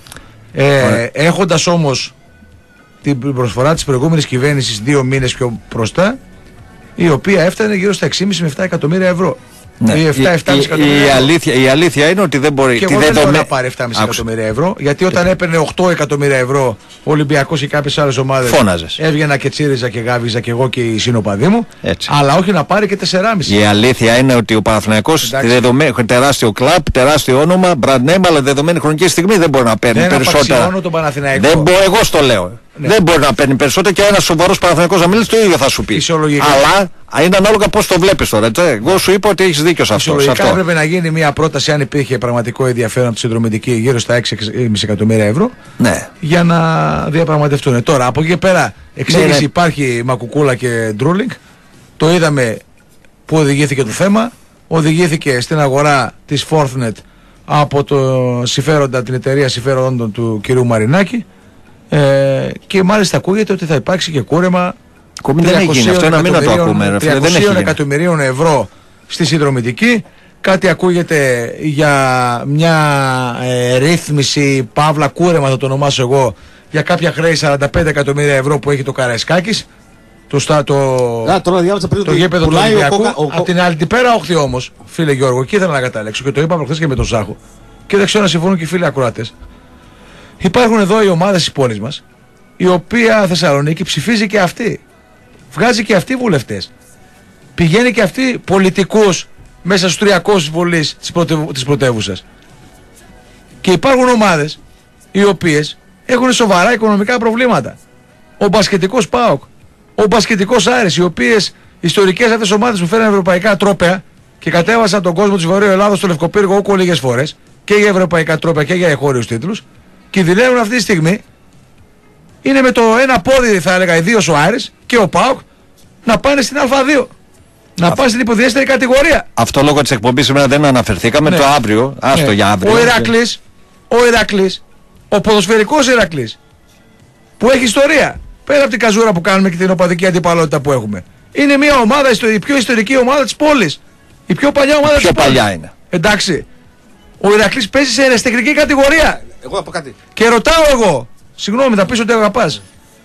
Ε, έχοντας όμως την προσφορά της προηγούμενης κυβέρνησης δύο μήνες πιο μπροστά, η οποία έφτανε γύρω στα έξι κόμμα πέντε με επτά εκατομμύρια ευρώ. Ναι. Η, η, η, η, αλήθεια, η αλήθεια είναι ότι δεν μπορεί. Και εγώ δεν θέλω να πάρει επτά κόμμα πέντε εκατομμύρια ευρώ, γιατί όταν ναι. έπαιρνε οκτώ εκατομμύρια ευρώ ο Ολυμπιακός ή κάποιες άλλες ομάδες, φώναζες. Έβγαινα και τσίριζα και γάβιζα και εγώ και οι συνοπαδοί μου. Έτσι. Αλλά όχι να πάρει και τέσσερα κόμμα πέντε. Η αλήθεια είναι ότι ο Παναθηναϊκός έχει τεράστιο κλαμπ, τεράστιο όνομα, brand name, αλλά δεδομένη χρονική στιγμή δεν μπορεί να παίρνει δεν περισσότερα. Τον δεν μπο, εγώ στο λέω. Ναι. Δεν μπορεί να παίρνει περισσότερα και ένα σοβαρό Παναθηναϊκός να μιλήσει το ίδιο θα σου πει. Αλλά είναι ανάλογα πώς το βλέπεις τώρα. Έτσι. Εγώ σου είπα ότι έχεις δίκιο σε αυτό. Φυσιολογικά έπρεπε να γίνει μια πρόταση, αν υπήρχε πραγματικό ενδιαφέρον από τη συνδρομητική, γύρω στα έξι κόμμα πέντε εκατομμύρια ευρώ, ναι. για να διαπραγματευτούν. Τώρα από εκεί και πέρα εξήγηση ναι, ναι. υπάρχει Μακουκούλα και Ντρούλινγκ. Το είδαμε που οδηγήθηκε το θέμα. Οδηγήθηκε στην αγορά της Forthnet από το συμφέροντα, την εταιρεία συμφέροντων του κυρίου Μαρινάκη. Ε, και μάλιστα ακούγεται ότι θα υπάρξει και κούρεμα τριακοσίων εκατομμυρίων ευρώ στη συνδρομητική. Κάτι ακούγεται για μια ε, ρύθμιση, παύλα κούρεμα θα το ονομάσω εγώ, για κάποια χρέη σαράντα πέντε εκατομμύρια ευρώ που έχει το Καραϊσκάκης. Το, στα, το, Α, τώρα διάβασα πριν το γήπεδο του Ολυμπιακού. Από την άλλη την πέρα όχθη όμως, φίλε Γιώργο, εκεί ήθελα να καταλέξω και το είπα προχθές και με τον Ζάχο. Και δεν ξέρω να συμφωνούν και οι φίλοι ακροατές. Υπάρχουν εδώ οι ομάδες της πόλης μας, η οποία Θεσσαλονίκη ψηφίζει και αυτή. Βγάζει και αυτή βουλευτές. Πηγαίνει και αυτή πολιτικούς μέσα στους τριακόσιους βουλείς της, πρωτε, της πρωτεύουσας. Και υπάρχουν ομάδες οι οποίες έχουν σοβαρά οικονομικά προβλήματα. Ο μπασκετικός ΠΑΟΚ, ο μπασκετικός Άρης, οι οποίες ιστορικές αυτές ομάδες που φέρνουν ευρωπαϊκά τρόπαια και κατέβασαν τον κόσμο της Βορείου Ελλάδος στο Λευκοπύργο όκο λίγες φορές και για ευρωπαϊκά τρόπαια και για εγχώριους τίτλους, κινδυνεύουν αυτή τη στιγμή, είναι με το ένα πόδι θα έλεγα ιδίως ο Άρης και ο ΠΑΟΚ να πάνε στην Α2. Να πάνε στην υποδιέστερη κατηγορία. Αυτό λόγω της εκπομπής σήμερα δεν αναφερθήκαμε. Ναι. Το αύριο, άστο ναι. για αύριο. Ο Ηρακλής, ο Ηρακλής, ο ποδοσφαιρικός Ηρακλής, που έχει ιστορία, πέρα από την καζούρα που κάνουμε και την οπαδική αντιπαλότητα που έχουμε. Είναι μια ομάδα, η πιο ιστορική ομάδα της πόλης. Η πιο παλιά ομάδα πιο της πόλης. Πιο παλιά είναι. Εντάξει. Ο Ηρακλής παίζει σε αεραστεχνική κατηγορία. Εγώ από κάτι. Και ρωτάω εγώ, συγγνώμη, θα πεις ότι αγαπάς.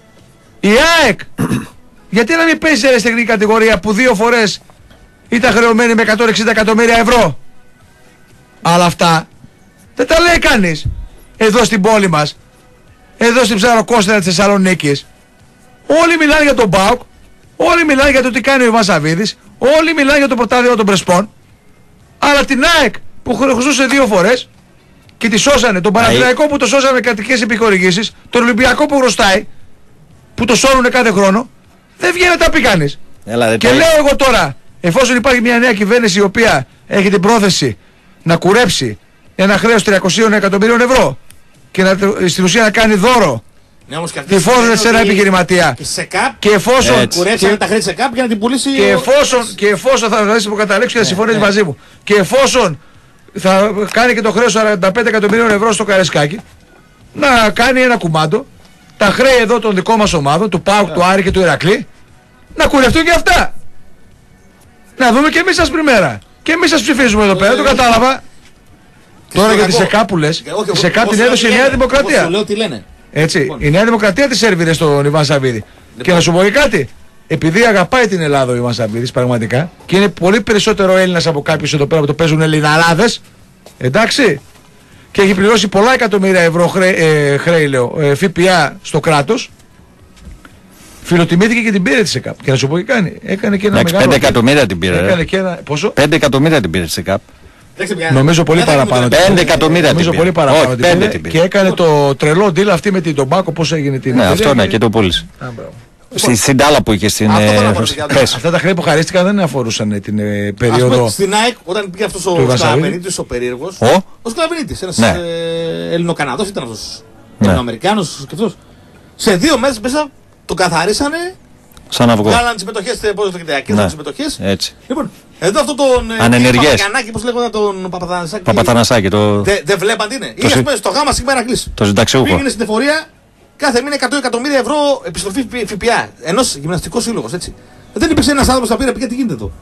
Η ΑΕΚ, γιατί να μην παίζει σε αεραστεχνική κατηγορία που δύο φορές ήταν χρεωμένη με εκατόν εξήντα εκατομμύρια ευρώ. Αλλά αυτά δεν τα λέει κανείς εδώ στην πόλη μας, εδώ στην Ψαροκόστερα της Θεσσαλονίκης. Όλοι μιλάνε για τον ΠΑΟΚ, όλοι μιλάνε για το τι κάνει ο Ιβάν Σαββίδης, όλοι μιλάνε για το πρωτάθλημα των Πρεσπών. Αλλά την ΑΕΚ που χρωστούσε δύο φορές και τη σώσανε, τον Παναθηναϊκό που το σώσανε με κρατικές επιχορηγήσεις, τον Ολυμπιακό που χρωστάει, που το σώνουνε κάθε χρόνο, δεν βγαίνει να τα πει κανείς. Έλα, και λέω εγώ τώρα, εφόσον υπάρχει μια νέα κυβέρνηση η οποία έχει την πρόθεση να κουρέψει ένα χρέος τριακόσια εκατομμυρίων ευρώ και να, στην ουσία να κάνει δώρο τη φόρμα σε ένα επιχειρηματία και, σε ΚΑΠ, και εφόσον κουρέψει τα χρέη σε ΚΑΠ για να την πουλήσει και εφόσον, και εφόσον θα δεις που καταλήξω και θα συμφωνείς ναι, μαζί μου και εφόσον θα κάνει και το χρέος σαράντα πέντε εκατομμυρίων ευρώ στο Καραϊσκάκι, να κάνει ένα κουμάντο τα χρέη εδώ των δικών μας ομάδων, του ΠΑΟΚ, yeah. του Άρη και του Ηρακλή, να κουρευτούν και αυτά. Να δούμε και εμείς σας πριμέρα. Και εμείς σας ψηφίζουμε εδώ πέρα, το κατάλαβα. Τώρα για τις ΕΚΑ που λες, τις ΕΚΑ την έδωσε η Νέα Δημοκρατία. Έτσι, η Νέα Δημοκρατία της σέρβιρε στον Ιβάν Σαββίδη. Και να σου πω και κάτι, επειδή αγαπάει την Ελλάδα ο Ιβάν Σαββίδης πραγματικά και είναι πολύ περισσότερο Έλληνας από κάποιους εδώ πέρα που το παίζουν Ελληναράδες, εντάξει, και έχει πληρώσει πολλά εκατομμύρια ευρώ χρέη, ε, χρέη λέω, ε, ΦΠΑ στο κράτος, φιλοτιμήθηκε και την πήρε της ΕΚΑΠ. Και να σου πω και κάνει, έκανε και ένα εντάξει, μεγάλο... πέντε εκατομμύρια την πήρε. Έκανε και ένα... Πόσο? πέντε εκατομμύρια την πήρε της ΕΚΑΠ. Νομίζω πολύ παραπάνω. πέντε εκατομμύρια την Νομίζω πολύ παραπάνω την και έκανε το τρελό deal αυτή με την Τομπάκο, πώς έγινε την... Ναι, αυτό ναι, και το πούλησε. Στην τάλα που είχε στην... Αυτά τα χρέη που χαρίστηκαν δεν αφορούσαν την περίοδο... Στην ΑΕΚ όταν πήγε αυτός ο Σκλαβενίτης ο περίεργος, ο Σκλαβενίτης, ένας Ελληνοκαναδός ήταν αυτός, Ελληνοαμερικάνος και αυτός, σε δύο μέρες μέσα τον καθαρίσανε. Σαν αυγό. Κάναν τις συμμετοχές, πώς το λέγεται, ακύρωσαν τις συμμετοχές. Έτσι. Λοιπόν, εδώ αυτό τον Παπαγιαννάκη, πώς λέγονταν τον Παπαθανασάκη. Παπαθανασάκη, το... Δεν βλέπαν τι είναι. Είχε στο γάμα σήμερα κλείσει. Το συνταξιούχο. Πήγαινε στην εφορία κάθε μήνα εκατό εκατομμύρια ευρώ επιστροφή ΦΠΑ. Ενός γυμναστικός σύλλογος, έτσι. Δεν υπήρξε ένας άνθρωπος που θα πει τι γίνεται εδώ.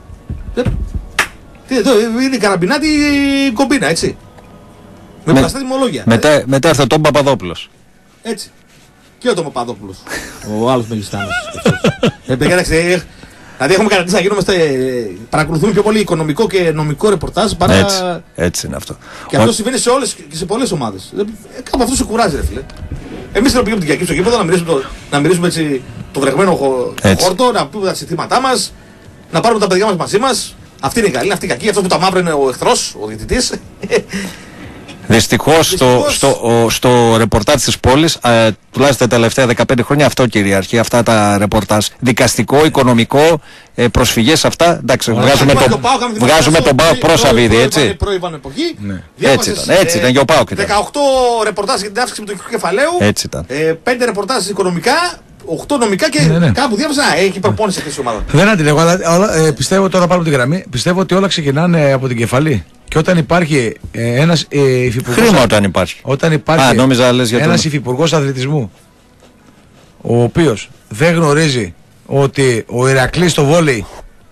Τι εδώ, είναι η καραμπινάτη κομπίνα, έτσι. Με πλαστά τιμολόγια. Μετά έρθει τον Παπαδόπουλος. Έτσι. Και ο τον Παπαδόπουλος. Ο άλλος μεγιστάνος. Δηλαδή έχουμε καταρτήσει να γίνουμε, παρακολουθούμε πιο πολύ οικονομικό και νομικό ρεπορτάζ παρά... Έτσι, έτσι είναι αυτό. Και αυτό συμβαίνει σε όλες και σε πολλές ομάδες. Κάπου αυτό σε κουράζει ρε φίλε. Εμείς θέλω πήγαμε την Κυριακή στο γήπεδο να μυρίσουμε το, να μυρίσουμε έτσι το βρεγμένο χόρτο, να πούμε τα συστήματά μας, να πάρουμε τα παιδιά μας μαζί μας. Αυτή είναι η καλή, αυτή η κακή, αυτό που τα μαύρα είναι ο εχθρός, ο διαιτητής. Δυστυχώς στο, στο, στο ρεπορτάζ της πόλης, ε, τουλάχιστον τα τελευταία δεκαπέντε χρόνια αυτό κυριαρχεί, αυτά τα ρεπορτάζ. Δικαστικό, οικονομικό, ε, προσφυγές αυτά. Εντάξει, βγάζουμε, το, βγάζουμε τον ΠΑΟΚ προς Σαββίδη, έτσι. Προείπαν εποχή. Ναι. Έτσι ήταν, έτσι ήταν και ο ΠΑΟΚ. δεκαοκτώ ρεπορτάζ για την αύξηση του κεφαλαίου. Έτσι ήταν. πέντε ρεπορτάζ οικονομικά. οκτώ νομικά και ναι, ναι. κάπου διάβασα να έχει προπόνηση αυτή η ομάδα. Δεν αντιλέγω, αλλά ε, πιστεύω τώρα πάνω από την γραμμή, πιστεύω ότι όλα ξεκινάνε από την κεφαλή. Και όταν υπάρχει ε, ένας ε, υφυπουργός... Χρήμα όταν υπάρχει. Όταν υπάρχει Α, νόμιζα, λες, για ένας τον... υφυπουργός αθλητισμού, ο οποίος δεν γνωρίζει ότι ο Ηρακλής στο βόλεϊ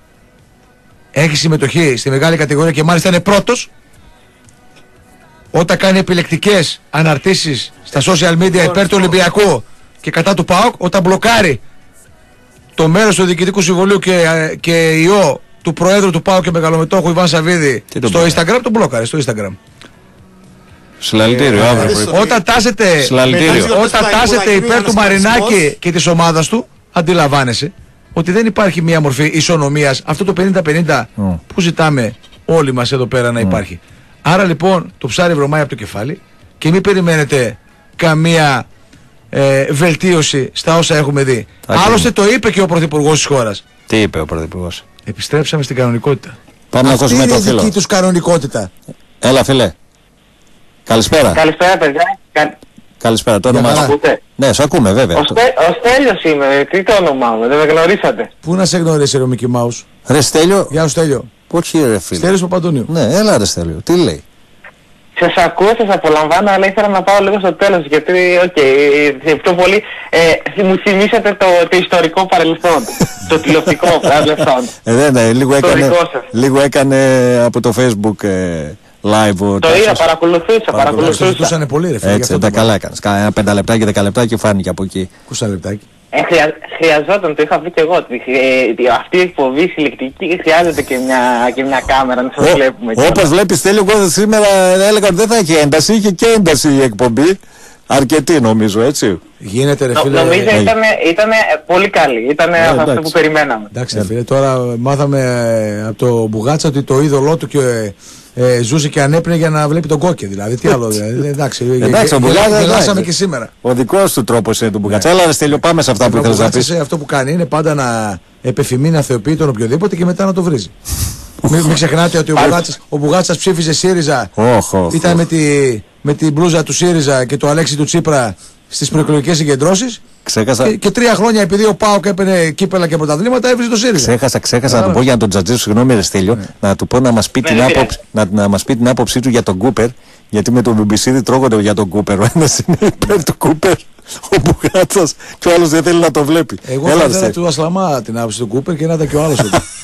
έχει συμμετοχή στη μεγάλη κατηγορία και μάλιστα είναι πρώτος, όταν κάνει επιλεκτικές αναρτήσεις στα social media υπέρ του Ολυμπιακού και κατά του ΠΑΟΚ, όταν μπλοκάρει το μέρος του Διοικητικού Συμβουλίου και, και ιό του Προέδρου του ΠΑΟΚ και μεγαλομετόχου Ιβάν Σαββίδη στο Instagram, τον μπλοκάρει στο Instagram. Συλλαλητήριο, αύριο. Όταν τάσετε, όταν τάσετε υπέρ του Μαρινάκη και της ομάδας του, αντιλαμβάνεσαι ότι δεν υπάρχει μία μορφή ισονομίας, αυτό το πενήντα πενήντα mm. που ζητάμε όλοι μας εδώ πέρα να υπάρχει. Mm. Άρα λοιπόν το ψάρι βρωμάει από το κεφάλι και μην περιμένετε καμία ε, βελτίωση στα όσα έχουμε δει. Άκυρο. Άλλωστε το είπε και ο Πρωθυπουργός της χώρας. Τι είπε ο Πρωθυπουργός? Επιστρέψαμε στην κανονικότητα. Πάμε να ακούσουμε το φίλο. Αυτή είναι η δική τους κανονικότητα. Έλα φίλε. Καλησπέρα. Καλησπέρα παιδιά. Κα... Καλησπέρα, το όνομά σου? Ναι, σε ακούμε βέβαια. Ο, Στέ, ο Στέλιος είμαι, τι το όνομά μου, δεν με γνωρίσατε. Πού να σε γνωρίσει ρε ο Μικι Μάους? Ρε Στέλιο. Γεια σου Στέλιο. Όχι ρε φίλε. Στέλιος Παπαντονίου. Ναι, έλα ρε Στέλιο, τι λέει? Σας ακούω, σας απολαμβάνω, αλλά ήθελα να πάω λίγο στο τέλος, γιατί, οκ, okay, πιο πολύ ε, μου θυμίσατε το, το ιστορικό παρελθόν, το τηλεοπτικό παρελθόν. Ε, ναι, ναι, λίγο έκανε, λίγο έκανε από το Facebook ε, live. Το είδα, παρακολουθούσα, παρακολουθούσα. Παρακολουθούσανε πολύ ρε φίλε. Έτσι, τα καλά έκανες. Κάνα πέντε λεπτάκι, δέκα λεπτάκι φάνηκε από εκεί. είκοσι λεπτάκι. Ε, χρεια, χρειαζόταν, το είχα πει και εγώ, ότι ε, αυτή η εκπομπή συλλεκτική χρειάζεται και μια, και μια κάμερα να σας βλέπουμε. Όπως βλέπεις Τέλειο, εγώ σήμερα έλεγα ότι δεν θα έχει ένταση, είχε και ένταση η εκπομπή. Αρκετή νομίζω, έτσι. Γίνεται ρε φίλε. Νο, νομίζω ε, ήταν, ήταν πολύ καλή, ήταν ε, αυτό εντάξει. που περιμέναμε. Εντάξει ρε φίλε, τώρα μάθαμε ε, από το Μπουγάτσα ότι το είδωλό του και ε, ε, ζούσε και ανέπνε για να βλέπει τον Κόκκι. Δηλαδή, τι άλλο, δηλαδή, εντάξει. Εντάξει, ο Μπουγάτσα γελάσαμε και σήμερα. Ο δικός του τρόπος είναι του Μπουγάτσα. Έλα, Στέλιο, πάμε σε αυτά που ήθελες να πεις. Αυτό που κάνει είναι πάντα να επιθυμεί να θεοποιεί τον οποιοδήποτε και μετά να το βρίζει. Μην, μην ξεχνάτε ότι ο Μπουγάτσας, ο Μπουγάτσας ψήφιζε ΣΥΡΙΖΑ. Oh, oh, ήταν oh. Με, τη, με την μπλούζα του ΣΥΡΙΖΑ και το Αλέξη του Τσίπρα στις προεκλογικές συγκεντρώσεις. Ξέχασα. Και, και τρία χρόνια επειδή ο ΠΑΟΚ έπαιρνε κύπελα και πρωταθλήματα έβριζε το ΣΥΡΙΖΑ. Ξέχασα, ξέχασα να του πω για να τον τζατζίσω, συγγνώμη ρε Στέλιο, ναι. να του πω να μας πει, την άποψη, να, να μας πει την άποψή του για τον Κούπερ. Γιατί με τον Μπιμπισίδη τρώγονται για τον Κούπερ. Ο ένας είναι υπέρ του Κούπερ, ο Μπουγάτσας, και ο άλλος δεν θέλει να το βλέπει. Εγώ θα ήθελα του Ασλαμά την άποψη του Κούπερ και να ήταν και ο άλλος.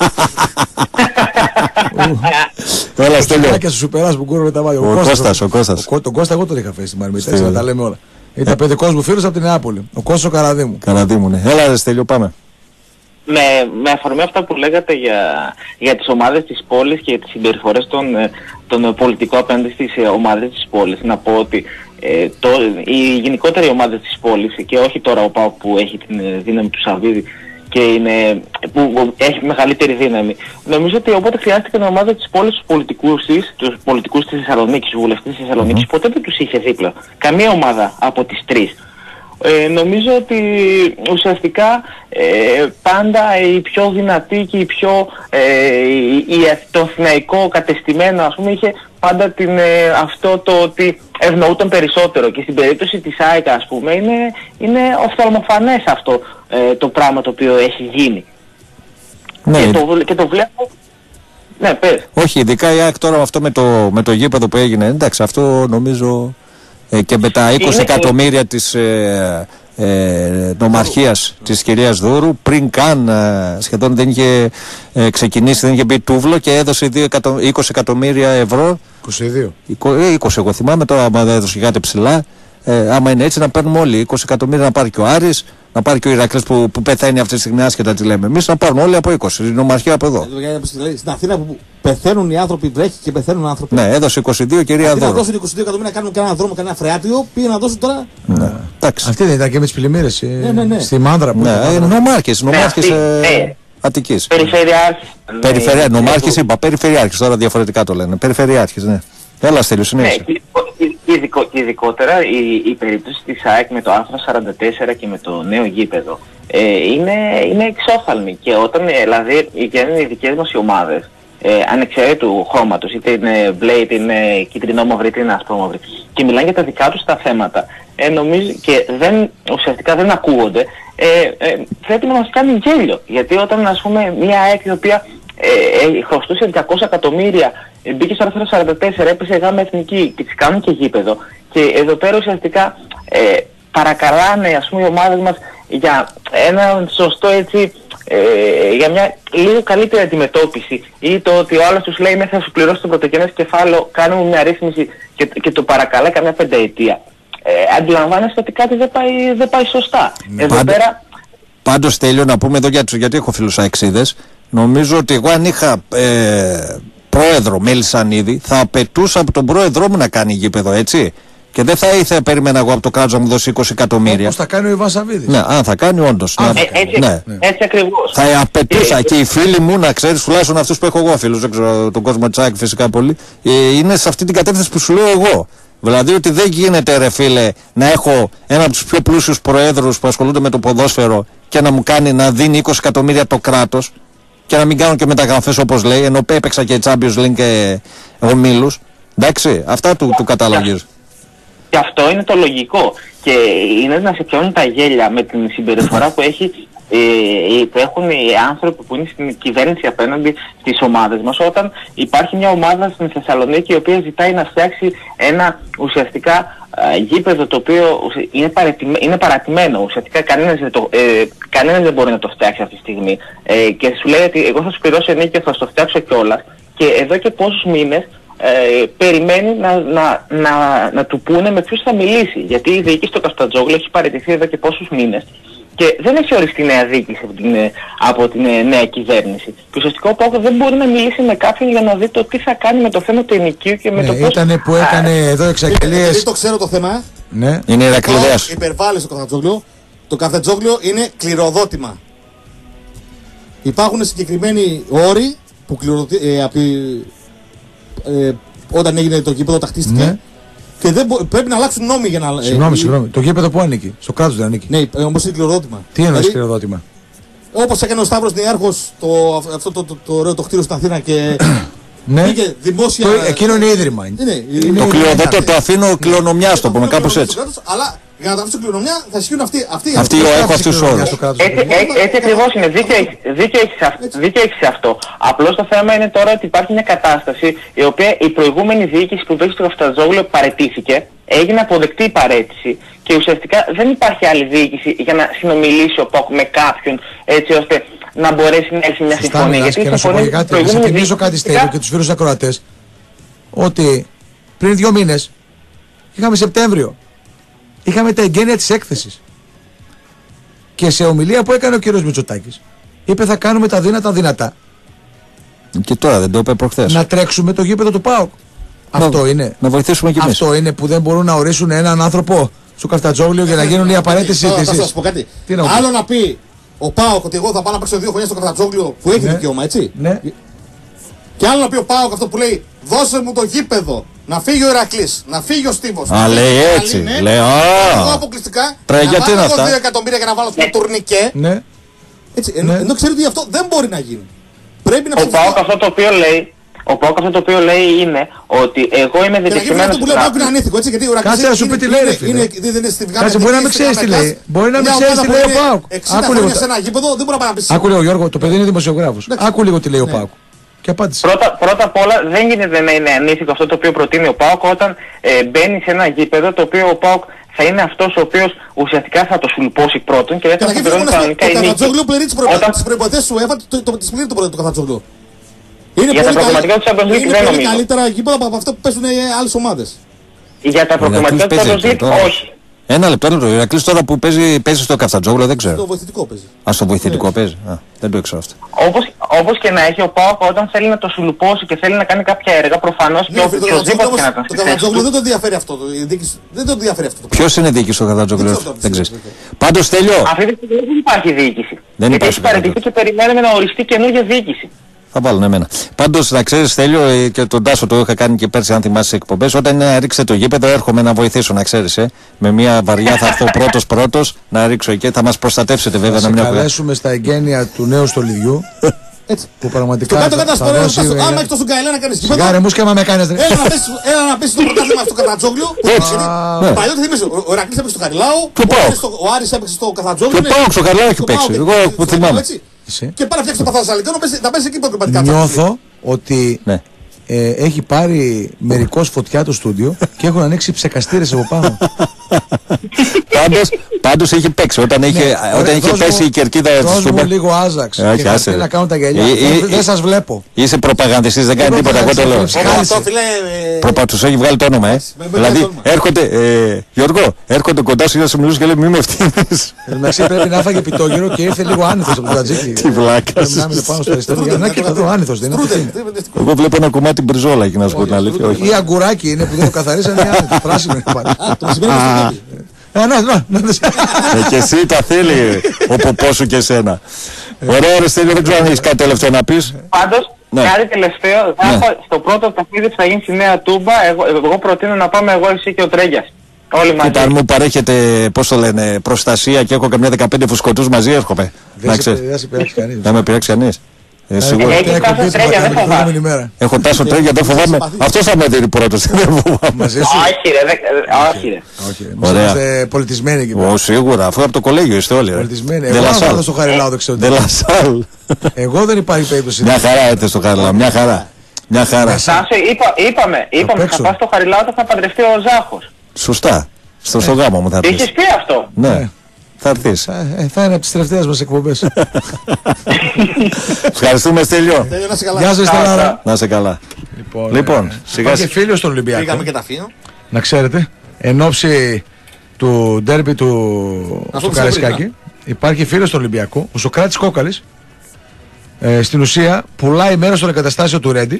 Έλα Στέλιο. Και σου περάσει που κούρευε τα μάτια. Ο Κώστας, ο Κώστας. Τον Κώστα εγώ τον είχα φέσει στην Μαρμίτα, έτσι να τα λέμε όλα. Ήταν παιδικός μου φίλος από την Νεάπολη. Ο Κώστας ο Καραδίμου. Καραδίμου, ναι. Έλα ρε Στέλιο, πάμε. Με, με αφορμή αυτά που λέγατε για, για τις ομάδες της πόλης και τις συμπεριφορές των, των πολιτικών απέναντι στις ομάδες της πόλης, να πω ότι ε, το, οι γενικότεροι ομάδες της πόλης, και όχι τώρα ο ΠΑΟΚ που έχει την δύναμη του Σαββίδη και είναι, που έχει μεγαλύτερη δύναμη, νομίζω ότι όποτε χρειάστηκε η ομάδα της πόλης τους πολιτικούς της, τους πολιτικούς της Θεσσαλονίκης, τους βουλευτές της Θεσσαλονίκης, mm-hmm. ποτέ δεν τους είχε δίπλα. Καμία ομάδα από τις τρεις. Ε, νομίζω ότι ουσιαστικά ε, πάντα η πιο δυνατή και η πιο ε, η, η, το αθηναϊκό κατεστημένο, ας πούμε, είχε πάντα την, ε, αυτό το ότι ευνοούταν περισσότερο, και στην περίπτωση της ΑΕΚ, ας πούμε, είναι, είναι οφθαλμοφανές αυτό ε, το πράγμα το οποίο έχει γίνει. Ναι. Και, το, και το βλέπω. Ναι, πες. Όχι, ειδικά η ΑΕΚ τώρα αυτό με το, με το γήπεδο που έγινε, εντάξει, αυτό νομίζω ε, και με τα είκοσι είναι εκατομμύρια ε... της ε, ε, νομαρχίας της κυρίας Δούρου, πριν καν ε, σχεδόν δεν είχε ε, ξεκινήσει, δεν είχε μπει τούβλο και έδωσε είκοσι εκατομμύρια ευρώ. είκοσι δύο. είκοσι εγώ θυμάμαι, τώρα άμα δεν έδωσε κάτι ψηλά. Ε, άμα είναι έτσι να παίρνουμε όλοι είκοσι εκατομμύρια, να πάρει και ο Άρης, να πάρει και ο Ηρακλής που, που πεθαίνει αυτή τη στιγμή, άσχετα τι λέμε εμείς, να πάρουν όλοι από είκοσι, η νομαρχία από εδώ. Στην Αθήνα που πεθαίνουν οι άνθρωποι, βρέχει και πεθαίνουν άνθρωποι. Ναι, έδωσε είκοσι δύο κυρία Δώρο. Αντί να δώσουν είκοσι δύο εκατομμύρια να κάνουν κανένα δρόμο, κανένα φρεάτιο, πήγαν να δώσουν τώρα. Ναι. Αυτή δεν ήταν και με τις πλημμύρες ναι, ναι, ναι. στη Μάνδρα που ναι, είναι. Νομάρχης, νομάρχης ε, Αττικής. Περιφερειάρχης. Περιφερειά, νομάρχης είπα, περιφερειάρχης, τώρα διαφορετικά το λένε. Περιφερειάρχης, ναι. Έλα Στέλιο, συνέχισε. Ναι, και, ειδικο, και ειδικότερα η, η περίπτωση της ΑΕΚ με το άρθρο σαράντα τέσσερα και με το νέο γήπεδο ε, είναι, είναι εξόφθαλμη, και όταν δηλαδή είναι οι δικές μας οι ομάδες ε, ανεξαιρέτου χρώματος, είτε είναι μπλε, είτε είναι κυτρινόμαυρη, είτε είναι ασπρόμαυρη, και μιλάνε για τα δικά τους τα θέματα, ε, νομίζω, και δεν, ουσιαστικά δεν ακούγονται, ε, ε, πρέπει να μας κάνει γέλιο, γιατί όταν, ας πούμε, μια ΑΕΚ η οποία ε, ε, χρωστούσε διακόσια εκατομμύρια, μπήκε στο άρθρο σαράντα τέσσερα, έπεσε γάμα εθνική και τις κάνουν και γήπεδο, και εδώ πέρα ουσιαστικά ε, παρακαλάνε, ας πούμε, οι ομάδες μας για ένα σωστό, έτσι, ε, για μια λίγο καλύτερη αντιμετώπιση, ή το ότι ο άλλος τους λέει ναι, θα σου πληρώσει το πρωτογενές κεφάλαιο, κάνουμε μια ρύθμιση, και, και το παρακαλάει καμιά πενταετία. ε, αντιλαμβάνεστε ότι κάτι δεν πάει, δεν πάει σωστά. Ναι. Εδώ Πάντω, πέρα... πάντως Τέλειο να πούμε εδώ για, γιατί έχω φίλους αεξίδες. Νομίζω ότι εγώ αν είχα ε, πρόεδρο Μελισσανίδη θα απαιτούσα από τον πρόεδρό μου να κάνει γήπεδο, έτσι. Και δεν θα ήθελα, περίμενα εγώ από το κράτος να μου δώσει είκοσι εκατομμύρια. Όπως θα κάνει ο Ιβάν Σαββίδης. Ναι, αν θα κάνει όντως. Α, ναι. Ε, έτσι, ναι. έτσι ακριβώς. Θα απαιτούσα ε, και οι φίλοι μου, να ξέρεις, τουλάχιστον αυτούς που έχω εγώ φίλους, δεν ξέρω τον κόσμο Τσάκη φυσικά πολύ, ε, είναι σε αυτή την κατεύθυνση που σου λέω εγώ. Δηλαδή ότι δεν γίνεται, ρε φίλε, να έχω ένα από τους πιο πλούσιους προέδρους που ασχολούνται με το ποδόσφαιρο και να μου κάνει να δίνει είκοσι εκατομμύρια το κράτος και να μην κάνω και μεταγραφές όπως λέει, ενώ έπαιξα και Champions League και ομίλους. Εντάξει, αυτά του, του καταλογίζουν. Και αυτό είναι το λογικό. Και είναι να σε πιάνουν τα γέλια με την συμπεριφορά που, έχει, ε, που έχουν οι άνθρωποι που είναι στην κυβέρνηση απέναντι στις ομάδες μας, όταν υπάρχει μια ομάδα στην Θεσσαλονίκη η οποία ζητάει να φτιάξει ένα ουσιαστικά ε, γήπεδο το οποίο είναι, παρατημένο, είναι παρατημένο. Ουσιαστικά κανένας δεν, το, ε, κανένας δεν μπορεί να το φτιάξει αυτή τη στιγμή. Ε, και σου λέει ότι εγώ θα σου πληρώσω ενίκιο, θα το φτιάξω κιόλας. Και εδώ και πόσους μήνες Ε, περιμένει να, να, να, να του πούνε με ποιους θα μιλήσει. Γιατί η διοίκηση του Καφτατζόγλου έχει παραιτηθεί εδώ και πόσους μήνες και δεν έχει οριστεί νέα διοίκηση από την, από την νέα κυβέρνηση. Και ουσιαστικά ο ΠΑΟΚ δεν μπορεί να μιλήσει με κάποιον για να δει το τι θα κάνει με το θέμα του ενοικίου και με ναι, το πώς... Ήτανε που έκανε Α, εδώ εξαγγελίες... Γιατί το ξέρω το θέμα. Ναι. Είναι Ηρακλειδέας. Υπερβάλλει στο Καφτατζόγλου. Το Καφτατζόγλου είναι κληροδότημα. Υπάρχουν συγκεκριμένοι όροι που κληροδοτεί... Ε, από, ε, όταν έγινε το γήπεδο τακτίστηκε ναι. Και δεν μπο... πρέπει να αλλάξουν νόμοι για να... Συγγνώμη, ε, συγγνώμη. Το γήπεδο που ανήκει, στο κράτος δεν ανήκει. Ναι, όμως είναι κληροδότημα. Τι εννοείς δηλαδή, κληροδότημα? Όπως έκανε ο Σταύρος Νιάρχος το, αυτό το, το, το ωραίο το κτίριο στην Αθήνα και ναι. Είχε δημόσια... Το, εκείνο είναι ίδρυμα. Είναι, είναι, το είναι, κληροδότο το αφήνω κληρονομιάς, το πούμε κάπως έτσι. Αλλά για να τα αφήσω κληρονομιά θα ισχύουν αυτοί. Αυτοί έχω αυτούς τους όρους. Έτσι ακριβώς είναι. Δίκαιο έχεις σε αυτό. Απλώς το θέμα είναι τώρα ότι υπάρχει μια κατάσταση η οποία η προηγούμενη διοίκηση που βρίσκεται στο Καφτατζόγλου παραιτήθηκε, έγινε αποδεκτή η παραίτηση και ουσιαστικά δεν υπάρχει άλλη διοίκηση για να συνομιλήσει ο ΠΑΟΚ με κάποιον έτσι ώστε να μπορέσει να έχει μια συμφωνία. Γιατί και να σου πω κάτι, να σε θυμίσω κάτι Στέλιο και τους φίλους ακροατές, ότι πριν δύο μήνες είχαμε Σεπτέμβριο, είχαμε τα εγγένεια της έκθεσης και σε ομιλία που έκανε ο κύριος Μητσοτάκης είπε θα κάνουμε τα δύνατα δυνατά. Και τώρα δεν το είπε προχθές. Να τρέξουμε το γήπεδο του ΠΑΟΚ. Να, αυτό είναι. Να βοηθήσουμε κι εμείς. Αυτό είναι που δεν μπορούν να ορίσουν έναν άνθρωπο στο Καφτατζόγλιο για να γίνουν οι απαραίτητες συζητήσεις. Θα σας πω κάτι. Άλλο να πει ο ΠΑΟΚ ότι εγώ θα πάω να παίξω δύο χρόνια στο Καφτατζόγλιο που έχει ναι. δικαίωμα, έτσι. Ναι. Και άλλο να πει ο ΠΑΟΚ αυτό που λέει δώσε μου το γήπεδο. Να φύγει ο Ηρακλής, να φύγει ο Στίβος. Α, λέει έτσι. Ναι. Λέει, α. Εγώ αποκλειστικά Τρε, να γιατί βάλω αυτά. δύο εκατομμύρια για να βάλω στο τουρνικέ. Ναι. Έτσι, ενώ, ναι. ενώ ξέρετε ότι αυτό δεν μπορεί να γίνει. Πρέπει να ο ΠΑΟΚ αυτό το οποίο λέει, ο ΠΑΟΚ αυτό το οποίο λέει είναι ότι εγώ είμαι δεδεθειμένος... αυτό που λέει είναι ανήθικο, έτσι, γιατί ο Ηρακλής... Κάτσε να σου πει τι λέει, ρε φίλε. Κάτσε, μπορεί να μην ξέρεις τι λέει. Μπορεί να μην ξέρεις τι λέει ο ΠΑΟΚ. εξήντα χρόνια σε ένα γήπεδο δεν μπορεί να πάει να πει. Άκου λίγο Γιώργο, το παιδί είναι δημοσιογράφος. Άκου λίγο τι λέει ο ΠΑΟΚ. Και απάντησε. Πρώτα, πρώτα απ' όλα δεν γίνεται να είναι ανήθικο αυτό το οποίο προτείνει ο ΠΑΟΚ όταν ε, μπαίνει σε ένα γήπεδο το οποίο ο ΠΑΟΚ θα είναι αυτός ο οποίος ουσιαστικά θα το σουλπώσει πρώτον και δεύτερον θα πληρώνει κανονικά η νίκη. Ο Καφτατζόγλου πληρεί τις προϋποθέσεις σου, έβαλε τις πληρεί το πρώτο Καφτατζόγλου. Για τα προγραμματικά του Champions League δεν νομίζω. Είναι πολύ καλύτερα γήπεδα από αυτό που παίζουν άλλες ομάδες. Για τα προγραμματικά του Champions League όχι. Ένα λεπτό, λεπτό. Ο Ηρακλής τώρα που παίζει, παίζει στο Καφτατζόγλιο δεν ξέρω. Στο βοηθητικό παίζει. Α, στο βοηθητικό παίζει. Α, δεν το ήξερα αυτό. Όπως, όπως και να έχει ο ΠΑΟΚ όταν θέλει να το σουλουπώσει και θέλει να κάνει κάποια έργα, προφανώς και οποιοδήποτε και να τον Το Καφτατζόγλιο δεν το ενδιαφέρει αυτό. Δεν το ενδιαφέρει αυτό. Ποιος είναι διοίκηση στο Καφτατζόγλιο, δεν ξέρεις. Πάντως Τέλειο. Αυτή τη στιγμή δεν υπάρχει διοίκηση. Δεν γιατί έχει παραιτηθεί και περιμένουμε να οριστεί καινούργια διοίκηση. Θα βάλουν εμένα. Πάντως να ξέρεις Τέλειο, και τον Τάσο το είχα κάνει και πέρσι αν θυμάσαι εκπομπές, όταν είναι να ρίξετε το γήπεδο έρχομαι να βοηθήσω να ξέρεις. Ε. Με μια βαριά θα έρθω πρώτος πρώτος να ρίξω εκεί, θα μας προστατεύσετε βέβαια. Θα να μην σε καλέσουμε στα εγγένεια του νέου στολιδιού. Έτσι. Που πραγματικά. Το κάτω κάτω σπορέ, άμα έχεις τόσο καηλά να κάνεις γήπεδο. Σιγάρε μου και άμα με κάνεις. Έλα να πέσεις το πρωτάθλημα στο Καφτατζόγλιο. Παλιό θυμίσαι, ο Ηρακλής έπαιξε στο Χαριλάου, ο Άρης έπαιξε στο Καφτατζόγλιο. Και πάω στο Χαριλάου έχει παίξει, εγώ που θυμάμαι. Και πάρα φτιάξει το Παθασσαλικό να πέσει εκεί προκριματικά. Νιώθω ότι ναι. ε, έχει πάρει μερικός φωτιά το στούντιο και έχουν ανοίξει ψεκαστήρες από πάνω. Πάντως, πάντως είχε παίξει. Όταν είχε, ναι, όταν είχε πέσει μου, η κερκίδα της Σούπερ. Δώσ' μου λίγο Άζαξ. Όχι, άσε. Να κάνω τα γυαλιά. Δεν σας βλέπω. Είσαι προπαγανδιστής, δεν κάνει τίποτα. Εγώ το λέω. Προπα τους έχει βγάλει το όνομα, ε. Δηλαδή, έρχονται, Γιώργο, έρχονται κοντά σου για να σου μιλούς και λέει μη με ευθύνεις. Εντάξει, πρέπει να φάγε πιτόγυρο και ήρθε λίγο άνηθος από το Τζατζίκι. Τι βλάκας. Να μείνει πάνω στο αριστερό για να και θα δω άνηθος. Εγώ βλέπω ένα κομμάτι μπριζόλα εκεί να σου πω την αλήθεια. Ή αγκουράκι είναι που δεν το καθαρίσανε, είναι άνηθος. Πράσινο είναι πάλι. Ε, να, να, να. Και εσύ τα θέλει ο ποπός σου και εσένα. Ωραία, ρε Στέλιο, δεν ξέρω αν έχεις κάτι τελευταίο να πεις. Πάντως, κάτι τελευταίο, στο πρώτο παιχνίδι που θα γίνει στη Νέα Τούμπα, εγώ προτείνω να πάμε εγώ, εσύ και ο Τρέγιας. Όλοι μαζί. Κοίτα, αν μου παρέχετε, πώς το λένε, προστασία και έχω καμιά δεκαπέντε φουσκωτούς μαζί, έρχομαι. Δεν σε πειράξει κανείς. Δεν με πειράξει κανείς. Ε, σίγουρα. Έχεις Τάσο Τρέγια, δεν φοβάμαι. Έχω Τάσο Τρέγια, δεν φοβάμαι. Αυτός θα με δίνει πρώτος, δεν φοβάμαι. Όχι ρε, όχι ρε. Ωραία. Είμαστε πολιτισμένοι εκεί πέρα. Σίγουρα, αφού από το κολέγιο είστε όλοι. Πολιτισμένοι. Εγώ θα βάλω στο Χαριλάου, δεν ξέρω. Εγώ δεν υπάρχει περίπτωση. Μια χαρά έρθει στο Χαριλάου, μια χαρά. Μια χαρά. Είπαμε, είπαμε, θα πας στο Χαριλάου, θα παντρευτεί ο Ζάχος. Σωστά. Στο γάμο μου θα έρθεις. Είχες πει αυτό. Ναι. Θα έρθεις. Ε, θα είναι από τις τελευταίες μας εκπομπές. Ευχαριστούμε, Στέλιο. Γεια σας, Στελάρα. Να σε καλά. Λοιπόν, λοιπόν ε, σιγά και φίλος στον Ολυμπιακό. Πήγαμε και τα φύλλα. Να ξέρετε, εν ώψη του ντέρμπι του στο Καραϊσκάκη, υπάρχει φίλος στον Ολυμπιακό, ο Σοκράτης Κόκαλης, ε, στην ουσία πουλάει μέρος των εγκαταστάσεων του Ρέντι.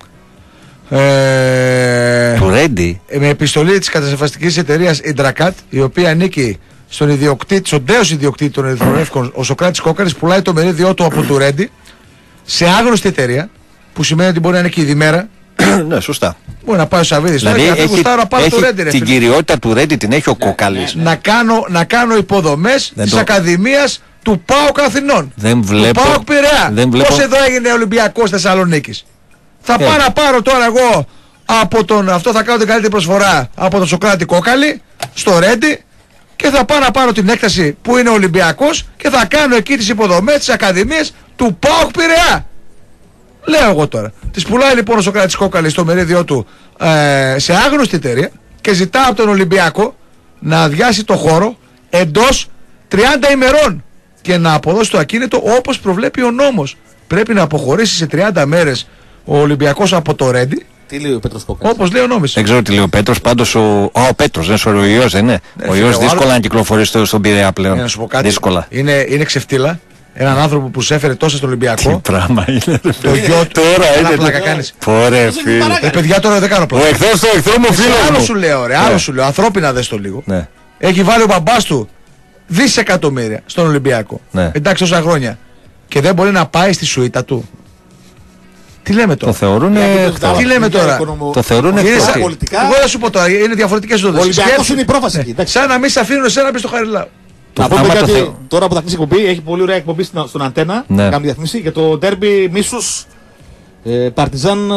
Ε, του Ρέντι. Με επιστολή της κατασκευαστικής εταιρείας Ιντρακάτ, η οποία ανήκει στον ιδιοκτήτη, στον τέος ιδιοκτήτη των Ερυθρολεύκων, ο Σοκράτης Κόκαλης, πουλάει το μερίδιό του από το Ρέντι σε άγνωστη εταιρεία, που σημαίνει ότι μπορεί να είναι και η Διμέρα. Ναι, σωστά. Μπορεί να πάει ο Σαββίδης. Δηλαδή έχει, έχει, έχει το Ρέντι, την κυριότητα του Ρέντι την έχει ο Κόκαλης. Να κάνω, να κάνω υποδομές της το... Ακαδημίας του ΠΑΟΚ Αθηνών. Δεν βλέπω. Του ΠΑΟΚ Πειραιά. Βλέπω... Πώς εδώ έγινε Ολυμπιακός Θεσσαλονίκης. Θα yeah. πάω να πάρω τώρα εγώ από τον, αυτό θα κάνω την καλύτερη προσφορά από τον Σοκράτη Κόκαλη στο Ρέντι και θα πάω να πάρω την έκταση που είναι Ολυμπιακός και θα κάνω εκεί τις υποδομές της Ακαδημίας του ΠΑΟΚ Πειραιά. Λέω εγώ τώρα. Τις πουλάει λοιπόν ο Σοκράτης Κόκαλης στο μερίδιό του ε, σε άγνωστη εταιρεία και ζητά από τον Ολυμπιακό να αδειάσει το χώρο εντός τριάντα ημερών και να αποδώσει το ακίνητο όπως προβλέπει ο νόμος. Πρέπει να αποχωρήσει σε τριάντα μέρες ο Ολυμπιακός από το Ρέντι. Τι λέει ο Πέτρος Κόκαλης. Όπως λέει ο νόμος. Δεν ξέρω τι λέει ο Πέτρος, πάντως ο, ο, ο Πέτρος, δεν σου ο Ιώς δεν είναι. Ναι, ο Ιώς δύσκολα άλλο... να κυκλοφορήσει στον Πειραιά πλέον. Να σου πω κάτι. Δύσκολα. Είναι, είναι ξεφτύλα. Έναν άνθρωπο που σε έφερε τόσο στον Ολυμπιακό. Τι πράγμα είναι. Το γιο του. Τώρα είναι. Πλάκα κάνεις. Πορε φίλε. Ε, παιδιά τώρα δεν κάνω πλάκα. Ο εχθρός του εχθρού μου φίλο. Άλλο σου λέω, ρε. Άλλο σου λέω. Ανθρώπινα δες το λίγο. Έχει βάλει ο μπαμπάς του δισεκατομμύρια στον Ολυμπιακό. Εντάξει τόσα χρόνια. Και δεν μπορεί να πάει στη σουίτα του. Τι λέμε τώρα. Το θεωρούν εκτό. Τι λέμε τώρα. Το θεωρούν εκτό. Εγώ δεν σου πω τώρα, είναι διαφορετικές οδές. Ο Ολυμπιακός είναι η πρόφαση εκεί. Σαν να μην σε αφήνουν εσένα να μπεις στο Χαριλάου. Να πούμε κάτι τώρα που θα κλείσει η εκπομπή, έχει πολύ ωραία εκπομπή στον Αντένα. Να κάνει διαφήμιση για το ντέρμπι Μίσους Παρτιζάν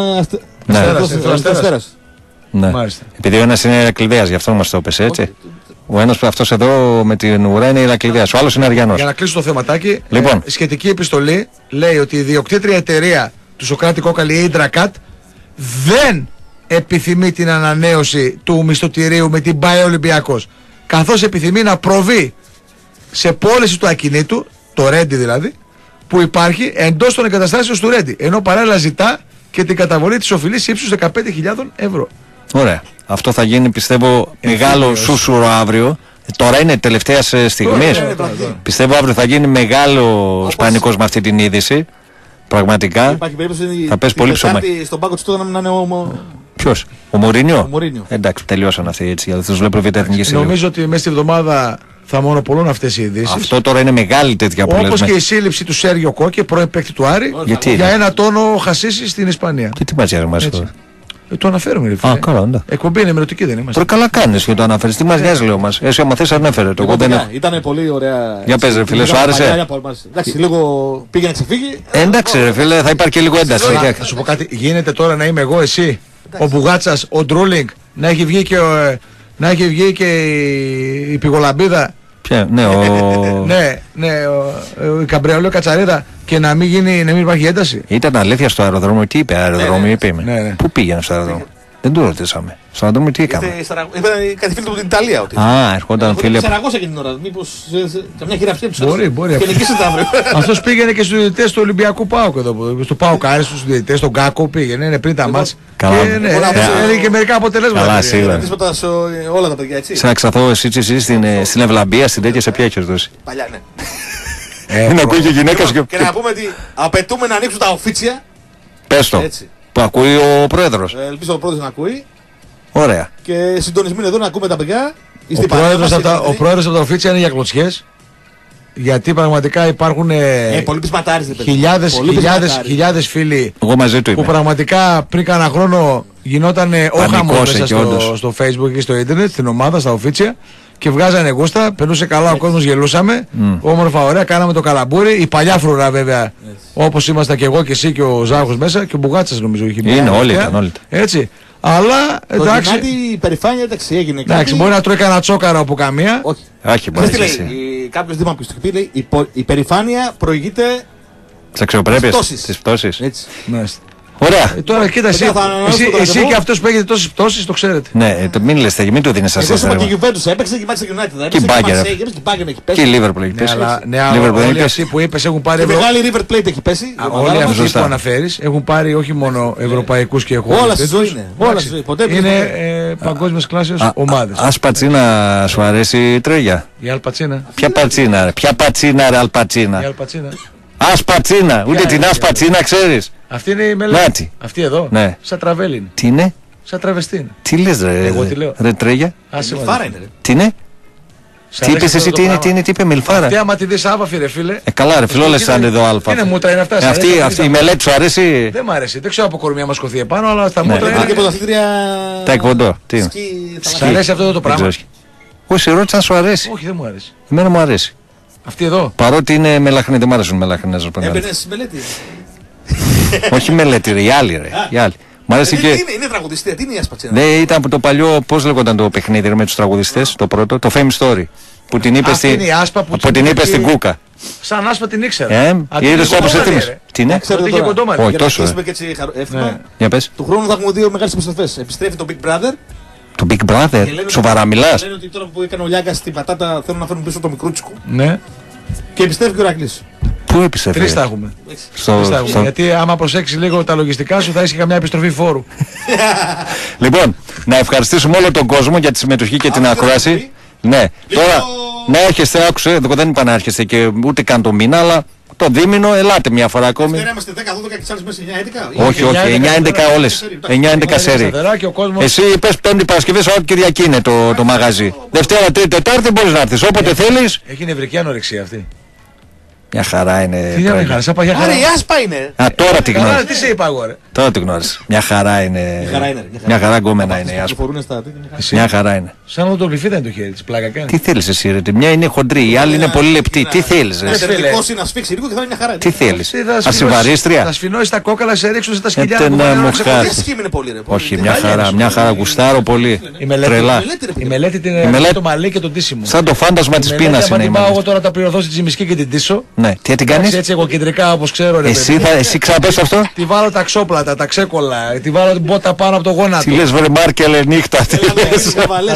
Αστέρας. Επειδή ο ένας είναι Ηρακλειδέας, γι' αυτό μας το έπεσε έτσι. Ο ένας αυτός εδώ με την ουρά είναι Ηρακλειδέας, ο άλλος είναι Αριανός. Για να κλείσω το θεματάκι, λοιπόν. ε, σχετική επιστολή λέει ότι η ιδιοκτήτρια εταιρεία του Σοκράτη Κόκαλη, η Ιντρακάτ, δεν επιθυμεί την ανανέωση του μισθωτηρίου με την ΠΑΕ Ολυμπιακός, καθώς επιθυμεί να προβεί σε πώληση του ακινήτου, το Ρέντι δηλαδή, που υπάρχει εντός των εγκαταστάσεων του Ρέντι, ενώ παράλληλα ζητά και την καταβολή της οφειλής ύψους δεκαπέντε χιλιάδες ευρώ. Ωραία. Αυτό θα γίνει πιστεύω ε, μεγάλο σούσουρο αύριο. Τώρα είναι τελευταία στιγμή. Πιστεύω αύριο θα γίνει μεγάλο πανικός με αυτή την είδηση. Πραγματικά θα πέσει πολύ ψωμί. Στον πάγκο του τότε να είναι ο... Ποιος, ο Μουρίνιο. Εντάξει, τελειώσαν αυτοί έτσι. Γιατί τους βλέπω βιβλία εθνική συλλογή. Νομίζω ότι μέσα στη εβδομάδα θα μονοπολούν αυτές οι ειδήσεις. Αυτό τώρα είναι μεγάλη τέτοια που όπως και η σύλληψη του Σέργιο Κόκε, πρώην παίκτη του Άρη, γιατί, για ένα τόνο χασίσι στην Ισπανία. Και τι μας νοιάζει τώρα. Ε, το αναφέρουμε, ρε φίλε. Α, καλά, ναι. Εκπομπή είναι ενημερωτική, δεν είμαστε. Τώρα καλά κάνεις και το αναφέρεις. Τι μας νοιάζει, λέω μας. Εσύ, άμα θες, ανέφερε το. Ήταν πολύ ωραία. Για πες, ρε φίλε, σου άρεσε. Εντάξει, λίγο πήγε να ξεφύγει. Εντάξει, ρε φίλε, θα υπάρχει και λίγο ένταση. Θα σου πω κάτι. Γίνεται τώρα να είμαι εγώ, εσύ, ο Μπουγάτσας, ο Ντρούλινγκ, να έχει βγει και, ο, να έχει βγει και η Πηγολαμπίδα. Ποια, ναι, ο... ναι, ναι, ο, ο Καμπρεολό Κατσαρίδα και να μην, γίνει, να μην υπάρχει ένταση. Ήταν αλήθεια στο αεροδρόμιο. Τι είπε αεροδρόμιο, είπε. Ναι, ναι. Πού πήγαινε στο αεροδρόμιο. Δεν το ρωτήσαμε. Στον Ατρόμητο τι έκαμε. Ήταν κάτι φίλοι του από την Ιταλία. Ότι. Α, ερχόταν φίλοι. Από Σαραγώσα εκείνη την ώρα. Μήπως καμιά χειραψία του. Μπορεί, μπορεί. Αυτός πήγαινε και στους διαιτητές του Ολυμπιακού ΠΑΟΚ εδώ. Στο ΠΑΟΚ Άρης, στους διαιτητές, στον Κάκο πήγαινε. Είναι πριν τα μάτς. Καλά. Έλεγε και μερικά αποτελέσματα. Καλά, σίγουρα. Όλα τα παιδιά έτσι. Σε να ξαθώ εσύ στην Ευλαμπία, στην τέτοια σε ποια έχεις δώσει. Παλιά, ναι. Είναι ακούει και γυναίκα και. Και να πούμε ότι απαιτούμε να ανοίξουν τα οφίτσια. Πες το. Που ακούει ο πρόεδρος. Ελπίζω ο πρόεδρος να ακούει. Ωραία. Και συντονισμένοι εδώ να ακούμε τα παιδιά. Ο πρόεδρος, από τα, ο πρόεδρος από τα οφίτσια είναι για κλωτσιές. Γιατί πραγματικά υπάρχουν ε, χιλιάδες, χιλιάδες, χιλιάδες φίλοι Εγώ μαζί του που πραγματικά πριν κάνα χρόνο γινόταν ο χαμός μέσα στο, στο Facebook και στο ίντερνετ, στην ομάδα, στα οφίτσια και βγάζανε γούστα, περνούσε καλά ο κόσμος, γελούσαμε, mm. όμορφα ωραία, κάναμε το καλαμπούρι, η παλιά φρουρά βέβαια, όπως ήμασταν και εγώ και εσύ και ο Ζάχος μέσα και ο Μπουγάτσας νομίζω είχε είναι όλοι ήταν, όλοι. Έτσι. Αλλά εντάξει. Το η περηφάνεια εντάξει έγινε. Εντάξει, κάτι... μπορεί να τρώει κανένα τσόκαρο από καμία. Όχι. Όχι, μπορεί να λέει. Κάποιος δήμαρχος του πει, λέει, η, η περηφάνεια προηγείται. Τις αξιοπρέπειες. Τις πτώσεις. Έτσι. Ωραία. Ε, τώρα κοίτα, εσύ, εσύ, εσύ και αυτός που έχετε τόσες πτώσεις το ξέρετε. Ναι, το, μην λες, μην το δίνεις ασές. Εγώ και η Juventus έπαιξε και η Manchester United. Και η Bayern. Και η Liverpool έχει πέσει. Ναι, αλλά όλοι αυτοί που είπες έχουν πάρει. Η μεγάλη River Plate έχει πέσει. Όλοι αυτοί που αναφέρεις έχουν πάρει όχι μόνο ευρωπαϊκούς και χώρες. Όλα στη ζωή είναι. Είναι παγκόσμιας κλάσης ομάδες. Ας Πατσίνα σου αρέσει η Τρέγια. Η Αλπατσίνα. Ποια Πατσίνα ρε, ποια Πατσίνα ρε Αλπατσίνα. Ασπατσίνα, ούτε την Ασπατσίνα ξέρεις. Αυτή είναι η μελέτη. Αυτή εδώ. Ναι. Σαν τραβέλιν. Τι είναι? Σαν τραβεστίν. Τι λες ρε, εγώ τι λέω. Ρε Τρέγια. Μιλφάρα είναι ρε. Τι είναι? Τι είπες εσύ, τι είναι, τι είναι, τι είπε Μιλφάρα. Τι άμα τη δεις άβαφη ρε φίλε. Ε καλά ρε φίλε, όλες σαν εδώ αλφα. Είναι μούτρα, είναι αυτά. Αυτή η μελέτη σου αρέσει? Δεν μ' αρέσει, δεν ξέρω από κορμιά μας σκοθεί επάνω, αλλά στα μούτρα είναι και πρωταθλήτρια. Τα εκποντώ. Τι είναι? Σ' αρέσει αυτό το πράγμα? Όχι, ρώτησα αν σου αρέσει. Όχι, δεν μου αρέσει. Εμένα μου αρέσει. Αυτή εδώ. Παρότι είναι μελαχνή, δεν μ' αρέσουν μελαχνές. Έμπαινες μελέτη. Όχι μελέτη ρε, οι άλλοι ρε. Οι άλλοι. Μ' αρέσει και... Είναι τραγουδιστή, τι είναι η Ασπατσίνα? Ναι, ήταν από το παλιό, πώς λέγονταν το παιχνίδι με τους τραγουδιστές, το πρώτο, το Fame Story. Που την είπε στην, που την είπε στην Κούκα. Σαν Άσπα την ήξερα. Ε, είδες όπως έτοιμες. Τι είναι? Όχι τόσο. Για πες. Του χρόνου θα έχουμε δύο μεγάλες επιστροφές. Επιστρέφει το Big Brother. Το Big Brother, σοβαρά μιλάς? Λένε ότι τώρα που έκανε ο Λιάγκας στην πατάτα θέλουν να φέρουν πίσω το Μικρούτσικο. Ναι. Και επιστρέφει και ο Ηρακλής. Πού επιστρέφει? Τρεις θα έχουμε. Στο... Τρεις θα έχουμε. Στο... Γιατί άμα προσέξεις λίγο τα λογιστικά σου θα έχει καμιά επιστροφή φόρου. Λοιπόν, να ευχαριστήσουμε όλο τον κόσμο για τη συμμετοχή και την ακρόαση. Ναι, τώρα να έρχεστε, άκουσε, δεν είπα να έρχεστε και ούτε καν το μήνα, αλλά το δίμηνο ελάτε μια φορά ακόμη. Δεν είμαστε δέκα δώδεκα και άλλες μέσα εννιά έντεκα. Όχι, όχι, εννιά έντεκα όλες. εννιά έντεκα σέρι. Εσύ είπες Πέμπτη Παρασκευή, Σαββάτο Κυριακή είναι το, το μαγαζί. Δευτέρα, Τρίτη, Τετάρτη μπορείς να έρθεις όποτε θέλεις. Έχει νευρική ανορεξία αυτή. Μια χαρά είναι. Τι είναι χαρά, σαν παγιά χαρά. Άρα η Άσπα είναι. Α, τώρα τη γνώρισα. Τι σε είπα εγώ ρε. Τώρα τη γνώρισα. Μια χαρά είναι. Μια χαρά γκόμενα είναι η Άσπα. Μια χαρά είναι. Σαν να το γλυφίδα είναι το χέρι της, πλάκα κάνει. Τι θέλεις εσύ ρε, μια είναι χοντρή, η άλλη είναι πολύ λεπτή. Τι θέλεις ρε. Τελικός είναι να σφίξει λίγο και θα είναι μια χαρά. Τι θέλεις. Ασυμβαρίστρια. Θα σφινώσει τα κόκαλα, σε ρίξουν στα σκυλιά. Όχι, μια χαρά, μια χαρά γουστάρω πολύ. Τρελά. Η μελέτη την είναι το μαλλί και το τίσιμο. Σαν το φάντασμα της πείνας είναι η μελέτη. Εγώ τώρα τα πληρωθώ στη Τζιμισκή και την τίσω. Ναι, τι την κάνεις? Έτσι εγώ κεντρικά όπως ξέρω ρε. Εσύ, θα, εσύ ξαναπες αυτό? Τη βάλω τα ξόπλατα, τα ξέκολα, τη βάλω την πότα πάνω από το γόνατο. Τι λες βρε Μάρκελε νύχτα, τι λες?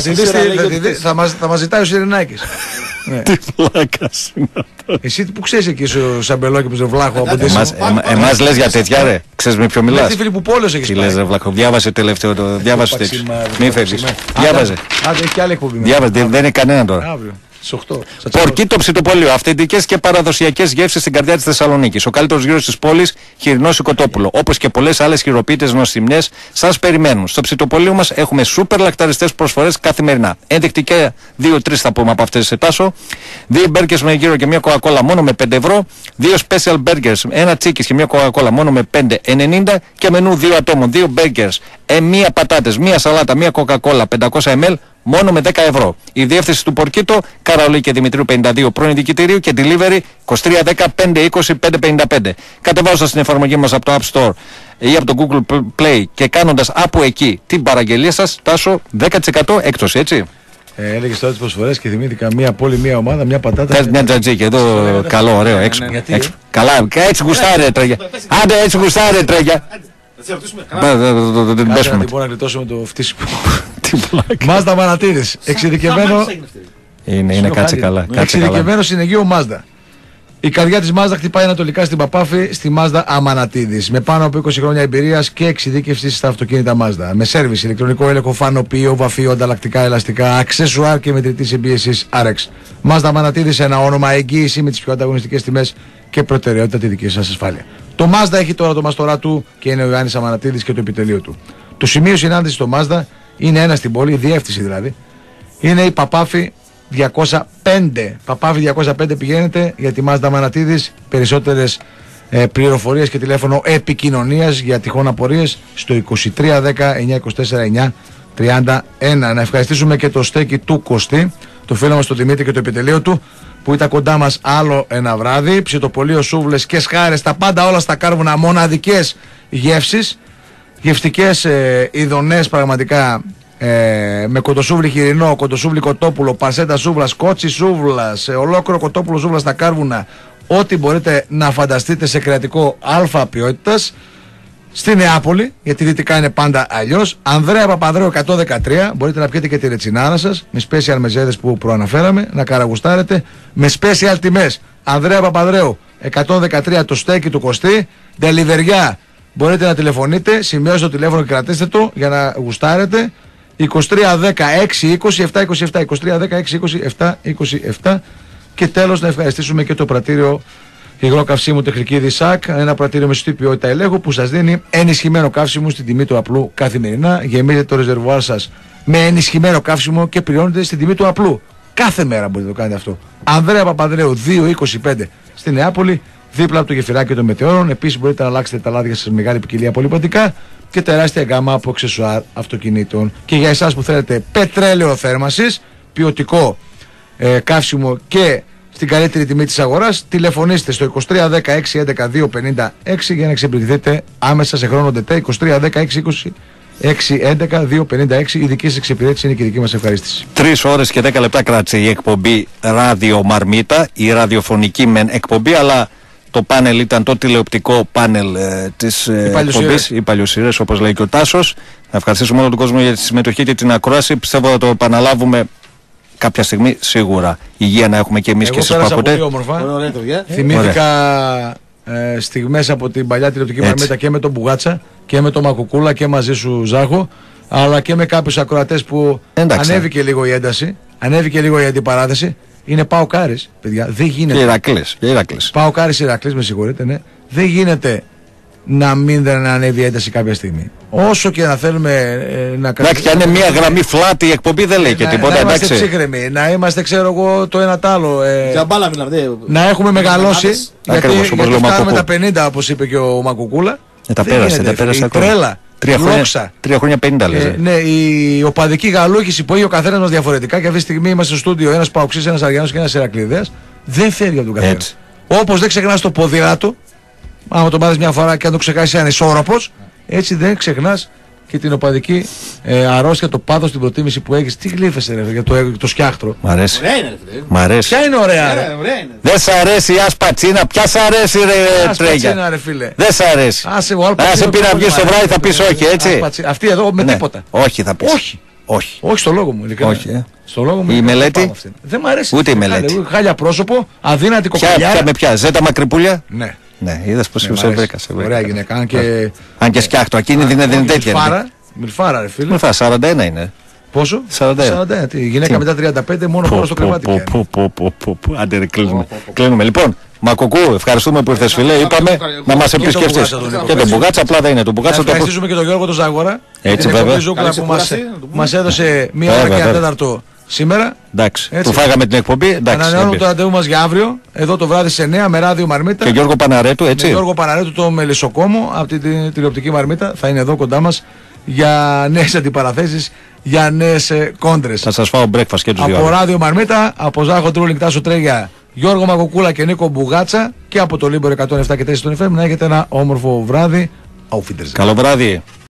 Θα μας ζητάει ο Σιρινάκης. Τι πλάκας είναι αυτό. Εσύ που ξέρεις εκεί στο Σαμπελόκι που σε βλάχο από τις... Εμάς λες για τέτοια ρε, ξέρεις με ποιο μιλάς? Τι φίλοι που πόλος έχεις πάει. Τι λες ρε βλάχο, διάβασε τελευταίο το, διάβασε τέτοιο. Μη φεύγεις, διάβαζε. Διάβαζε, δεν είναι κανένα τώρα. Πορκίτο Ψητοπολείο. Αυθεντικές και παραδοσιακές γεύσεις στην καρδιά της Θεσσαλονίκης. Ο καλύτερος γύρος της πόλης, χοιρινό Σικοτόπουλο. Όπως και πολλές άλλες χειροποίητες νοστιμιές, σας περιμένουν. Στο Ψητοπολείο μας έχουμε σούπερ λακταριστές προσφορές καθημερινά. Ενδεικτικά δύο τρεις θα πούμε από αυτές σε τάσο. Δύο μπέργκερς με γύρο και μια κοκακόλα μόνο με πέντε ευρώ. Δύο special burgers, ένα τσίκις και μια κοκακόλα μόνο με πέντε ενενήντα. Και μενού δύο ατόμων, δύο μπέργκερς, ε, μία πατάτες, μία σαλάτα, μία κοκακόλα πεντακόσια μιλιλίτρα. Μόνο με δέκα ευρώ. Η διεύθυνση του Πορκίτο, Καραολί και Δημητρίου πενήντα δύο πρώην δικητηρίου και delivery είκοσι τρία δέκα πεντακόσια είκοσι πέντε πενήντα πέντε. Κατεβάζοντας την εφαρμογή μας από το App Store ή από το Google Play και κάνοντας από εκεί την παραγγελία σας, τάσο δέκα τοις εκατό έκπτωση, έτσι. Ε, έλεγες τώρα τις προσφορές και θυμήθηκα μία πόλη, μία ομάδα, μία πατάτα. Θες μια τζατζίκη εδώ, καλό, ωραίο, έξω. Καλά, έτσι γουστάρε τρέγια. Άντε έτσι γουστάρε τρέγια. Δεν πέσουμε. Δεν μπορώ να γλιτώσουμε το φτύσιμο. Μάζδα Μανατίδης. Εξειδικευμένο. Είναι κάτσε καλά. Εξειδικευμένο συνεγείο Μάζδα. Η καρδιά της Μάζδα χτυπάει ανατολικά στην Παπάφη, στη Μάζδα Αμανατίδης. Με πάνω από είκοσι χρόνια εμπειρίας και εξειδίκευση στα αυτοκίνητα Μάζδα. Με σέρβις, ηλεκτρονικό έλεγχο, φανοποιείο, βαφείο, ανταλλακτικά, ελαστικά, αξεσουάρ και μετρητή εμπίεσης αρ εξ. Μάζδα Αμανατίδης, ένα όνομα, εγγύηση με τις πιο ανταγωνιστικές τιμές και προτεραιότητα τη δική σας ασφάλεια. Το Μάζδα έχει τώρα το μαστορά του και είναι ο Ιωάννης Αμανατίδης και το επιτελείο του. Το σημείο συνάντησης στο Μάζδα είναι ένα στην πόλη, η διεύθυνση δηλαδή. Είναι η Παπάφη διακόσια πέντε. Παπάφη διακόσια πέντε πηγαίνετε για τη Μάζδα Μανατίδης. Περισσότερες ε, πληροφορίες και τηλέφωνο επικοινωνίας για τυχόν απορίες στο είκοσι τρία δέκα εννιακόσια είκοσι τέσσερα εννιακόσια τριάντα ένα. Να ευχαριστήσουμε και το στέκι του Κωστή, το φίλο μας τον Δημήτρη και το επιτελείο του που ήταν κοντά μας άλλο ένα βράδυ. Ψητοπολείο, σούβλες και σχάρες, τα πάντα όλα στα κάρβουνα, μοναδικές γεύσεις, γευστικές ε, ειδονές πραγματικά. Ε, με κοντοσούβλι χοιρινό, κοντοσούβλι κοτόπουλο, πασέτα σούβλας, κότσι σούβλας, ε, ολόκληρο κοτόπουλο σούβλας στα κάρβουνα, ό,τι μπορείτε να φανταστείτε σε κρεατικό αλφα ποιότητας στη Νεάπολη, γιατί δυτικά είναι πάντα αλλιώς. Ανδρέα Παπανδρέου εκατόν δεκατρία, μπορείτε να πιείτε και τη ρετσινάρα σας με special μεζέδες που προαναφέραμε, να καραγουστάρετε με special τιμές. Ανδρέα Παπανδρέου εκατόν δεκατρία, το στέκι του Κωστή, ντελιβεριά. Μπορείτε να τηλεφωνείτε, σημειώστε το τηλέφωνο και κρατήστε το για να γουστάρετε. είκοσι τρία δέκα έξι είκοσι επτά είκοσι επτά, είκοσι τρία δέκα έξι είκοσι επτά είκοσι επτά. Και τέλος να ευχαριστήσουμε και το πρατήριο υγρό καυσίμου Τεχνική ΣΑΚ, ένα πρατήριο με σωστή ποιότητα ελέγχου που σας δίνει ενισχυμένο καύσιμο στην τιμή του απλού καθημερινά. Γεμίζετε το ρεζερβουάρ σας με ενισχυμένο καύσιμο και πληρώνετε στην τιμή του απλού. Κάθε μέρα μπορείτε να το κάνετε αυτό. Ανδρέα Παπανδρέου δύο είκοσι πέντε στη Νεάπολη, δίπλα από το γεφυράκι των Μετεώρων. Επίσης μπορείτε να αλλάξετε τα λάδια σας σε μεγάλη ποικιλία πολυπαντικά και τεράστια γκάμα από αξεσουάρ αυτοκινήτων. Και για εσάς που θέλετε πετρέλαιο θέρμανσης, ποιοτικό ε, καύσιμο και στην καλύτερη τιμή της αγοράς, τηλεφωνήστε στο είκοσι τρία δέκα έξι έντεκα δύο πενήντα έξι για να εξυπηρετηθείτε άμεσα σε χρόνο ΤΕ. είκοσι τρία δέκα έξι είκοσι έξι έντεκα δύο πενήντα έξι. Η δική σας εξυπηρέτηση είναι και η δική μας ευχαρίστηση. Τρεις ώρες και δέκα λεπτά κράτησε η εκπομπή Ράδιο Μαρμίτα, η ραδιοφωνική μεν εκπομπή, αλλά το πάνελ ήταν το τηλεοπτικό πάνελ ε, της ε, εκπομπής, οι παλιοσυρές όπως λέει και ο Τάσος. Να ευχαριστήσουμε όλο τον κόσμο για τη συμμετοχή και την ακρόαση. Πιστεύω θα το επαναλάβουμε κάποια στιγμή σίγουρα. Υγεία να έχουμε και εμείς και εσείς που ακούτε. Πολύ όμορφα. Θυμήθηκα ε, στιγμές από την παλιά τηλεοπτική Μαρμίτα και με τον Μπουγάτσα και με τον Μακουκούλα και μαζί σου Ζάχο, αλλά και με κάποιους ακροατές που εντάξει, ανέβηκε λίγο η ένταση, ανέβηκε λίγο η αντιπαράθεση. Είναι Παοκάρης, παιδιά. Δεν γίνεται. Και Ηρακλής. Και Ηρακλής. Παοκάρης, Ηρακλής, με συγχωρείτε, ναι. Δεν γίνεται να μην δεν ανέβει η ένταση κάποια στιγμή. Όσο και να θέλουμε ε, να κάνουμε. Εντάξει, αν είναι μια γραμμή φλάτη η εκπομπή δεν λέει και να, τίποτα. Να είμαστε ψύχρεμοι, να είμαστε, ξέρω εγώ, το ένα τ' άλλο. Ε, για μπάλα μιλάμε. Να έχουμε μεγαλώσει. Γιατί, γιατί φτάνουμε τα πενήντα, όπως είπε και ο Μακουκούλα. Ε, τα πέρασε, τα πέρασε η τρέλα. Τρία χρόνια, τρία χρόνια πενήντα λες. Ε, ναι, η οπαδική γαλούχηση που έχει ο καθένας μας διαφορετικά και αυτή τη στιγμή είμαστε στο στούντιο ένας Παοξής, ένας Αριανός και ένας Ηρακλειδέας, δεν φέρει από τον καθένα. Όπως δεν ξεχνάς το ποδήλατο, άμα το πάρεις μια φορά και αν το ξεχάσεις ανισόρροπος, έτσι δεν ξεχνάς και την οπαδική ε, αρρώστια, το πάθος, την προτίμηση που έχεις. Τι γλύφεσαι ρε, για το, το σκιάχτρο. Μ' αρέσει. Ωραία είναι, ρε. Μ' αρέσει. Ποια είναι ωραία, ρε. Δεν σ' αρέσει η ασπατσίνα, ποια σ' αρέσει ρε Τρέγια. Ρε, φίλε. Δεν σ' αρέσει. Άσε, Άσε πει να βγεις το βράδυ θα πεις όχι, έτσι. Αυτή εδώ με τίποτα. Όχι θα πεις. Όχι. Όχι. Όχι στο λόγο μου. Όχι, ε. Στο λόγο μου. Η μελέτη. Δεν μ' αρέσει. Ούτε η μελέτη. Χάλια πρόσωπο, αδύνατη κοκαλιά. Ποια με ποια, Ζέτα Μακρυπούλια. Ναι. Ναι, είδες πως σε βρήκα. Ωραία γυναίκα. Αν και, αν και σκιάχτω, εκείνη δεν είναι τέτοια. Μιλφάρα, μιλφάρα ρε φίλε. Μιλφάρα, σαράντα ένα είναι. Πόσο? σαράντα ένα. σαράντα ένα. Η γυναίκα μετά τριάντα πέντε μόνο χώρο στο κρεβάτι. Άντε ρε, κλείνουμε. Λοιπόν, Μακοκού, ευχαριστούμε που ήρθες φίλε. Είπαμε να μας επισκεφτείς. Και τον Μπουγάτσα, απλά δεν είναι. Τον Μπουγάτσα το ευχαριστήσουμε και τον Γιώργο τον Ζάγορα. Έτσι βέβαια. Που μας έδωσε μία ώρα και ένα τέταρτο σήμερα. Εντάξει. Του φάγαμε την εκπομπή. Ανανεώνουμε το ραντεβού μας για αύριο. Εδώ το βράδυ σε εννιά με Ράδιο Μαρμίτα. Και Γιώργο Παναρέτου, έτσι. Με Γιώργο Παναρέτου, το Μελισσοκόμο από την τηλεοπτική Μαρμίτα. Θα είναι εδώ κοντά μας για νέες αντιπαραθέσεις, για νέες κόντρες. Θα σας φάω breakfast και τους δύο. Από Ράδιο Μαρμίτα, από Ζάχο Τρούλινγκ, Τάσο Τρέγια, Γιώργο Μακοκούλα και Νίκο Μπουγάτσα και από το Λίμπορ εκατόν επτά και τέσσερα στον εφ εμ να έχετε ένα όμορφο βράδυ. Καλό βράδυ.